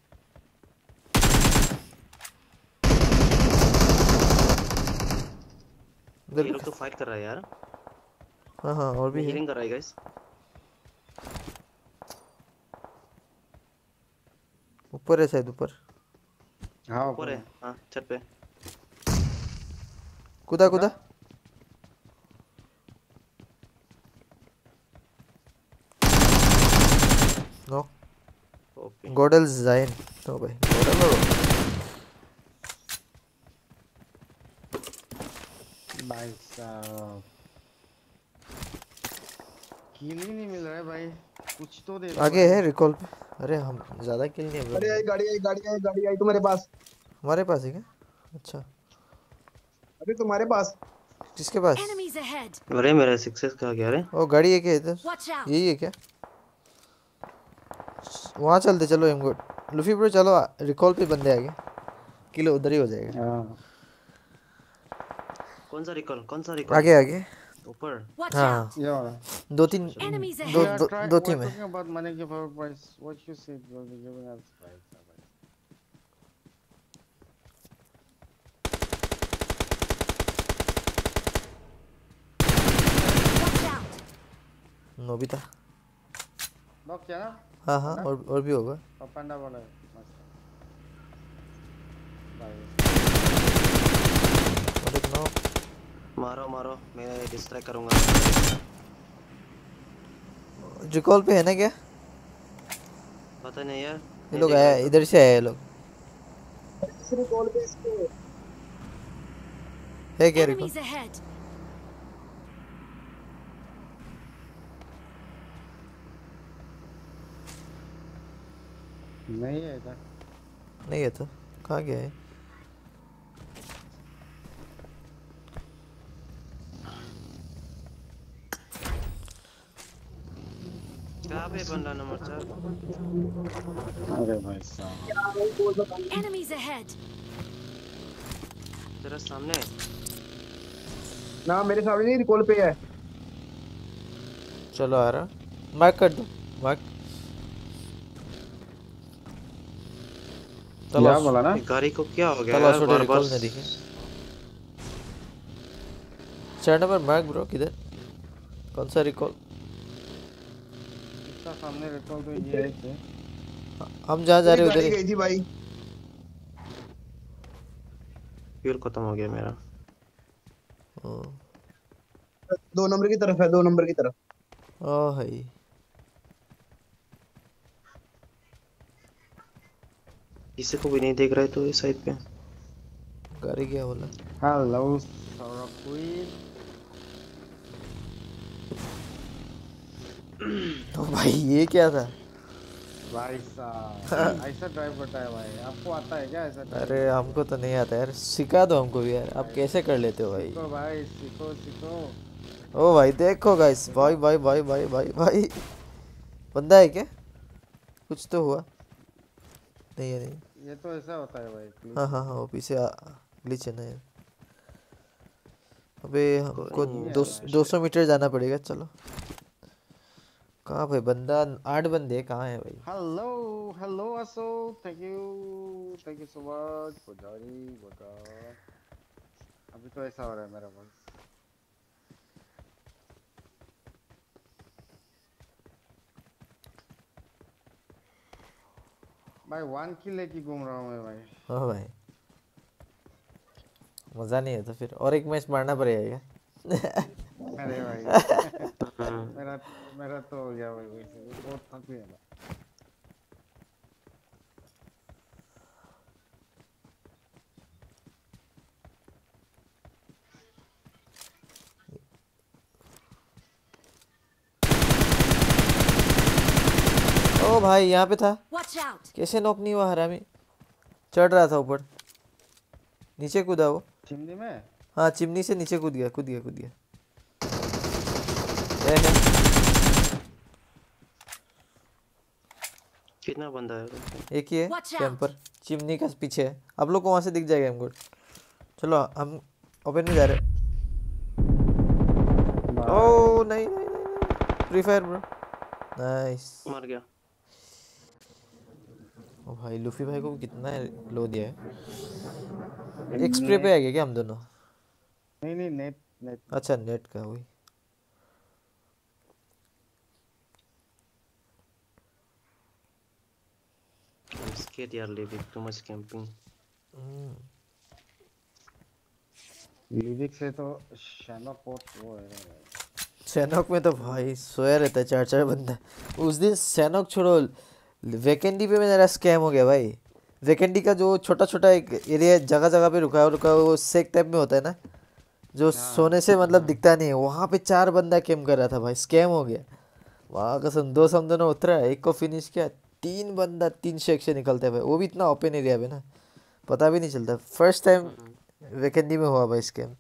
ये लोग तो फाइट कर रहा है यार हाँ हाँ और भी हीलिंग कर रहा है गाइस ऊपर है शायद ऊपर हाँ ऊपर है हाँ छत पे कूदा कूदा नो गोडल जाइन नो भाई गोडल लो भाई साहब किल ही नहीं मिल रहा है भाई कुछ तो दे आगे है रिकॉल पे अरे हम ज्यादा किल नहीं है अरे आई गाड़ी आई गाड़ी आई गाड़ी आई तुम्हारे पास हमारे पास है क्या अच्छा अरे तुम्हारे पास किसके पास अरे मेरा सक्सेस कहाँ गया रे ओ गाड़ी है क्या इधर यही है क्या वहाँ चलते चलो एम गुड लूफी ब्रो चलो रिकॉल पे बंदे आगे किलो उधर ही हो जाएगा कौन सा रिकॉल कौन सा रिकॉल आगे आगे ऊपर हाँ दो तीन दो दो दो टीम है नोबिता नॉक किया ना हाँ हाँ और और भी होगा पांडा वाला है मारो मारो मैं डिस्ट्रैक्ट करूंगा रिकॉल पे है ना क्या पता नहीं यार ये लोग आए इधर से आए लोग रिकॉल पे इसको है क्या रिकॉल नहीं है इधर नहीं है तो कहाँ गया है कहाँ पे बंदा नंबर चार अरे भाई साहब Enemies ahead. तेरा सामने ना मेरे सामने नहीं रिकॉल पे है चलो आ रहा मार्क कर दो मार्क क्या बोला ना गाड़ी को क्या हो गया यार बार बार नहीं दिखे चार नंबर मार्क ब्रो किधर कौन सा रिकॉल इसका सामने रिकॉल तो ये है कि हम जहाँ जा रहे उधर गई थी भाई फ्यूल खत्म हो गया मेरा। दो नंबर की तरफ है, दो नंबर की तरफ। ओ भाई किसी को भी नहीं देख रहा है तो इस साइड पे। गाड़ी क्या बोला? Hello Saurabh queen. तो भाई ये क्या था? भाई साहब ऐसा ड्राइव करता है भाई, आपको आता है क्या ऐसा? अरे हमको तो नहीं आता यार, सिखा दो हमको भी यार। आप कैसे कर लेते हो भाई? सीखो भाई, सीखो सीखो। ओ भाई देखो गाइस, भाई भाई भाई भाई भाई भाई बंदा है क्या? कुछ तो हुआ नहीं है? नहीं ये तो ऐसा होता है भाई। हाँ हाँ हाँ वो पीछे ग्लिच है ना यार। अबे हमको दो दो सौ मीटर जाना पड़ेगा। चलो कहाँ भाई बंदा? आठ बंदे कहाँ है भाई? हेलो हेलो असो, thank you thank you so much पुजारी बता। अभी तो ऐसा हो रहा है मेरा बस। भाई वन किल लेके घूम रहा हूँ मैं भाई। हाँ भाई मजा नहीं है तो फिर और एक मैच मारना पड़ेगा क्या? अरे भाई मेरा मेरा तो हो गया भाई, वैसे बहुत थक गया ना। ओ भाई यहाँ पे था, कैसे नॉक नहीं हुआ? हरामी चढ़ रहा था ऊपर, नीचे कूदा वो चिमनी में। हाँ चिमनी से नीचे कूद गया कूद गया कूद गया। कितना बंदा है? एक ही है कैंपर, चिमनी का पीछे है। आप लोग को वहां से दिख जाएगा हमको। चलो हम ओपन में जा रहे। ओह नहीं नहीं नहीं फ्री फायर ब्रो, नाइस मर गया। ओ भाई लूफी भाई को कितना लो दिया है। एक स्प्रे पे आ गया क्या हम दोनों? नहीं नहीं नेट नेट। अच्छा नेट का हुई। I'm scared यार, लिविक too much camping। लिविक से तो शैनॉक वो है। शैनॉक में तो भाई सोया रहता है चार चार बंदा। उस दिन शैनॉक छोड़ो, वेकेंडी पे मेरा स्कैम हो गया भाई। वेकेंडी का जो छोटा छोटा एक एरिया जगह जगह पे रुका रुका वो सेक टाइप में होता है ना, जो सोने से मतलब दिखता नहीं है, वहाँ पे चार बंदा कैम कर रहा था भाई। स्कैम हो गया वहाँ कसम। दो सम दोनों उतरा, एक को फिनिश किया, तीन बंदा तीन शेक से निकलते हैं भाई, वो भी इतना ओपन एरिया पे ना, पता भी नहीं चलता। फर्स्ट टाइम वेकेंडी में हुआ भाई स्कैम।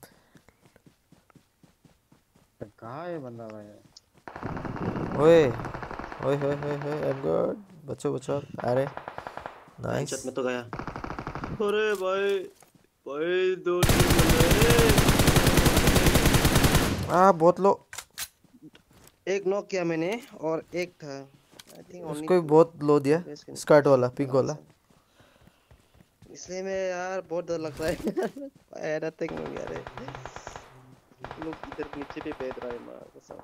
कहाँ है बंदा भाई? ओए ओए ओए ओए ओए आई एम गुड। बच्चों बच्चों अरे नाइस। छत में तो गया। अरे भाई भाई दो टीम आ बहुत लो। एक नॉक किया मैंने और एक था आई थिंक उसको भी बहुत लो दिया, स्कर्ट वाला पिंक वाला। इसलिए मैं यार बहुत डर लगता है। आई नथिंग हो गया रे। लोग इधर नीचे पे बैठ रहा है मां कसम।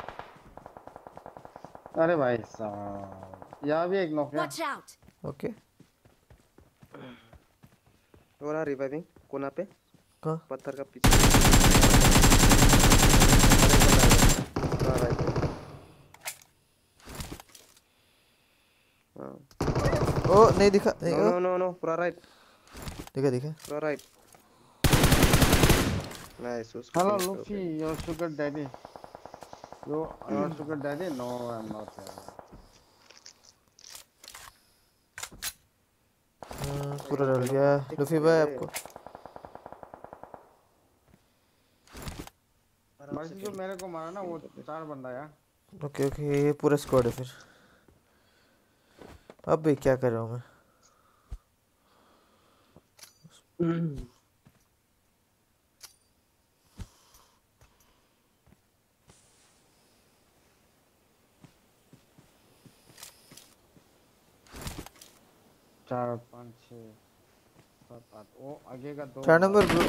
अरे भाई साहब यहाँ भी एक नॉक है। ओके हो रहा रिवाइविंग कोना पे कहाँ? पत्थर का पीछे। ओ नहीं दिखा नहीं। नो नो नो नो पूरा राइट दिखा दिखा पूरा right. Nice. Hello Luffy your sugar daddy. Yo your sugar daddy. No I am not. पूरा डल गया लूफी भाई आपको। भाई जो मेरे को मारा ना वो चार बंदा यार। ओके ओके ये पूरा स्क्वाड है फिर। अब भी क्या कर रहा हूँ मैं? चार पाँच छः सात आठ वो आगे का दो। चार नंबर ब्रो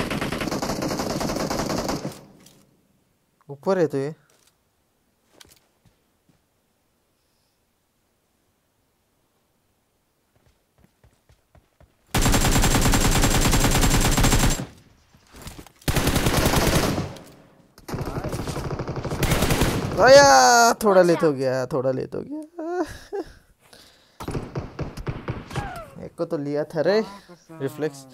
ऊपर है तो ये। आया थोड़ा लेट हो गया थोड़ा लेट हो गया एक को तो लिया था रे रिफ्लेक्स।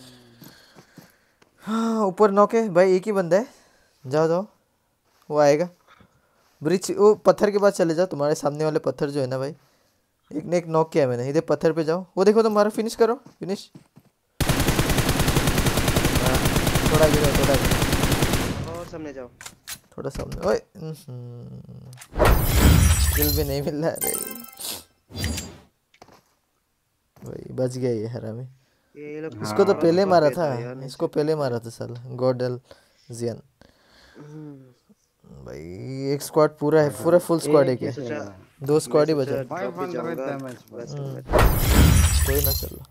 हाँ ऊपर नॉक है भाई एक ही बंदा है जाओ जाओ वो आएगा ब्रिज वो पत्थर के पास चले जाओ तुम्हारे सामने वाले पत्थर जो है ना भाई एक ने एक नॉक किया मैंने इधर पत्थर पे जाओ वो देखो तुम्हारा फिनिश करो फिनिश थोड़ा गिरो थोड़ा गिरो और सामने जाओ थोड़ा सामने ओए किल भी नहीं मिल रहा रे भाई बच गया ये हरामी इसको तो पहले मारा था इसको पहले मारा था साल गॉडल जियन भाई एक स्क्वाड पूरा है पूरा फुल स्क्वाड है क्या दो स्क्वाड ही बचा कोई ना चलो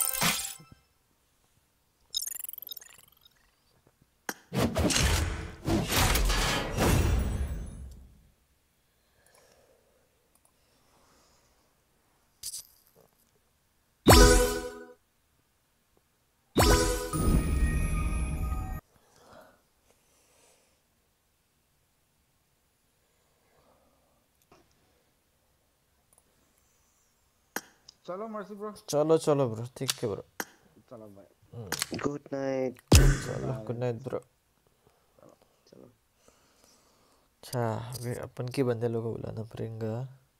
चलो मर्सी ब्रो चलो चलो ब्रो ठीक है ब्रो चलो भाई गुड नाइट चलो गुड नाइट ब्रो चलो अच्छा अभी अपन के बंदे लोगों को बुलाना पड़ेगा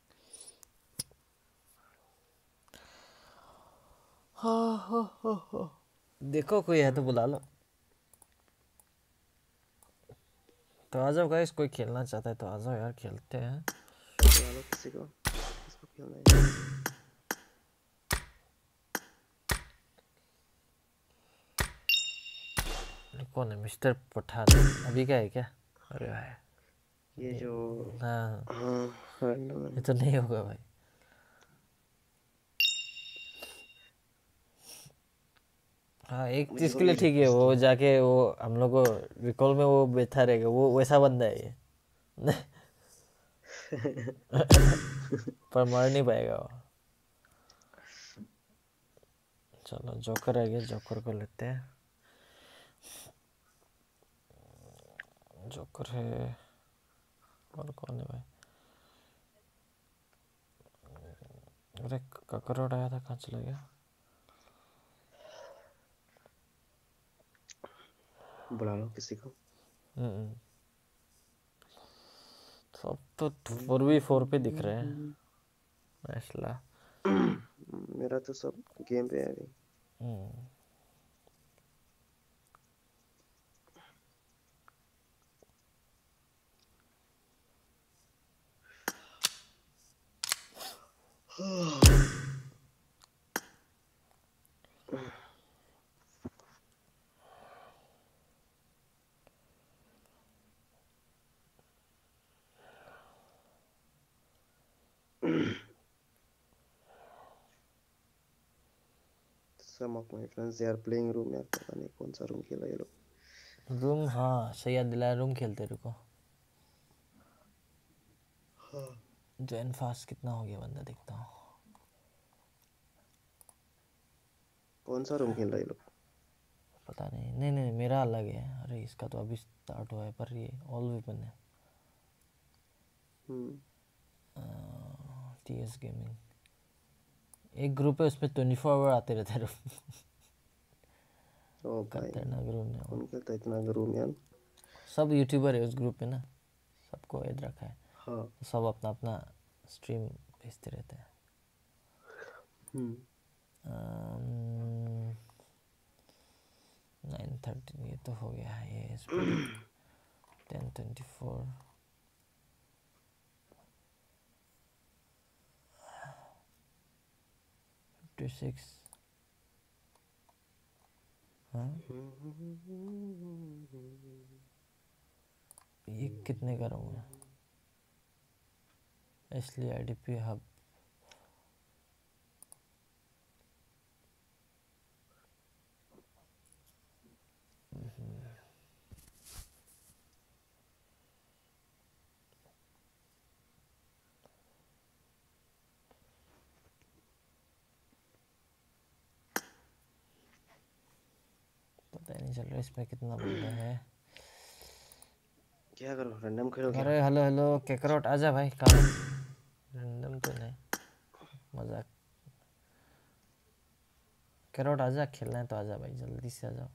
हाँ हाँ हाँ हाँ देखो कोई है तो बुला लो तो आ जाओ गाइस कोई खेलना चाहता है तो आ जाओ यार खेलते हैं बुला लो किसी को किसको खेलना है कौन है मिस्टर पठान अभी क्या है क्या अरे भाई ये जो हाँ हाँ ये तो नहीं होगा भाई हाँ एक चीज के लिए ठीक है वो जाके वो हम लोग को रिकॉल में वो बैठा रहेगा वो वैसा बंदा है ये पर मर नहीं पाएगा वो चलो जोकर आ गया जोकर को लेते हैं जोकर है और कौन है भाई अरे ककरोट आया था कहाँ चला गया बुला लो किसी को हम्म सब तो फोर वी फोर पे दिख रहे हैं माशाल्लाह मेरा तो सब गेम पे है अभी Some of my friends they are playing room यार पता नहीं कौन सा रूम खेला ये लोग रूम हाँ सही याद दिलाया रूम खेलते रुको हाँ जैन फास्ट कितना हो गया बंदा देखता हूँ कौन सा रूम खेल रहा है ये लोग पता नहीं नहीं नहीं मेरा अलग है अरे इसका तो अभी स्टार्ट हुआ है पर ये ऑल वेपन है टी एस गेमिंग एक ग्रुप है उसमें ट्वेंटी फोर आवर आते रहते हैं ओ भाई खतरनाक ग्रुप है कौन खेलता है इतना ग्रुप यार सब यूट्यूबर है उस ग्रुप में ना सबको ऐड रखा है हाँ सब अपना अपना स्ट्रीम भेजते रहते हैं नाइन थर्टी ये तो हो गया है ये ten twenty four fifty six हाँ ये कितने का रहूँगा इसलिए आई डी पी हब पता नहीं चल रहा इसमें कितना बंदा है क्या करूं रैंडम खेलो क्या? अरे हेलो हेलो कैकरोट आजा भाई कहाँ रैंडम तो नहीं मजाक कैरोट आजा खेलना है तो आजा भाई जल्दी से आ जाओ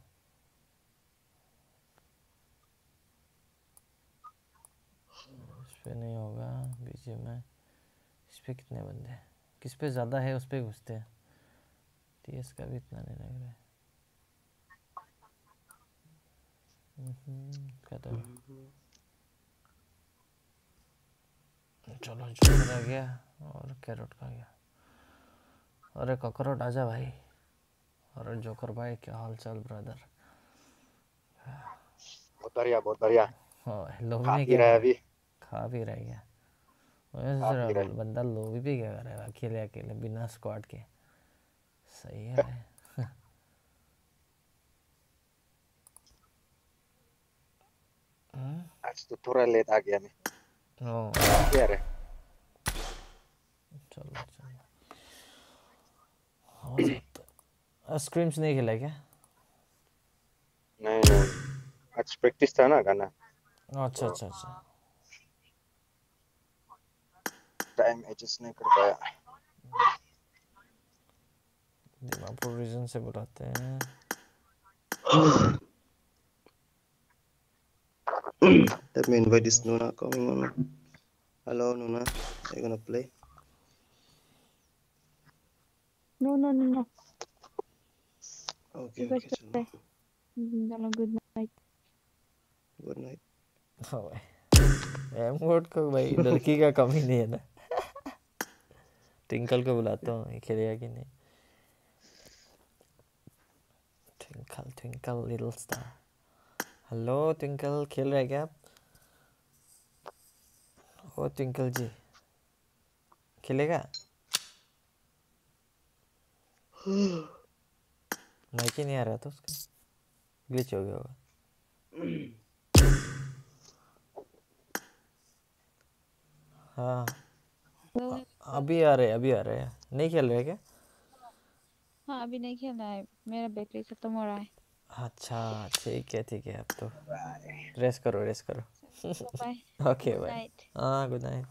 इस पे नहीं होगा बीजे में इस पे कितने बंदे हैं किस पे ज़्यादा है उस पे घुसते हैं टीएस का भी इतना नहीं लग रहा है क्या तो चलो जोकर आ गया और कैरोट का गया अरे कॉकरोट आजा भाई अरे जोकर भाई क्या हाल चाल ब्रदर बहुत बढ़िया बहुत बढ़िया लोभी में खा रहा है अभी खा भी रहा है क्या वैसे बंदा लोभी भी क्या कर रहा है अकेले अकेले बिना स्क्वाड के सही है आज तो थोड़ा लेट आ गया मैं ओ क्या रे चलो चलो हो सकता स्क्रीम्स नहीं खेला क्या नहीं नहीं आज प्रैक्टिस था ना गाना अच्छा अच्छा अच्छा टाइम एडजस्ट नहीं कर पाया दिमापुर रीजन से बुलाते हैं Let me invite this Nuna coming on. Hello Nuna, are you gonna play? No, no, no, no. Okay, You guys okay, can play. Hello, good night. Good night. हाँ भाई एमोट को भाई लड़की का कमी नहीं है ना ट्विंकल को बुलाता हूँ ये खेलेगा कि नहीं twinkle twinkle little star hello twinkle खेल रहे क्या आप ओ ट्विंकल जी खेलेगा माइक ही नहीं आ रहा था उसका ग्लिच हो गया होगा हाँ अभी आ रहे अभी आ रहे हैं नहीं खेल रहे क्या हाँ अभी नहीं खेलना है मेरा बैटरी खत्म हो रहा है अच्छा ठीक है ठीक है अब तो रेस्ट करो रेस्ट करो ओके बाय हाँ गुड नाइट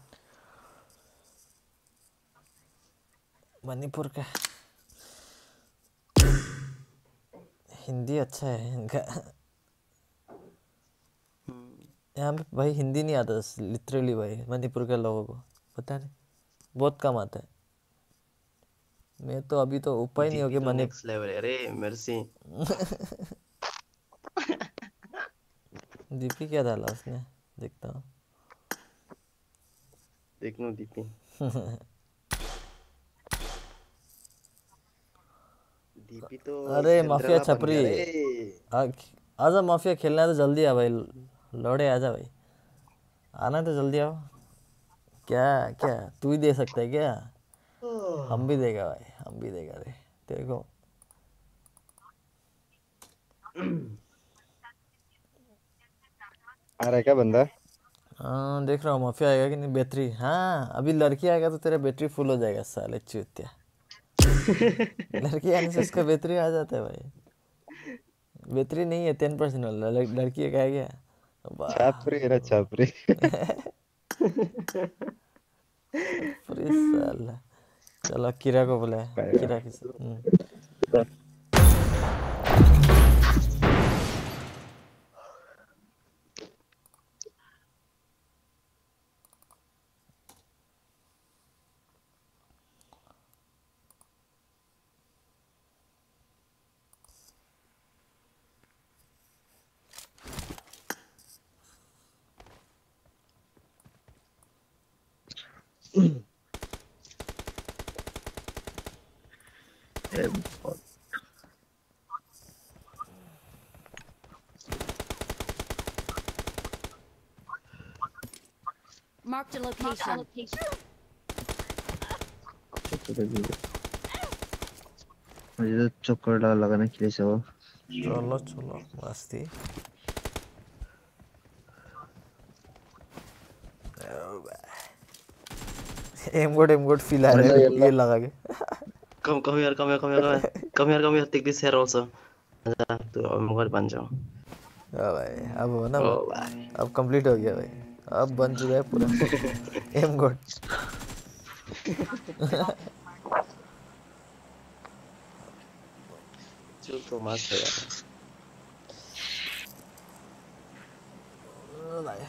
मणिपुर का हिंदी अच्छा है इनका यहाँ पे भाई हिंदी नहीं आता लिटरली भाई मणिपुर के लोगों को पता नहीं बहुत कम आता है मैं तो अभी तो ऊपर ही नहीं हो गया मनी नेक्स्ट लेवल अरे मेर्सी दीपी क्या डाला उसने देखता हूँ देख लो दीपी दीपी तो अरे माफिया छपरी आजा माफिया खेलना है तो जल्दी आ भाई लौड़े आजा भाई आना तो जल्दी आओ क्या क्या तू ही दे सकता है क्या हम भी देगा भाई हम भी देगा रे तेरे को आ रहा है क्या बंदा हाँ देख रहा हूँ माफिया आएगा कि नहीं बैटरी हाँ अभी लड़की आएगा तो तेरा बैटरी फुल हो जाएगा साले चूतिया लड़की आने से उसका बैटरी आ जाता है भाई बैटरी नहीं है टेन परसेंट वाला लड़की का है क्या छापरी है छापरी छापरी साला चलो किरा को बुलाया किरा किस Marked a location. मुझे तो चक्कर डाल लगाने के लिए सब चलो चलो मस्ती I'm good I'm good feel आ रहा है ये लगा के कम कम यार कम यार कम यार कम यार कम यार टेक दिस हेयर आल्सो तो I'm going to बन जाओ हाँ भाई अब हो ना ओ अब कंप्लीट हो गया भाई अब बन चुका है पूरा एम गॉड चल तो मस्त है यार भाई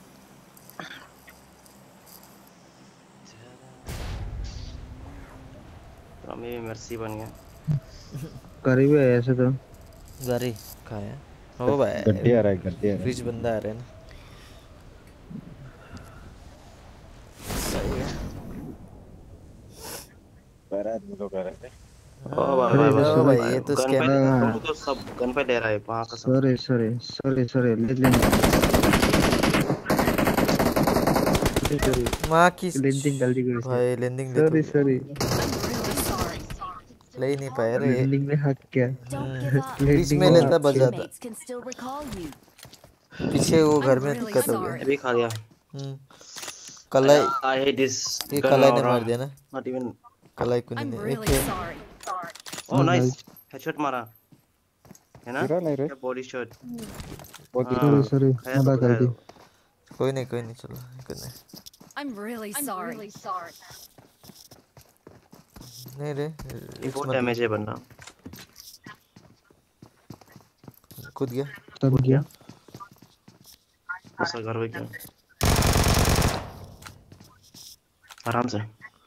हमें मर्सी बन गया करीब है ऐसे तो गाड़ी कहाँ है ओ भाई गड्ढे आ रहा है गड्ढे आ रहा है रिच बंदा आ रहा है ना सही है बारह आदमी लोग आ रहे थे ओ भाई ओ भाई ये तो गन स्कैम पे तो सब गन पे ले रहा है वहां का सब सॉरी सॉरी सॉरी सॉरी ले ले माँ की लैंडिंग गलती कर भाई लैंडिंग सॉरी सॉरी ले ही नहीं पाया रे लैंडिंग में हक क्या बीच में लेता बच जाता पीछे वो घर में दिक्कत हो गई अभी खा लिया कलाई आई हेट दिस ये कलाई ने मार दिया ना नॉट इवन कलाई को नहीं ओह नाइस हेडशॉट मारा है ना गिरा नहीं रे बॉडी शॉट सॉरी सॉरी मजा कर दी कोई नहीं कोई नहीं चलो करने I'm really sorry. नहीं रे ये बहुत डैमेज है बंदा कूद गया तब गया ऐसा कर क्या आराम से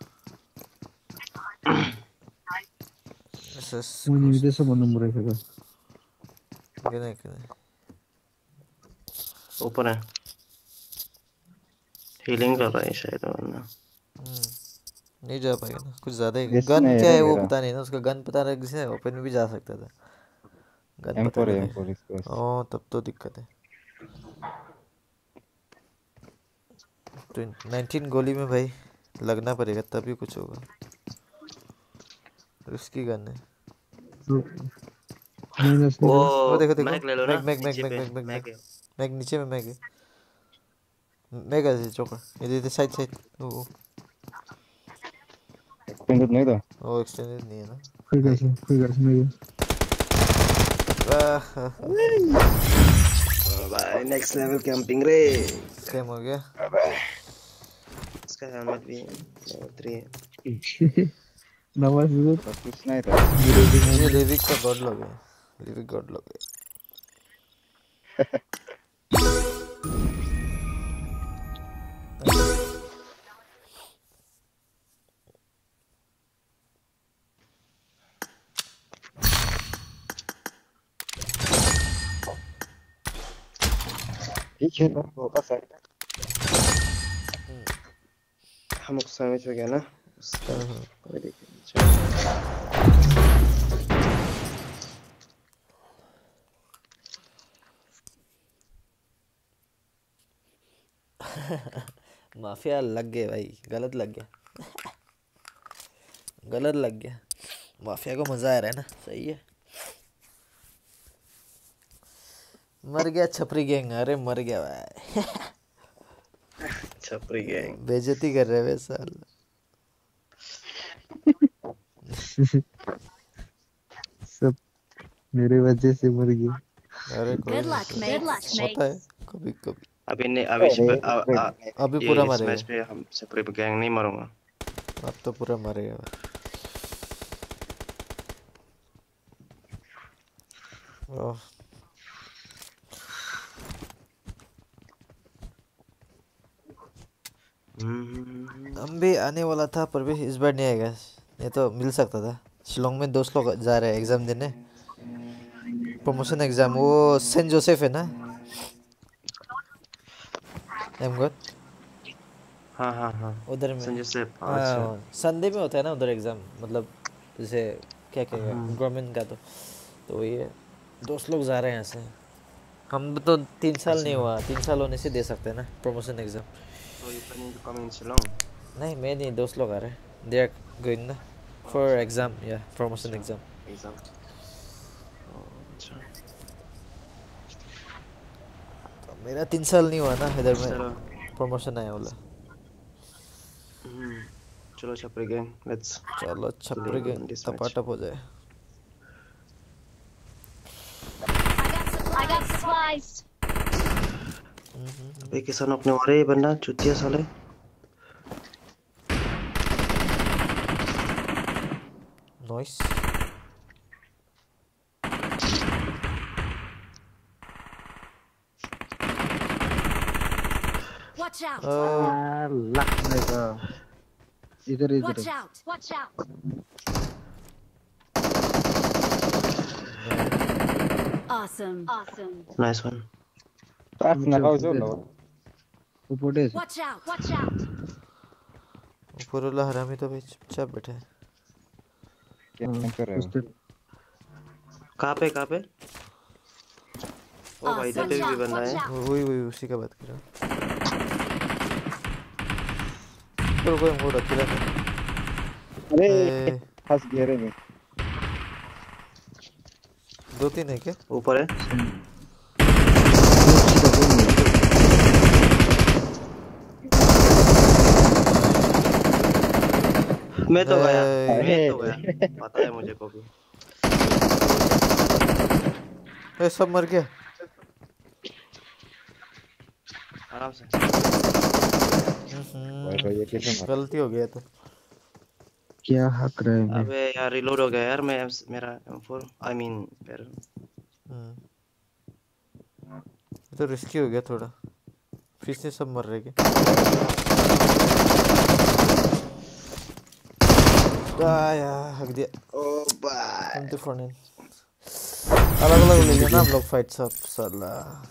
मुझे भी ऐसा मन मुरे का किधर किधर ऊपर है हीलिंग कर रहा है शायद वरना नहीं जा पाएगा ना कुछ ज्यादा ही गन क्या है वो पता नहीं ना उसका गन पता रहा किसी ओपन में भी जा सकता था गन पता नहीं ओ तब तो दिक्कत है नाइनटीन गोली में भाई लगना पड़ेगा तभी कुछ होगा उसकी गन है वो देखो देखो mag mag mag mag mag mag mag mag नीचे में मैग है मैग है चौका इधर इधर साइड साइड ओ एक्सटेंडेड नहीं था ओ एक्सटेंडेड नहीं है ना ठीक है ठीक है नहीं भाई नेक्स्ट लेवल कैंपिंग रे सेम हो गया इसका हेलमेट भी लेवल थ्री है नवाज कुछ नहीं था ये लिविक का गॉड लॉग है लिविक गॉड लॉग है ठीक है ना वो बस है हम लोग सैंडविच हो गया ना माफिया लग गए भाई गलत लग गया गलत लग गया माफिया को मजा आ रहा है ना सही है मर गया छपरी गैंग अरे मर गया भाई छपरी गैंग बेइज्जती कर रहे हैं साल सब मेरे वजह से मर गए अरे कोई होता है कभी कभी अभी नहीं अभी अभी पूरा मरेगा मैच पे हम छपरी गैंग नहीं मरूंगा अब तो पूरा मरेगा ओह हम भी आने वाला था पर भी इस बार नहीं आएगा नहीं तो मिल सकता था शिलोंग में दोस्त लोग जा रहे हैं एग्जाम देने प्रमोशन एग्जाम वो सेंट जोसेफ है ना एम गॉड हाँ हाँ हाँ उधर में सेंट जोसेफ हाँ संडे में होता है ना उधर एग्जाम मतलब जैसे क्या कहेंगे गवर्नमेंट का तो तो ये दोस्त लोग जा रहे हैं यहाँ से हम तो तीन साल नहीं हुआ तीन साल होने से दे सकते हैं ना promotion exam So you planning to come in Shillong? नहीं मैं नहीं दोस्त लोग आ रहे हैं they are going ना for exam yeah promotion exam exam अच्छा तो मेरा तीन साल नहीं हुआ ना इधर में प्रमोशन आया वाला चलो छपरी गैंग लेट्स चलो छपरी गैंग टपाटप हो जाए I got supplies. supplies. अबे किसान अपने मारे ये बंदा चुतिया साले। Nice. Watch out. Ah, luck मेरा। इधर इधर। Watch out. Watch out. Awesome. Awesome. Nice one. That's not how so. ऊपर है। Watch out. Watch out. ऊपर वाला हरामी तो भाई चुपचाप बैठा है। क्या कर रहे हो? कहाँ पे कहाँ पे? ओ भाई इधर पे भी बंदा है। वही वही उसी का बात कर रहा हूँ। पर कोई मोड़ अकेला था। अरे फंस गया रे मैं। दो तीन है क्या? ऊपर है। मैं तो गया, मैं तो गया, पता है मुझे को भी। ए सब मर गया। आराम से। गलती हो गया तो। क्या हक रहे हैं? अबे यार रिलोड हो गया यार मैं मेरा एम फोर आई मीन फिर। तो रिस्की हो गया थोड़ा। फिर से सब मर रहे क्या? आया हक दिया। ओ बाय। Twenty four nine. अलग अलग ले लेना हम लोग फाइट सब साला।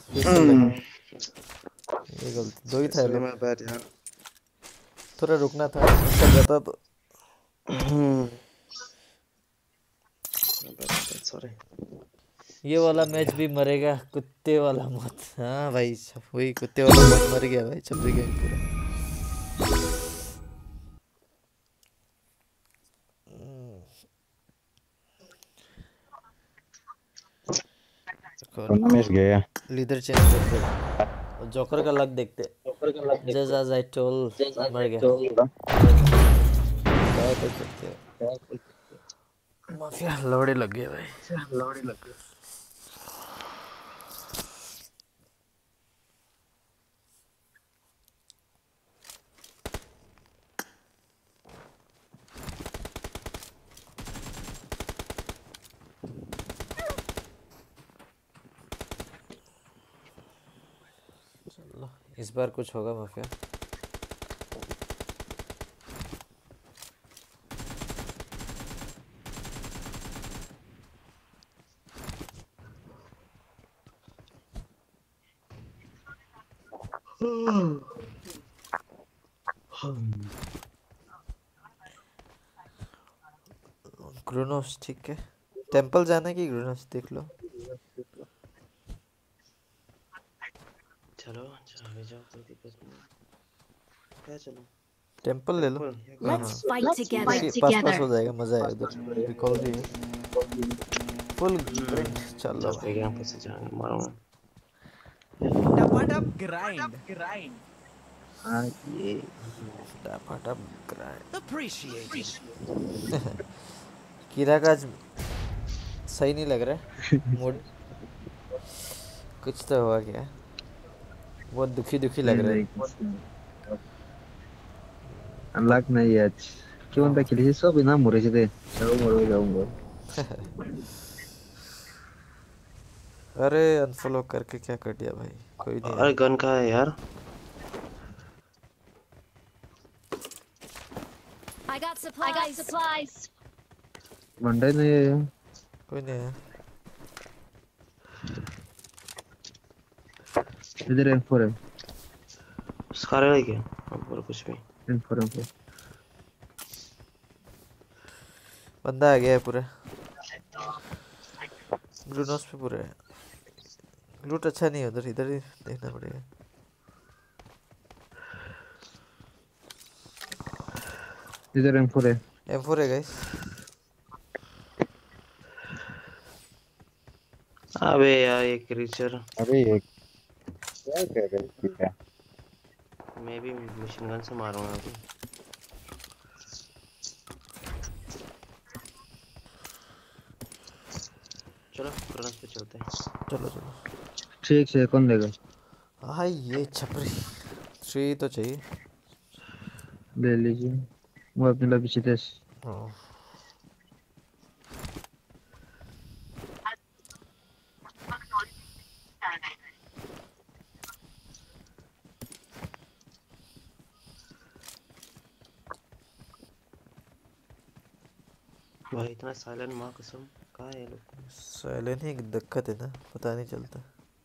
ये गलती दो ही था लोग। मैं बैठ यार। थोड़ा रुकना था। सब जाता तो। सॉरी। ये वाला मैच भी मरेगा कुत्ते वाला मौत। हाँ भाई वही कुत्ते वाला मौत मर गया भाई छब्बी गेम पूरा। मिस गया। लीडर चेंज करते हैं। जोकर का लक देखते। जोकर का luck just as I told मर गया। क्या कर सकते हैं? माफिया लौड़े लग गए भाई। लौड़े लग गए। इस बार कुछ होगा माफिया। ग्रोनोस ठीक है। टेंपल जाना है कि ग्रोनोस देख लो। चलो चलो जाओ कोई दिक्कत नहीं। क्या चलो? टेंपल ले लो। Let's fight together. पास पास हो जाएगा मजा आएगा उधर। रिकॉल भी है। फुल ग्रिड चल लो भाई। यहाँ पे से जाएंगे मारूंगा। टपाटप ग्राइंड ग्राइंड। हाँ ये टपाटप ग्राइंड। Appreciate. कीरा का आज सही नहीं लग रहा है मूड। कुछ तो हुआ क्या? बहुत दुखी दुखी लग रहा है। अनलॉक नहीं है आज। क्यों अंदर खेली सब इना मरे थे। चलो मरो जाऊंगा। अरे अनफॉलो करके क्या कर दिया भाई? कोई नहीं। अरे गन कहाँ है यार? I got supplies. I got supplies. बंदे नहीं है। कोई नहीं है। इधर एम फोर है। स्कार है क्या? और कुछ भी। M four M four. बंदा आ गया है पूरा। ग्रोनोस पे पूरा है। लूट अच्छा नहीं है उधर। इधर ही देखना पड़ेगा। इधर एम फोर है। एम फोर है गाइस। अबे यार ये क्रीचर। अबे ये क्या कर रहे हैं? मैं भी मशीन गन से मारूंगा अभी। चलो ग्रोनोस पे चलते हैं। चलो चलो। ठीक से कौन देगा? हाँ ये छपरी थ्री तो चाहिए। ले लीजिए वो अपने लिए पीछे थे। हाँ भाई इतना साइलेंट माँ कसम कहाँ है ये लोग? साइलेंट ही एक दिक्कत है ना, पता नहीं चलता।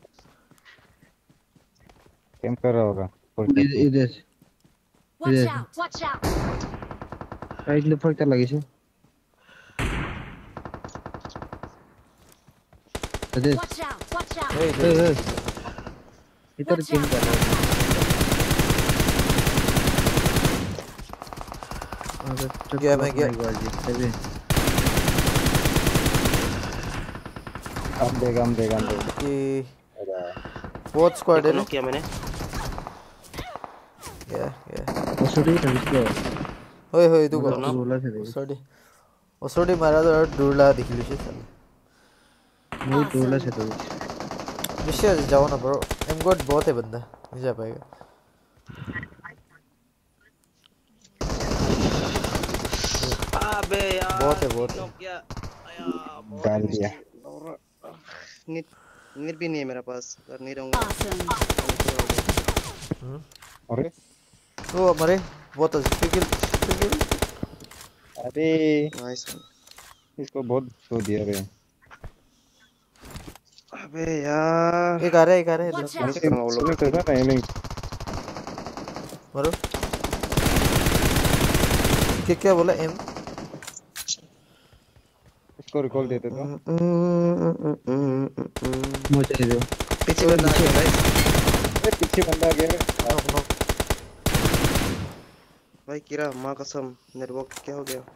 कैम कर रहा होगा इधर Watch out! Watch out! Right left फर्क लगी से इधर Watch out! Watch out! हे हे हे इधर गेम कर रहा है। गया मैं गया। हम देगा हम देगा हम देगा कि बहुत स्क्वाड है ना किया मैंने। या या ओसोडी था इसको होय होय तू कर दूरला से देख ओसोडी ओसोडी मारा तो दूरला दिखली छे चल वो दूरला से तो विशेष जाओ ना ब्रो एम गॉड बहुत है बंदा नहीं जा पाएगा। अबे यार बहुत है बहुत है क्या डाल दिया। नीट नीट भी नहीं है मेरे पास और नहीं रहूंगा। अरे ओ मरे बहुत अच्छे किल किल। अरे नाइस इसको बहुत दो दिया रे। अबे यार एक आ रहा है एक आ रहा है कैसे करना वो लोग कर रहा है नहीं मरो क्या क्या बोला एम इसको रिकॉल देते तो मुझे दो पीछे बंदा आ गया भाई। अरे पीछे बंदा आ गया नॉक नॉक भाई किरा माँ कसम नेटवर्क क्या हो गया?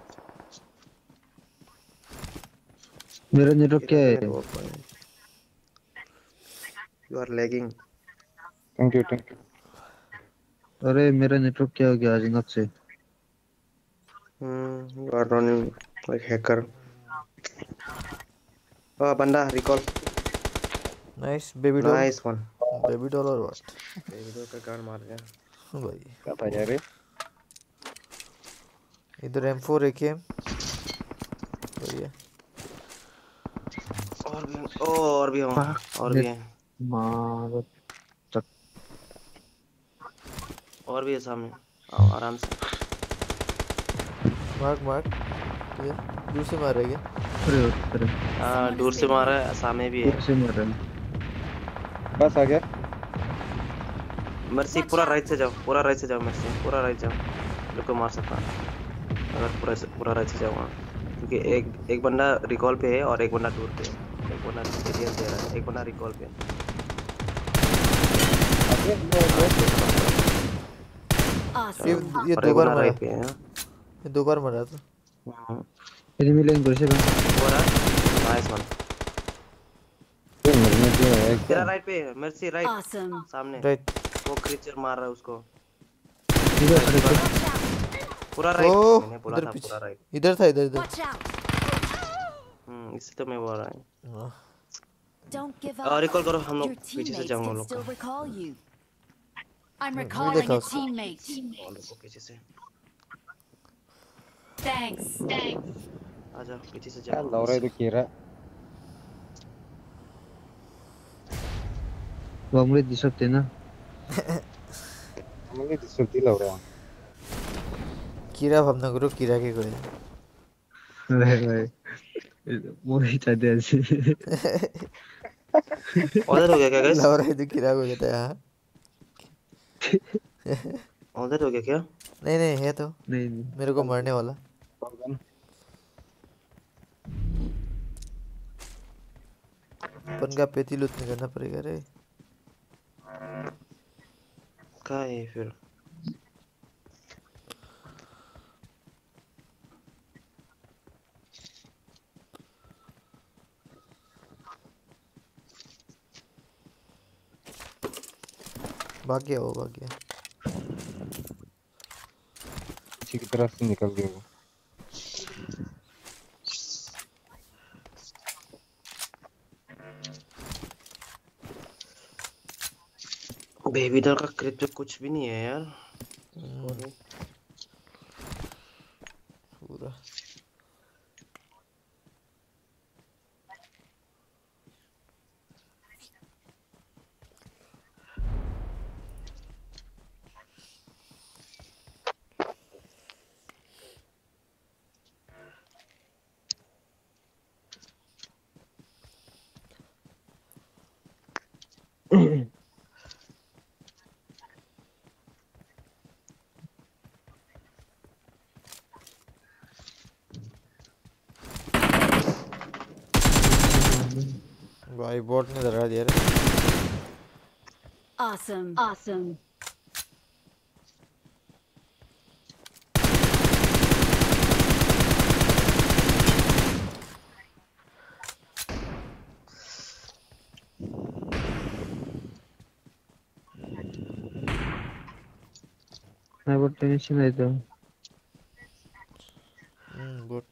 मेरा नेटवर्क क्या है? You are lagging. Thank you thank you. अरे मेरा नेटवर्क क्या हो गया अचानक से? Hmm you are running like hacker. ओ बंदा recall. Nice baby doll nice one. Baby doll और व्हाट बेबी डॉल का गान मार गया भाई। क्या था यार? इधर एम फोर एक है भैया और भी ओ और भी हो और भी है मार तक और भी है सामने। आओ आराम से मार्क मार्क ये दूर से मार रहा है क्या? अरे अरे हां दूर से मार रहा है सामने भी है। दूर से मार रहा है बस आ गया। मर्सी पूरा राइट से जाओ पूरा राइट से जाओ मर्सी पूरा राइट जाओ लोग मार सकता अगर पूरा पूरा राइट से जाओ वहाँ क्योंकि एक एक बंदा रिकॉल पे है और एक बंदा दूर पे है। एक बंदा एरिया दे रहा है एक बंदा रिकॉल पे ये ये दो बार मारा पे है। ये दो बार मारा था। एनिमी लाइन कर से पूरा नाइस वन। तेरा राइट पे मर्सी राइट Awesome. सामने राइट वो क्रीचर मार रहा है उसको इधर पूरा राइट ओह, मैंने बोला इधर था पीछे। पूरा राइट। इधर था इधर इधर Watch out! हम्म इससे तो मैं बोल रहा हूँ। हाँ। Don't give और up. रिकॉल करो हम लोग Your पीछे से teammates जाऊंगा can लोग still recall you. I'm नहीं recalling देखा a उसको। teammate. और लोग पीछे से Thanks. Thanks. आजा पीछे से क्या जाओ। लौरा तो केरा वामरे दिसते ना हमें दिसती लौरा कीड़ा भावना करो कीड़ा के कोई भाई भाई मोही चाहते ऐसे उधर हो गया क्या गाइस? लौरा है तो कीड़ा को कहता है हाँ। उधर हो गया क्या? नहीं नहीं है तो नहीं नहीं मेरे को मरने वाला। अपन का पेती लूट नहीं करना पड़ेगा रे। कहाँ है फिर? भाग गया वो भाग गया पीछे की तरफ से निकल गया वो। बेबी डॉल का क्रिप तो कुछ भी नहीं है यार पूरा भाई बॉट ने लगा दिया रे Awesome. Awesome. मैं बहुत टेंशन रहता हूँ हम्म बॉट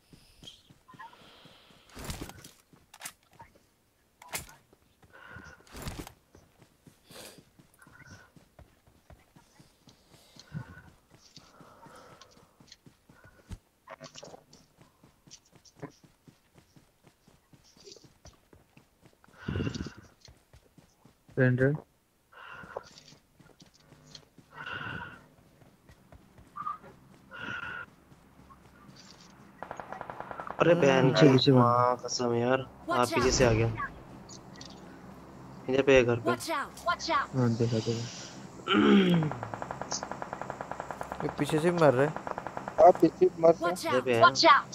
रेंडर अरे बहन पीछे की पीछे माँ कसम यार आप पीछे से आ गया इधर पे है घर पे Watch out. Watch out. हाँ देखा देखा ये पीछे से भी मर रहे आप पीछे मर Watch इधर out. पे है Watch out.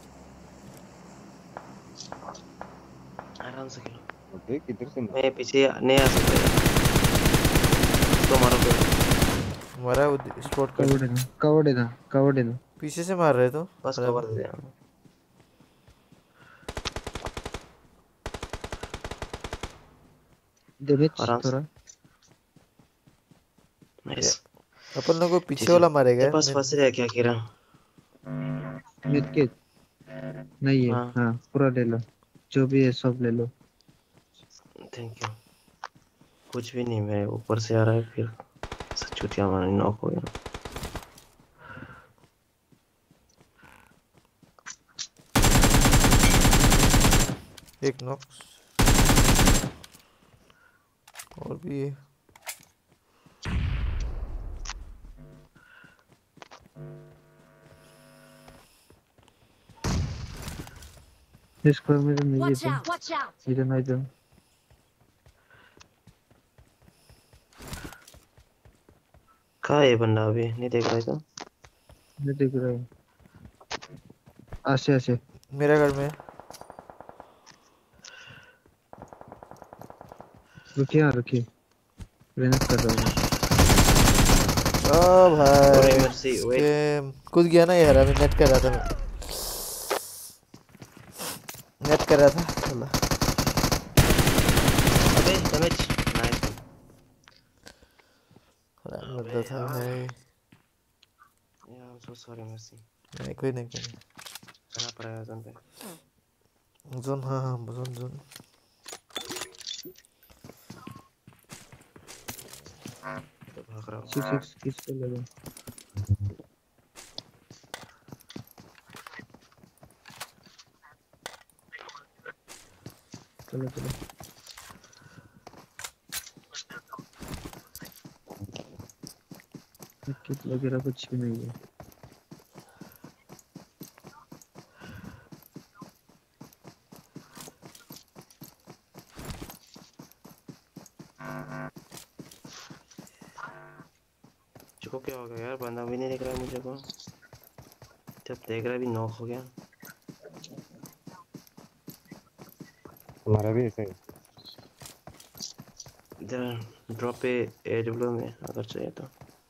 आराम से खेलो देख किधर से मैं पीछे नहीं आ सकता यार इसको मारो पे मरा वो स्पॉट कर कवर देना कवर देना कवर देना पीछे से मार रहे तो बस कवर दे दिया डैमेज आराम से थोड़ा नाइस अपन लोगों को पीछे वाला मारेगा तेरे पास फंस रहा है क्या किरण मिड के नहीं है हाँ। हाँ पूरा ले लो जो भी है सब ले लो थैंक यू कुछ भी नहीं मैं ऊपर से आ रहा है फिर चुटिया मारने नॉक हो गया एक नॉक और भी है इसको मेरे नहीं Watch है out. Watch out. इधर नहीं दो कहाँ है ये बंदा अभी नहीं देख रहा है तो मैं देख रहा हूँ आसे आसे मेरा घर में रुकिए हाँ रुकिए ग्रेनेड कर रहा हूँ ओ भाई अरे मर्सी वेट इसके कूद गया ना ये हरा मैं नेट कर रहा था मैं नेट कर रहा था अल्लाह अबे डैमेज नाइस हराम मरता था भाई यार I am so sorry mercy नहीं कोई नहीं कोई नहीं करना पड़ेगा जोन पे जोन हाँ हाँ जोन जोन तो भाग रहा हूँ सिक्स सिक्स किस पे लगा चलो चलो किट वगैरह कुछ भी नहीं है चुको क्या हो गया यार बंदा भी नहीं दिख रहा है मुझे को जब देख रहा है भी नॉक हो गया हमारा भी ऐसा ही इधर ड्रॉप पे एडब्ल्यू में अगर चाहिए तो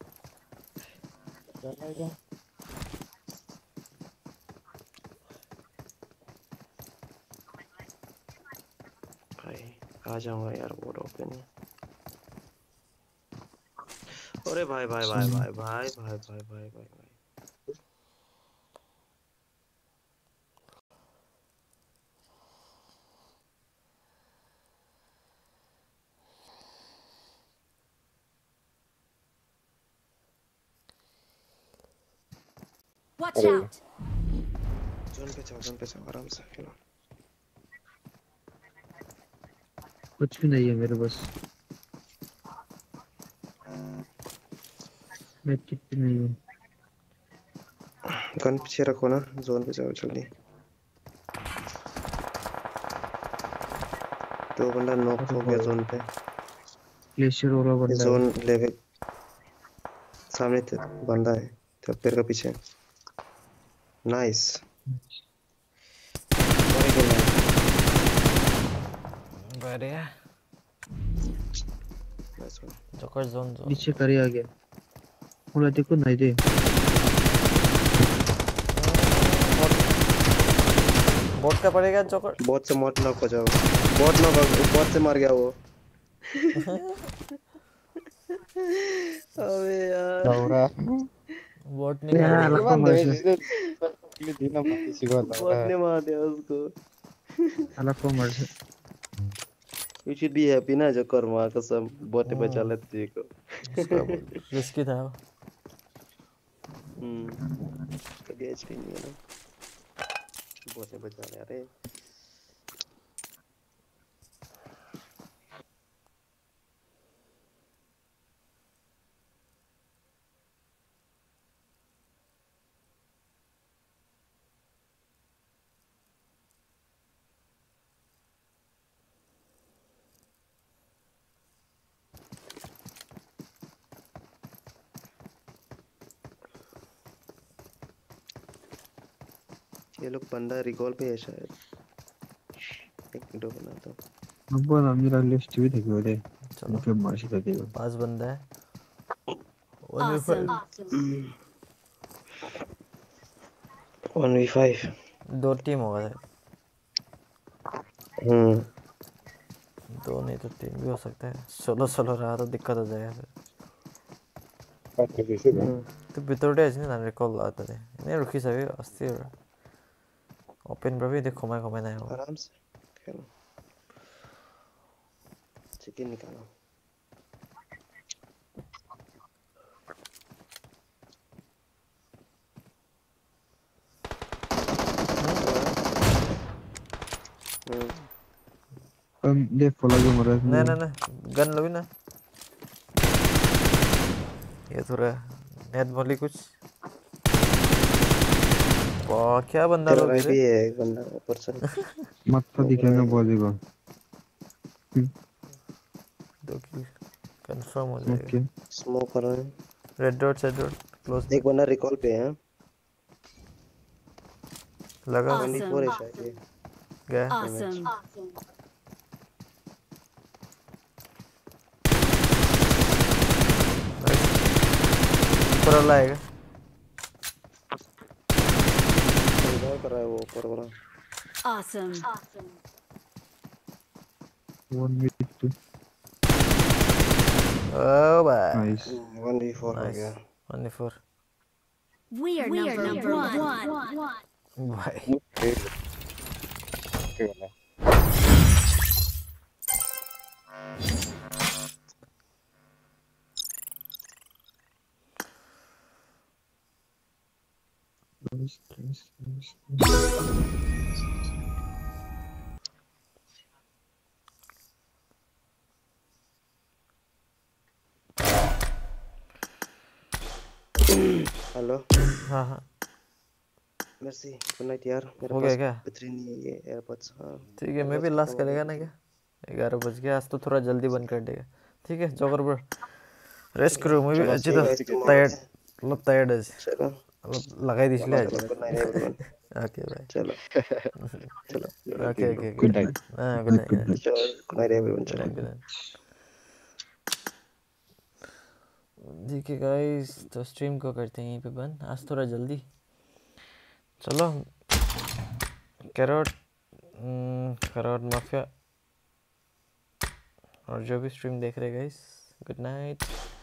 भाई कहाँ जाऊंगा यार वो ड्रॉप पे नहीं अरे भाई भाई भाई भाई भाई भाई भाई भाई भाई भाई Watch अरे out! जोन पे जाओ जोन पे जाओ आराम से खेलो कुछ भी नहीं है मेरे बस मैं किट भी नहीं हूँ गन पीछे रखो ना जोन पे जाओ जल्दी दो बंदा नॉक हो गया जोन पे ग्लेशियर वाला ये बंदा जोन है लेवल सामने थे बंदा है तो पेड़ का पीछे नाइस बढ़िया nice one joker zone zone नीचे करी आ गया बोला देखो नहीं दे बोट का पड़ेगा जोकर बहुत से मौत नॉक हो जाओ बहुत नॉक बहुत से मार गया वो अबे यार लौरा बोट नहीं यार मारेगा अलग को मर्ज ये दिन हम किसी को बहुत लौरा ने मार दिया उसको अलग को मर्ज You should be happy ना जो कर्मा कसम बहुत बचा लेते तुझे को रिस्की था वो हम्म कभी एचपी नहीं है ना बहुत बचा ले अरे ये लोग बंदा रिकॉल पे है शायद एक मिनट बना तो अब ना मेरा लिस्ट भी देखो दे चलो फिर मार से देगा पांच बंदा है Awesome. वन वी फाइव दो टीम होगा शायद हम्म दो नहीं तो तीन भी हो सकता है सोलो सोलो रहा तो दिक्कत हो जाएगा फिर बात कर से ना तो भितरटे আছে না রিকল আতাতে এনে রুখি যাবে অস্থির ওপেন ভাবে দেখো কমায় কমায় নাই आराम से खेलो चिकन निकालो हम दे फॉलो जो मरा ना ना ना गन लो भी ना ये थोड़ा नेट वाली कुछ वाह क्या बंदा तेरा लोग भाई भी है एक बंदा ऊपर से मत तो दिखेगा बॉडी को दो किल कंफर्म हो जाएगा ओके स्मोक कर रहे हैं red dot red dot close एक बंदा रिकॉल पे है लगा ट्वेंटी फोर है शायद ये गया Awesome. ऊपर वाला आएगा रिकॉल कर रहा है वो ऊपर वाला Awesome. वन वी टू ओ भाई नाइस वन वी फोर हो गया one we four We are We are number, number one. one. भाई के वाला नाइस नाइस नाइस हेलो हाँ हाँ मेर्सी गुड नाइट यार मेरे हो पास गया क्या बैटरी नहीं है ये एयरपॉड्स हाँ ठीक है मैं भी लास्ट करेगा ना क्या ग्यारह बज गया आज तो थोड़ा जल्दी बंद कर देगा ठीक है जोकर ब्रो रेस्ट करो मैं भी अच्छी तो टायर्ड मतलब टायर्ड है चलो मतलब लगाई दिसले आज गुड नाइट एवरीवन ओके भाई चलो चलो ओके ओके गुड नाइट हाँ good night good night everyone चलो गुड नाइट ठीक है गाइस तो स्ट्रीम को करते हैं यहीं पे बंद आज थोड़ा जल्दी चलो कैरोट कैरोट माफिया और जो भी स्ट्रीम देख रहे गाइस गुड नाइट